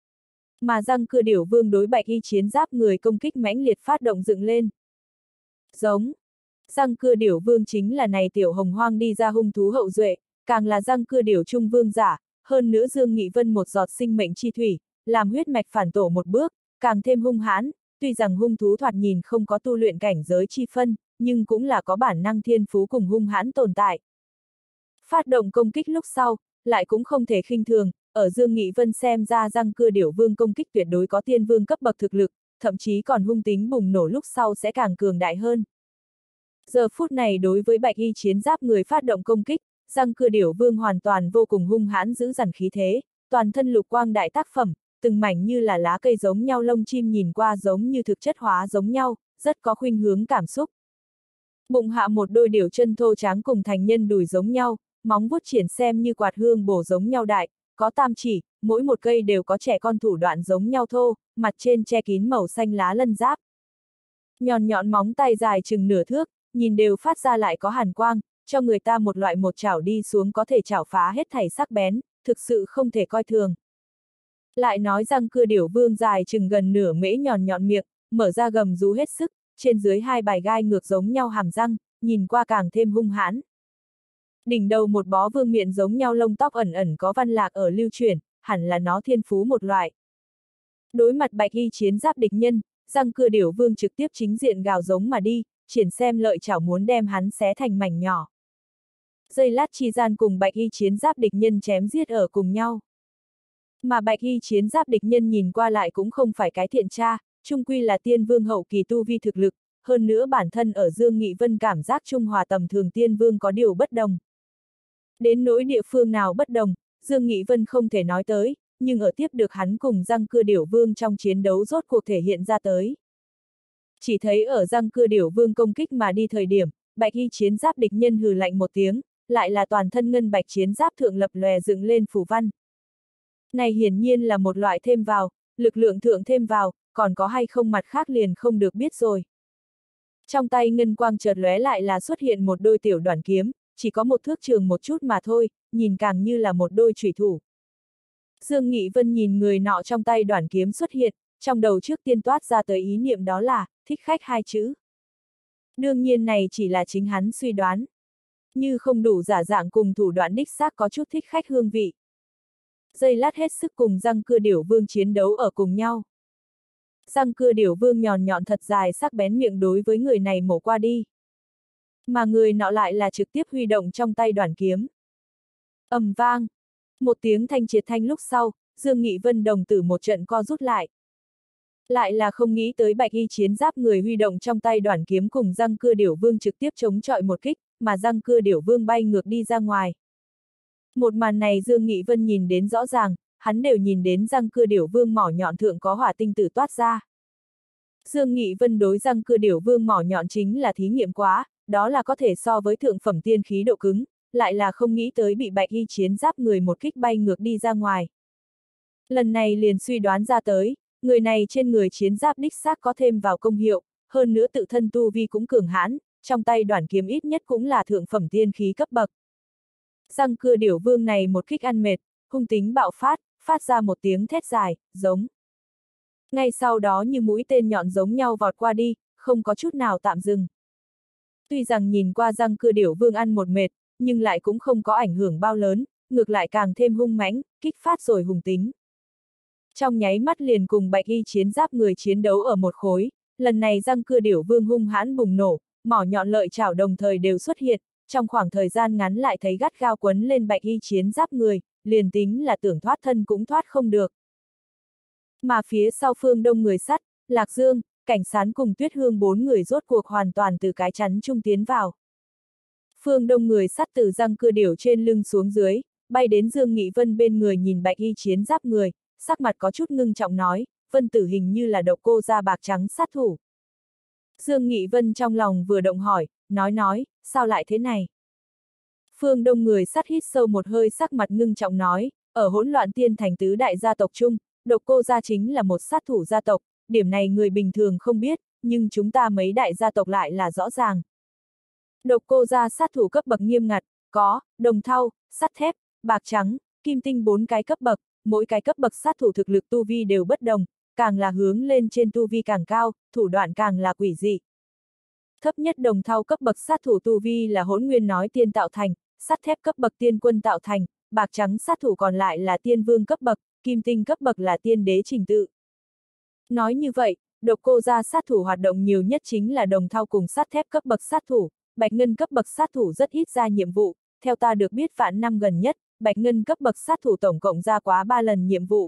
Mà răng cưa điểu vương đối bạch y chiến giáp người công kích mãnh liệt phát động dựng lên. Giống. Răng cưa điểu vương chính là này tiểu hồng hoang đi ra hung thú hậu duệ, càng là răng cưa điểu trung vương giả, hơn nữa Dương Nghị Vân một giọt sinh mệnh chi thủy, làm huyết mạch phản tổ một bước, càng thêm hung hãn, tuy rằng hung thú thoạt nhìn không có tu luyện cảnh giới chi phân, nhưng cũng là có bản năng thiên phú cùng hung hãn tồn tại. Phát động công kích lúc sau, lại cũng không thể khinh thường, ở Dương Nghị Vân xem ra răng cưa điểu vương công kích tuyệt đối có tiên vương cấp bậc thực lực, thậm chí còn hung tính bùng nổ lúc sau sẽ càng cường đại hơn. Giờ phút này đối với bạch y chiến giáp người phát động công kích, răng cưa điểu vương hoàn toàn vô cùng hung hãn giữ dằn khí thế, toàn thân lục quang đại tác phẩm, từng mảnh như là lá cây giống nhau lông chim nhìn qua giống như thực chất hóa giống nhau, rất có khuynh hướng cảm xúc. Bụng hạ một đôi điểu chân thô tráng cùng thành nhân đùi giống nhau, móng vuốt triển xem như quạt hương bổ giống nhau đại, có tam chỉ, mỗi một cây đều có trẻ con thủ đoạn giống nhau thô, mặt trên che kín màu xanh lá lân giáp. Nhọn nhọn móng tay dài chừng nửa thước, nhìn đều phát ra lại có hàn quang, cho người ta một loại một chảo đi xuống có thể chảo phá hết thảy sắc bén, thực sự không thể coi thường. Lại nói răng cưa điểu vương dài chừng gần nửa mễ nhọn nhọn miệng, mở ra gầm rú hết sức, trên dưới hai bài gai ngược giống nhau hàm răng, nhìn qua càng thêm hung hãn. Đỉnh đầu một bó vương miện giống nhau lông tóc ẩn ẩn có văn lạc ở lưu truyền, hẳn là nó thiên phú một loại. Đối mặt bạch y chiến giáp địch nhân, răng cưa điểu vương trực tiếp chính diện gào giống mà đi, triển xem lợi chảo muốn đem hắn xé thành mảnh nhỏ. Giây lát chi gian cùng bạch y chiến giáp địch nhân chém giết ở cùng nhau. Mà bạch y chiến giáp địch nhân nhìn qua lại cũng không phải cái thiện tra, chung quy là tiên vương hậu kỳ tu vi thực lực, hơn nữa bản thân ở Dương Nghị Vân cảm giác trung hòa tầm thường tiên vương có điều bất đồng. Đến nỗi địa phương nào bất đồng, Dương Nghị Vân không thể nói tới, nhưng ở tiếp được hắn cùng răng cưa điểu vương trong chiến đấu rốt cuộc thể hiện ra tới. Chỉ thấy ở răng cưa điểu vương công kích mà đi thời điểm, bạch y chiến giáp địch nhân hừ lạnh một tiếng, lại là toàn thân ngân bạch chiến giáp thượng lập lòe dựng lên phù văn. Này hiển nhiên là một loại thêm vào, lực lượng thượng thêm vào, còn có hay không mặt khác liền không được biết rồi. Trong tay ngân quang chợt lóe lại là xuất hiện một đôi tiểu đoàn kiếm, chỉ có một thước trường một chút mà thôi, nhìn càng như là một đôi chủy thủ. Dương Nghị Vân nhìn người nọ trong tay đoàn kiếm xuất hiện, trong đầu trước tiên toát ra tới ý niệm đó là, thích khách hai chữ. Đương nhiên này chỉ là chính hắn suy đoán. Như không đủ giả dạng cùng thủ đoạn đích xác có chút thích khách hương vị. Giây lát hết sức cùng răng cưa điểu vương chiến đấu ở cùng nhau. Răng cưa điểu vương nhọn nhọn thật dài sắc bén miệng đối với người này mổ qua đi. Mà người nọ lại là trực tiếp huy động trong tay đoàn kiếm. Ầm vang. Một tiếng thanh triệt thanh lúc sau, Dương Nghị Vân đồng tử một trận co rút lại. Lại là không nghĩ tới bạch y chiến giáp người huy động trong tay đoàn kiếm cùng răng cưa điểu vương trực tiếp chống chọi một kích, mà răng cưa điểu vương bay ngược đi ra ngoài. Một màn này Dương Nghị Vân nhìn đến rõ ràng, hắn đều nhìn đến răng cưa điểu vương mỏ nhọn thượng có hỏa tinh tử toát ra. Dương Nghị Vân đối răng cưa điểu vương mỏ nhọn chính là thí nghiệm quá, đó là có thể so với thượng phẩm tiên khí độ cứng, lại là không nghĩ tới bị bạch y chiến giáp người một kích bay ngược đi ra ngoài. Lần này liền suy đoán ra tới, người này trên người chiến giáp đích xác có thêm vào công hiệu, hơn nữa tự thân tu vi cũng cường hãn, trong tay đoản kiếm ít nhất cũng là thượng phẩm tiên khí cấp bậc. Răng cưa điểu vương này một kích ăn mệt, hung tính bạo phát, phát ra một tiếng thét dài, giống. Ngay sau đó như mũi tên nhọn giống nhau vọt qua đi, không có chút nào tạm dừng. Tuy rằng nhìn qua răng cưa điểu vương ăn một mệt, nhưng lại cũng không có ảnh hưởng bao lớn, ngược lại càng thêm hung mãnh, kích phát rồi hùng tính. Trong nháy mắt liền cùng bạch y chiến giáp người chiến đấu ở một khối, lần này răng cưa điểu vương hung hãn bùng nổ, mỏ nhọn lợi chảo đồng thời đều xuất hiện, trong khoảng thời gian ngắn lại thấy gắt gao quấn lên bạch y chiến giáp người, liền tính là tưởng thoát thân cũng thoát không được. Mà phía sau Phương Đông người sắt, Lạc Dương, Cảnh Sán cùng Tuyết Hương bốn người rốt cuộc hoàn toàn từ cái chắn trung tiến vào. Phương Đông người sắt từ răng cưa điểu trên lưng xuống dưới, bay đến Dương Nghị Vân bên người nhìn bạch y chiến giáp người, sắc mặt có chút ngưng trọng nói, Vân Tử hình như là độc cô da bạc trắng sát thủ. Dương Nghị Vân trong lòng vừa động hỏi, nói nói, sao lại thế này? Phương Đông người sắt hít sâu một hơi sắc mặt ngưng trọng nói, ở hỗn loạn tiên thành tứ đại gia tộc chung, độc cô gia chính là một sát thủ gia tộc, điểm này người bình thường không biết, nhưng chúng ta mấy đại gia tộc lại là rõ ràng. Độc cô gia sát thủ cấp bậc nghiêm ngặt, có, đồng thau, sắt thép, bạc trắng, kim tinh bốn cái cấp bậc, mỗi cái cấp bậc sát thủ thực lực tu vi đều bất đồng, càng là hướng lên trên tu vi càng cao, thủ đoạn càng là quỷ dị. Thấp nhất đồng thau cấp bậc sát thủ tu vi là hỗn nguyên nói tiên tạo thành, sắt thép cấp bậc tiên quân tạo thành, bạc trắng sát thủ còn lại là tiên vương cấp bậc, kim tinh cấp bậc là tiên đế trình tự. Nói như vậy, độc cô gia sát thủ hoạt động nhiều nhất chính là đồng thau cùng sắt thép cấp bậc sát thủ, bạch ngân cấp bậc sát thủ rất ít ra nhiệm vụ, theo ta được biết vạn năm gần nhất, bạch ngân cấp bậc sát thủ tổng cộng ra quá ba lần nhiệm vụ.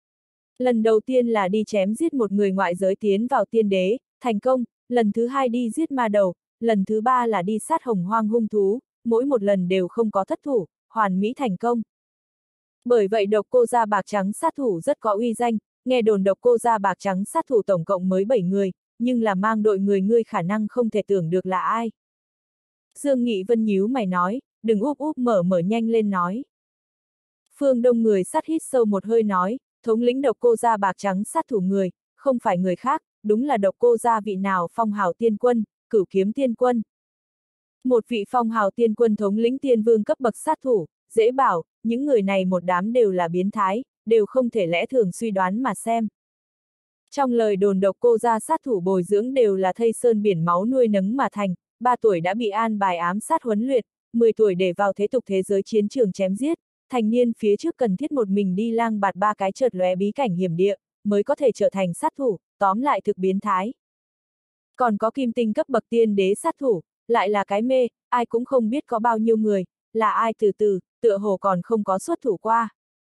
Lần đầu tiên là đi chém giết một người ngoại giới tiến vào tiên đế, thành công, lần thứ hai đi giết ma đầu, lần thứ ba là đi sát hồng hoang hung thú, mỗi một lần đều không có thất thủ, hoàn mỹ thành công. Bởi vậy độc cô gia bạc trắng sát thủ rất có uy danh, nghe đồn độc cô gia bạc trắng sát thủ tổng cộng mới bảy người, nhưng là mang đội người ngươi khả năng không thể tưởng được là ai. Dương Nghị Vân nhíu mày nói, đừng úp úp mở mở nhanh lên nói. Phương Đông người sắt hít sâu một hơi nói, thống lĩnh độc cô gia bạc trắng sát thủ người, không phải người khác, đúng là độc cô gia vị nào phong hào tiên quân, cửu kiếm tiên quân. Một vị phong hào tiên quân thống lĩnh tiên vương cấp bậc sát thủ, dễ bảo, những người này một đám đều là biến thái, đều không thể lẽ thường suy đoán mà xem. Trong lời đồn độc cô gia sát thủ bồi dưỡng đều là thây sơn biển máu nuôi nấng mà thành, ba tuổi đã bị an bài ám sát huấn luyện, mười tuổi để vào thế tục thế giới chiến trường chém giết, thành niên phía trước cần thiết một mình đi lang bạt ba cái chợt lóe bí cảnh hiểm địa, mới có thể trở thành sát thủ, tóm lại thực biến thái. Còn có kim tinh cấp bậc tiên đế sát thủ, lại là cái mê, ai cũng không biết có bao nhiêu người, là ai từ từ, tựa hồ còn không có xuất thủ qua.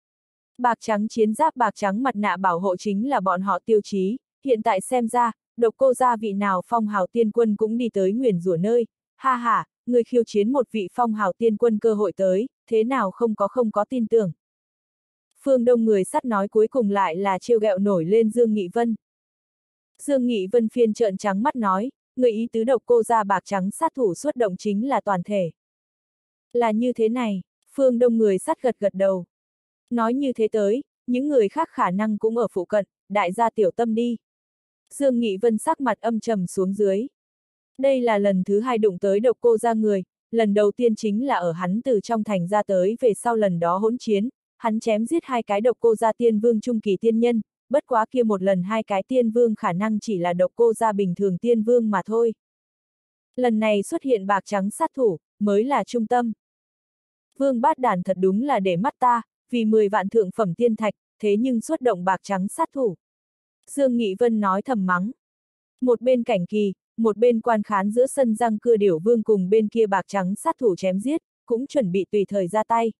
Bạc trắng chiến giáp bạc trắng mặt nạ bảo hộ chính là bọn họ tiêu chí, hiện tại xem ra, độc cô gia vị nào phong hào tiên quân cũng đi tới nguyền rủa nơi, ha ha, người khiêu chiến một vị phong hào tiên quân cơ hội tới, thế nào không có không có tin tưởng. Phương Đông người sắt nói cuối cùng lại là trêu ghẹo nổi lên Dương Nghị Vân. Dương Nghị Vân phiên trợn trắng mắt nói, người ý tứ độc cô gia bạc trắng sát thủ xuất động chính là toàn thể. Là như thế này, Phương Đông người sắt gật gật đầu. Nói như thế tới, những người khác khả năng cũng ở phụ cận, đại gia tiểu tâm đi. Dương Nghị Vân sắc mặt âm trầm xuống dưới. Đây là lần thứ hai đụng tới độc cô gia người, lần đầu tiên chính là ở hắn từ trong thành ra tới về sau lần đó hỗn chiến, hắn chém giết hai cái độc cô gia tiên vương trung kỳ tiên nhân, bất quá kia một lần hai cái tiên vương khả năng chỉ là độc cô gia bình thường tiên vương mà thôi. Lần này xuất hiện bạc trắng sát thủ, mới là trung tâm. Vương Bát Đản thật đúng là để mắt ta, vì mười vạn thượng phẩm tiên thạch, thế nhưng xuất động bạc trắng sát thủ. Dương Nghị Vân nói thầm mắng. Một bên cảnh kỳ, một bên quan khán giữa sân răng cưa điểu vương cùng bên kia bạc trắng sát thủ chém giết, cũng chuẩn bị tùy thời ra tay.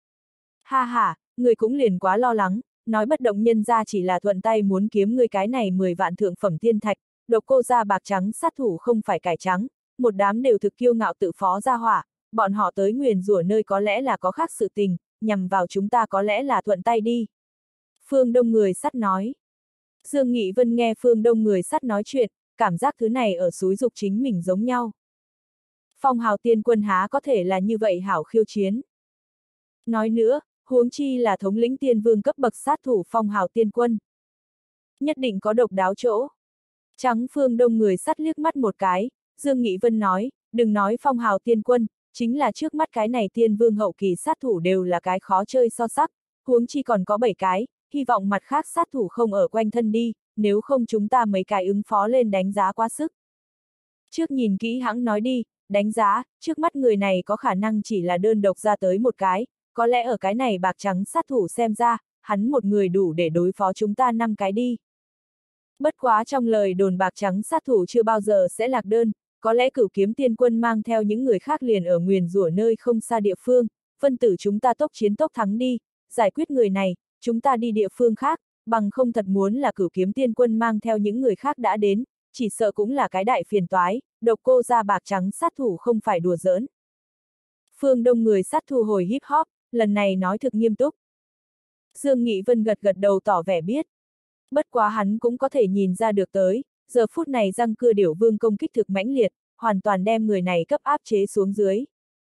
Ha ha, người cũng liền quá lo lắng, nói bất động nhân ra chỉ là thuận tay muốn kiếm người cái này mười vạn thượng phẩm tiên thạch, độc cô gia bạc trắng sát thủ không phải cải trắng, một đám đều thực kiêu ngạo tự phó ra hỏa, bọn họ tới nguyền rủa nơi có lẽ là có khác sự tình, nhằm vào chúng ta có lẽ là thuận tay đi. Phương Đông người sắt nói. Dương Nghị Vân nghe Phương Đông người sắt nói chuyện, cảm giác thứ này ở xúi dục chính mình giống nhau. Phong hào tiên quân há có thể là như vậy hảo khiêu chiến. Nói nữa, Huống chi là thống lĩnh tiên vương cấp bậc sát thủ phong hào tiên quân. Nhất định có độc đáo chỗ. Trắng Phương Đông người sắt liếc mắt một cái, Dương Nghị Vân nói, đừng nói phong hào tiên quân, chính là trước mắt cái này tiên vương hậu kỳ sát thủ đều là cái khó chơi so sắc, huống chi còn có bảy cái, hy vọng mặt khác sát thủ không ở quanh thân đi, nếu không chúng ta mấy cái ứng phó lên đánh giá quá sức. Trước nhìn kỹ hãng nói đi, đánh giá, trước mắt người này có khả năng chỉ là đơn độc ra tới một cái, có lẽ ở cái này bạc trắng sát thủ xem ra, hắn một người đủ để đối phó chúng ta năm cái đi. Bất quá trong lời đồn bạc trắng sát thủ chưa bao giờ sẽ lạc đơn, có lẽ Cửu Kiếm Tiên Quân mang theo những người khác liền ở nguyền rủa nơi không xa địa phương, phân tử chúng ta tốc chiến tốc thắng đi, giải quyết người này, chúng ta đi địa phương khác, bằng không thật muốn là Cửu Kiếm Tiên Quân mang theo những người khác đã đến, chỉ sợ cũng là cái đại phiền toái, độc cô ra bạc trắng sát thủ không phải đùa giỡn. Phương Đông người sát thu hồi hip hop, lần này nói thực nghiêm túc. Dương Nghị Vân gật gật đầu tỏ vẻ biết. Bất quá hắn cũng có thể nhìn ra được tới, giờ phút này răng cưa điểu vương công kích thực mãnh liệt, hoàn toàn đem người này cấp áp chế xuống dưới.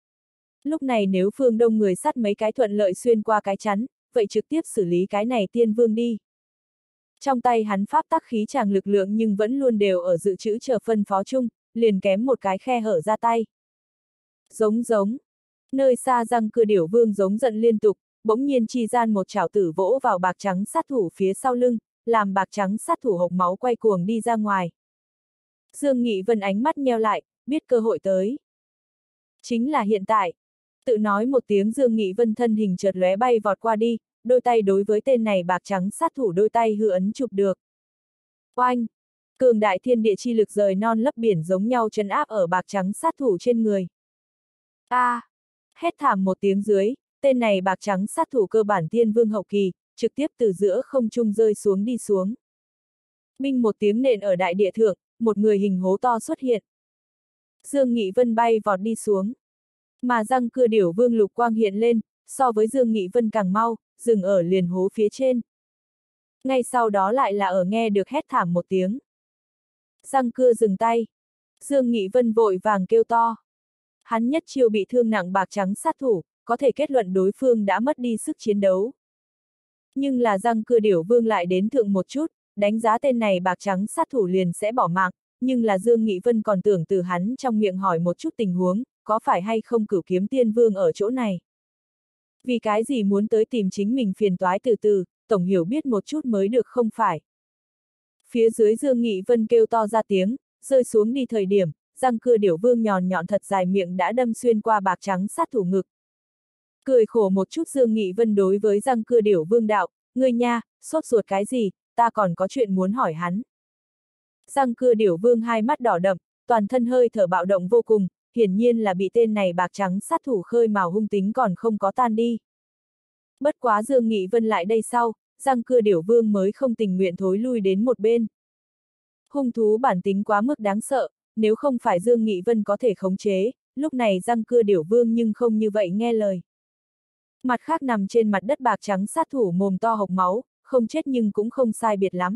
Lúc này nếu Phương Đông người sắt mấy cái thuận lợi xuyên qua cái chắn, vậy trực tiếp xử lý cái này tiên vương đi. Trong tay hắn pháp tắc khí tràng lực lượng nhưng vẫn luôn đều ở dự trữ chờ phân phó chung, liền kém một cái khe hở ra tay. Giống giống. Nơi xa răng cưa điểu vương giống giận liên tục, bỗng nhiên chi gian một chảo tử vỗ vào bạc trắng sát thủ phía sau lưng, làm bạc trắng sát thủ hộc máu quay cuồng đi ra ngoài. Dương Nghị Vân ánh mắt nheo lại, biết cơ hội tới. Chính là hiện tại. Tự nói một tiếng Dương Nghị Vân thân hình chợt lóe bay vọt qua đi, đôi tay đối với tên này bạc trắng sát thủ đôi tay hư ấn chụp được. Oanh! Cường đại thiên địa chi lực rời non lấp biển giống nhau trấn áp ở bạc trắng sát thủ trên người. A! À, hét thảm một tiếng dưới, tên này bạc trắng sát thủ cơ bản tiên vương hậu kỳ, trực tiếp từ giữa không trung rơi xuống đi xuống. Minh một tiếng nện ở đại địa thượng, một người hình hố to xuất hiện. Dương Nghị Vân bay vọt đi xuống. Mà răng cưa điểu vương lục quang hiện lên, so với Dương Nghị Vân càng mau, dừng ở liền hố phía trên. Ngay sau đó lại là ở nghe được hét thảm một tiếng. Răng cưa dừng tay. Dương Nghị Vân vội vàng kêu to. Hắn nhất chiêu bị thương nặng bạc trắng sát thủ, có thể kết luận đối phương đã mất đi sức chiến đấu. Nhưng là răng cưa điểu vương lại đến thượng một chút, đánh giá tên này bạc trắng sát thủ liền sẽ bỏ mạng, nhưng là Dương Nghị Vân còn tưởng từ hắn trong miệng hỏi một chút tình huống, có phải hay không Cửu Kiếm Tiên Vương ở chỗ này. Vì cái gì muốn tới tìm chính mình phiền toái từ từ, tổng hiểu biết một chút mới được không phải. Phía dưới Dương Nghị Vân kêu to ra tiếng, rơi xuống đi thời điểm, răng cưa điểu vương nhọn nhọn thật dài miệng đã đâm xuyên qua bạc trắng sát thủ ngực. Cười khổ một chút Dương Nghị Vân đối với răng cưa điểu vương đạo, ngươi nha, sốt ruột cái gì, ta còn có chuyện muốn hỏi hắn. Răng cưa điểu vương hai mắt đỏ đậm, toàn thân hơi thở bạo động vô cùng, hiển nhiên là bị tên này bạc trắng sát thủ khơi mào hung tính còn không có tan đi. Bất quá Dương Nghị Vân lại đây sau, răng cưa điểu vương mới không tình nguyện thối lui đến một bên. Hung thú bản tính quá mức đáng sợ, nếu không phải Dương Nghị Vân có thể khống chế, lúc này răng cưa điểu vương nhưng không như vậy nghe lời. Mặt khác nằm trên mặt đất bạc trắng sát thủ mồm to hộc máu, không chết nhưng cũng không sai biệt lắm.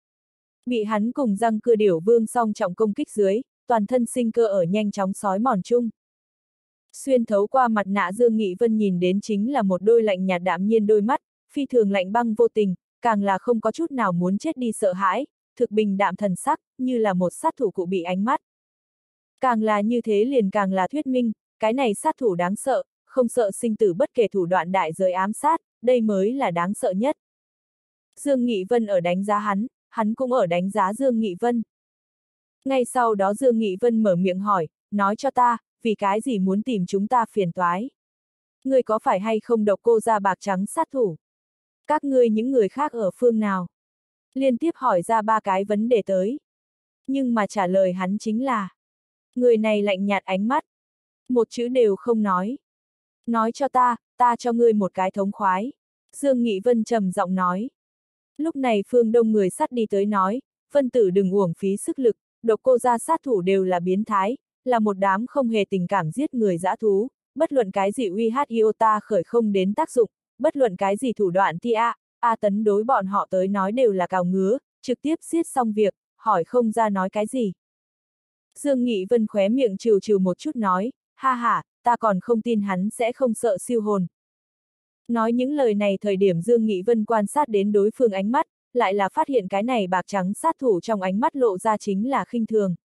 Bị hắn cùng răng cưa điểu vương song trọng công kích dưới, toàn thân sinh cơ ở nhanh chóng sói mòn chung. Xuyên thấu qua mặt nạ Dương Nghị Vân nhìn đến chính là một đôi lạnh nhạt đạm nhiên đôi mắt, phi thường lạnh băng vô tình, càng là không có chút nào muốn chết đi sợ hãi, thực bình đạm thần sắc, như là một sát thủ cụ bị ánh mắt. Càng là như thế liền càng là thuyết minh, cái này sát thủ đáng sợ, không sợ sinh tử bất kể thủ đoạn đại giới ám sát, đây mới là đáng sợ nhất. Dương Nghị Vân ở đánh giá hắn, hắn cũng ở đánh giá Dương Nghị Vân. Ngay sau đó Dương Nghị Vân mở miệng hỏi, nói cho ta, vì cái gì muốn tìm chúng ta phiền toái? Ngươi có phải hay không độc cô ra bạc trắng sát thủ? Các ngươi những người khác ở phương nào? Liên tiếp hỏi ra ba cái vấn đề tới. Nhưng mà trả lời hắn chính là, người này lạnh nhạt ánh mắt, một chữ đều không nói. Nói cho ta, ta cho ngươi một cái thống khoái. Dương Nghị Vân trầm giọng nói. Lúc này phương đông người sắt đi tới nói, Vân tử đừng uổng phí sức lực, độc cô gia sát thủ đều là biến thái, là một đám không hề tình cảm giết người dã thú, bất luận cái gì uy hát iota khởi không đến tác dụng, bất luận cái gì thủ đoạn ti a, a tấn đối bọn họ tới nói đều là cào ngứa, trực tiếp giết xong việc, hỏi không ra nói cái gì. Dương Nghị Vân khóe miệng trừ trừ một chút nói, ha ha, ta còn không tin hắn sẽ không sợ siêu hồn. Nói những lời này thời điểm Dương Nghị Vân quan sát đến đối phương ánh mắt, lại là phát hiện cái này bạc trắng sát thủ trong ánh mắt lộ ra chính là khinh thường.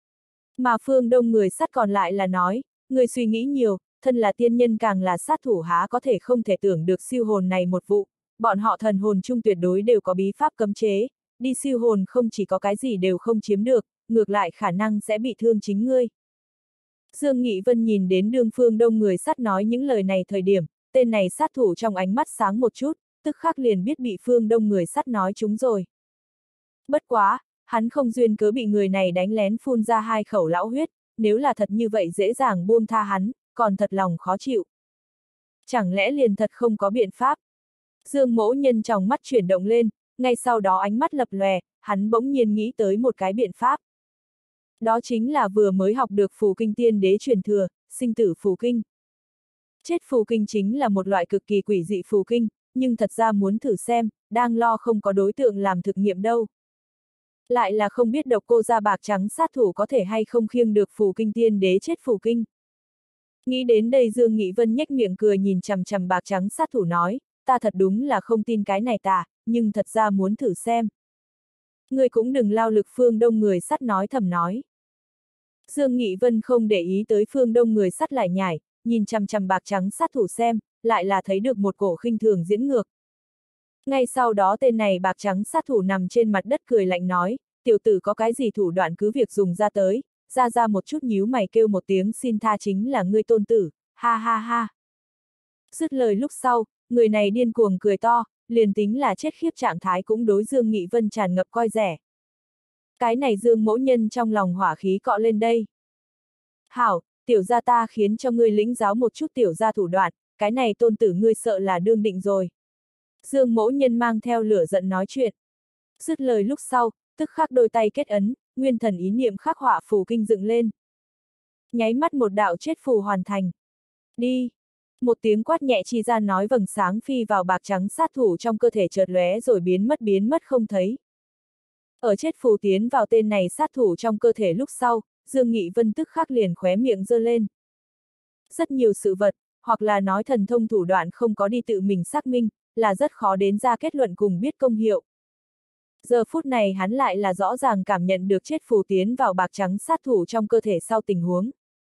Mà phương đông người sát còn lại là nói, người suy nghĩ nhiều, thân là tiên nhân càng là sát thủ há có thể không thể tưởng được siêu hồn này một vụ, bọn họ thần hồn chung tuyệt đối đều có bí pháp cấm chế, đi siêu hồn không chỉ có cái gì đều không chiếm được, ngược lại khả năng sẽ bị thương chính ngươi. Dương Nghị Vân nhìn đến đương phương đông người sát nói những lời này thời điểm, tên này sát thủ trong ánh mắt sáng một chút, tức khắc liền biết bị phương đông người sát nói chúng rồi. Bất quá, hắn không duyên cớ bị người này đánh lén phun ra hai khẩu lão huyết, nếu là thật như vậy dễ dàng buông tha hắn, còn thật lòng khó chịu. Chẳng lẽ liền thật không có biện pháp? Dương Mỗ Nhân trong mắt chuyển động lên, ngay sau đó ánh mắt lập lòe, hắn bỗng nhiên nghĩ tới một cái biện pháp. Đó chính là vừa mới học được phù kinh tiên đế truyền thừa, sinh tử phù kinh. Chết phù kinh chính là một loại cực kỳ quỷ dị phù kinh, nhưng thật ra muốn thử xem, đang lo không có đối tượng làm thực nghiệm đâu. Lại là không biết độc cô gia bạc trắng sát thủ có thể hay không khiêng được phù kinh tiên đế chết phù kinh. Nghĩ đến đây Dương Nghị Vân nhếch miệng cười nhìn chằm chằm bạc trắng sát thủ nói, ta thật đúng là không tin cái này tà, nhưng thật ra muốn thử xem. Ngươi cũng đừng lao lực phương đông người sắt nói thầm nói. Dương Nghị Vân không để ý tới phương đông người sắt lại nhảy, nhìn chằm chằm bạc trắng sát thủ xem, lại là thấy được một cổ khinh thường diễn ngược. Ngay sau đó tên này bạc trắng sát thủ nằm trên mặt đất cười lạnh nói, tiểu tử có cái gì thủ đoạn cứ việc dùng ra tới, ra ra một chút nhíu mày kêu một tiếng xin tha chính là ngươi tôn tử, ha ha ha. Dứt lời lúc sau, người này điên cuồng cười to, liền tính là chết khiếp trạng thái cũng đối Dương Nghị Vân tràn ngập coi rẻ. Cái này Dương Mỗ Nhân trong lòng hỏa khí cọ lên đây. Hảo, tiểu gia ta khiến cho ngươi lĩnh giáo một chút tiểu gia thủ đoạn, cái này tôn tử ngươi sợ là đương định rồi. Dương Mỗ Nhân mang theo lửa giận nói chuyện. Dứt lời lúc sau, tức khắc đôi tay kết ấn, nguyên thần ý niệm khắc họa phù kinh dựng lên. Nháy mắt một đạo chết phù hoàn thành. Đi! Một tiếng quát nhẹ chi ra nói vầng sáng phi vào bạc trắng sát thủ trong cơ thể chợt lóe rồi biến mất biến mất không thấy. Ở chết phù tiến vào tên này sát thủ trong cơ thể lúc sau, Dương Nghị Vân tức khắc liền khóe miệng giơ lên. Rất nhiều sự vật, hoặc là nói thần thông thủ đoạn không có đi tự mình xác minh, là rất khó đến ra kết luận cùng biết công hiệu. Giờ phút này hắn lại là rõ ràng cảm nhận được chết phù tiến vào bạc trắng sát thủ trong cơ thể sau tình huống.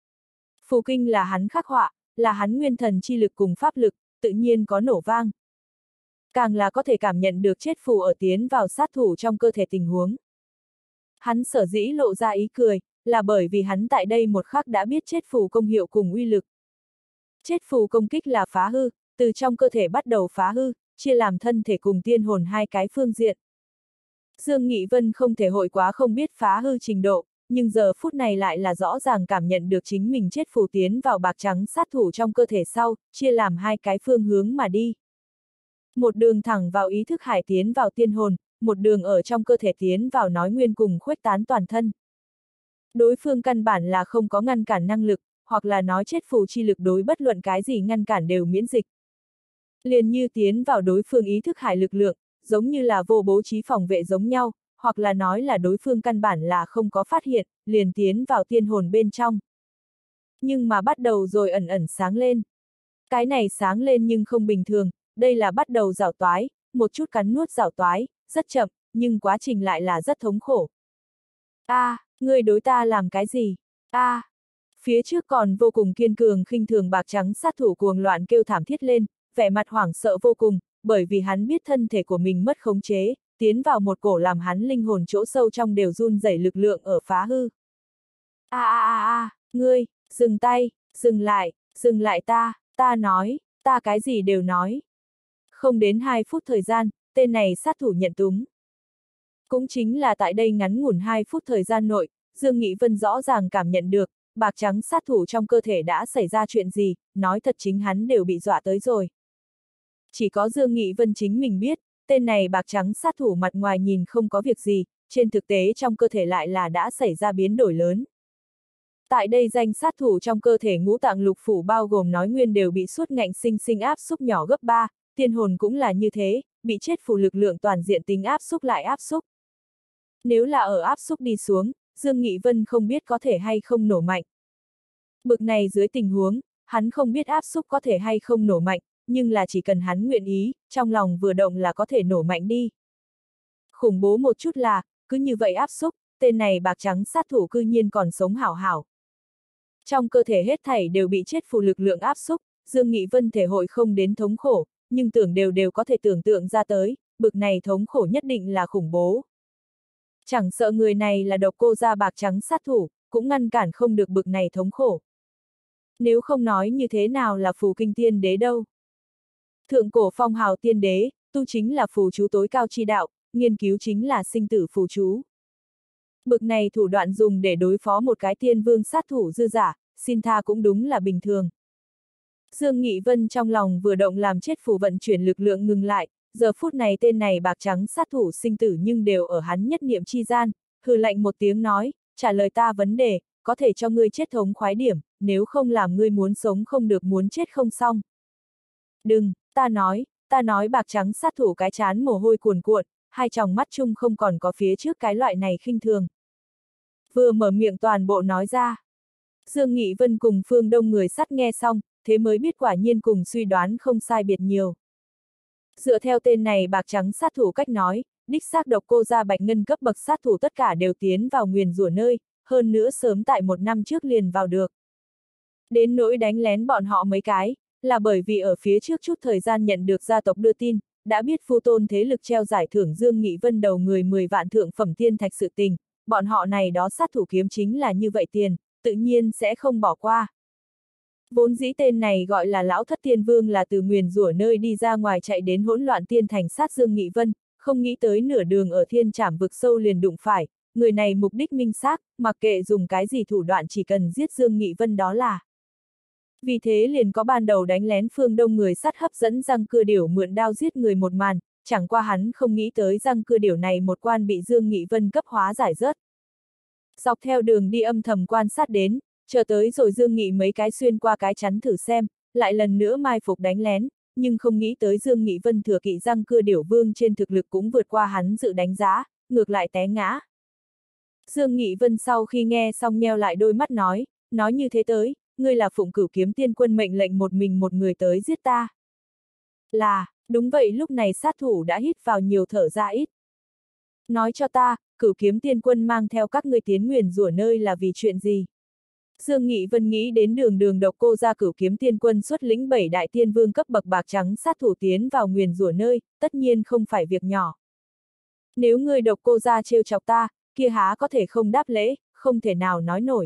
Phù kinh là hắn khắc họa, là hắn nguyên thần chi lực cùng pháp lực, tự nhiên có nổ vang. Càng là có thể cảm nhận được chết phù ở tiến vào sát thủ trong cơ thể tình huống. Hắn sở dĩ lộ ra ý cười, là bởi vì hắn tại đây một khắc đã biết chết phù công hiệu cùng uy lực. Chết phù công kích là phá hư, từ trong cơ thể bắt đầu phá hư, chia làm thân thể cùng tiên hồn hai cái phương diện. Dương Nghị Vân không thể hội quá không biết phá hư trình độ, nhưng giờ phút này lại là rõ ràng cảm nhận được chính mình chết phù tiến vào bạc trắng sát thủ trong cơ thể sau, chia làm hai cái phương hướng mà đi. Một đường thẳng vào ý thức hải tiến vào tiên hồn, một đường ở trong cơ thể tiến vào nói nguyên cùng khuếch tán toàn thân. Đối phương căn bản là không có ngăn cản năng lực, hoặc là nói chết phù chi lực đối bất luận cái gì ngăn cản đều miễn dịch. Liền như tiến vào đối phương ý thức hải lực lượng, giống như là vô bố trí phòng vệ giống nhau, hoặc là nói là đối phương căn bản là không có phát hiện, liền tiến vào tiên hồn bên trong. Nhưng mà bắt đầu rồi ẩn ẩn sáng lên. Cái này sáng lên nhưng không bình thường, đây là bắt đầu rảo toái, một chút cắn nuốt rảo toái, rất chậm, nhưng quá trình lại là rất thống khổ. A, à, ngươi đối ta làm cái gì? A, à, phía trước còn vô cùng kiên cường khinh thường bạc trắng sát thủ cuồng loạn kêu thảm thiết lên, vẻ mặt hoảng sợ vô cùng, bởi vì hắn biết thân thể của mình mất khống chế, tiến vào một cổ làm hắn linh hồn chỗ sâu trong đều run rẩy lực lượng ở phá hư. A a a a, ngươi, dừng tay, dừng lại, dừng lại ta, ta nói, ta cái gì đều nói. Không đến hai phút thời gian, tên này sát thủ nhận túng. Cũng chính là tại đây ngắn ngủn hai phút thời gian nội, Dương Nghị Vân rõ ràng cảm nhận được, bạc trắng sát thủ trong cơ thể đã xảy ra chuyện gì, nói thật chính hắn đều bị dọa tới rồi. Chỉ có Dương Nghị Vân chính mình biết, tên này bạc trắng sát thủ mặt ngoài nhìn không có việc gì, trên thực tế trong cơ thể lại là đã xảy ra biến đổi lớn. Tại đây danh sát thủ trong cơ thể ngũ tạng lục phủ bao gồm nói nguyên đều bị suốt ngạnh sinh sinh áp xúc nhỏ gấp ba, tiên hồn cũng là như thế, bị chết phù lực lượng toàn diện tính áp xúc lại áp xúc. Nếu là ở áp xúc đi xuống, Dương Nghị Vân không biết có thể hay không nổ mạnh. Bực này dưới tình huống, hắn không biết áp xúc có thể hay không nổ mạnh, nhưng là chỉ cần hắn nguyện ý, trong lòng vừa động là có thể nổ mạnh đi. Khủng bố một chút là, cứ như vậy áp xúc, tên này bạc trắng sát thủ cư nhiên còn sống hảo hảo. Trong cơ thể hết thảy đều bị chết phù lực lượng áp xúc, Dương Nghị Vân thể hội không đến thống khổ, nhưng tưởng đều đều có thể tưởng tượng ra tới, bực này thống khổ nhất định là khủng bố. Chẳng sợ người này là độc cô gia bạc trắng sát thủ, cũng ngăn cản không được bực này thống khổ. Nếu không nói như thế nào là phù kinh tiên đế đâu. Thượng cổ phong hào tiên đế, tu chính là phù chú tối cao chi đạo, nghiên cứu chính là sinh tử phù chú. Bực này thủ đoạn dùng để đối phó một cái tiên vương sát thủ dư giả, xin tha cũng đúng là bình thường. Dương Nghị Vân trong lòng vừa động làm chết phù vận chuyển lực lượng ngừng lại, giờ phút này tên này bạc trắng sát thủ sinh tử nhưng đều ở hắn nhất niệm chi gian, hừ lạnh một tiếng nói, trả lời ta vấn đề, có thể cho ngươi chết thống khoái điểm, nếu không làm ngươi muốn sống không được muốn chết không xong. Đừng, ta nói, ta nói bạc trắng sát thủ cái chán mồ hôi cuồn cuộn, hai tròng mắt chung không còn có phía trước cái loại này khinh thường. Vừa mở miệng toàn bộ nói ra. Dương Nghị Vân cùng Phương Đông người sắt nghe xong, thế mới biết quả nhiên cùng suy đoán không sai biệt nhiều. Dựa theo tên này bạc trắng sát thủ cách nói, đích xác độc cô gia bạch ngân cấp bậc sát thủ tất cả đều tiến vào nguyền rủa nơi, hơn nữa sớm tại một năm trước liền vào được. Đến nỗi đánh lén bọn họ mấy cái, là bởi vì ở phía trước chút thời gian nhận được gia tộc đưa tin, đã biết Phu Tôn thế lực treo giải thưởng Dương Nghị Vân đầu người mười vạn thượng phẩm tiên thạch sự tình, bọn họ này đó sát thủ kiếm chính là như vậy tiền, tự nhiên sẽ không bỏ qua. Vốn dĩ tên này gọi là Lão Thất Tiên Vương là từ nguyền rủa nơi đi ra ngoài chạy đến hỗn loạn tiên thành sát Dương Nghị Vân, không nghĩ tới nửa đường ở thiên trảm vực sâu liền đụng phải, người này mục đích minh xác, mặc kệ dùng cái gì thủ đoạn chỉ cần giết Dương Nghị Vân đó là. Vì thế liền có ban đầu đánh lén Phương Đông người sắt hấp dẫn răng cưa điểu mượn đao giết người một màn, chẳng qua hắn không nghĩ tới răng cưa điểu này một quan bị Dương Nghị Vân cấp hóa giải rớt. Dọc theo đường đi âm thầm quan sát đến, chờ tới rồi Dương Nghị mấy cái xuyên qua cái chắn thử xem, lại lần nữa mai phục đánh lén, nhưng không nghĩ tới Dương Nghị Vân thừa kỵ răng cưa điểu vương trên thực lực cũng vượt qua hắn dự đánh giá, ngược lại té ngã. Dương Nghị Vân sau khi nghe xong nheo lại đôi mắt nói, nói như thế tới, ngươi là Phụng Cửu Kiếm Tiên Quân mệnh lệnh một mình một người tới giết ta. Là, đúng vậy lúc này sát thủ đã hít vào nhiều thở ra ít. Nói cho ta, Cửu Kiếm Tiên Quân mang theo các ngươi tiến nguyền rủa nơi là vì chuyện gì? Dương Nghị Vân nghĩ đến đường đường độc cô gia Cửu Kiếm Tiên Quân xuất lĩnh bảy đại tiên vương cấp bậc bạc trắng sát thủ tiến vào nguyền rủa nơi, tất nhiên không phải việc nhỏ. Nếu ngươi độc cô gia trêu chọc ta, kia há có thể không đáp lễ, không thể nào nói nổi.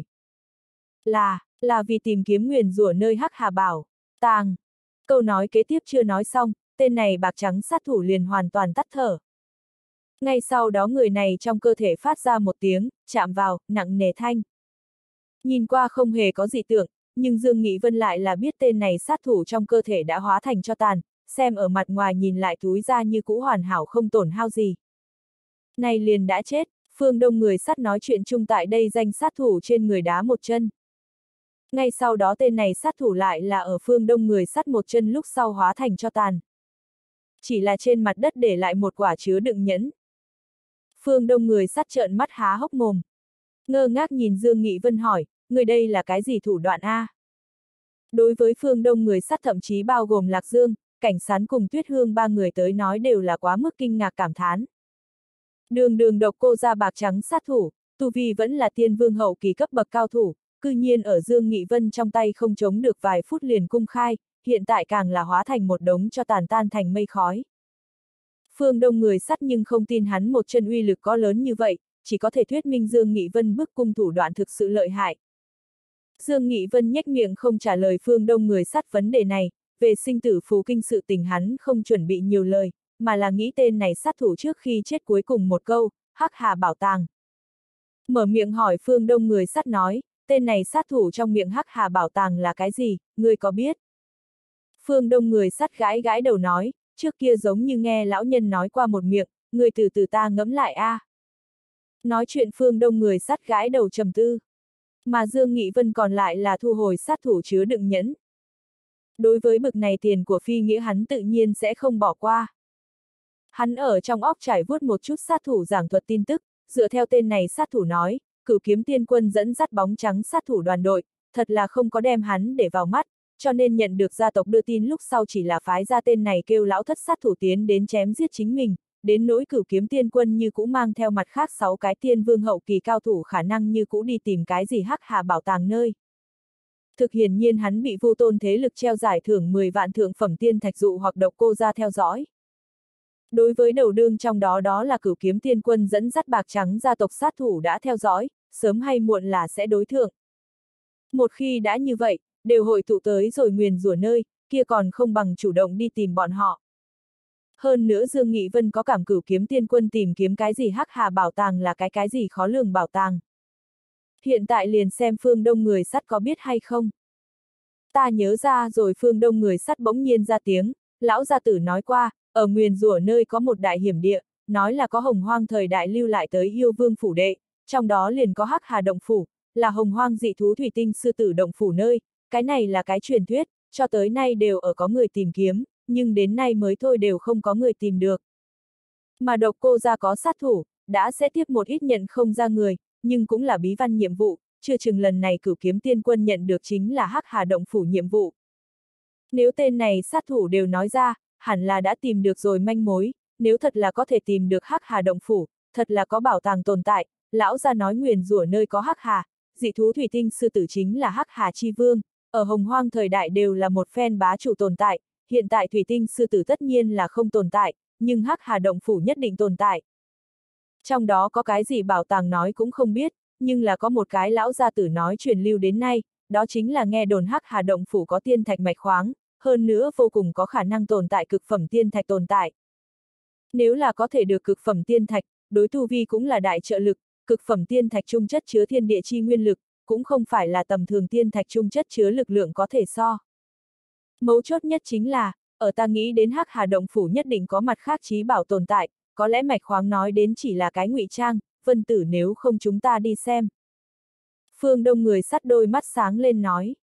Là, là vì tìm kiếm nguyền rủa nơi Hắc Hà Bảo, tàng. Câu nói kế tiếp chưa nói xong, tên này bạc trắng sát thủ liền hoàn toàn tắt thở. Ngay sau đó người này trong cơ thể phát ra một tiếng, chạm vào, nặng nề thanh. Nhìn qua không hề có dị tượng, nhưng Dương Nghị Vân lại là biết tên này sát thủ trong cơ thể đã hóa thành cho tàn, xem ở mặt ngoài nhìn lại túi ra như cũ hoàn hảo không tổn hao gì. Này liền đã chết, Phương Đông người sắt nói chuyện chung tại đây danh sát thủ trên người đá một chân. Ngay sau đó tên này sát thủ lại là ở Phương Đông người sắt một chân lúc sau hóa thành cho tàn. Chỉ là trên mặt đất để lại một quả chứa đựng nhẫn. Phương Đông người sắt trợn mắt há hốc mồm. Ngơ ngác nhìn Dương Nghị Vân hỏi, người đây là cái gì thủ đoạn a? Đối với Phương Đông người sắt thậm chí bao gồm Lạc Dương, Cảnh Sán cùng Tuyết Hương ba người tới nói đều là quá mức kinh ngạc cảm thán. Đường đường độc cô gia bạc trắng sát thủ, tu vi vẫn là tiên vương hậu kỳ cấp bậc cao thủ, cư nhiên ở Dương Nghị Vân trong tay không chống được vài phút liền cung khai, hiện tại càng là hóa thành một đống cho tàn tan thành mây khói. Phương Đông người sắt nhưng không tin hắn một chân uy lực có lớn như vậy, chỉ có thể thuyết minh Dương Nghị Vân bức cung thủ đoạn thực sự lợi hại. Dương Nghị Vân nhếch miệng không trả lời Phương Đông người sắt vấn đề này, về sinh tử phù kinh sự tình hắn không chuẩn bị nhiều lời, mà là nghĩ tên này sát thủ trước khi chết cuối cùng một câu, Hắc Hà Bảo Tàng. Mở miệng hỏi Phương Đông người sắt nói, tên này sát thủ trong miệng Hắc Hà Bảo Tàng là cái gì, ngươi có biết? Phương Đông người sắt gãi gãi đầu nói, trước kia giống như nghe lão nhân nói qua một miệng, ngươi từ từ ta ngẫm lại a. À. Nói chuyện Phương Đông người sắt gãi đầu trầm tư. Mà Dương Nghị Vân còn lại là thu hồi sát thủ chứa đựng nhẫn. Đối với bực này tiền của phi nghĩa hắn tự nhiên sẽ không bỏ qua. Hắn ở trong óc trải vuốt một chút sát thủ giảng thuật tin tức, dựa theo tên này sát thủ nói, Cửu Kiếm Tiên Quân dẫn dắt bóng trắng sát thủ đoàn đội, thật là không có đem hắn để vào mắt, cho nên nhận được gia tộc đưa tin lúc sau chỉ là phái ra tên này kêu lão thất sát thủ tiến đến chém giết chính mình, đến nỗi Cửu Kiếm Tiên Quân như cũ mang theo mặt khác sáu cái tiên vương hậu kỳ cao thủ khả năng như cũ đi tìm cái gì hắc hà bảo tàng nơi. Thực hiển nhiên hắn bị Vu Tôn thế lực treo giải thưởng mười vạn thượng phẩm tiên thạch dụ hoặc độc cô ra theo dõi. Đối với đầu đương trong đó đó là Cửu Kiếm Tiên Quân dẫn dắt bạc trắng gia tộc sát thủ đã theo dõi, sớm hay muộn là sẽ đối thượng. Một khi đã như vậy, đều hội tụ tới rồi nguyền rủa nơi, kia còn không bằng chủ động đi tìm bọn họ. Hơn nữa Dương Nghị Vân có cảm Cửu Kiếm Tiên Quân tìm kiếm cái gì hắc hà bảo tàng là cái cái gì khó lường bảo tàng. Hiện tại liền xem Phương Đông người sắt có biết hay không. Ta nhớ ra rồi Phương Đông người sắt bỗng nhiên ra tiếng, lão gia tử nói qua, ở nguyền rủa nơi có một đại hiểm địa, nói là có hồng hoang thời đại lưu lại tới yêu vương phủ đệ, trong đó liền có hắc hà động phủ, là hồng hoang dị thú thủy tinh sư tử động phủ nơi, cái này là cái truyền thuyết, cho tới nay đều ở có người tìm kiếm, nhưng đến nay mới thôi đều không có người tìm được. Mà độc cô gia có sát thủ, đã sẽ tiếp một ít nhận không ra người, nhưng cũng là bí văn nhiệm vụ, chưa chừng lần này Cửu Kiếm Tiên Quân nhận được chính là hắc hà động phủ nhiệm vụ. Nếu tên này sát thủ đều nói ra, hẳn là đã tìm được rồi manh mối, nếu thật là có thể tìm được hắc hà động phủ, thật là có bảo tàng tồn tại, lão gia nói nguyền rủa nơi có hắc hà, dị thú thủy tinh sư tử chính là hắc hà chi vương, ở hồng hoang thời đại đều là một phen bá chủ tồn tại, hiện tại thủy tinh sư tử tất nhiên là không tồn tại, nhưng hắc hà động phủ nhất định tồn tại. Trong đó có cái gì bảo tàng nói cũng không biết, nhưng là có một cái lão gia tử nói truyền lưu đến nay, đó chính là nghe đồn hắc hà động phủ có tiên thạch mạch khoáng, hơn nữa vô cùng có khả năng tồn tại cực phẩm tiên thạch tồn tại. Nếu là có thể được cực phẩm tiên thạch, đối tu vi cũng là đại trợ lực, cực phẩm tiên thạch trung chất chứa thiên địa chi nguyên lực, cũng không phải là tầm thường tiên thạch trung chất chứa lực lượng có thể so. Mấu chốt nhất chính là, ở ta nghĩ đến hắc hà động phủ nhất định có mặt khác trí bảo tồn tại, có lẽ mạch khoáng nói đến chỉ là cái ngụy trang, Vân Tử nếu không chúng ta đi xem. Phương Đông người sắt đôi mắt sáng lên nói.